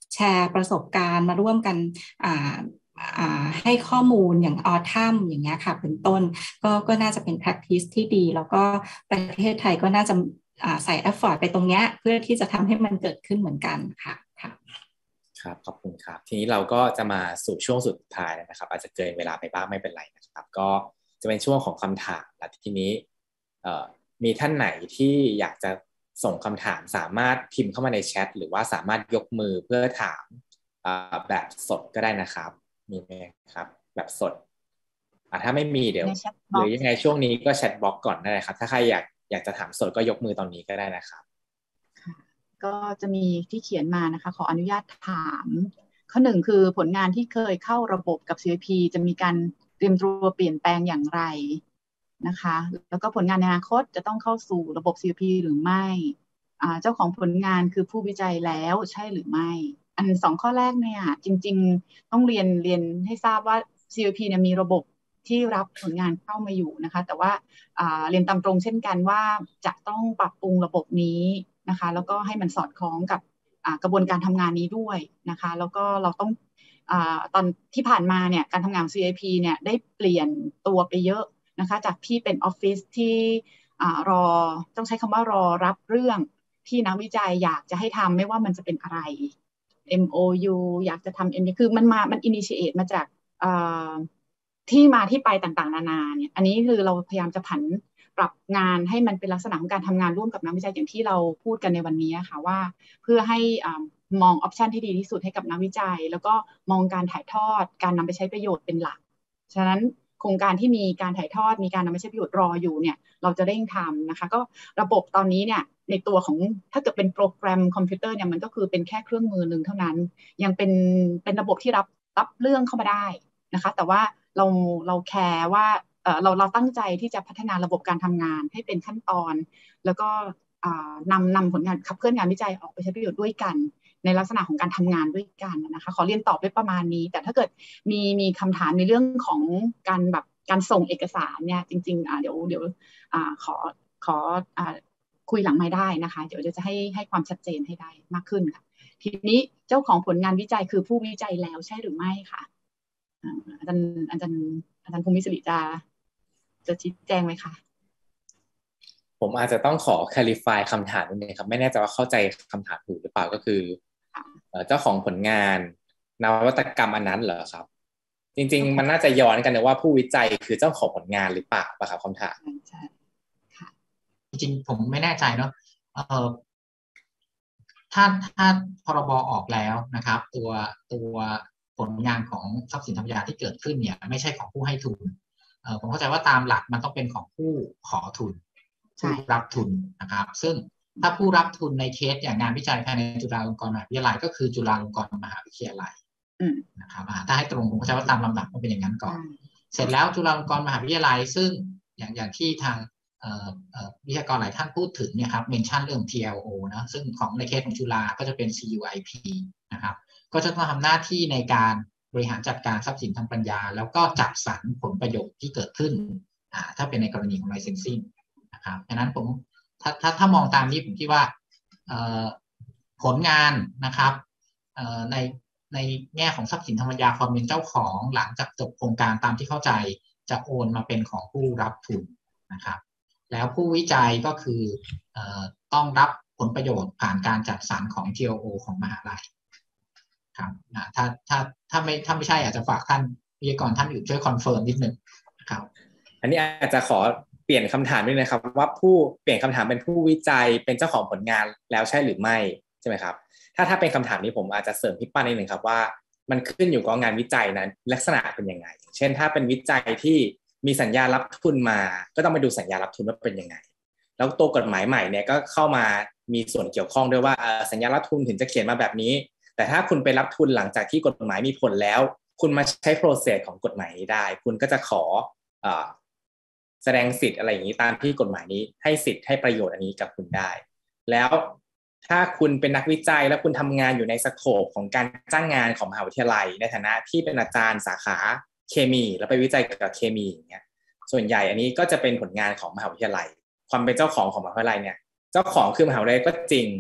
ร์ประสบการณ์มาร่วมกันอ่าให้ข้อมูลอย่างออทัมอย่างเงี้ยค่ะเป็นต้นก็ก็น่าจะเป็น practice ที่ดีแล้วก็ประเทศไทยก็น่าจะใส่ effort ไปตรงเนี้ยเพื่อที่จะทำให้มันเกิดขึ้นเหมือนกันค่ะค่ะครับขอบคุณครับทีนี้เราก็จะมาสู่ช่วงสุดท้ายนะครับอาจจะเกินเวลาไปบ้างไม่เป็นไรนะครับก็จะเป็นช่วงของคำถามและทีนี้มีท่านไหนที่อยากจะส่งคำถามสามารถพิมพ์เข้ามาในแชทหรือว่าสามารถยกมือเพื่อถามแบบสดก็ได้นะครับมีไหมครับแบบสดถ้าไม่มีเดี๋ยวหรือยังไงช่วงนี้ก็แชทบล็อกก่อนได้ครับถ้าใครอยากอยากจะถามสดก็ยกมือตอนนี้ก็ได้นะครับก็จะมีที่เขียนมานะคะขออนุญาตถามข้อหนึ่งคือผลงานที่เคยเข้าระบบกับ ซี ไอ พี จะมีการเตรียมตัวเปลี่ยนแปลงอย่างไรนะคะแล้วก็ผลงานในอนาคตจะต้องเข้าสู่ระบบ ซี ไอ พี หรือไม่เจ้าของผลงานคือผู้วิจัยแล้วใช่หรือไม่อันสองข้อแรกเนี่ยจริงๆต้องเรียนเรียนให้ทราบว่า ซี ไอ พี เนี่ยมีระบบที่รับผลงานเข้ามาอยู่นะคะแต่ว่าเรียนตามตรงเช่นกันว่าจะต้องปรับปรุงระบบนี้นะคะแล้วก็ให้มันสอดคล้องกับกระบวนการทำงานนี้ด้วยนะคะแล้วก็เราต้องตอนที่ผ่านมาเนี่ยการทำงาน ซี ไอ พี เนี่ยได้เปลี่ยนตัวไปเยอะนะคะจากที่เป็นออฟฟิศที่รอต้องใช้คำว่ารอรับเรื่องที่นักวิจัยอยากจะให้ทำไม่ว่ามันจะเป็นอะไร เอ็ม โอ ยู อยากจะทำ เอ็ม คือมันมามัน initiate มาจากที่มาที่ไปต่างๆนานาเนี่ยอันนี้คือเราพยายามจะผันปรับงานให้มันเป็นลักษณะของการทำงานร่วมกับนักวิจัยอย่างที่เราพูดกันในวันนี้ค่ะว่าเพื่อให้มองออปชันที่ดีที่สุดให้กับนักวิจัยแล้วก็มองการถ่ายทอดการนำไปใช้ประโยชน์เป็นหลักฉะนั้นโครงการที่มีการถ่ายทอดมีการนำไปใช้ประโยชน์รออยู่เนี่ยเราจะเร่งทำนะคะก็ระบบตอนนี้เนี่ยในตัวของถ้าเกิดเป็นโปรแกรมคอมพิวเตอร์เนี่ยมันก็คือเป็นแค่เครื่องมือหนึ่งเท่านั้นยังเป็นเป็นระบบที่รับรับเรื่องเข้ามาได้นะคะแต่ว่าเราเราแคร์ว่าเอ่อเราเราตั้งใจที่จะพัฒนาระบบการทำงานให้เป็นขั้นตอนแล้วก็นำนำผลงานขับเคลื่อนงานวิจัยออกไปใช้ประโยชน์ด้วยกันในลักษณะของการทำงานด้วยกันนะคะขอเรียนตอบไว้ประมาณนี้แต่ถ้าเกิดมีมีคำถามในเรื่องของการแบบการส่งเอกสารเนี่ยจริงๆอ่าเดี๋ยวเดี๋ยวอ่าขอขออ่าคุยหลังไม่ได้นะคะเดี๋ยวจะให้ให้ความชัดเจนให้ได้มากขึ้นค่ะทีนี้เจ้าของผลงานวิจัยคือผู้วิจัยแล้วใช่หรือไม่ค่ะอาจารย์อาจารย์อาจารย์ภูมิศิริจะจะชี้แจงไหมคะผมอาจจะต้องขอ clarify คำถามนิดนึงครับไม่แน่ใจว่าเข้าใจคำถามถูกหรือเปล่าก็คือเจ้าของผลงานนวัตกรรมอันนั้นเหรอครับจริงๆมันน่าจะย้อนกันนะว่าผู้วิจัยคือเจ้าของผลงานหรือเปล่าป่ะครับคำถามใช่ค่ะจริงๆผมไม่แน่ใจเนาะเอ่อถ้าถ้าพรบออกแล้วนะครับตัวตัวผลงานของทรัพย์สินทางปัญญาที่เกิดขึ้นเนี่ยไม่ใช่ของผู้ให้ทุนเอ่อผมเข้าใจว่าตามหลักมันต้องเป็นของผู้ขอทุนผู้รับทุนนะครับซึ่งถ้าผู้รับทุนในเคสอย่างงานวิจัยภายในจุฬาลงกรณ์มหาวิทยาลัยก็คือจุฬาลงกรณ์มหาวิทยาลัยนะครับถ้าให้ตรงผมเข้าใจว่าตามลำดับมันเป็นอย่างนั้นก่อนเสร็จแล้วจุฬาลงกรณ์มหาวิทยาลัยซึ่งอย่างอย่างที่ทางวิทยากรหลายท่านพูดถึงเนี่ยครับเมนชั่นเรื่อง ที แอล โอ นะซึ่งของในเคสของจุฬาก็จะเป็น ซี ยู ไอ พี นะครับก็จะต้องทำหน้าที่ในการบริหารจัดการทรัพย์สินทางปัญญาแล้วก็จัดสรรผลประโยชน์ที่เกิดขึ้นถ้าเป็นในกรณีของ licensing นะครับดังนั้นผมถ้าถ้าถ้ามองตามนี้ผมคิดว่าผลงานนะครับในในแง่ของทรัพย์สินทางปัญญาความเป็นเจ้าของหลังจากจบโครงการตามที่เข้าใจจะโอนมาเป็นของผู้รับทุนนะครับแล้วผู้วิจัยก็คือเอ่อต้องรับผลประโยชน์ผ่านการจัดสรรของ ที แอล โอ ของมหาลัยครับถ้าถ้าถ้าไม่ถ้าไม่ใช่อาจจะฝากท่านวิทยากรท่านอื่นช่วยคอนเฟิร์มนิดนึงครับอันนี้อาจจะขอเปลี่ยนคำถามด้วยนะครับว่าผู้เปลี่ยนคำถามเป็นผู้วิจัยเป็นเจ้าของผลงานแล้วใช่หรือไม่ใช่ไหมครับถ้าถ้าเป็นคำถามนี้ผมอาจจะเสริมพี่ป้านิดนึงครับว่ามันขึ้นอยู่กับงานวิจัยนั้นลักษณะเป็นยังไงเช่นถ้าเป็นวิจัยที่มีสัญญารับทุนมาก็ต้องไปดูสัญญารับทุนว่าเป็นยังไงแล้วตัวกฎหมายใหม่เนี่ยก็เข้ามามีส่วนเกี่ยวข้องด้วยว่าสัญญารับทุนถึงจะเขียนมาแบบนี้แต่ถ้าคุณไปรับทุนหลังจากที่กฎหมายมีผลแล้วคุณมาใช้โปรเซสของกฎหมายนี้ได้คุณก็จะขอแสดงสิทธิ์อะไรอย่างนี้ตามที่กฎหมายนี้ให้สิทธิ์ให้ประโยชน์อันนี้กับคุณได้แล้วถ้าคุณเป็นนักวิจัยและคุณทำงานอยู่ในสโคปของการจ้างงานของมหาวิทยาลัยในฐานะที่เป็นอาจารย์สาขาเคมีแล้วไปวิจัยเกี่ยวกับเคมีอย่างเงี้ยส่วนใหญ่อันนี้ก็จะเป็นผลงานของมหาวิทยาลัยความเป็นเจ้าของของมหาวิทยาลัยเนี่ยเจ้าของคือมหาวิทยาลัยก็จริง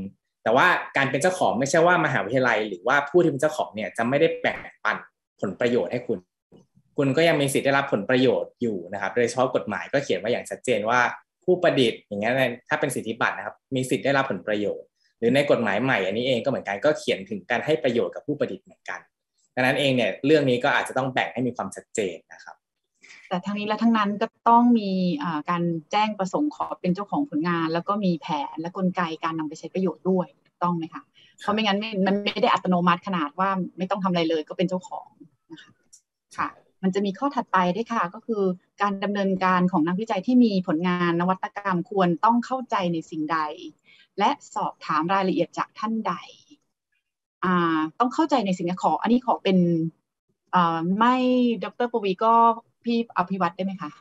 แต่ว่าการเป็นเจ้าของไม่ใช่ว่ามหาวิทยาลัยหรือว่าผู้ที่เป็นเจ้าของเนี่ยจะไม่ได้แบ่งปันผลประโยชน์ให้คุณคุณก็ยังมีสิทธิ์ได้รับผลประโยชน์อยู่นะครับโดยเฉพาะกฎหมายก็เขียนไว้อย่างชัดเจนว่าผู้ประดิษฐ์อย่างเงี้ยถ้าเป็นสิทธิบัตรนะครับมีสิทธิ์ได้รับผลประโยชน์หรือในกฎหมายใหม่อันนี้เองก็เหมือนกันก็เขียนถึงการให้ประโยชน์กับผู้ประดิษฐ์เหมือนกันดังนั้นเองเนี่ยเรื่องนี้ก็อาจจะต้องแบ่งให้มีความชัดเจนนะครับแต่ทั้งนี้และทั้งนั้นก็ต้องมีการแจ้งประสงค์ขอเป็นเจ้าของผลงานแล้วก็มีแผนและกลไกการนำไปใช้ประโยชน์ด้วยต้องไหมคะเพราะไม่งั้นมันไม่ได้อัตโนมัติขนาดว่าไม่ต้องทำอะไรเลยก็เป็นเจ้าของนะคะค่ะมันจะมีข้อถัดไปด้วยค่ะก็คือการดำเนินการของนักวิจัยที่มีผลงานนวัตกรรมควรต้องเข้าใจในสิ่งใดและสอบถามรายละเอียดจากท่านใดอ่าต้องเข้าใจในสิ่งนี้ขออันนี้ขอเป็นอ่าไม่ดร.ปวีก็พี่อภิวัตรได้ไหมคะ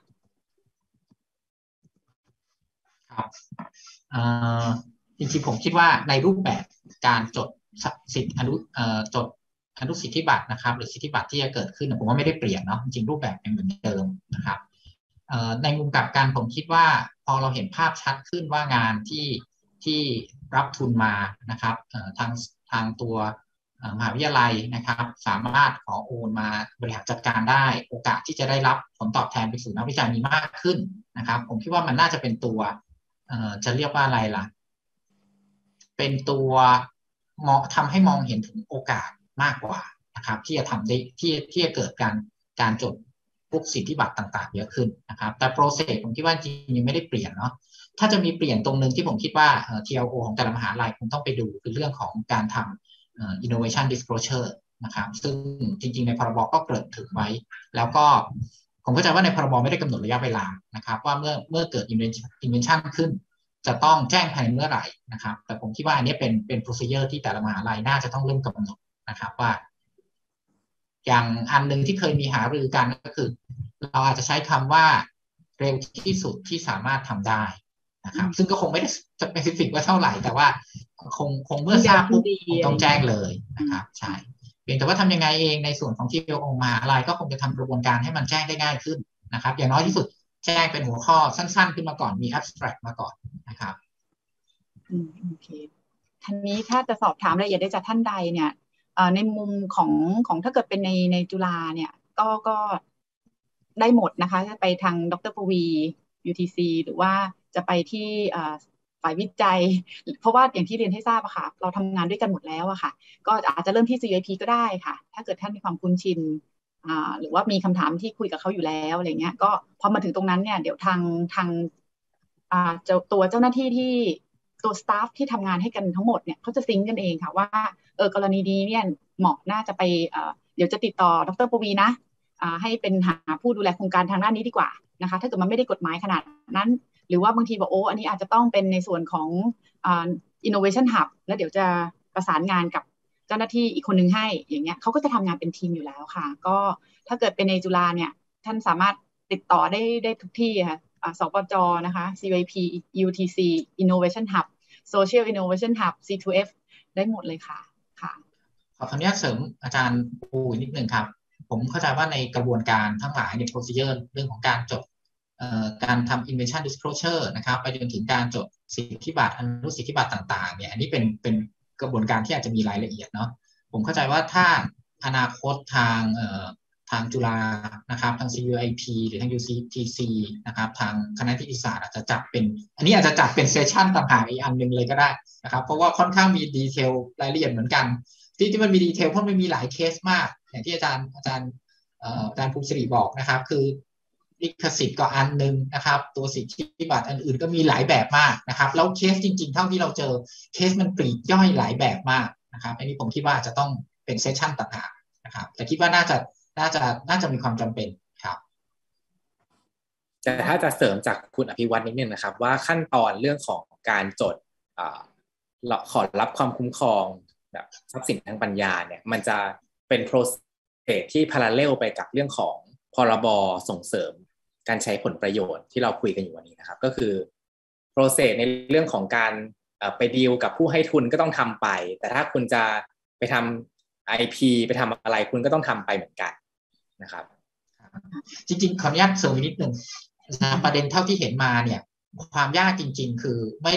ครับจริงๆผมคิดว่าในรูปแบบการจดสิทธิอนุจดอนุสิทธิบัตรนะครับหรือสิทธิบัตรที่จะเกิดขึ้นผมว่าไม่ได้เปลี่ยนเนาะจริงๆรูปแบบยังเหมือนเดิมนะครับในมุมกลับกันผมคิดว่าพอเราเห็นภาพชัดขึ้นว่างานที่ที่รับทุนมานะครับทางทางตัวมหาวิทยาลัยนะครับสามารถขอโอนมาบริหารจัดการได้โอกาสที่จะได้รับผลตอบแทนไปสู่นักวิจัยมีมากขึ้นนะครับผมคิดว่ามันน่าจะเป็นตัวจะเรียกว่าอะไรล่ะเป็นตัวมองทำให้มองเห็นถึงโอกาสมากกว่านะครับที่จะทำได้ที่ที่จะเกิดการการจดพวกสิทธิบัตรต่างๆเยอะขึ้นนะครับแต่โปรเซสผมคิดว่าจริงยังไม่ได้เปลี่ยนเนาะถ้าจะมีเปลี่ยนตรงนึงที่ผมคิดว่า ที แอล โอ ของแต่ละมหาลัยคงต้องไปดูคือเรื่องของการทำ innovation disclosure นะครับซึ่งจริงๆในพรบก็เกริ่นถึงไว้แล้วก็ผมเข้าใจว่าในพรบไม่ได้กำหนดระยะเวลานะครับว่าเมื่อเมื่อเกิด invention ขึ้นจะต้องแจ้งภายในเมื่อไหร่นะครับแต่ผมคิดว่าอันนี้เป็นเป็น procedure ที่แต่ละมหาลัยน่าจะต้องเริ่มกำหนดนะครับว่าอย่างอันนึงที่เคยมีหารือกันก็คือเราอาจจะใช้คำว่าเร็วที่สุดที่สามารถทำได้นะครับซึ่งก็คงไม่ได้สเปซิฟิกว่าเท่าไหร่แต่ว่าคงคงเมื่อทราบปุ๊บคงต้องแจ้งเลยนะครับใช่เพียงแต่ว่าทำยังไงเองในส่วนของที่เราองค์มหาลัยก็คงจะทำกระบวนการให้มันแจ้งได้ง่ายขึ้นนะครับอย่างน้อยที่สุดแจ้งเป็นหัวข้อสั้นๆขึ้นมาก่อนมี abstract มาก่อนนะครับอืมโอเคทีนี้ถ้าจะสอบถามรายละเอียดได้จากท่านใดเนี่ยในมุมของของถ้าเกิดเป็นในในจุฬาเนี่ยก็ก็ได้หมดนะคะจะไปทางดร.ปวี ยู ที ซี หรือว่าจะไปที่ฝ่ายวิจัยเพราะว่าอย่างที่เรียนให้ทราบอะค่ะเราทำงานด้วยกันหมดแล้วอะค่ะก็อาจจะเริ่มที่ ซี ไอ พี ก็ได้ค่ะถ้าเกิดท่านมีความคุ้นชินหรือว่ามีคำถามที่คุยกับเขาอยู่แล้วอะไรเงี้ยก็พอมาถึงตรงนั้นเนี่ยเดี๋ยวทางทางตัวเจ้าหน้าที่ที่ตัวสตาฟที่ทำงานให้กันทั้งหมดเนี่ยเขาจะซิงค์กันเองค่ะว่าเออกรณีนี้เนี่ยเหมาะน่าจะไปเดี๋ยวจะติดต่อดร.ปวีนะให้เป็นหาผู้ดูแลโครงการทางด้านนี้ดีกว่านะคะถ้าเกิดมันไม่ได้กฎหมายขนาดนั้นหรือว่าบางทีบอกโอ้อันนี้อาจจะต้องเป็นในส่วนของ innovation hub แล้วเดี๋ยวจะประสานงานกับเจ้าหน้าที่อีกคนนึงให้อย่างเงี้ยเขาก็จะทำงานเป็นทีมอยู่แล้วค่ะก็ถ้าเกิดเป็นในจุฬาเนี่ยท่านสามารถติดต่อได้ได้ทุกที่ค่ะสปจนะคะ ซี ไอ พี ยู ที ซี Innovation Hub Social Innovation Hub ซี ทู เอฟ ได้หมดเลยค่ะค่ะขออนุญาตเสริมอาจารย์ปูนิดนึงครับผมเข้าใจว่าในกระบวนการทั้งหลายใน procedure เรื่องของการจดการทำ invention disclosure นะครับไปจนถึงการจดสิทธิบัตรอนุสิทธิบัตรต่างๆเนี่ยอันนี้เป็นเป็นกระบวนการที่อาจจะมีรายละเอียดเนาะผมเข้าใจว่าถ้าอนาคตทางทางจุฬานะครับทาง ซี ยู ไอ พี หรือทาง ยู ที ซี นะครับทางคณะนิติศาสตร์อาจจะจัดเป็นอันนี้อาจจะจัดเป็นเซสชั่นต่างหากอีกอันนึงเลยก็ได้นะครับเพราะว่าค่อนข้างมีดีเทลรายละเอียดเหมือนกันที่ที่มันมีดีเทลเพราะมันมีหลายเคสมากอย่างที่อาจารย์อาจารย์อาจารย์ภูมิสิริบอกนะครับคือลิขสิทธิ์ก็อันนึงนะครับตัวสิทธิบัตรอันอื่นก็มีหลายแบบมากนะครับแล้วเคสจริงๆเท่าที่เราเจอเคสมันปลีกย่อยหลายแบบมากนะครับอันนี้ผมคิดว่าจะต้องเป็นเซสชั่นต่างหากนะครับแต่คิดว่าน่าจะน่าจะน่าจะมีความจำเป็นครับแต่ถ้าจะเสริมจากคุณอภิวัตรนิดนึงนะครับว่าขั้นตอนเรื่องของการจดขอรับความคุ้มครองแบบทรัพย์สินทางปัญญาเนี่ยมันจะเป็นโปรเซสที่พาราเลลไปกับเรื่องของพรบส่งเสริมการใช้ผลประโยชน์ที่เราคุยกันอยู่วันนี้นะครับก็คือโปรเซสในเรื่องของการไปดีลกับผู้ให้ทุนก็ต้องทำไปแต่ถ้าคุณจะไปทำ ไอ พี ไปทำอะไรคุณก็ต้องทำไปเหมือนกันนะครับจริงๆขออนุญาตเสริมนิดนึงประเด็นเท่าที่เห็นมาเนี่ยความยากจริงๆคือไม่ได้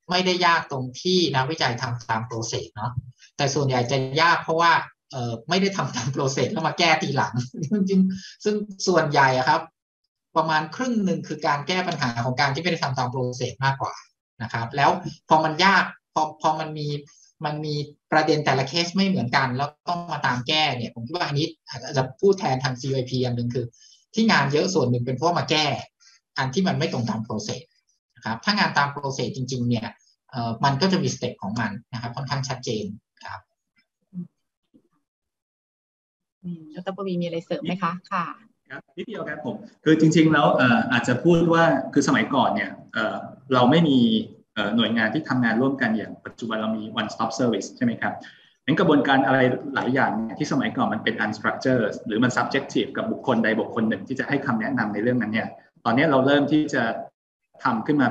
ไม่ได้ยากตรงที่นักวิจัยทำตามโปรเซสเนาะแต่ส่วนใหญ่จะยากเพราะว่าเอ่อไม่ได้ทำตามโปรเซสแล้วมาแก้ทีหลังจริงๆซึ่งส่วนใหญ่อะครับประมาณครึ่งหนึ่งคือการแก้ปัญหาของการที่ไม่ได้ทำตามโปรเซสมากกว่านะครับแล้วพอมันยากพอพอมันมีมันมีประเด็นแต่ละเคสไม่เหมือนกันแล้วต้องมาตามแก้เนี่ยผมคิดว่าอันนี้อาจจะพูดแทนทาง ซี วาย พี อันหนึ่งคือที่งานเยอะส่วนหนึ่งเป็นเพราะมาแก้อันที่มันไม่ตรงตามโปรเซสนะครับถ้างานตามโปรเซสจริงๆเนี่ยเอ่อมันก็จะมีสเต็ปของมันนะครับค่อนข้างชัดเจนครับดร.ปวีมีอะไรเสริมไหมคะค่ะครับนิดเดียวครับผมคือจริงๆแล้วอาจจะพูดว่าคือสมัยก่อนเนี่ยเราไม่มีหน่วยงานที่ทำงานร่วมกันอย่างปัจจุบันเรามี one stop service ใช่ไหมครับงั้นกระบวนการอะไรหลายอย่างที่สมัยก่อนมันเป็น unstructured หรือมัน subjective กับบุคคลใดบุคคลหนึ่งที่จะให้คำแนะนำในเรื่องนั้นเนี่ยตอนนี้เราเริ่มที่จะทำขึ้นมา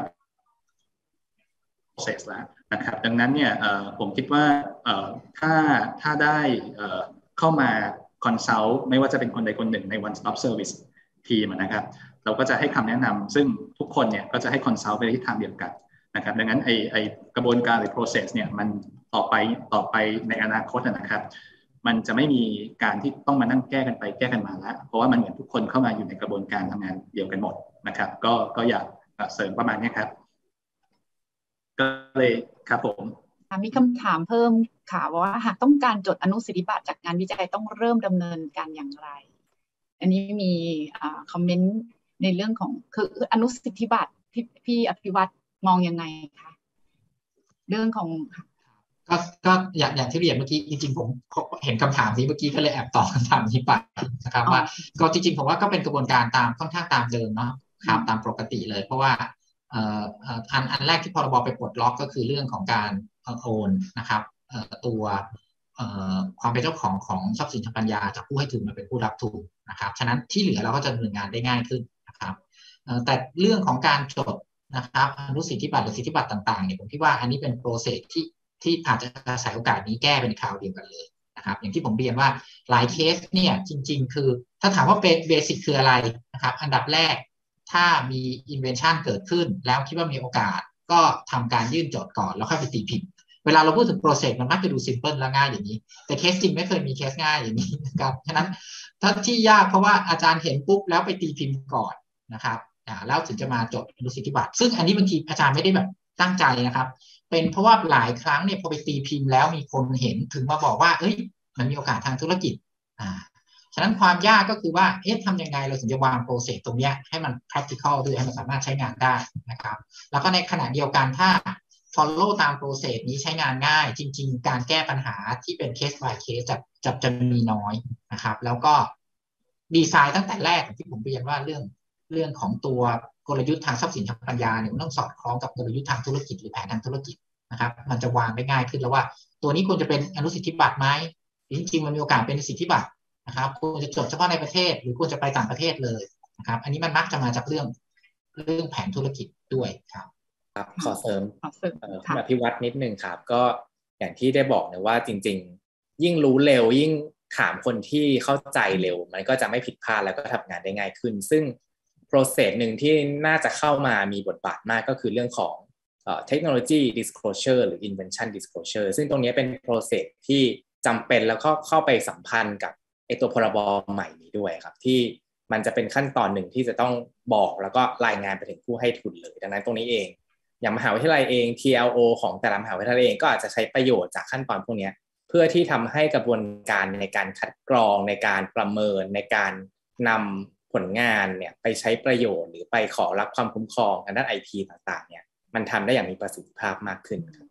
process แล้วนะครับดังนั้นเนี่ยผมคิดว่าถ้าถ้าได้เข้ามาคอนซัลท์ไม่ว่าจะเป็นคนใดคนหนึ่งใน one stop service ทีมนะครับเราก็จะให้คำแนะนำซึ่งทุกคนเนี่ยก็จะให้คอนซัลท์ไปในทิศทางเดียวกันนะครับดังนั้นไอไอกระบวนการหรือ process เนี่ยมันต่อไปต่อไปในอนาคตนะครับมันจะไม่มีการที่ต้องมานั่งแก้กันไปแก้กันมาแล้วเพราะว่ามันเหมือนทุกคนเข้ามาอยู่ในกระบวนการทำงานเดียวกันหมดนะครับก็ก็อยากเสริมประมาณนี้ครับก็เลยครับผมมีคำถามเพิ่มค่ะว่าหากต้องการจดอนุสิทธิบัตรจากงานวิจัยต้องเริ่มดำเนินการอย่างไรอันนี้มีคอมเมนต์ในเรื่องของคืออนุสิทธิบัตรพี่พี่อภิวัตรมองยังไงคะเรื่องของก็ก็อย่างอย่างที่เรียนเมื่อกี้จริงๆผมเห็นคำถามนี้เมื่อกี้ก็เลยแอบตอบคำถามนี้ไปนะครับว่าก็จริงๆผมว่าก็เป็นกระบวนการตามค่อนข้างตามเดิมเนาะครับตามปกติเลยเพราะว่าอันอันแรกที่พรบไปปลดล็อกก็คือเรื่องของการโอนนะครับตัวความเป็นเจ้าของของทรัพย์สินทางปัญญาจากผู้ให้ทุนมาเป็นผู้รับทุนนะครับฉะนั้นที่เหลือเราก็จะดำเนินงานได้ง่ายขึ้นนะครับแต่เรื่องของการจดนะครับอนุสิทธิบัตรหรือสิทธิบัตรต่างๆเนี่ยผมคิดว่าอันนี้เป็นโปรเซสที่ที่อาจจะอาศัยโอกาสนี้แก้เป็นคราวเดียวกันเลยนะครับอย่างที่ผมเรียนว่าหลายเคสเนี่ยจริงๆคือถ้าถามว่าเป็นเบสิกคืออะไรนะครับอันดับแรกถ้ามี invention เกิดขึ้นแล้วคิดว่ามีโอกาสก็ทำการยื่นโจทย์ก่อนแล้วค่อยไปตีพิมพ์เวลาเราพูดถึงโปรเซสมันมักจะดู simple และง่ายอย่างนี้แต่เคสจริงไม่เคยมีเคสง่ายอย่างนี้นะครับฉะนั้นถ้าที่ยากเพราะว่าอาจารย์เห็นปุ๊บแล้วไปตีพิมพ์ก่อนนะครับแล้วถึงจะมาจดอนุสิทธิบัตรซึ่งอันนี้บางทีอาจารย์ไม่ได้แบบตั้งใจนะครับเป็นเพราะว่าหลายครั้งเนี่ยพอไปตีพิมพ์แล้วมีคนเห็นถึงมาบอกว่าเอ้ยมันมีโอกาสทางธุรกิจอ่าฉะนั้นความยากก็คือว่าเอ๊ะทำยังไงเราถึงจะวางโปรเซสตรงนี้ให้มัน practical ด้วยให้มันสามารถใช้งานได้นะครับแล้วก็ในขณะเดียวกันถ้า follow ตามโปรเซสนี้ใช้งานง่ายจริงๆการแก้ปัญหาที่เป็น case by case จะจะจะมีน้อยนะครับแล้วก็ดีไซน์ตั้งแต่แรกที่ผมเรียนว่าเรื่องเรื่องของตัวกลยุทธ์ทางทรัพย์สินทางปัญญาเนี่ยมันต้องสอดคล้องกับกลยุทธ์ทางธุรกิจหรือแผนทางธุรกิจนะครับมันจะวางได้ง่ายขึ้นแล้วว่าตัวนี้ควรจะเป็นอนุสิทธิบัตรไหมจริงๆมันมีโอกาสเป็นสิทธิบัตรนะครับควรจะจดเฉพาะในประเทศหรือควรจะไปต่างประเทศเลยนะครับอันนี้มันมักจะมาจากเรื่องเรื่องแผนธุรกิจด้วยครับครับขอเสริมคุณอภิวัตรนิดนึงครับก็อย่างที่ได้บอกนะว่าจริงๆยิ่งรู้เร็วยิ่งถามคนที่เข้าใจเร็วมันก็จะไม่ผิดพลาดแล้วก็ทำงานได้ง่ายขึ้นซึ่งprocess หนึ่งที่น่าจะเข้ามามีบทบาทมากก็คือเรื่องของเอ่อ technology disclosure หรือ invention disclosure ซึ่งตรงนี้เป็น process ที่จำเป็นแล้วก็เข้าไปสัมพันธ์กับไอ้ตัวพรบใหม่นี้ด้วยครับที่มันจะเป็นขั้นตอนหนึ่งที่จะต้องบอกแล้วก็รายงานไปถึงผู้ให้ทุนเลยดังนั้นตรงนี้เองอย่างมหาวิทยาลัยเอง ที แอล โอ ของแต่ละมหาวิทยาลัยเองก็อาจจะใช้ประโยชน์จากขั้นตอนพวกนี้เพื่อที่ทำให้กระบวนการในการคัดกรองในการประเมินในการนำผลงานเนี่ยไปใช้ประโยชน์หรือไปขอรับความคุ้มครองทางด้าน ไอ พี ต่างๆเนี่ยมันทำได้อย่างมีประสิทธิภาพมากขึ้นครับ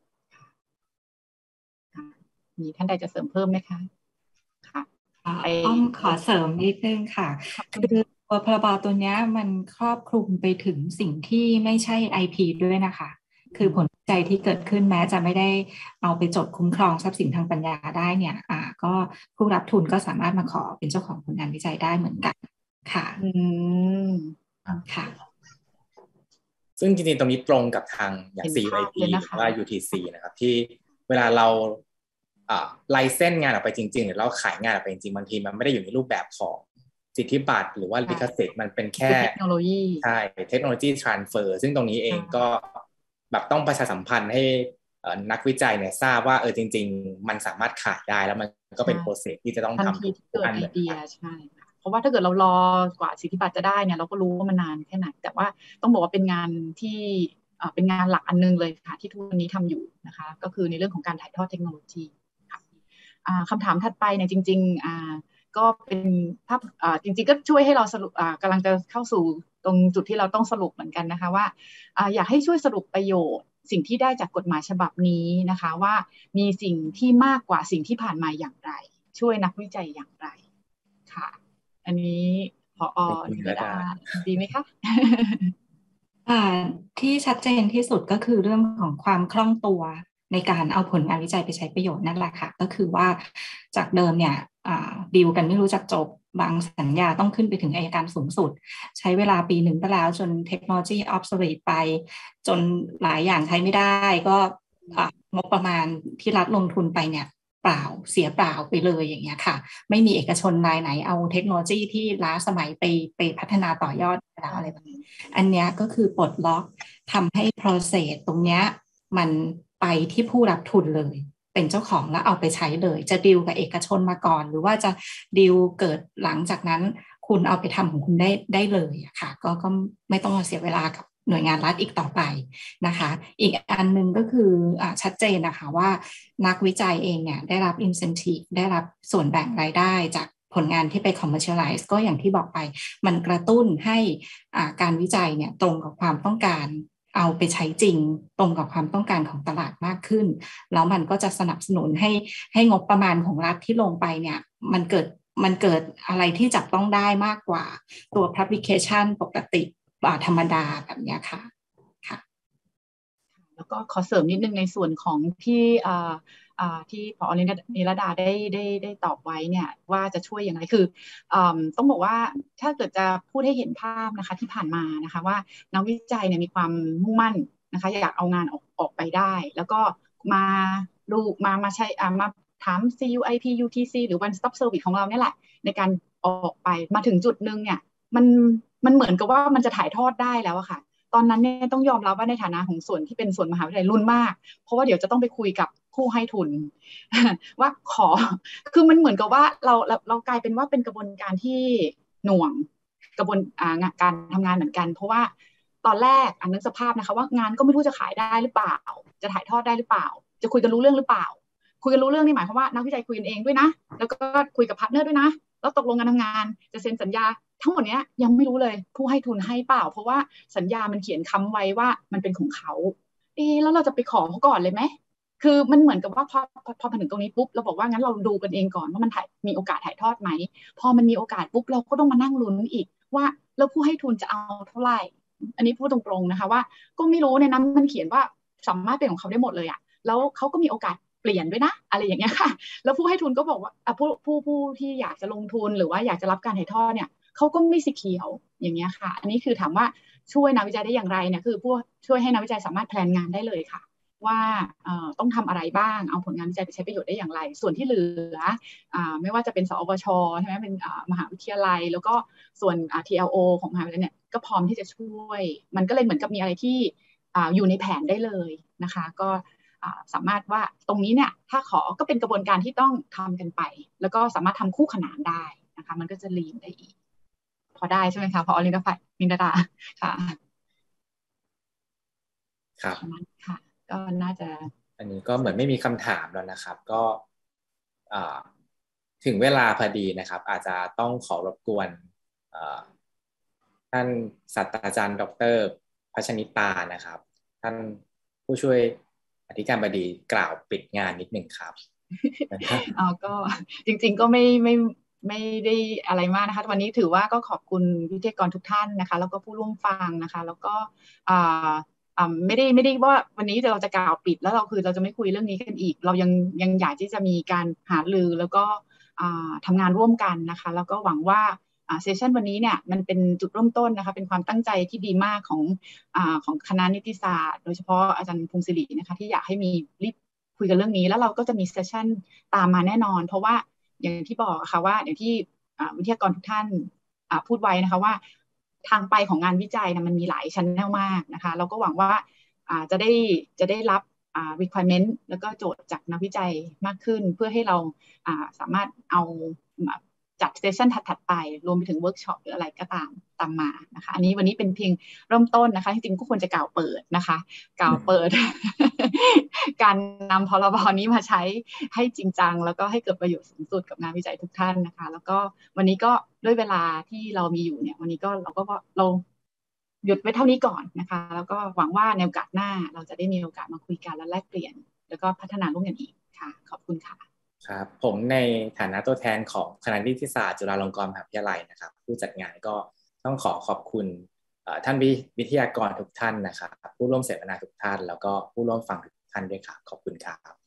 มีท่านใดจะเสริมเพิ่มไหมคะค่ะอ้อมขอเสริมนิดนึงค่ะคือตัวพรบตัวนี้มันครอบคลุมไปถึงสิ่งที่ไม่ใช่ ไอ พี ด้วยนะคะคือผลวิจัยที่เกิดขึ้นแม้จะไม่ได้เอาไปจดคุ้มครองทรัพย์สินทางปัญญาได้เนี่ยอ่าก็ผู้รับทุนก็สามารถมาขอเป็นเจ้าของผลงานวิจัยได้เหมือนกันค่ะอืมค่ะซึ่งจริงๆตรงนี้ตรงกับทางอย่าง ซี ไอ พี หรือว่า ยู ที ซี นะครับที่เวลาเราอ่าไลเซนส์งานออกไปจริงๆหรือเราขายงานออกไปจริงๆบางทีมันไม่ได้อยู่ในรูปแบบของสิทธิบัตรหรือว่าลิขสิทธิ์มันเป็นแค่เทคโนโลยีใช่เทคโนโลยีทรานสเฟอร์ซึ่งตรงนี้เองก็แบบต้องประชาสัมพันธ์ให้นักวิจัยเนี่ยทราบว่าเออจริงๆมันสามารถขายได้แล้วมันก็เป็นโปรเซสที่จะต้องทำทันทีที่เกิดไอเดียใช่เพราะว่าถ้าเกิดเรารอกว่าสิทธิบัตรจะได้เนี่ยเราก็รู้ว่ามันนานแค่ไหนแต่ว่าต้องบอกว่าเป็นงานที่เป็นงานหลักอันนึงเลยค่ะที่ทุกวันนี้ทำอยู่นะคะก็คือในเรื่องของการถ่ายทอดเทคโนโลยีค่ะคำถามถัดไปเนี่ยจริงๆก็เป็นภาพจริงๆก็ช่วยให้เราสรุปกำลังจะเข้าสู่ตรงจุดที่เราต้องสรุปเหมือนกันนะคะว่าอยากให้ช่วยสรุปประโยชน์สิ่งที่ได้จากกฎหมายฉบับนี้นะคะว่ามีสิ่งที่มากกว่าสิ่งที่ผ่านมาอย่างไรช่วยนักวิจัยอย่างไรค่ะอันนี้ผอ.นิรดาดีไหมคะที่ชัดเจนที่สุดก็คือเรื่องของความคล่องตัวในการเอาผลงานวิจัยไปใช้ประโยชน์นั่นแหละค่ะก็คือว่าจากเดิมเนี่ยดีลกันไม่รู้จักจบบางสัญญาต้องขึ้นไปถึงอัยการสูงสุดใช้เวลาปีหนึ่งไปแล้วจนเทคโนโลยี obsolete ไปจนหลายอย่างใช้ไม่ได้ก็งบประมาณที่รัฐลงทุนไปเนี่ยเปล่าเสียเปล่าไปเลยอย่างเงี้ยค่ะไม่มีเอกชนรายไหนเอาเทคโนโลยีที่ล้าสมัยไปไปพัฒนาต่อยอดแล้วอะไรแบบนี้อันเนี้ยก็คือปลดล็อกทำให้ process ตรงเนี้ยมันไปที่ผู้รับทุนเลยเป็นเจ้าของแล้วเอาไปใช้เลยจะดีลกับเอกชนมาก่อนหรือว่าจะดีลเกิดหลังจากนั้นคุณเอาไปทำของคุณได้ได้เลยอะค่ะก็ก็ไม่ต้องเสียเวลากับหน่วยงานรัฐอีกต่อไปนะคะอีกอันนึงก็คืออ่าชัดเจนนะคะว่านักวิจัยเองเนี่ยได้รับ incentive ได้รับส่วนแบ่งรายได้จากผลงานที่ไป commercialize ก็อย่างที่บอกไปมันกระตุ้นให้อ่าการวิจัยเนี่ยตรงกับความต้องการเอาไปใช้จริงตรงกับความต้องการของตลาดมากขึ้นแล้วมันก็จะสนับสนุนให้ให้งบประมาณของรัฐที่ลงไปเนี่ยมันเกิดมันเกิดอะไรที่จับต้องได้มากกว่าตัว publication ปกติธรรมดาแบบนี้ค่ะค่ะแล้วก็ขอเสริมนิดนึงในส่วนของที่อ่าอ่าที่ผอ.นิรดาได้ได้ได้ตอบไว้เนี่ยว่าจะช่วยอย่างไรคืออ่าต้องบอกว่าถ้าเกิดจะพูดให้เห็นภาพนะคะที่ผ่านมานะคะว่านักวิจัยเนี่ยมีความมุ่งมั่นนะคะอยากเอางานออกออกไปได้แล้วก็มาดูมามาใช้อ่ามาถาม ซี ยู ไอ พี ยู ที ซี หรือ One Stop Service ของเราเนี่ยแหละในการออกไปมาถึงจุดนึงเนี่ยมันมันเหมือนกับว่ามันจะถ่ายทอดได้แล้วอะค่ะตอนนั้นเนี่ยต้องยอมรับว่าในฐานะของส่วนที่เป็นส่วนมหาวิทยาลัยรุ่นมากเพราะว่าเดี๋ยวจะต้องไปคุยกับผู้ให้ทุน ว่าขอคือมันเหมือนกับว่าเราเราเรากลายเป็นว่าเป็นกระบวนการที่หน่วงกระบวนการทำงานเหมือนกันเพราะว่าตอนแรกอันนึกสภาพนะคะว่างานก็ไม่รู้จะขายได้หรือเปล่าจะถ่ายทอดได้หรือเปล่าจะคุยกันรู้เรื่องหรือเปล่าคุยกันรู้เรื่องนี่หมายความว่านักวิจัยคุยกันเองด้วยนะแล้วก็คุยกับพาร์ทเนอร์ด้วยนะแล้วตกลงกันทำงานจะเซ็นสัญญาทั้งหมดนี้ยังไม่รู้เลยผู้ให้ทุนให้เปล่าเพราะว่าสัญญามันเขียนค้ำไว้ว่ามันเป็นของเขาเอ๊ะแล้วเราจะไปขอเขาก่อนเลยไหมคือมันเหมือนกับว่าพอพอมาถึงตรงนี้ปุ๊บเราบอกว่างั้นเราดูกันเองก่อนว่ามันถ่ายมีโอกาสถ่ายทอดไหมพอมันมีโอกาสปุ๊บเราก็ต้องมานั่งลุ้นอีกว่าแล้วผู้ให้ทุนจะเอาเท่าไหร่อันนี้พูดตรงๆนะคะว่าก็ไม่รู้ในนั้นมันเขียนว่าสามารถเป็นของเขาได้หมดเลยอะแล้วเขาก็มีโอกาสเปลี่ยนด้วยนะอะไรอย่างเงี้ยค่ะแล้วผู้ให้ทุนก็บอกว่าผู้ผู้ผู้ที่อยากจะลงทุนหรือว่าอยากจะรับการถ่ายทอดเนี่ยเขาก็ไม่สีเขียวอย่างเงี้ยค่ะอันนี้คือถามว่าช่วยนักวิจัยได้อย่างไรเนี่ยคือผู้ช่วยให้นักวิจัยสามารถแพลนงานได้เลยค่ะว่าต้องทำอะไรบ้างเอาผลงานวิจัยไปใช้ประโยชน์ได้อย่างไรส่วนที่เหลือไม่ว่าจะเป็นสอวชใช่ไหมเป็นมหาวิทยาลัยแล้วก็ส่วน ที แอล โอ ของมหาวิทยาลัยเนี่ยก็พร้อมที่จะช่วยมันก็เลยเหมือนกับมีอะไรที่อยู่ในแผนได้เลยนะคะก็สามารถว่าตรงนี้เนี่ยถ้าขอก็เป็นกระบวนการที่ต้องทำกันไปแล้วก็สามารถทำคู่ขนานได้นะคะมันก็จะลีนได้อีกพอได้ใช่ไหมคะพออลินดาลินดาค่ะครับค่ะก็น่าจะอันนี้ก็เหมือนไม่มีคำถามแล้วนะครับก็ถึงเวลาพอดีนะครับอาจจะต้องขอรบกวนท่านศาสตราจารย์ดร.พัชนิตานะครับท่านผู้ช่วยอธิการบดีกล่าวปิดงานนิดหนึ่งครับอ๋อก็จริงๆก็ไม่ไม่ไม่ได้อะไรมากนะคะวันนี้ถือว่าก็ขอบคุณวิทยากรทุกท่านนะคะแล้วก็ผู้ร่วมฟังนะคะแล้วก็อ่าอ่าไม่ได้ไม่ได้ว่าวันนี้เราจะกล่าวปิดแล้วเราคือเราจะไม่คุยเรื่องนี้กันอีกเรายังยังอยากที่จะมีการหารือแล้วก็อ่าทำงานร่วมกันนะคะแล้วก็หวังว่าเซสชันวันนี้เนี่ยมันเป็นจุดเริ่มต้นนะคะเป็นความตั้งใจที่ดีมากของอ่าของคณะนิติศาสตร์โดยเฉพาะอาจารย์พงศิรินะคะที่อยากให้มีรีบคุยกันเรื่องนี้แล้วเราก็จะมีเซสชันตามมาแน่นอนเพราะว่าอย่างที่บอกค่ะว่าอย่างที่วิทยากรทุกท่านพูดไว้นะคะว่าทางไปของงานวิจัยนะมันมีหลายชั้นแนวมากนะคะเราก็หวังว่าจะได้จะได้รับ requirement แล้วก็โจทย์จากนักวิจัยมากขึ้นเพื่อให้เราสามารถเอาจัดเซสชั่นถัดๆไปรวมไปถึงเวิร์กช็อปหรืออะไรก็ตามตามมานะคะอันนี้วันนี้เป็นเพียงเริ่มต้นนะคะจริงๆก็ควรจะกล่าวเปิดนะคะกล่าวเปิด การนำพรบนี้มาใช้ให้จริงจังแล้วก็ให้เกิดประโยชน์สูงสุดกับงานวิจัยทุกท่านนะคะแล้วก็วันนี้ก็ด้วยเวลาที่เรามีอยู่เนี่ยวันนี้ก็เราก็เราหยุดไว้เท่านี้ก่อนนะคะแล้วก็หวังว่าในโอกาสหน้าเราจะได้มีโอกาสมาคุยกันและแลกเปลี่ยนแล้วก็พัฒนาร่วมกันอีกค่ะขอบคุณค่ะครับผมในฐานะตัวแทนของคณะนิติศาสตร์จุฬาลงกรณ์มหาวิทยาลัยนะครับผู้จัดงานก็ต้องขอขอบคุณท่านวิทยากรทุกท่านนะครับผู้ร่วมเสวนาทุกท่านแล้วก็ผู้ร่วมฟังทุกท่านด้วยครับขอบคุณครับ